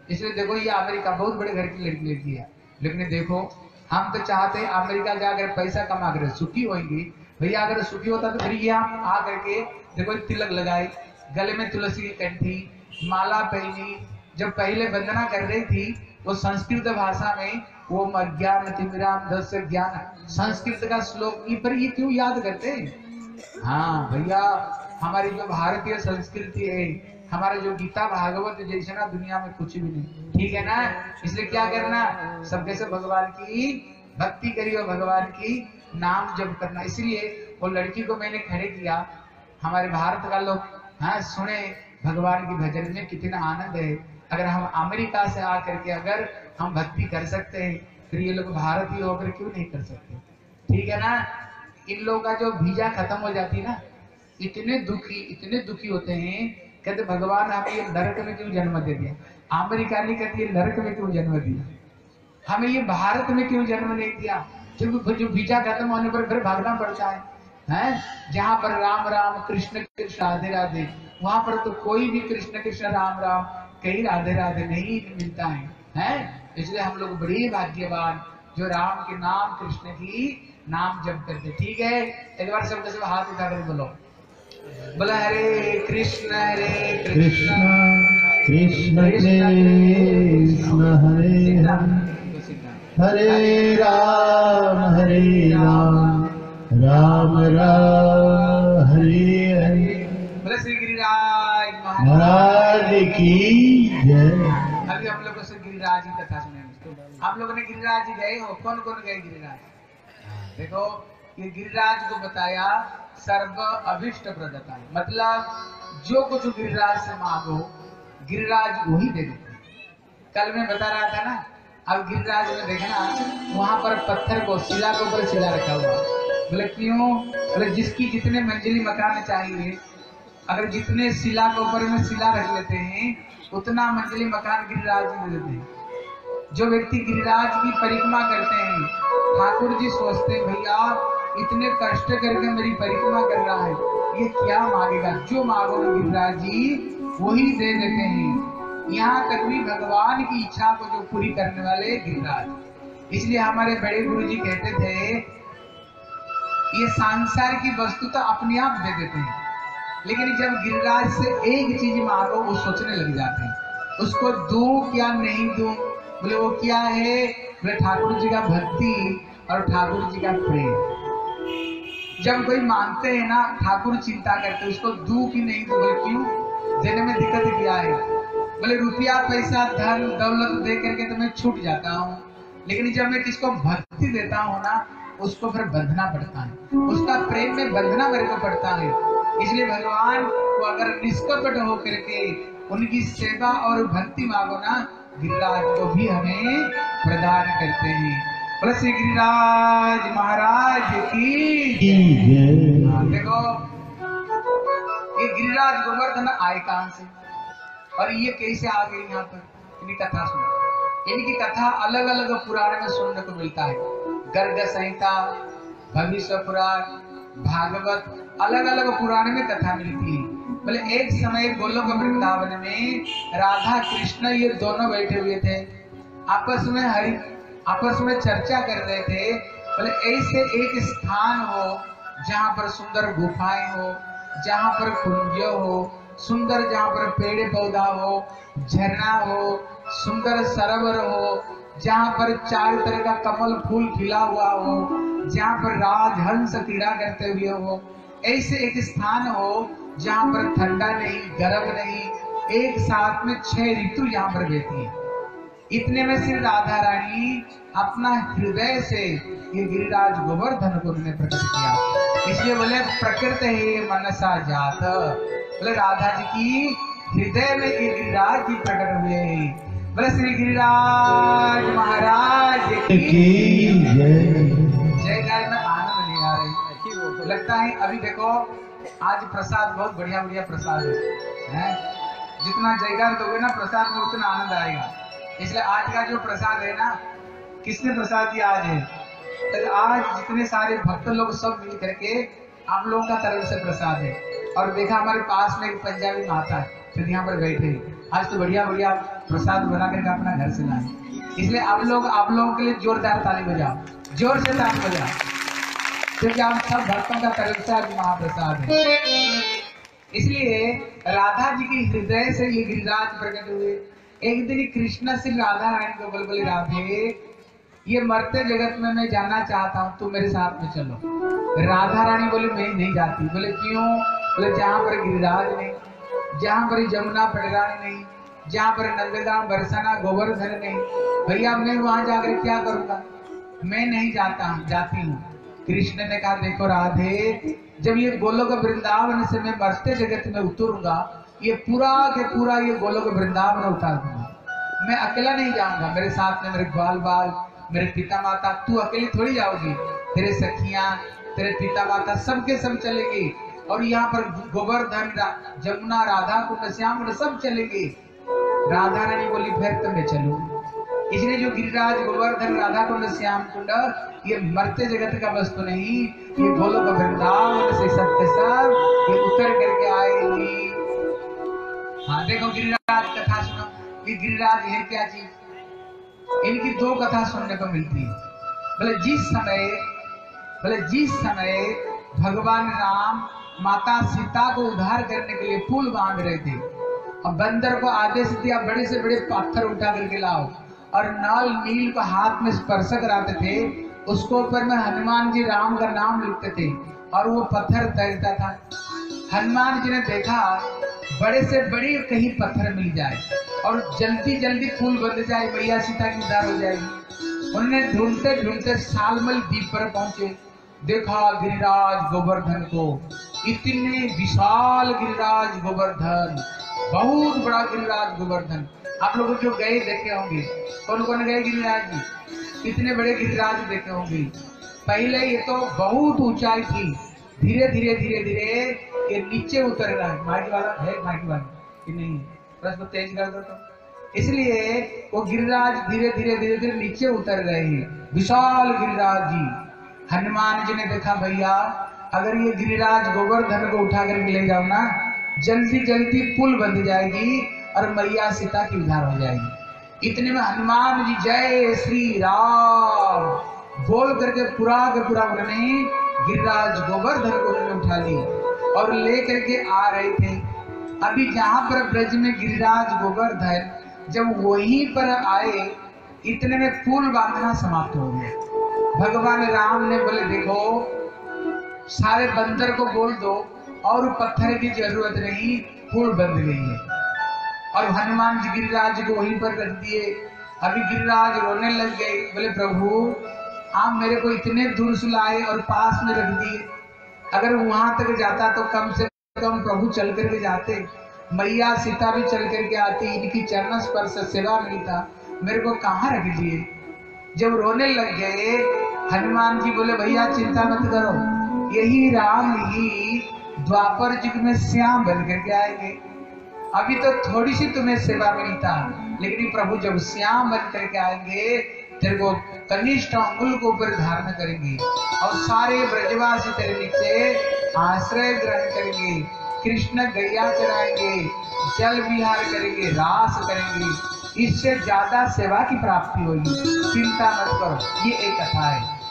इसलिए देखो ये अमेरिका बहुत बड़े घर की लड़की है, लेकिन देखो हम तो चाहते हैं अमेरिका जाकर पैसा कमा कर सुखी होंगी। भैया अगर सुखी होता तो फिर ये आप आ करके देखो तिलक लगाई, गले में तुलसी की कंठी, माला पहनी, जब पहले वंदना कर रही थी वो संस्कृत भाषा में वो अज्ञान तिमिराम दस्य ज्ञान संस्कृत का श्लोक पर ये क्यों याद करते हैं? हाँ भैया हमारी जो भारतीय संस्कृति है, हमारा जो गीता भागवत जैसे ना दुनिया में कुछ भी नहीं, ठीक है ना। इसलिए क्या करना, सबके से भगवान की भक्ति करिए और भगवान की नाम जप करना। इसलिए वो लड़की को मैंने खड़े किया, हमारे भारत का लोग हाँ सुने भगवान की भजन में कितना आनंद है। अगर हम अमेरिका से आकर के अगर हम भक्ति कर सकते हैं, फिर ये लोग भारतीय होकर क्यों नहीं कर सकते? ठीक है ना। इन लोगों का जो वीजा खत्म हो जाती है ना, इतने दुखी होते हैं, कहते भगवान हमें ये नरक में क्यों जन्म दे दिया? अमेरिका नहीं कहती ये नरक में क्यों जन्म दिया, हमें ये भारत में क्यों जन्म नहीं दिया? जो वीजा खत्म होने पर फिर भागना पड़ता है। जहाँ पर राम राम कृष्ण कृष्ण राधे राधे, वहां पर तो कोई भी कृष्ण कृष्ण राम राम कहीं राधे राधे नहीं मिलता है। इसलिए हम लोग बड़े भाग्यवान जो राम के नाम कृष्ण की नाम जप करते। ठीक है, एक बार सबके सब हाथ उठाकर बोलो, बोला हरे कृष्ण कृष्ण कृष्ण कृष्ण हरे हरे राम राम राम हरे हरे। बोले श्री गिरिराज महाराज की जय। अभी हम लोगों से गिरिराज की कथा सुनेंगे। आप लोगों ने गिरिराज जी गए हो? कौन कौन गए गिरिराज? देखो ये गिरिराज को बताया सर्व अभिष्ट प्रदाता, मतलब जो कुछ गिरिराज से मांगो गिरिराज वही दे देते। कल मैं बता रहा था ना, अब गिरिराज में देखना वहां पर पत्थर को शिला के ऊपर शिला रखा हुआ। बोले क्यों? बोले जिसकी जितने मंजिली मकान चाहिए, अगर जितने शिला के ऊपर में शिला रख लेते हैं उतना मंजिली मकान गिरिराज में देते हैं। जो व्यक्ति गिरिराज की परिक्रमा करते हैं, ठाकुर जी सोचते हैं भैया इतने कष्ट करके मेरी परिक्रमा कर रहा है, ये क्या मांगेगा? जो मांगोगे गिरिराज जी वही दे देते हैं। यहाँ तक भी भगवान की इच्छा को जो पूरी करने वाले गिरिराज। इसलिए हमारे बड़े गुरु जी कहते थे ये संसार की वस्तु तो अपने आप दे देते हैं, लेकिन जब गिरिराज से एक चीज मांगो वो सोचने लग जाते हैं उसको दूं क्या नहीं दूं। बोले वो क्या है? बोले ठाकुर जी का भक्ति और ठाकुर जी का प्रेम। जब कोई मांगते हैं ना ठाकुर चिंता करते उसको दूं कि नहीं दूं। बोले क्यों? देने में दिक्कत क्या है? बोले रुपया पैसा धन दौलत दे करके तो मैं छूट जाता हूँ, लेकिन जब मैं किसको भक्ति देता हूँ ना उसको फिर बंधना पड़ता है, उसका प्रेम में बंधना मेरे को पड़ता है। इसलिए भगवान को अगर निष्कपट होकर के उनकी सेवा और भक्ति मांगो ना, गिरिराज को भी हमें प्रदान करते हैं। बोले श्री गिरिराज महाराज की जय। देखो ये गिरिराज गोवर्धन आए कहां से और ये कैसे आ गए यहाँ पर, इनकी कथा सुनो। इनकी कथा अलग अलग पुराण में सुनने को मिलता है। गर्ग संहिता, भविष्य पुराण, भागवत, अलग अलग पुराण में कथा मिलती है। बोले एक समय गोलोक वृंदावन में राधा कृष्ण ये दोनों बैठे हुए थे, आपस में चर्चा कर रहे थे। बोले ऐसे एक स्थान हो जहाँ पर सुंदर गुफाएं हो, जहाँ पर कुंज हो, सुंदर जहाँ पर पेड़ पौधा हो, झरना हो, सुंदर सरोवर हो, जहाँ पर चारों तरह का कमल फूल खिला हुआ हो, जहाँ पर राजहंस क्रीड़ा करते हुए हो। ऐसे एक स्थान हो जहाँ पर ठंडा नहीं गर्म नहीं, एक साथ में 6 ऋतु यहाँ पर बहती है। इतने में श्री राधा रानी अपना हृदय से ये गिरिराज गोवर्धन को उन्होंने प्रकट किया। इसलिए बोले प्रकृत है मनसा जात। बोले राधा जी की हृदय में ये गिरिराज जी प्रकट हुए हैं। बोले श्री गिरिराज महाराज की जय। गाय में आनंद नहीं आ रही लगता है। अभी देखो आज प्रसाद बहुत बढ़िया बढ़िया प्रसाद है। जितना जयकार दोगे ना प्रसाद में उतना आनंद आएगा। इसलिए आज का जो प्रसाद है ना, किसने प्रसाद दिया आज है? तो आज जितने सारे भक्त लोग सब मिल करके आप लोगों का तरफ से प्रसाद है। और देखा हमारे पास में एक पंजाबी माता है, फिर यहाँ पर बैठे। आज तो बढ़िया बढ़िया प्रसाद बना करके अपना घर से लाए, इसलिए आप लोगों के लिए जोरदार ताली बजाओ, जोर से ताली बजाओ, क्योंकि आप सब भक्तों का तरफ से आज महाप्रसाद है। इसलिए राधा जी के हृदय से ये गिरिराज प्रकट हुए। एक दिन कृष्ण से राधा रानी को बोले राधे, ये मरते जगत में मैं जाना चाहता हूँ, तू मेरे साथ में चलो। राधा रानी बोले मैं नहीं जाती। बोले क्यों? बोले जहाँ पर गिरिराज नहीं, जहाँ पर जमुना पटरानी नहीं, जहाँ पर नंदगांव बरसाना गोवर्धन नहीं, भैया मैं वहां जाकर क्या करूंगा, मैं नहीं जाती हूँ। कृष्ण ने कहा देखो राधे, जब ये गोलोक वृंदावन से मैं मरते जगत में उतरूंगा, ये पूरा के पूरा ये गोलोक वृंदावन उतार दूंगा। मैं अकेला नहीं जाऊंगा, मेरे साथ में मेरे ग्वाल बाल, मेरे पिता माता, तू अकेली थोड़ी जाओगी, तेरे सखियां, तेरे पिता माता सबके सब चलेंगे। और यहाँ पर गोवर्धन, जमुना, राधा कुंड, श्याम कुंड सब चलेंगे। राधा रानी बोली फिर तो मैं चलूं। इसलिए जो गिरिराज, गोवर्धन, राधा कुंड, श्याम कुंड, ये मरते जगत का वस्तु नहीं, ये गोलोक वृंदावन से सबके सब ये उतर करके आएंगी। हाँ देखो गिरिराज कथा सुनो, ये गिरिराज है क्या चीज? इनकी दो कथा सुनने को मिलती है। बोले जिस समय भगवान राम माता सीता को उद्धार करने के लिए पुल बांध रहे थे और बंदर को आदेश दिया बड़े से बड़े पत्थर उठा करके लाओ, और नल नील को हाथ में स्पर्श कराते थे, उसको ऊपर में हनुमान जी राम का नाम लिखते थे और वो पत्थर तैरता था। हनुमान जी ने देखा बड़े से बड़ी कहीं पत्थर मिल जाए और जल्दी जल्दी पुल बंध जाए, मैया सीता की उद्धार हो जाएगी। उन्होंने ढूंढते ढूंढते सालमल द्वीप पर पहुंचे, देखा गिरिराज गोवर्धन को, इतने विशाल गिरिराज गोवर्धन, बहुत बड़ा गिरिराज गोवर्धन। आप लोग जो गए देखे होंगे, कौन कौन गए गिरिराज जी? इतने बड़े गिरिराज देखे होंगे। पहले ये तो बहुत ऊंचाई थी, धीरे धीरे धीरे धीरे ये नीचे उतर रहा है। माइक वाला है, माइक वाला कि नहीं? बस को तेज कर दो तो। इसलिए वो गिरिराज धीरे धीरे धीरे धीरे नीचे उतर रहे हैं, विशाल गिरिराज जी। हनुमान जी ने देखा भैया अगर ये गिरिराज गोवर्धन को उठा करके ले जाओ ना, जल्दी जल्दी पुल बंध जाएगी और मैया सीता की उद्धार हो जाएगी। इतने में हनुमान जी जय श्री राम बोल करके पूरा उन्होंने गिरिराज गोवर्धन को उन्होंने उठा ली और ले करके आ रहे थे। अभी जहां पर ब्रज में गिरिराज गोवर्धन जब वहीं पर आए, इतने में पुल बांधना समाप्त हो गया। भगवान राम ने बोले देखो सारे बंदर को बोल दो और पत्थर की जरूरत नहीं, पुल बंध गई है। और हनुमान जी गिरिराज को वहीं पर रख दिए। अभी गिरिराज रोने लग गए, बोले प्रभु आप मेरे को इतने दूर से लाए और पास में रख दिए, अगर वहां तक जाता तो कम से कम प्रभु चल करके जाते, मैया सीता भी चल करके आती, इनकी चरण स्पर्श सेवा मिलता, मेरे को कहाँ रख दिए। जब रोने लग गए हनुमान जी बोले भैया चिंता मत करो, यही राम ही द्वापर युग में श्याम बन करके आएंगे। अभी तो थोड़ी सी तुम्हें सेवा मिलता, लेकिन प्रभु जब श्याम बन करके आएंगे तेरे को कनिष्ठ अंगुल को ऊपर धारण करेंगे और सारे ब्रजवासी तेरे नीचे आश्रय ग्रहण करेंगे, कृष्ण गैया चराएंगे, जल विहार करेंगे, रास करेंगे, इससे ज्यादा सेवा की प्राप्ति होगी, चिंता मत करो। ये एक कथा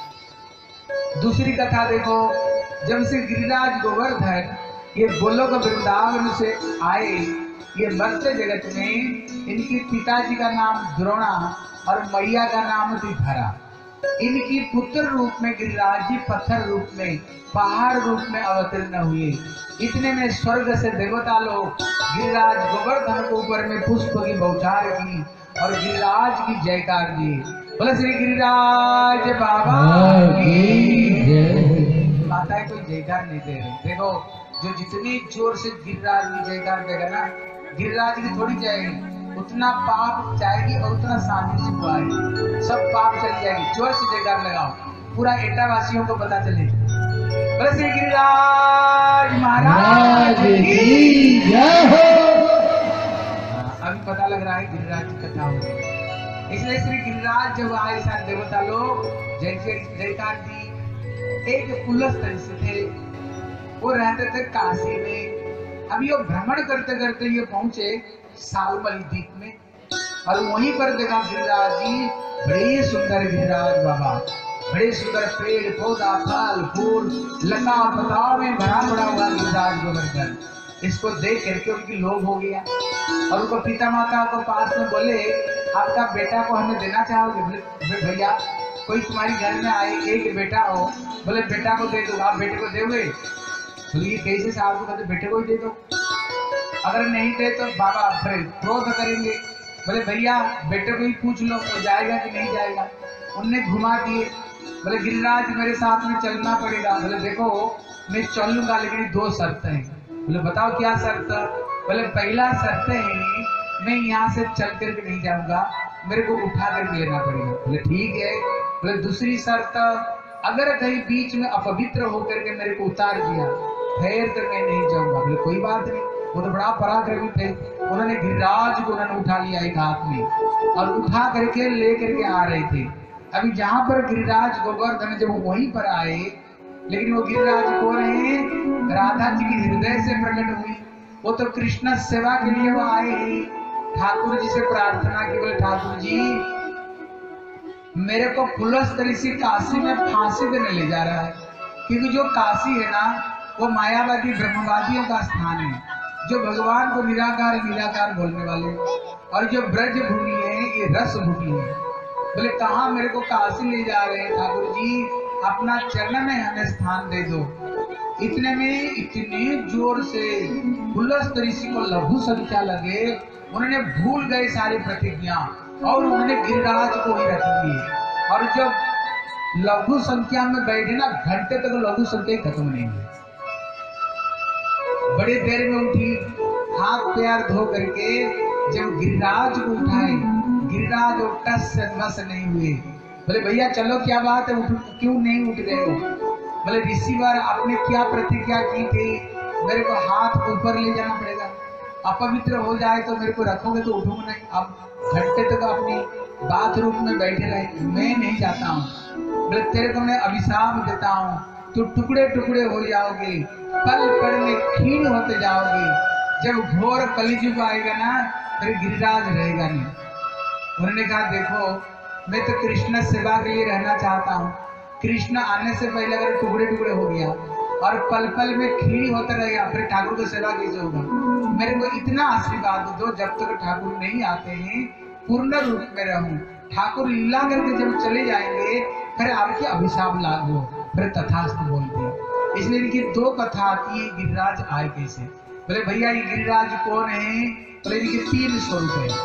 है। दूसरी कथा देखो, जब से गिरिराज गोवर्धन ये गोलोक वृंदावन से आए, ये मर्त्य जगत में इनके पिताजी का नाम द्रोणा और मैया का नाम थी धरा। इनकी पुत्र रूप में गिरिराज जी पत्थर रूप में, पहाड़ रूप में अवतीर्ण हुए। इतने में स्वर्ग से देवता लोग गिरिराज गोवर्धन को ऊपर में पुष्प की बौछार की और गिरिराज की जयकार दी। बोले श्री गिरिराज बाबा की जय। माताएं कोई जयकार नहीं दे रही। देखो जो जितनी जोर से गिरिराज की जयकार देगा ना, गिरिराज की थोड़ी जाएगी, उतना पाप जाएगी और उतना शांति सुख आएगी, सब पाप चली जाएगी। जोर से जयकार लगाओ, पूरा एटा वासियों को पता चले। बोले श्री गिरिराज महाराज की जय हो। अभी पता लग रहा है गिरिराज की कथा हो रही, इसलिए श्री गिरिराज जब आए सारे देवता लोग जयकार दी। एक पुलस्त्य थे, वो रहते थे काशी में। अभी वो भ्रमण करते करते ये पहुंचे सालमली द्वीप में, और वहीं पर देखा गिरिराज जी, बड़े सुंदर गिरिराज बाबा, बड़े सुंदर पेड़ पौधा फल फूल लता पता में भरा पड़ा हुआ गिरिराज गोवर्धन। इसको देख करके उनकी लोभ हो गया, और उनको पिता माता को पास में बोले, आपका बेटा को हमें देना चाहोगे? बोले भैया, कोई तुम्हारी घर में आए, एक बेटा हो, बोले बेटा को दे दो। आप बेटे को दोगे? बोले ये कैसे साहब को कहते, बेटे को ही दे दो। अगर नहीं दे तो बाबा फिर क्रोध करेंगे। बोले भैया बेटे को ही पूछ लो, वो जाएगा कि नहीं जाएगा। उनने घुमा दिए। बोले गिरिराज मेरे साथ में चलना पड़ेगा। बोले देखो मैं चलूंगा, लेकिन 2 शर्त है। बोले बताओ क्या शर्त? बोले पहला शर्त है, मैं यहाँ से चल करके नहीं जाऊंगा, मेरे को उठा करके लेना पड़ेगा। बोले ठीक है। बोले दूसरी शर्त, अगर कहीं बीच में अपवित्र होकर के मेरे को उतार दिया फिर तो मैं नहीं जाऊंगा। बोले कोई बात नहीं। वो तो बड़ा पराक्रमी थे, उन्होंने गिरिराज को उन्होंने उठा लिया एक हाथ में, और उठा करके ले करके आ रहे थे। अभी जहां पर गिरिराज गोवर्धन जब वहीं पर आए, लेकिन वो गिरिराज कौन है? राधा जी की हृदय से प्रकट हुई। वो तो कृष्ण सेवा के लिए वो आए ही। ठाकुर जी से प्रार्थना की, बोले ठाकुर जी मेरे को पुलस्तर से काशी में फांसी देने ले जा रहा है, क्योंकि जो काशी है ना वो मायावादी ब्रह्मवादियों का स्थान है, जो भगवान को निराकार निराकार बोलने वाले, और जो ब्रज भूमि है ये रस भूमि है। बोले कहाँ मेरे को काशी ले जा रहे हैं ठाकुर जी, अपना चरण में हमें स्थान दे दो। इतने में इतने जोर से पुलस्तर ऋषि को लघु संख्या लगे, उन्होंने भूल गए सारी प्रतिज्ञा, और उन्होंने गिरिराज को ही रख दिए। और जब लघु संख्या में बैठे ना, घंटे तक लघु संख्या खत्म नहीं हुई। बड़ी देर में उठी, हाथ पैर धो करके जब गिरिराज को उठाए, गिरिराज टस नहीं हुए। बोले भैया चलो क्या बात है, क्यों नहीं उठ रहे हो? बोले ऋषिवर आपने क्या प्रतिज्ञा की थी, मेरे को हाथ ऊपर ले जाना पड़ेगा, अपवित्र हो जाए तो मेरे को रखोगे तो उठूंगा नहीं। अब घंटे तक अपनी बाथरूम में बैठे रहे, मैं नहीं जाता हूँ। बोले तेरे को मैं अभिशाप देता हूँ, तो टुकड़े टुकड़े हो जाओगे, पल पल में क्षीण होते जाओगे। जब घोर कलियुग आएगा ना, फिर गिरिराज रहेगा नहीं। उन्होंने कहा देखो मैं तो कृष्ण सेवा के लिए रहना चाहता हूँ, कृष्ण आने से पहले अगर टुकड़े टुकड़े हो गया और पल पल में क्षीण होता रहेगा, फिर ठाकुर को सेवा कैसे होगा? मेरे को इतना आशीर्वाद दो, जब तक ठाकुर नहीं आते हैं पूर्ण रूप में रहूं। ठाकुर लीला करके जब चले जाएंगे फिर आपके अभिशाप लागू, फिर तथास्तु बोलते। इसलिए इनकी 2 कथा आती है, गिरिराज आए कैसे। बोले भैया ये गिरिराज कौन है? बोले इनके 3 स्वरूप है।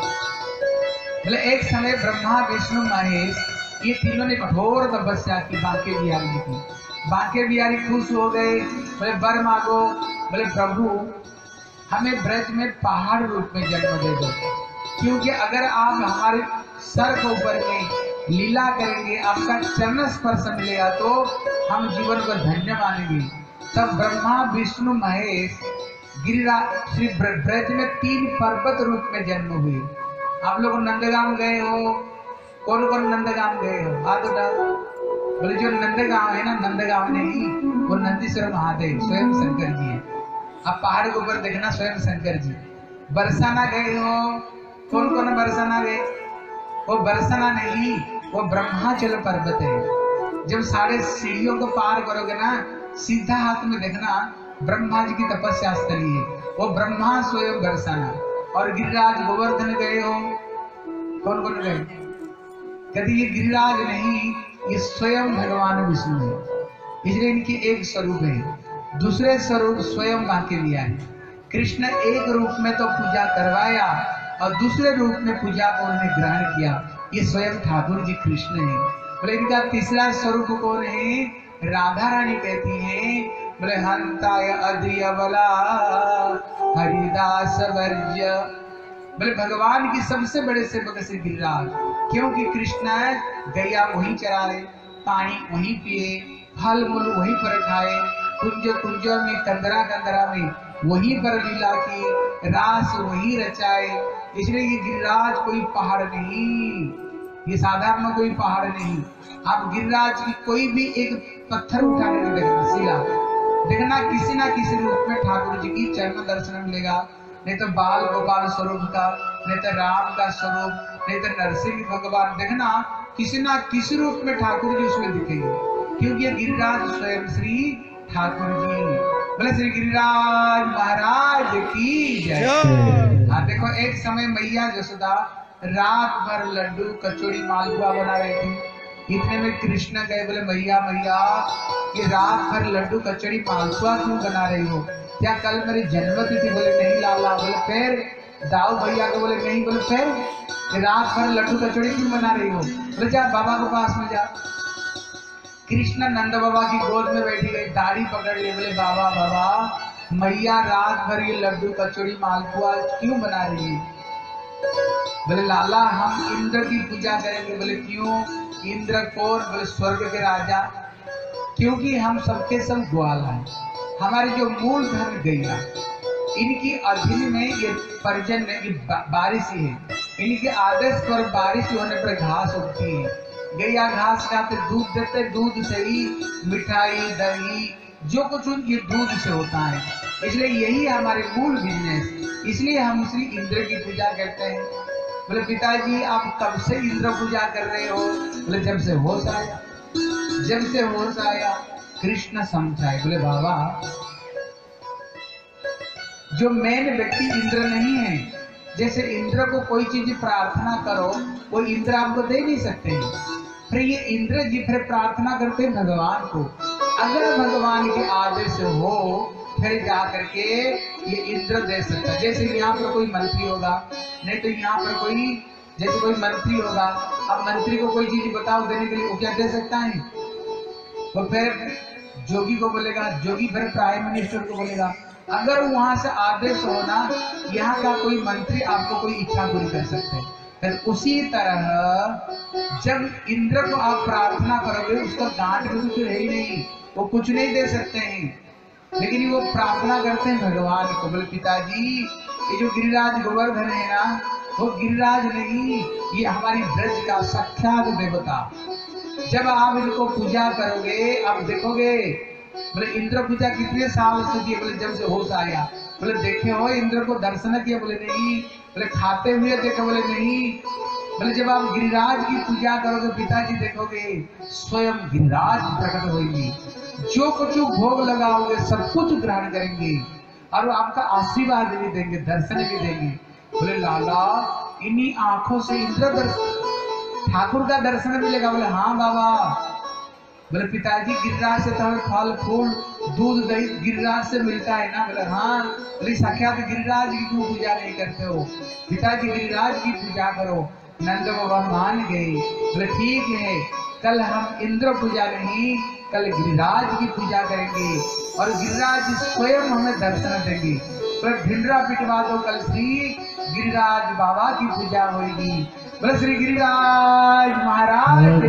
बोले एक समय ब्रह्मा विष्णु महेश ये तीनों ने कठोर तपस्या की बांके बिहारी जी की। बांके बिहारी खुश हो गए, बोले वर मांगो। बोले प्रभु हमें ब्रज में पहाड़ रूप में जन्म दे दो, क्योंकि अगर आप हमारे सर के ऊपर में लीला करेंगे, आपका चरण स्पर्श मिलेगा तो हम जीवन को धन्य मानेंगे। तब ब्रह्मा विष्णु महेश गिरिराज श्री ब्रज में 3 पर्वत रूप में जन्म हुए। आप लोग नंदगांव गए हो? कौन कौन नंदगांव गए हो? हाथ उठाओ। बोले जो नंदगांव है ना, नंदगांव नहीं, वो नंदीश्वर महादेव स्वयं शंकर जी है। आप पहाड़ के ऊपर देखना स्वयं शंकर जी। बरसाना गए हो? कौन कौन बरसाना गए? वो बरसाना नहीं, वो ब्रह्माचल पर्वत है। जब 6.5 सीढ़ियों को पार करोगे ना, सीधा हाथ में देखना ब्रह्मा जी की तपस्या स्थली है, वो ब्रह्मा स्वयं बरसाना। और गिरिराज गोवर्धन गए हो? कौन कौन गए? कहते ये गिरिराज नहीं, ये स्वयं भगवान विष्णु है। इसलिए इनकी एक स्वरूप है, दूसरे स्वरूप स्वयं बांके लिया है। कृष्ण एक रूप में तो पूजा करवाया और दूसरे रूप में पूजा को उन्होंने ग्रहण किया, ये स्वयं ठाकुर जी कृष्ण है। बोले इनका तीसरा स्वरूप कौन है? राधा रानी कहती है, बोले हंताय अद्रिय बला हरिदास वर्ज्य। बोले भगवान की सबसे बड़े सेवक से गिरिराज, क्योंकि कृष्ण गैया वहीं चराए, पानी वहीं पिए, फल मूल वहीं पर खाए, कुंजों में कंदरा में वहीं पर लीला की, रास वहीं रचाए। इसलिए ये गिरिराज कोई पहाड़ नहीं, ये साधारण कोई पहाड़ नहीं। आप गिरिराज की कोई भी एक पत्थर उठाने में देखना, शिला देखना किसी ना किसी रूप में ठाकुर जी की चरण दर्शन मिलेगा, नहीं तो बाल गोपाल स्वरूप का, नहीं तो राम का स्वरूप, नहीं तो नरसिंह भगवान। देखना किसी ना किसी रूप में ठाकुर जी उसमें दिखेंगे, क्योंकि ये गिरिराज स्वयं श्री ठाकुर जी। बोले श्री गिरिराज महाराज की जय। हाँ देखो, एक समय मैया जसोदा रात भर लड्डू कचौड़ी मालपुआ बना रही थी। इतने में कृष्ण गए, बोले मैया मैया ये रात भर लड्डू कचौड़ी मालपुआ क्यों बना रही हो? क्या कल मेरी जन्मतिथि? बोले नहीं लाला। बोले फिर दाऊ भैया को? बोले नहीं। बोले फिर रात भर लड्डू कचौड़ी क्यों बना रही हो? बोले जा बाबा के पास में जा। कृष्ण नंद बाबा की गोद में बैठी गई, दाढ़ी पकड़ ली। बोले बाबा बाबा मैया रात भर ये लड्डू कचौड़ी मालपुआ क्यों बना रही है? बोले लाला हम इंद्र की पूजा करेंगे। बोले क्यों? इंद्र कौन? बोले स्वर्ग के राजा। क्योंकि हम सबके सब ग्वाल हैं, हमारी जो मूल धन गैया, इनकी अधीन में ये पर्जन की बारिश है, इनके आदेश पर बारिश होने पर घास उगती है। गैया घास खाते, दूध देते, दूध से ही मिठाई दही जो कुछ उनके दूध से होता है। इसलिए यही हमारे मूल बिजनेस, इसलिए हम श्री इंद्र की पूजा करते हैं। बोले पिताजी आप कब से इंद्र पूजा कर रहे हो? बोले जब से होश आया। जब से होश आया। कृष्ण समझाए। बोले बाबा जो मेन व्यक्ति इंद्र नहीं है, जैसे इंद्र को कोई चीज प्रार्थना करो वो इंद्र आपको दे नहीं सकते हैं, फिर ये इंद्र जी फिर प्रार्थना करते हैं भगवान को। अगर भगवान के आदेश हो फिर जा करके ये इंद्र दे सकता है। जैसे यहाँ पर कोई मंत्री होगा, नहीं तो यहाँ पर कोई जैसे कोई मंत्री होगा, अब मंत्री को कोई चीज बताओ देने के लिए, वो क्या दे सकता है? वो फिर जोगी को बोलेगा, जोगी फिर प्राइम मिनिस्टर को बोलेगा। अगर वहां से आदेश होना, यहाँ का कोई मंत्री आपको कोई इच्छा पूरी कर सकते हैं। फिर उसी तरह जब इंद्र को आप प्रार्थना करोगे, उसका गांठ में कुछ है ही नहीं, वो कुछ नहीं दे सकते हैं, लेकिन वो प्रार्थना करते हैं भगवान को। बोले पिताजी ये जो गिरिराज गोवर्धन है ना, वो गिरिराज नहीं, ये हमारी ब्रज का साक्षात देवता। जब आप इनको पूजा करोगे, आप देखोगे। बोले इंद्र पूजा कितने साल से की? बोले जब से होश आया। बोले देखे हो इंद्र को दर्शन किया? बोले नहीं। बोले खाते हुए देखे? बोले नहीं। बोले जब आप गिरिराज की पूजा करोगे पिताजी, देखोगे स्वयं गिरिराज प्रकट होंगे, जो कुछ भोग लगाओगे सब कुछ ग्रहण करेंगे और वो आपका आशीर्वाद भी देंगे, दर्शन भी देंगे। बोले लाला इन्हीं आंखों से इंद्र ठाकुर का दर्शन मिलेगा? बोले हाँ बाबा। बोले पिताजी गिरिराज से तो हमें फल फूल दूध दही गिरिराज से मिलता है ना? बोले हाँ। बोले साक्षात गिरिराज की क्यों पूजा नहीं करते हो? पिताजी गिरिराज की पूजा करो। नंद बाबा मान गए। बोले ठीक है, कल हम इंद्र पूजा नहीं, कल गिरिराज की पूजा करेंगे और गिरिराज स्वयं हमें दर्शन देंगे। बोले भिंडरा पिटवा दो, कल श्री गिरिराज बाबा की पूजा होगी। बोले श्री गिरिराज महाराज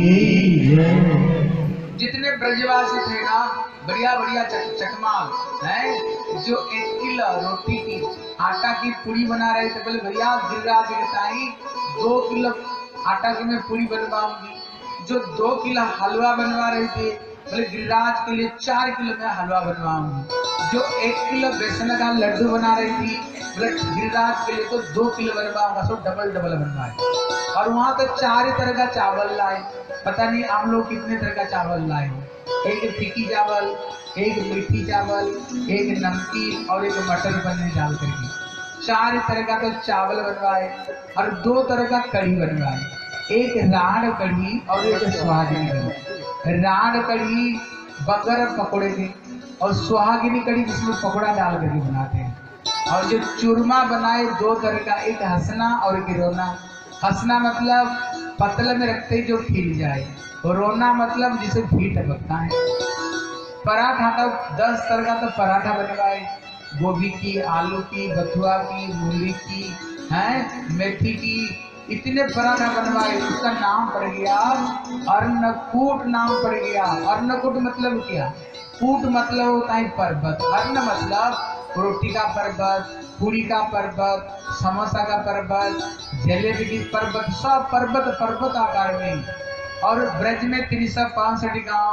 की। जितने ब्रजवासी थे ना, बढ़िया बढ़िया चकमा है, जो 1 किलो रोटी की आटा की पूरी बना रहे थे। बोले भैया गिरिराज के साईं 2 किलो आटा की मैं पूरी बनवाऊंगी। जो 2 किलो हलवा बनवा रहे थे, बोले गिरिराज के लिए 4 किलो मैं हलवा बनवाऊंगी। जो 1 किलो बेसन का लड्डू बना रही थी, बोले गिरिराज के लिए तो 2 किलो बनवाऊंगा, सो डबल डबल बनवाए। और वहां तो 4 तरह का चावल लाए, पता नहीं आप लोग कितने तरह का चावल लाए हो। एक फीकी चावल, एक मीठी चावल, एक नमकीन और एक मटर पनीर डाल करके 4 तरह का तो चावल बनवाए और 2 तरह का कढ़ी बनवाए। एक राड़ कढ़ी और एक सुहागिनी कढ़ी। राड़ कढ़ी बगर पकौड़े थे और सुहागिनी कढ़ी जिसमें पकौड़ा डाल करके बनाते हैं। और जो चूरमा बनाए 2 तरह का, एक हंसना और एक रोना। हंसना मतलब पतले में रखते ही जो खिल जाए, रोना मतलब जिसे भी टपकता है। पराठा तो 10 तरह का तो पराठा बनवाए, गोभी की, आलू की, बथुआ की, मूली की, हैं मेथी की, इतने पराठा बनवाए। उसका नाम पड़ गया अन्नकूट, नाम पड़ गया। अन्नकूट मतलब क्या? कूट मतलब होता है पर्वत, अन्न मतलब रोटी का पर्वत, पूरी का पर्वत, समोसा का पर्वत, जलेबी की पर्वत, सब पर्वत पर्वत आकार में। और ब्रज में 365 गांव,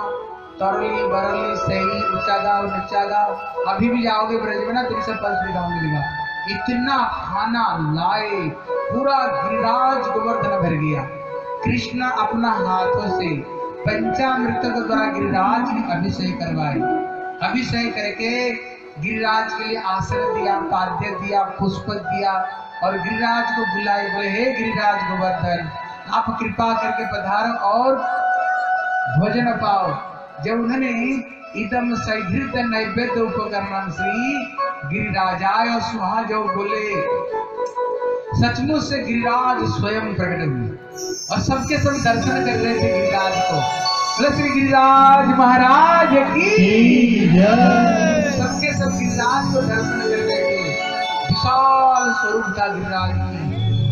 तरली बरली सही ऊंचा गाओ नीचा गाओ, अभी भी जाओगे ब्रज में ना तेरी सब पल सुविधाओं मिलेगा। इतना खाना लाए, पूरा गिरिराज गोवर्धन भर गया। कृष्ण अपना हाथों से पंचामृत के द्वारा गिरिराज की अभिषेक करवाए। अभिषेक करके गिरिराज के लिए आसन दिया, पाद्य दिया, पुष्प दिया और गिरिराज को बुलाए, बोले हे गिरिराज गोवर्धन आप कृपा करके पधारो और भोजन पाओ। जब उन्होंने इदम सैघृत नैवेद्य उपकरणम श्री गिरिराजाय सुहा जो बोले, सचमुच से गिरिराज स्वयं प्रकट हुए और सबके सब दर्शन कर रहे थे गिरिराज को। बोले श्री गिरिराज महाराज की जय। सबके सब गिरिराज को दर्शन कर रहे थे। विशाल स्वरूप था गिरिराज की।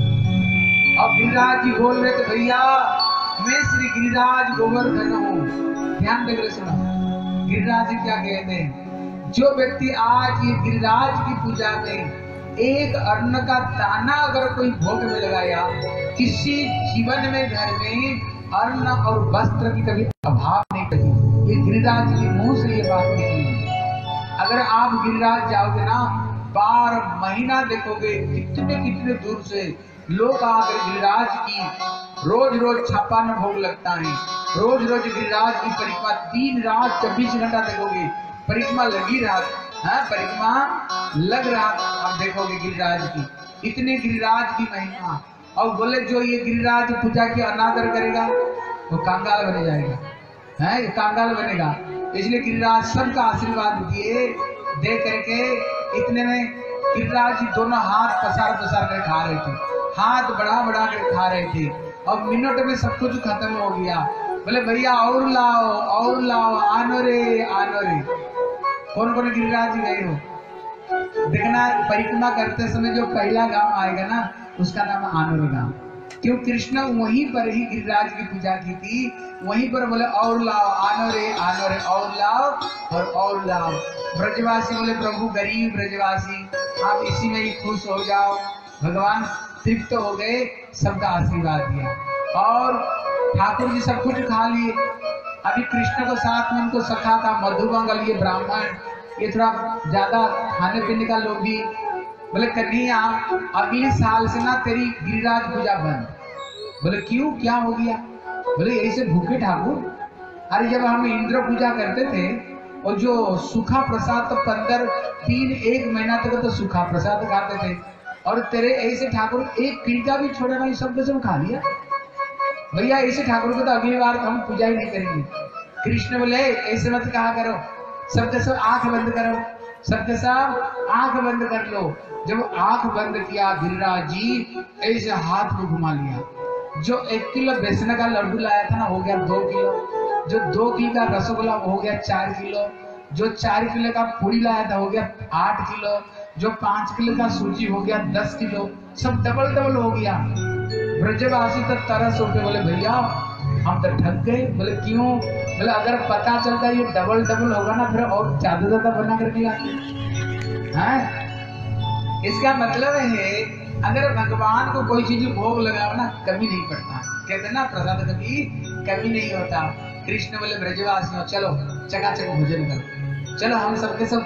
और गिरिराज जी बोल रहे थे भैया मैं श्री गिरिराज गोवर्धन हूँ। ध्यान देकर सुनो गिरिराज जी क्या कहते हैं, जो व्यक्ति आज ये गिरिराज की पूजा में एक अन्न का दाना अगर कोई भोग में लगाया, किसी जीवन में घर में अन्न और वस्त्र की कभी अभाव नहीं करी। ये गिरिराज के मुंह से ये बात निकली। अगर आप गिरिराज जाओगे ना 12 महीना देखोगे कितने कितने दूर से लोग आकर गिरिराज की रोज रोज छप्पन भोग लगता है, रोज रोज गिरिराज की परिक्रमा 3 रात 24 घंटा देखोगे, परिक्रमा लगी रात, परिक्रमा लग रहा। आप देखोगे गिरिराज की इतने गिरिराज की महिमा। और बोले जो ये गिरिराज पूजा की अनादर करेगा वो कांगाल बन जाएगा, है कांगाल बनेगा। इसलिए गिरिराज सबका आशीर्वाद दिए, दे करके इतने में गिरिराज जी दोनों हाथ पसार पसार कर खा रहे थे, हाथ बढ़ा बढ़ा कर खा रहे थे और मिनट में सब कुछ खत्म हो गया। बोले भैया और लाओ आनो रे आनो रे। कौन कौन गिरिराज जी गए हो देखना, परिक्रमा करते समय जो पहला गांव आएगा ना उसका नाम आनो रे गांव। क्यों, कृष्ण वहीं पर ही गिरिराज की पूजा की थी, वहीं पर बोले और लाओ आनो रे और लाओ और लाओ। ब्रजवासी बोले प्रभु गरीब ब्रजवासी आप इसी में ही खुश हो जाओ। भगवान तृप्त हो गए, सबका आशीर्वाद दिया और ठाकुर जी सब कुछ खा लिए। अभी कृष्ण को साथ में उनको सखा था मधुमंगल, ये ब्राह्मण ये थोड़ा ज्यादा खाने पीने का लोग भी। बोले कन्हैया अगले साल से ना तेरी गिरिराज पूजा बंद। बोले क्यों, क्या हो गया? बोले यही से भूखे ठाकुर। अरे जब हम इंद्र पूजा करते थे और जो सूखा प्रसाद तो 1 महीना तक तो सूखा प्रसाद खाते थे और तेरे ऐसे ठाकुर एक किड़का भी छोड़ा नहीं, सब खा लिया। भैया ऐसे ठाकुर को तो अगली बार हम पूजा ही नहीं करेंगे। कृष्ण बोले ऐसे मत कहा करो, सबके सब आंख बंद करो, सबके सब आंख बंद कर लो। जब आंख बंद किया गिरिराज जी ऐसे हाथ को घुमा लिया। जो 1 किलो बेसन का लड्डू लाया था ना हो गया 2 किलो, जो 2 किलो का रसगुल्ला हो गया 4 किलो, जो 4 किलो का पूरी लाया था हो गया 8 किलो, जो 5 किलो का सूजी हो गया 10 किलो, सब डबल हो गया। ब्रजवासी तो तरस उठे, बोले भैया हम तो ठग गए। बोले क्यों? बोले अगर पता चलता ये डबल होगा ना फिर और ज्यादा बना करके लाते हैं। इसका मतलब है अगर भगवान को कोई चीज भोग लगाओ ना कभी नहीं पड़ता, कहते ना प्रसाद कभी कभी नहीं होता। कृष्ण बोले ब्रजवासियों चलो चकाचक भोजन करो, चलो हम सबके सब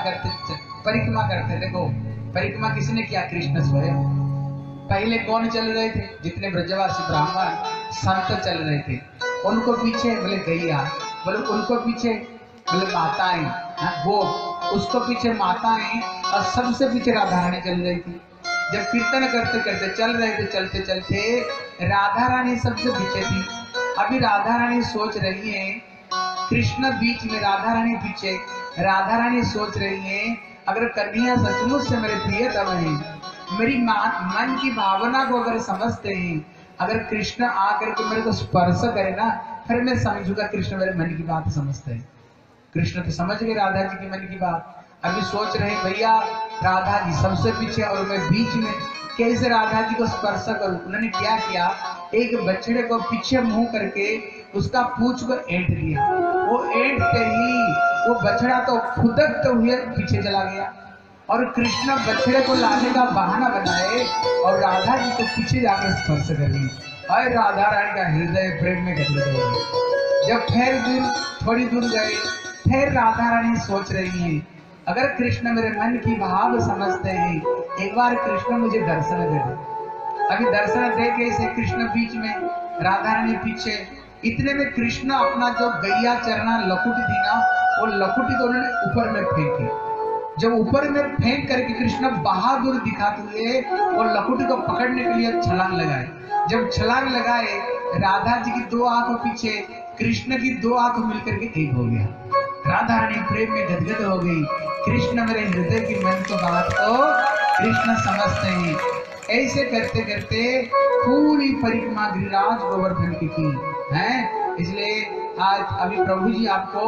परिक्रमा करते। देखो परिक्रमा किसने किया? कृष्ण स्वयं। पहले कौन चल रहे थे? जितने ब्रजवासी ब्राह्मण संत चल रहे थे, उनको पीछे बोले गैया, बोले उनको पीछे बोले माताएं, वो उसको पीछे माताएं और सबसे पीछे राधा रानी चल रही थी। जब कीर्तन करते करते चल रहे थे, चलते चलते राधा रानी सबसे पीछे थी। अभी राधा रानी सोच रही है, कृष्ण बीच में, राधा रानी पीछे। राधा रानी सोच रही है अगर कन्हैया सचमुच से मेरे प्रियतम है, मेरी मन की भावना को अगर समझते हैं, अगर कृष्ण आकर के मेरे को स्पर्श करे ना फिर मैं समझूंगा कृष्ण मेरे मन की बात समझते हैं। कृष्ण तो समझ गए राधा जी की मन की बात। अभी सोच रहे भैया राधा जी सबसे पीछे और मैं बीच में, कैसे राधा जी को स्पर्श करूं। उन्होंने क्या किया, एक बछड़े को पीछे मुंह करके उसका पूंछ को ऐंठ दिया। वो ऐंठते ही वो बछड़ा तो खुदकते हुए पीछे चला गया और कृष्ण बछड़े को लाने का बहाना बनाए और राधा जी को पीछे जाकर स्पर्श कर ली और राधा रानी का हृदय प्रेम में गदगद हो गया। जब थोड़ी दूर गए, फिर राधा रानी सोच रही है, अगर कृष्ण मेरे मन की भाव समझते हैं, एक बार कृष्ण मुझे दर्शन दे दे। अभी दर्शन दे के इसे कृष्ण बीच में, राधा रानी पीछे। इतने में कृष्ण अपना जो गैया चरना लकुटी थी ना, वो लकुटी को उन्होंने ऊपर में फेंकी। जब ऊपर में फेंक करके कृष्ण बहादुर दिखाते हुए वो लकुटी को पकड़ने के लिए छलांग लगाए। जब छलांग लगाए, राधा जी की दो आंखों पीछे कृष्ण की दो आंखों मिलकर के एक हो गया। राधा रानी प्रेम में गदगद हो गई। कृष्ण मेरे हृदय की मन को बात को कृष्ण समझते हैं। ऐसे करते करते पूरी परिक्रमा गिरिराज गोवर्धन की है। इसलिए आज अभी प्रभु जी आपको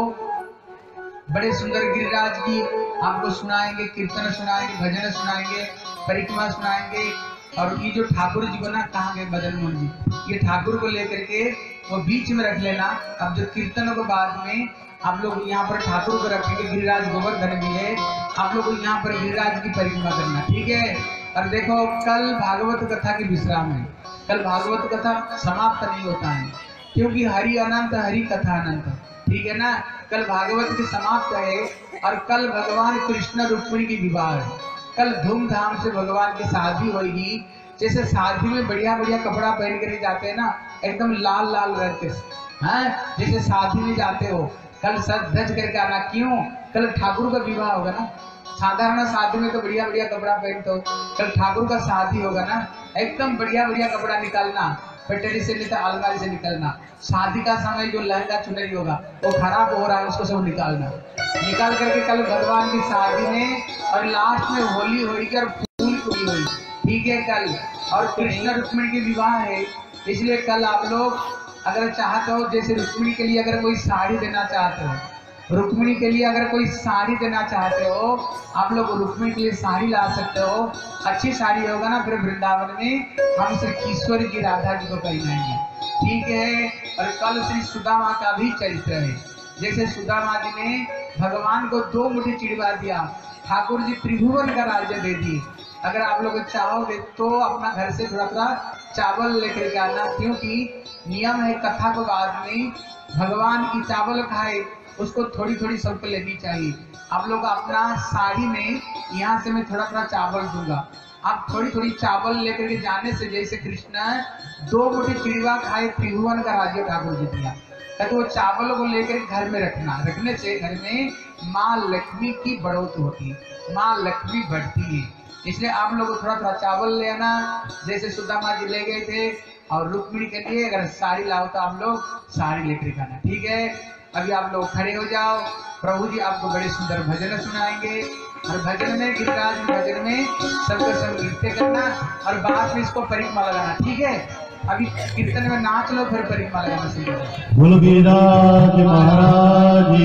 बड़े सुंदर गिरिराज की आपको सुनाएंगे, कीर्तन सुनाएंगे, भजन सुनाएंगे, परिक्रमा सुनाएंगे। और ये जो ठाकुर जी को ना, कहाँ गए मदन मोहन जी, ये ठाकुर को लेकर के वो बीच में रख लेना। अब जो कीर्तन को बाद में आप लोग यहाँ पर ठाकुर को रखेंगे, गिरिराज गोवर्धन भी है, आप लोग यहाँ पर गिरिराज की परिक्रमा करना, ठीक है। और देखो कल भागवत कथा की विश्राम है, कल भागवत कथा समाप्त नहीं होता है, क्योंकि हरि अनंत हरि कथा अनंत, ठीक है ना। कल भागवत की समाप्त है और कल भगवान कृष्ण रुक्मिणी की विवाह है। कल धूमधाम से भगवान की शादी होगी। जैसे शादी में बढ़िया बढ़िया कपड़ा पहन कर जाते हैं ना, एकदम लाल लाल रंग के, हाँ, जैसे शादी में जाते हो, कल सज धज करके आना। क्यों? कल ठाकुर का विवाह होगा ना। साधारण शादी में तो बढ़िया बढ़िया कपड़ा पहनते हो, कल ठाकुर का शादी होगा ना, एकदम बढ़िया बढ़िया कपड़ा निकालना, पटरी से नहीं तो अलमारी से निकलना। शादी का समय जो लहंगा चुनरी होगा वो खराब हो रहा है, उसको सब निकालना, निकाल करके कल भगवान की शादी में और लास्ट में होली होगी और फूल पूरी होगी, ठीक है कल। और कृष्ण रुक्मिणी की विवाह है, इसलिए कल आप लोग अगर चाहते हो, जैसे रुक्मिणी के लिए अगर कोई साड़ी देना चाहते हो, रुक्मिणी के लिए अगर कोई साड़ी देना चाहते हो, आप लोग रुक्मिणी के लिए साड़ी ला सकते हो। अच्छी साड़ी होगा ना, फिर वृंदावन में हम श्री किशोर जी राधा जी को पहनाएंगे, ठीक है। और कल श्री सुदामा का भी चरित्र है। जैसे सुदामा जी ने भगवान को 2 मुट्ठी चिड़वा दिया, ठाकुर जी त्रिभुवन का राज्य दे दिए। अगर आप लोग चाहोगे तो अपना घर से थोड़ा थोड़ा चावल लेकर के आना, क्योंकि नियम है कथा को बाद में भगवान की चावल खाए उसको थोड़ी थोड़ी सबको लेनी चाहिए। आप लोग अपना साड़ी में यहाँ से मैं थोड़ा थोड़ा चावल दूंगा, आप थोड़ी थोड़ी चावल लेकर के जाने से, जैसे कृष्ण 2 मुट्ठी चिड़वा खाए, त्रिभुवन का राज्य ठाकुर जी दिया, तो वो चावल को लेकर घर में रखना। रखने से घर में माँ लक्ष्मी की बढ़ोतरी होती है, माँ लक्ष्मी बढ़ती है। इसलिए आप लोग थोड़ा थोड़ा चावल ले आना, जैसे सुदामा जी ले गए थे। और रुक्मिणी के लिए अगर साड़ी लाओ तो आप लोग साड़ी लेकर आना, ठीक है। अभी आप लोग खड़े हो जाओ, प्रभु जी आपको बड़े सुंदर भजन सुनाएंगे। और भजन में, गिरिराज भजन में सबको सब नृत्य करना और बाद में इसको परिक्रमा लगाना, ठीक है। अभी कीर्तन में नाच लो, फिर परिक्रमा लगाना सीखो। बोलो गिरिराज महाराज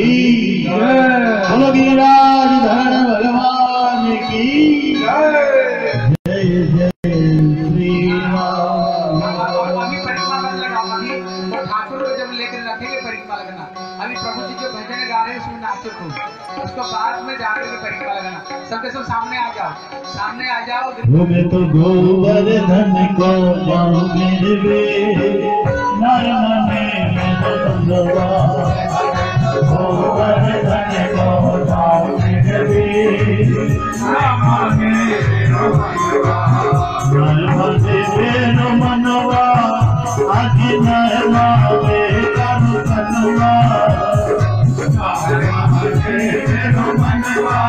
की जय, बोलो गिरिराज धरण भगवान की जय, जय जय श्री राम। अभी परिक्रमा मत लगाओ, अभी ठाकुर को जब लेकर रखेंगे परिक्रमा लगाना। अभी प्रभु जी जो भजन गा रहे हैं उसमें नाचो खूब, उसको बाद में जाकर के परिक्रमा लगाना। सबके सब सामने आ जाओ, सामने आ जाओ। मैं तो गोवर्धन को जाऊं मेरे वे, नयन में बंदवा, गोवर्धन को जाऊं मेरे वे, नयन में मनवा, आखि नयन में कनु कनुआ, मनवा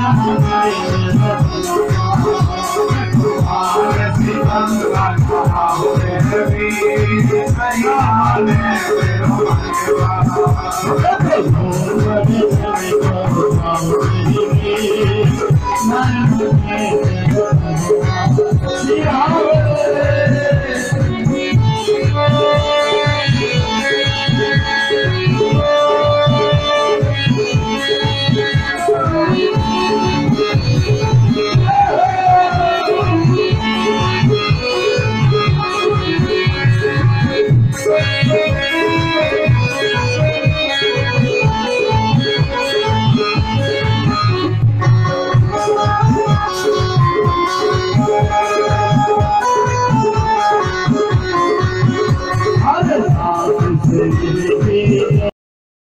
Thank you.